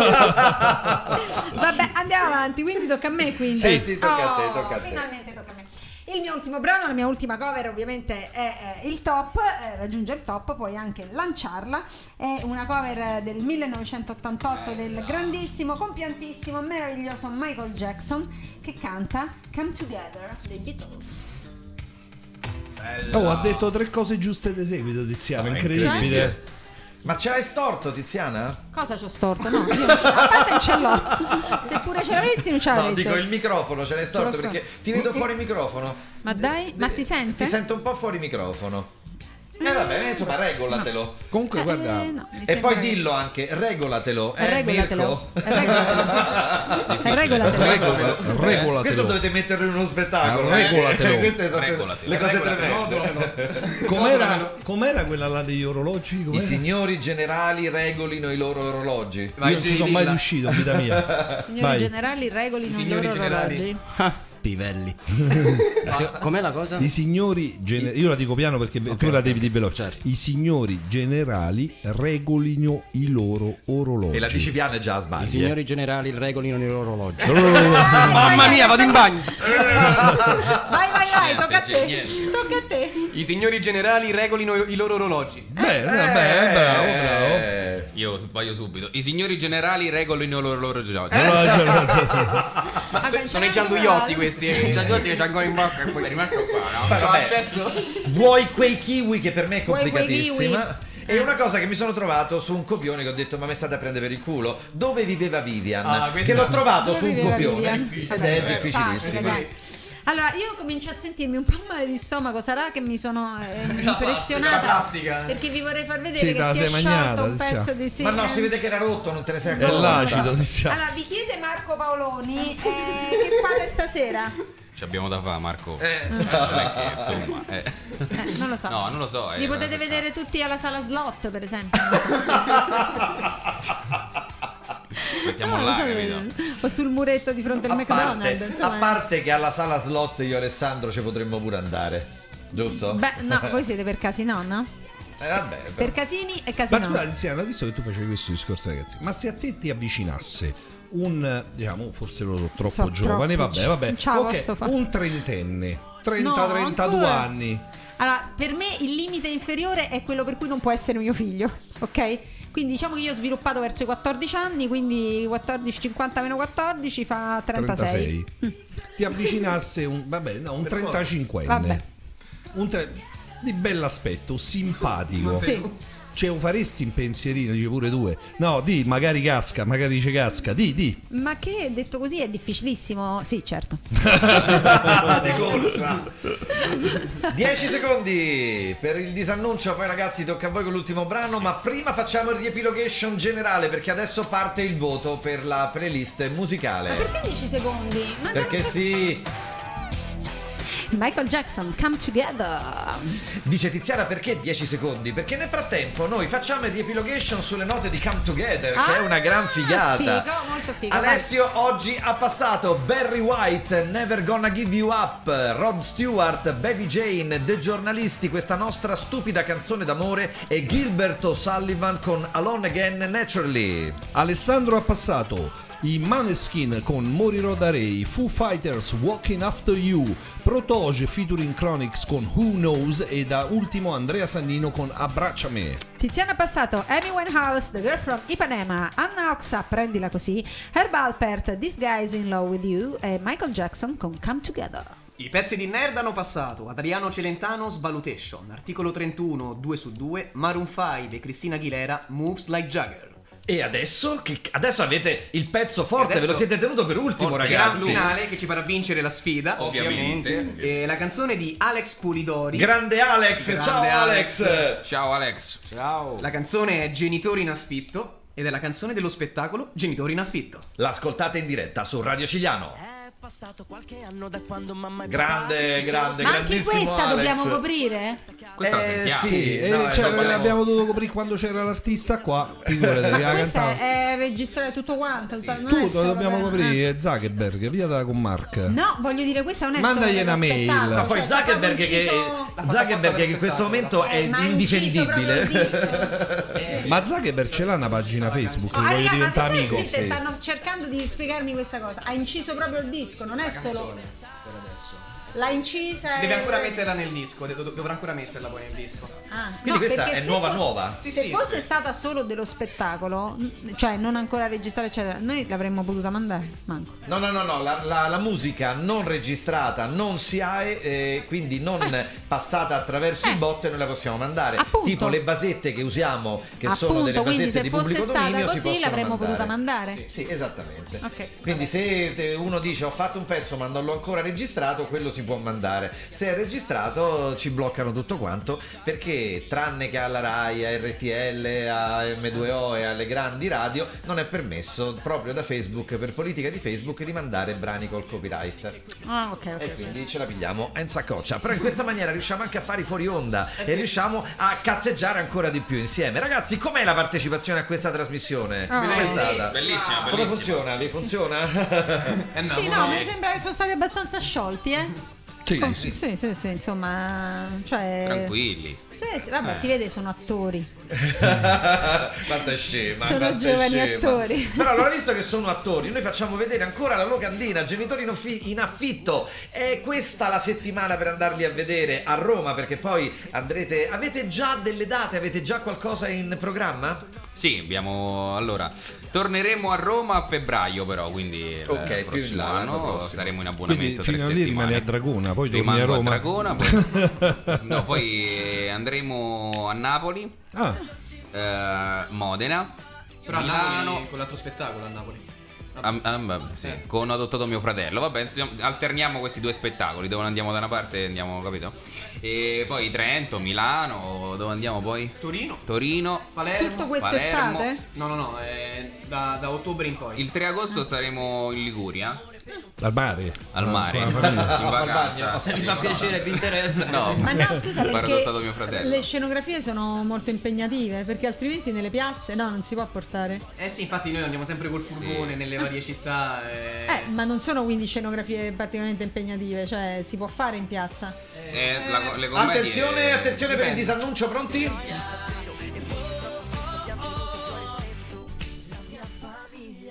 Speaker 5: Vabbè, andiamo avanti, quindi tocca a me quindi.
Speaker 3: Sì, sì, tocca a te,
Speaker 5: Oh,
Speaker 3: tocca a te.
Speaker 5: Finalmente tocca a me. Il mio ultimo brano, la mia ultima cover ovviamente è eh, il top, eh, raggiunge il top, puoi anche lanciarla. È una cover del millenovecentottantotto del grandissimo, compiantissimo, meraviglioso Michael Jackson che canta Come Together dei Beatles.
Speaker 4: Oh, ha detto tre cose giuste di seguito, Tiziana, incredibile.
Speaker 3: Ma ce l'hai storto, Tiziana?
Speaker 5: Cosa c'ho storto? No, io non ce- a parte non ce l'ho. Se pure ce l'avessi non ce
Speaker 3: No,
Speaker 5: l'avrei
Speaker 3: dico
Speaker 5: storto.
Speaker 3: il microfono, ce l'hai storto
Speaker 5: Ce l'ho
Speaker 3: perché ti vedo fuori microfono.
Speaker 5: Ma dai, ma si sente?
Speaker 3: Ti sento un po' fuori microfono. E eh, vabbè, insomma, regolatelo.
Speaker 4: Comunque, guarda,
Speaker 5: Eh, no, mi
Speaker 3: E
Speaker 5: sembra
Speaker 3: poi
Speaker 5: che-
Speaker 3: dillo anche, regolatelo. Eh,
Speaker 5: Regolatelo.
Speaker 3: Mirko?
Speaker 5: Regolatelo. Regolatelo.
Speaker 4: regolatelo.
Speaker 3: Questo
Speaker 4: regolatelo.
Speaker 3: dovete metterlo in uno spettacolo.
Speaker 4: Ah, regolatelo.
Speaker 3: Eh, Queste sono
Speaker 6: Regolatelo.
Speaker 3: le cose
Speaker 7: Regolatelo.
Speaker 3: tremende.
Speaker 4: Com'era, com'era quella là degli orologi?
Speaker 3: I
Speaker 4: Com'era?
Speaker 3: signori generali regolino i loro orologi.
Speaker 4: Io non ci sono mai riuscito, vita mia.
Speaker 5: Signori
Speaker 4: Vai.
Speaker 5: generali, regolino i
Speaker 7: Signori
Speaker 5: loro
Speaker 7: generali.
Speaker 5: orologi.
Speaker 8: Pivelli. Com'è la cosa?
Speaker 4: I signori gener- io la dico piano perché tu la devi dire veloce.
Speaker 8: Certo.
Speaker 4: I signori generali regolino i loro orologi.
Speaker 3: E la dici piano e già sbagli.
Speaker 8: I signori generali regolino i loro orologi.
Speaker 7: Mamma mia, vado in bagno.
Speaker 5: Vai, vai, vai, tocca a te.
Speaker 6: niente.
Speaker 5: Tocca a te.
Speaker 7: I signori generali regolino i loro orologi.
Speaker 4: Beh, beh, bravo, bravo.
Speaker 3: Eh,
Speaker 6: Io sbaglio subito. I signori generali regolino i loro, loro giochi.
Speaker 7: Ma so- sono i gianduiotti questi.
Speaker 8: Sì, già tutti che c'è ancora in bocca e poi
Speaker 6: È rimasto qua, no?
Speaker 3: Beh,
Speaker 7: C'ho
Speaker 3: vabbè.
Speaker 7: accesso?
Speaker 3: Vuoi quei kiwi che per me è
Speaker 5: Vuoi quei
Speaker 3: complicatissima? E una cosa che mi sono trovato su un copione che ho detto ma mi state a prendere per il culo. Dove viveva Vivian?
Speaker 7: Ah, questo-
Speaker 3: che l'ho trovato
Speaker 5: Dove
Speaker 3: su un
Speaker 5: viveva
Speaker 3: copione
Speaker 5: Vivian?
Speaker 3: ed
Speaker 5: Vabbè,
Speaker 3: è
Speaker 5: facile,
Speaker 3: difficilissimo.
Speaker 5: dai. Allora, io comincio a sentirmi un po' male di stomaco, sarà che mi sono eh, impressionata
Speaker 7: la plastica.
Speaker 5: perché vi vorrei far vedere
Speaker 4: Sì,
Speaker 5: che
Speaker 4: te la
Speaker 5: si è
Speaker 4: sei
Speaker 5: sciolto
Speaker 4: magnata,
Speaker 5: un
Speaker 4: Tiziana.
Speaker 5: pezzo di sì.
Speaker 3: Ma no,
Speaker 5: eh.
Speaker 3: si vede che era rotto, non te ne sei
Speaker 4: È
Speaker 3: accorto.
Speaker 4: l'acido, Tiziana.
Speaker 5: Allora, vi chiede Marco Paoloni eh, che fate stasera?
Speaker 6: Ci abbiamo da fare, Marco.
Speaker 3: Eh.
Speaker 6: Adesso non è che, insomma, eh.
Speaker 5: Eh, non lo so.
Speaker 6: No, non lo so. eh,
Speaker 5: Li potete
Speaker 6: eh,
Speaker 5: vedere tutti alla sala slot, per esempio.
Speaker 6: Mettiamo
Speaker 5: No,
Speaker 6: là,
Speaker 5: lo so,
Speaker 6: capito?
Speaker 5: o sul muretto di fronte al
Speaker 3: A
Speaker 5: McDonald's.
Speaker 3: parte,
Speaker 5: Insomma.
Speaker 3: a parte che alla sala slot io e Alessandro ci potremmo pure andare, giusto?
Speaker 5: Beh, no, voi siete per casino, no?
Speaker 3: Eh, vabbè, però.
Speaker 5: Per casini e
Speaker 4: Ma
Speaker 5: casino.
Speaker 4: scusa, Tiziana, visto che tu facevi questo discorso, ragazzi, ma se a te ti avvicinasse un, diciamo, forse loro troppo
Speaker 5: So,
Speaker 4: giovane,
Speaker 5: troppo
Speaker 4: vabbè, vabbè,
Speaker 5: non ce la
Speaker 4: ok,
Speaker 5: posso fare.
Speaker 4: un trentenne, trenta
Speaker 5: No,
Speaker 4: trentadue
Speaker 5: ancora.
Speaker 4: anni.
Speaker 5: Allora, per me il limite inferiore è quello per cui non può essere mio figlio, ok? Quindi diciamo che io ho sviluppato verso i quattordici anni, quindi quattordici cinquanta meno quattordici fa trentasei.
Speaker 4: trentasei. Ti avvicinasse un, vabbè, no, un trentacinquenne.
Speaker 5: Vabbè.
Speaker 4: Un tre- di bell'aspetto, simpatico.
Speaker 5: Sì.
Speaker 4: ce lo faresti in pensierino? Dice pure due. No, di, magari casca, magari dice casca. Di, di.
Speaker 5: Ma che detto così è difficilissimo. Sì, certo.
Speaker 3: Di corsa. dieci secondi per il disannuncio, poi ragazzi tocca a voi con l'ultimo brano, ma prima facciamo il riepilogation generale perché adesso parte il voto per la playlist musicale.
Speaker 5: Ma perché dieci secondi? Ma
Speaker 3: Perché
Speaker 5: non-
Speaker 3: sì.
Speaker 5: Michael Jackson, Come Together.
Speaker 3: Dice Tiziana perché dieci secondi? Perché nel frattempo noi facciamo il riepilogation sulle note di Come Together, che è una gran figata.
Speaker 5: Figo, molto figo.
Speaker 3: Alessio oggi ha passato Barry White, Never Gonna Give You Up, Rod Stewart, Baby Jane, The Giornalisti, questa nostra stupida canzone d'amore, e Gilbert O'Sullivan con Alone Again Naturally.
Speaker 4: Alessandro ha passato i Maneskin con Morirò da Re, Foo Fighters Walking After You, Protoge featuring Chronix con Who Knows e da ultimo Andrea Sannino con Abbracciami.
Speaker 5: Tiziana Passato, Amy Winehouse, The Girl from Ipanema, Anna Oxa, Prendila Così, Herb Alpert, This Guy's in Love With You e Michael Jackson con Come Together.
Speaker 7: I pezzi di nerd hanno passato Adriano Celentano, Svalutation, Articolo trentuno, due su due, Maroon cinque e Cristina Aguilera, Moves Like Jagger.
Speaker 3: E adesso, che, adesso avete il pezzo forte,
Speaker 7: Adesso-
Speaker 3: ve lo siete tenuto per ultimo,
Speaker 7: Forte, gran
Speaker 3: ragazzi.
Speaker 7: finale che ci farà vincere la sfida.
Speaker 6: Ovviamente.
Speaker 7: E la canzone di Alex Polidori.
Speaker 3: Grande Alex,
Speaker 7: Grande
Speaker 3: ciao Alex.
Speaker 7: Alex.
Speaker 6: Ciao Alex.
Speaker 8: Ciao.
Speaker 7: La canzone è Genitori in affitto ed è la canzone dello spettacolo Genitori in affitto.
Speaker 3: L'ascoltate in diretta su Radio Cigliano.
Speaker 1: È passato qualche anno da quando mamma e
Speaker 3: Grande, grande,
Speaker 5: Ma anche
Speaker 3: grandissimo
Speaker 5: questa
Speaker 3: Alex.
Speaker 5: dobbiamo coprire?
Speaker 6: Questa la
Speaker 3: Eh,
Speaker 6: sentiamo.
Speaker 3: sì.
Speaker 4: E
Speaker 3: no,
Speaker 4: cioè,
Speaker 3: eh, no,
Speaker 4: l'abbiamo dovuto coprire quando c'era l'artista qua. Figurati,
Speaker 5: Ma
Speaker 4: la
Speaker 5: questa
Speaker 4: cantava.
Speaker 5: è, è registrare tutto quanto. non è
Speaker 4: Tutto
Speaker 5: solo
Speaker 4: lo dobbiamo
Speaker 5: per-
Speaker 4: coprire. Zuckerberg, piatela con Mark.
Speaker 5: No, voglio dire, questa non è
Speaker 4: Mandagli
Speaker 5: solo per
Speaker 4: una
Speaker 5: lo
Speaker 4: mail.
Speaker 5: spettacolo,
Speaker 3: Ma poi
Speaker 5: cioè, sta
Speaker 3: Zuckerberg
Speaker 5: proprio
Speaker 3: che,
Speaker 5: inciso-
Speaker 3: Zuckerberg che in questo momento è
Speaker 5: Eh, ma ha inciso proprio il
Speaker 3: indifendibile.
Speaker 5: disco.
Speaker 4: Ma Zuckerberg ce l'ha una pagina Facebook,
Speaker 5: Oh,
Speaker 4: che voglio
Speaker 5: raga, ma
Speaker 4: diventare
Speaker 5: stai
Speaker 4: amico.
Speaker 5: zitte, stanno cercando di spiegarmi questa cosa. Ha inciso proprio il disco, non è solo. L'ha incisa
Speaker 7: Si
Speaker 5: e...
Speaker 7: deve ancora metterla nel disco, dov- dovrà ancora metterla poi nel disco.
Speaker 5: Ah,
Speaker 3: Quindi
Speaker 5: no,
Speaker 3: questa
Speaker 5: perché
Speaker 3: è
Speaker 5: se
Speaker 3: nuova
Speaker 5: fosse-
Speaker 3: nuova?
Speaker 7: Sì,
Speaker 5: Se
Speaker 7: sì.
Speaker 5: fosse stata solo dello spettacolo, cioè non ancora registrata, eccetera, noi l'avremmo potuta mandare. Manco.
Speaker 3: No, no, no, no, la, la- la musica non registrata non si ha, eh, quindi non passata attraverso
Speaker 5: Eh.
Speaker 3: il bot, noi la possiamo mandare.
Speaker 5: Appunto.
Speaker 3: Tipo le basette che usiamo, che sono
Speaker 5: Appunto,
Speaker 3: delle
Speaker 5: quindi
Speaker 3: basette
Speaker 5: se
Speaker 3: di
Speaker 5: fosse
Speaker 3: pubblico
Speaker 5: stata
Speaker 3: dominio, si
Speaker 5: così
Speaker 3: possono
Speaker 5: l'avremmo
Speaker 3: mandare.
Speaker 5: potuta mandare.
Speaker 3: Sì, sì, esattamente.
Speaker 5: Ok.
Speaker 3: Quindi se te- uno dice ho fatto un pezzo ma non l'ho ancora registrato, quello si può mandare. Se è registrato ci bloccano tutto quanto, perché tranne che alla Rai, a R T L, a M due O e alle grandi radio non è permesso proprio da Facebook, per politica di Facebook, di mandare brani col copyright.
Speaker 5: Ah, ok, ok.
Speaker 3: E quindi ce la pigliamo in saccoccia. Però in questa maniera riusciamo anche a fare i fuori onda
Speaker 5: Eh
Speaker 3: e riusciamo a cazzeggiare ancora di più insieme. Ragazzi, com'è la partecipazione a questa trasmissione?
Speaker 5: Ah.
Speaker 3: Com'è stata?
Speaker 6: Bellissima,
Speaker 3: Come
Speaker 6: bellissima.
Speaker 3: funziona? Vi funziona?
Speaker 7: Eh no,
Speaker 5: Sì, no, mi sembra che sono stati abbastanza sciolti, eh.
Speaker 4: Sì,
Speaker 5: Com-
Speaker 4: sì.
Speaker 5: sì, sì, sì, insomma, cioè...
Speaker 6: Tranquilli.
Speaker 5: Sì, sì, vabbè, si vede, sono attori.
Speaker 3: Quanto è scema,
Speaker 5: Sono
Speaker 3: quanto è
Speaker 5: giovani
Speaker 3: scema.
Speaker 5: attori.
Speaker 3: Però allora, visto che sono attori, noi facciamo vedere ancora la locandina Genitori in, offi- in affitto. È questa la settimana per andarli a vedere a Roma, perché poi andrete... Avete già delle date? Avete già qualcosa in programma?
Speaker 6: Sì, abbiamo. Allora, torneremo a Roma a febbraio, però. Quindi
Speaker 3: Ok,
Speaker 6: il
Speaker 3: più in
Speaker 6: prossimo
Speaker 3: là, l'anno
Speaker 6: anno
Speaker 3: prossimo.
Speaker 6: saremo in
Speaker 4: Quindi
Speaker 6: abbonamento tre
Speaker 4: fino a lì rimani
Speaker 6: settimane.
Speaker 4: a Dragona, poi torni
Speaker 6: Rimango
Speaker 4: a Roma.
Speaker 6: Dragona, poi, no, poi eh, andremo a Napoli,
Speaker 4: Ah,
Speaker 6: eh, Modena,
Speaker 7: Però a
Speaker 6: Milano.
Speaker 7: Napoli, con l'altro spettacolo a Napoli.
Speaker 6: Ah, ah, vabbè, sì, con Ho adottato mio fratello. Vabbè, insomma, alterniamo questi due spettacoli. Dove andiamo da una parte andiamo, capito? E poi Trento, Milano, dove andiamo poi?
Speaker 7: Torino,
Speaker 6: Torino.
Speaker 7: Palermo.
Speaker 5: Tutto quest'estate?
Speaker 6: Palermo.
Speaker 7: No, no, no, è da, da ottobre in poi.
Speaker 6: Il tre agosto staremo in Liguria,
Speaker 4: al mare.
Speaker 6: al mare,
Speaker 4: Con la famiglia.
Speaker 6: in vacanza.
Speaker 8: Se vi fa piacere, vi interessa.
Speaker 6: No,
Speaker 5: Ma no, scusa,
Speaker 6: ho
Speaker 5: perché
Speaker 6: adottato mio fratello.
Speaker 5: le scenografie sono molto impegnative, perché altrimenti nelle piazze no, non si può portare.
Speaker 7: Eh sì, infatti noi andiamo sempre col furgone nelle varie città. E...
Speaker 5: Eh, ma non sono quindi scenografie particolarmente impegnative, cioè si può fare in piazza.
Speaker 6: Eh, la- le commedie-
Speaker 3: Attenzione, attenzione per il
Speaker 7: Dipende.
Speaker 3: disannuncio, pronti?
Speaker 6: E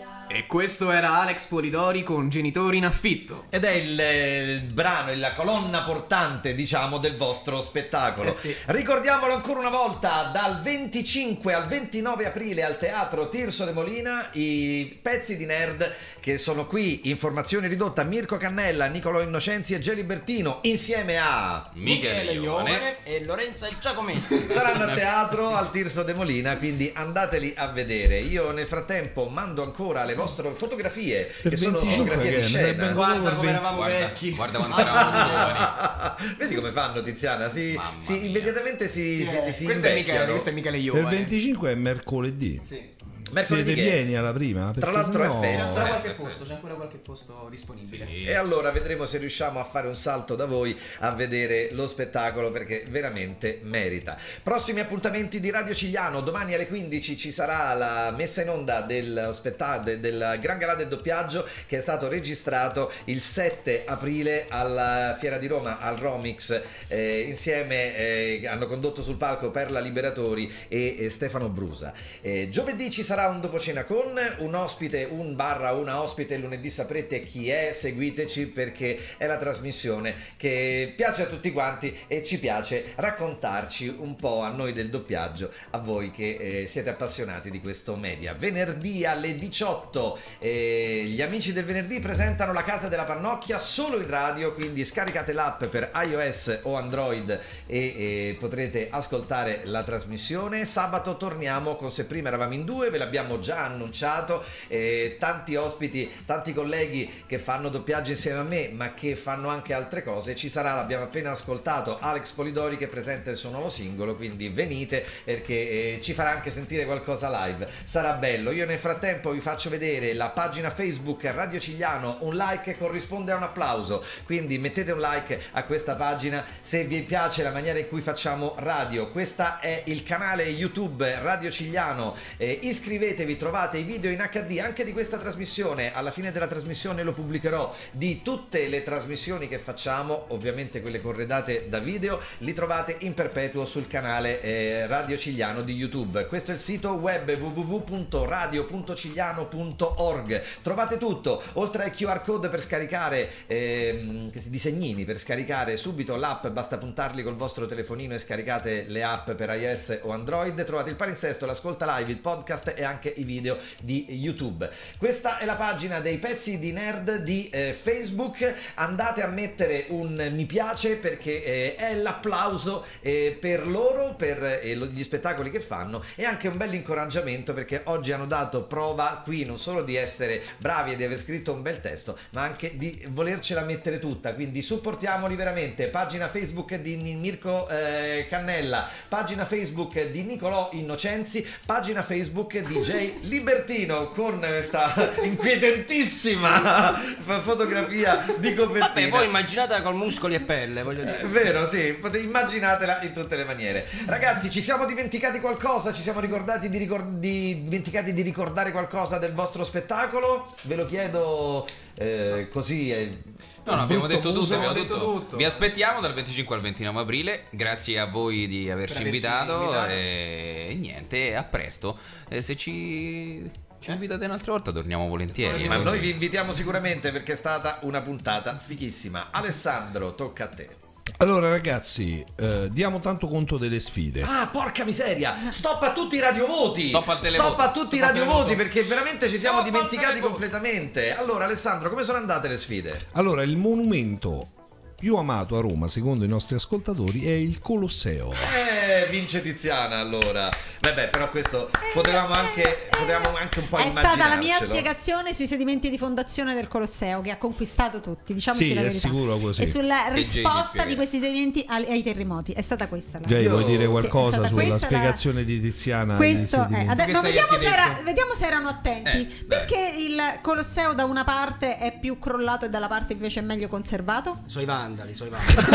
Speaker 7: E questo era Alex Polidori con Genitori in affitto.
Speaker 3: Ed è il, il brano, la colonna portante, diciamo, del vostro spettacolo.
Speaker 7: Eh sì.
Speaker 3: Ricordiamolo ancora una volta, dal venticinque al ventinove aprile al Teatro Tirso de Molina, i pezzi di nerd che sono qui, informazione ridotta, Mirko Cannella, Nicolò Innocenzi e Geli Bertino, insieme a
Speaker 6: Michele Iovane
Speaker 8: e Lorenza Giacometti.
Speaker 3: saranno a teatro al Tirso de Molina, quindi andateli a vedere. Io nel frattempo mando ancora le vostre fotografie,
Speaker 4: Per
Speaker 3: che sono
Speaker 4: venticinque
Speaker 3: fotografie
Speaker 4: che
Speaker 3: di
Speaker 4: ne
Speaker 3: scena.
Speaker 4: sarebbe
Speaker 8: Guarda
Speaker 4: ancora
Speaker 8: come
Speaker 4: per
Speaker 8: eravamo
Speaker 6: Guarda,
Speaker 8: vecchi.
Speaker 6: guarda quanto eravamo giovani.
Speaker 3: Vedi come fanno, Tiziana? Si,
Speaker 6: Mamma
Speaker 3: si
Speaker 6: mia.
Speaker 3: immediatamente si, si, si
Speaker 7: Questo è Michele,
Speaker 3: invecchiano.
Speaker 7: questo è Michele
Speaker 4: Il
Speaker 7: Iovane.
Speaker 4: venticinque è mercoledì.
Speaker 7: Sì.
Speaker 3: Mercoledì
Speaker 4: Siete
Speaker 3: che-
Speaker 4: pieni alla prima?
Speaker 3: Tra
Speaker 4: Perché
Speaker 3: l'altro è
Speaker 4: sennò-
Speaker 7: C'è
Speaker 3: festa.
Speaker 7: ancora qualche
Speaker 6: Festa,
Speaker 7: posto,
Speaker 6: festa.
Speaker 7: c'è ancora qualche posto disponibile.
Speaker 6: Sì.
Speaker 3: E allora vedremo se riusciamo a fare un salto da voi a vedere lo spettacolo, perché veramente merita. Prossimi appuntamenti di Radio Cigliano: domani alle quindici ci sarà la messa in onda del spettacolo del Gran Galà del Doppiaggio, che è stato registrato il sette aprile alla Fiera di Roma, al Romix. Eh, insieme eh, hanno condotto sul palco Perla Liberatori e, e Stefano Brusa. Eh, giovedì ci sarà un dopo cena con un ospite, un barra una ospite. Lunedì saprete chi è, seguiteci, perché è la trasmissione che piace a tutti quanti e ci piace raccontarci un po' a noi del doppiaggio, a voi che eh, siete appassionati di questo media. Venerdì alle diciotto eh, gli amici del venerdì presentano La Casa della Pannocchia solo in radio, quindi scaricate l'app per iOS o Android e, e potrete ascoltare la trasmissione. Sabato torniamo con Se prima eravamo in due, ve l'abbiamo già annunciato, eh, tanti ospiti, tanti colleghi che fanno doppiaggio insieme a me, ma che fanno anche altre cose. Ci sarà, l'abbiamo appena ascoltato, Alex Polidori che presenta il suo nuovo singolo, quindi venite, perché eh, ci farà anche sentire qualcosa live, sarà bello. Io nel frattempo vi faccio vedere la pagina Facebook Radio Cigliano, un like corrisponde a un applauso, quindi mettete un like a questa pagina se vi piace la maniera in cui facciamo radio. Questo è il canale YouTube Radio Cigliano, eh, iscrivetevi, trovate i video in acca di anche di questa trasmissione. Alla fine della trasmissione lo pubblicherò, di tutte le trasmissioni che facciamo, ovviamente quelle corredate da video, li trovate in perpetuo sul canale eh, Radio Cigliano di YouTube. Questo è il sito web w w w punto radio punto cigliano punto org, trovate tutto, oltre ai Q R code per scaricare, ehm, questi disegnini per scaricare subito l'app, basta puntarli col vostro telefonino e scaricate le app per iOS o Android. Trovate il palinsesto, l'ascolta live, il podcast e anche i video di YouTube. Questa è la pagina dei pezzi di nerd di eh, Facebook. Andate a mettere un mi piace, perché eh, è l'applauso eh, per loro, per eh, lo- gli spettacoli che fanno, e anche un bel incoraggiamento, perché oggi hanno dato prova qui non solo di essere bravi e di aver scritto un bel testo, ma anche di volercela mettere tutta. Quindi supportiamoli veramente. Pagina Facebook di Mirko eh, Cannella, pagina Facebook di Nicolò Innocenzi, pagina Facebook di Jay Libertino, con questa inquietantissima f- fotografia di copertina.
Speaker 8: Vabbè, poi immaginatela con muscoli e pelle, voglio dire.
Speaker 3: È vero, sì, potete immaginatela in tutte le maniere. Ragazzi, ci siamo dimenticati qualcosa? Ci siamo ricordati di, ricor- di dimenticati di ricordare qualcosa del vostro spettacolo? Ve lo chiedo eh, così. eh,
Speaker 6: No, no, abbiamo
Speaker 3: brutto
Speaker 6: detto tutto,
Speaker 3: muso.
Speaker 6: abbiamo
Speaker 7: detto
Speaker 6: detto
Speaker 7: tutto.
Speaker 6: Vi aspettiamo dal venticinque al ventinove aprile. Grazie a voi di averci
Speaker 7: Per averci
Speaker 6: invitato.
Speaker 7: invitato.
Speaker 6: E, e niente, a presto. E se ci, ci invitate un'altra volta, torniamo volentieri.
Speaker 3: Ma
Speaker 6: eh,
Speaker 3: noi vi invitiamo sicuramente, perché è stata una puntata fichissima. Alessandro, tocca a te.
Speaker 4: Allora ragazzi, eh, diamo tanto conto delle sfide.
Speaker 3: Ah, porca miseria! Stop a tutti i radiovoti!
Speaker 6: Stop al televoto.
Speaker 3: Stop a tutti i
Speaker 6: Stop al
Speaker 3: radiovoti,
Speaker 6: televoto.
Speaker 3: perché veramente ci siamo
Speaker 8: Stop al
Speaker 3: dimenticati
Speaker 8: televoto.
Speaker 3: completamente. Allora, Alessandro, come sono andate le sfide?
Speaker 4: Allora, il monumento più amato a Roma, secondo i nostri ascoltatori, è il Colosseo.
Speaker 3: Eh, vince Tiziana allora. Vabbè, però questo potevamo anche, potevamo anche un po'
Speaker 5: È
Speaker 3: immaginarcelo.
Speaker 5: stata la mia spiegazione sui sedimenti di fondazione del Colosseo, che ha conquistato tutti, diciamoci
Speaker 4: Sì,
Speaker 5: la
Speaker 4: è
Speaker 5: verità.
Speaker 4: sicuro così.
Speaker 5: E sulla
Speaker 6: Che
Speaker 5: risposta
Speaker 6: spiega.
Speaker 5: di questi sedimenti ai, ai terremoti è stata questa la
Speaker 4: Jay,
Speaker 3: Io-
Speaker 4: vuoi dire
Speaker 3: sì, è
Speaker 4: qualcosa
Speaker 5: stata
Speaker 4: sulla
Speaker 5: questa la-
Speaker 4: spiegazione di Tiziana?
Speaker 5: Questo
Speaker 4: ai
Speaker 5: è.
Speaker 4: sedimenti?
Speaker 5: Ade-
Speaker 7: Che
Speaker 5: no,
Speaker 7: sei
Speaker 5: vediamo, se
Speaker 7: architetto.
Speaker 5: era- vediamo se erano attenti.
Speaker 6: Eh, dai.
Speaker 5: perché il Colosseo da una parte è più crollato e dalla parte invece è meglio conservato?
Speaker 8: Sono i vandali, sono i vandali.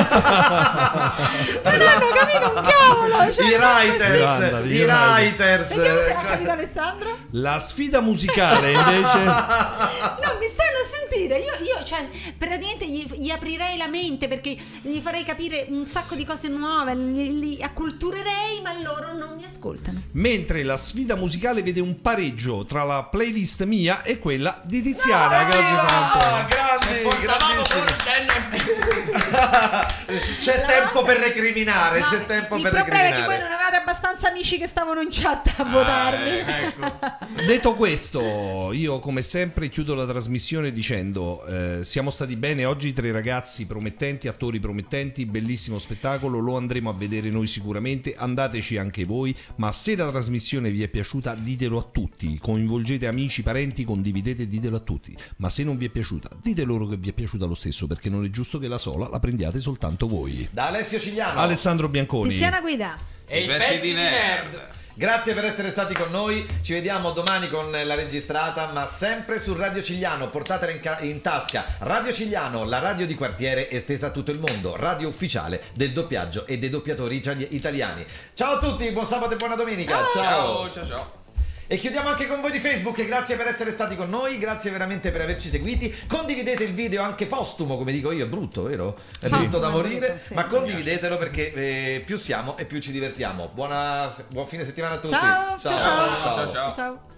Speaker 5: Non hanno capito un cavolo! Cioè,
Speaker 3: I
Speaker 5: non è
Speaker 3: writers,
Speaker 4: Guarda,
Speaker 3: i
Speaker 4: io-
Speaker 3: writers.
Speaker 5: Vediamo se l'ha capito Alessandro.
Speaker 4: La sfida musicale invece.
Speaker 5: No, mi stanno a sentire. Io, io, cioè, praticamente gli, gli aprirei la mente, perché gli farei capire un sacco di cose nuove, li, li acculturerei, ma loro non mi ascoltano.
Speaker 4: Mentre la sfida musicale vede un pareggio tra la playlist mia e quella di Tiziana,
Speaker 3: No,
Speaker 4: che oggi fa un po'.
Speaker 3: ah, grandi,
Speaker 8: Portavamo
Speaker 3: grandissimi.
Speaker 8: fuori
Speaker 3: C'è
Speaker 5: La
Speaker 3: tempo
Speaker 5: cosa-
Speaker 3: per recriminare,
Speaker 5: No,
Speaker 3: c'è tempo
Speaker 5: il
Speaker 3: per
Speaker 5: problema è che voi
Speaker 3: recriminare.
Speaker 5: non avevate abbastanza amici che stavano in chat a votarmi.
Speaker 6: eh, ecco.
Speaker 4: Detto questo, io come sempre chiudo la trasmissione dicendo eh, siamo stati bene oggi, tre ragazzi promettenti, attori promettenti, bellissimo spettacolo, lo andremo a vedere noi sicuramente, andateci anche voi, ma se la trasmissione vi è piaciuta ditelo a tutti, coinvolgete amici, parenti, condividete e ditelo a tutti, ma se non vi è piaciuta dite loro che vi è piaciuta lo stesso, perché non è giusto che la sola la prendiate soltanto voi.
Speaker 3: Da Alessio Cigliano.
Speaker 4: Alessandro Bianconi.
Speaker 5: Tiziana Guida.
Speaker 8: E i
Speaker 6: pezzi
Speaker 8: pezzi
Speaker 6: di
Speaker 8: di nerd.
Speaker 3: Grazie per essere stati con noi, ci vediamo domani con la registrata, ma sempre su Radio Cigliano, portatela in, ca- in tasca. Radio Cigliano, la radio di quartiere estesa a tutto il mondo, radio ufficiale del doppiaggio e dei doppiatori itali- italiani. Ciao a tutti, buon sabato e buona domenica.
Speaker 6: Ciao, ciao, ciao.
Speaker 3: E chiudiamo anche con voi di Facebook, grazie per essere stati con noi, grazie veramente per averci seguiti, condividete il video anche postumo, come dico io, è brutto, vero? È
Speaker 5: Sì,
Speaker 3: brutto da
Speaker 5: sì,
Speaker 3: morire,
Speaker 5: sì.
Speaker 3: ma condividetelo perché eh, più siamo e più ci divertiamo. Buona, buon fine settimana a tutti.
Speaker 5: Ciao, ciao, ciao.
Speaker 6: Ciao, ciao.
Speaker 5: Ciao.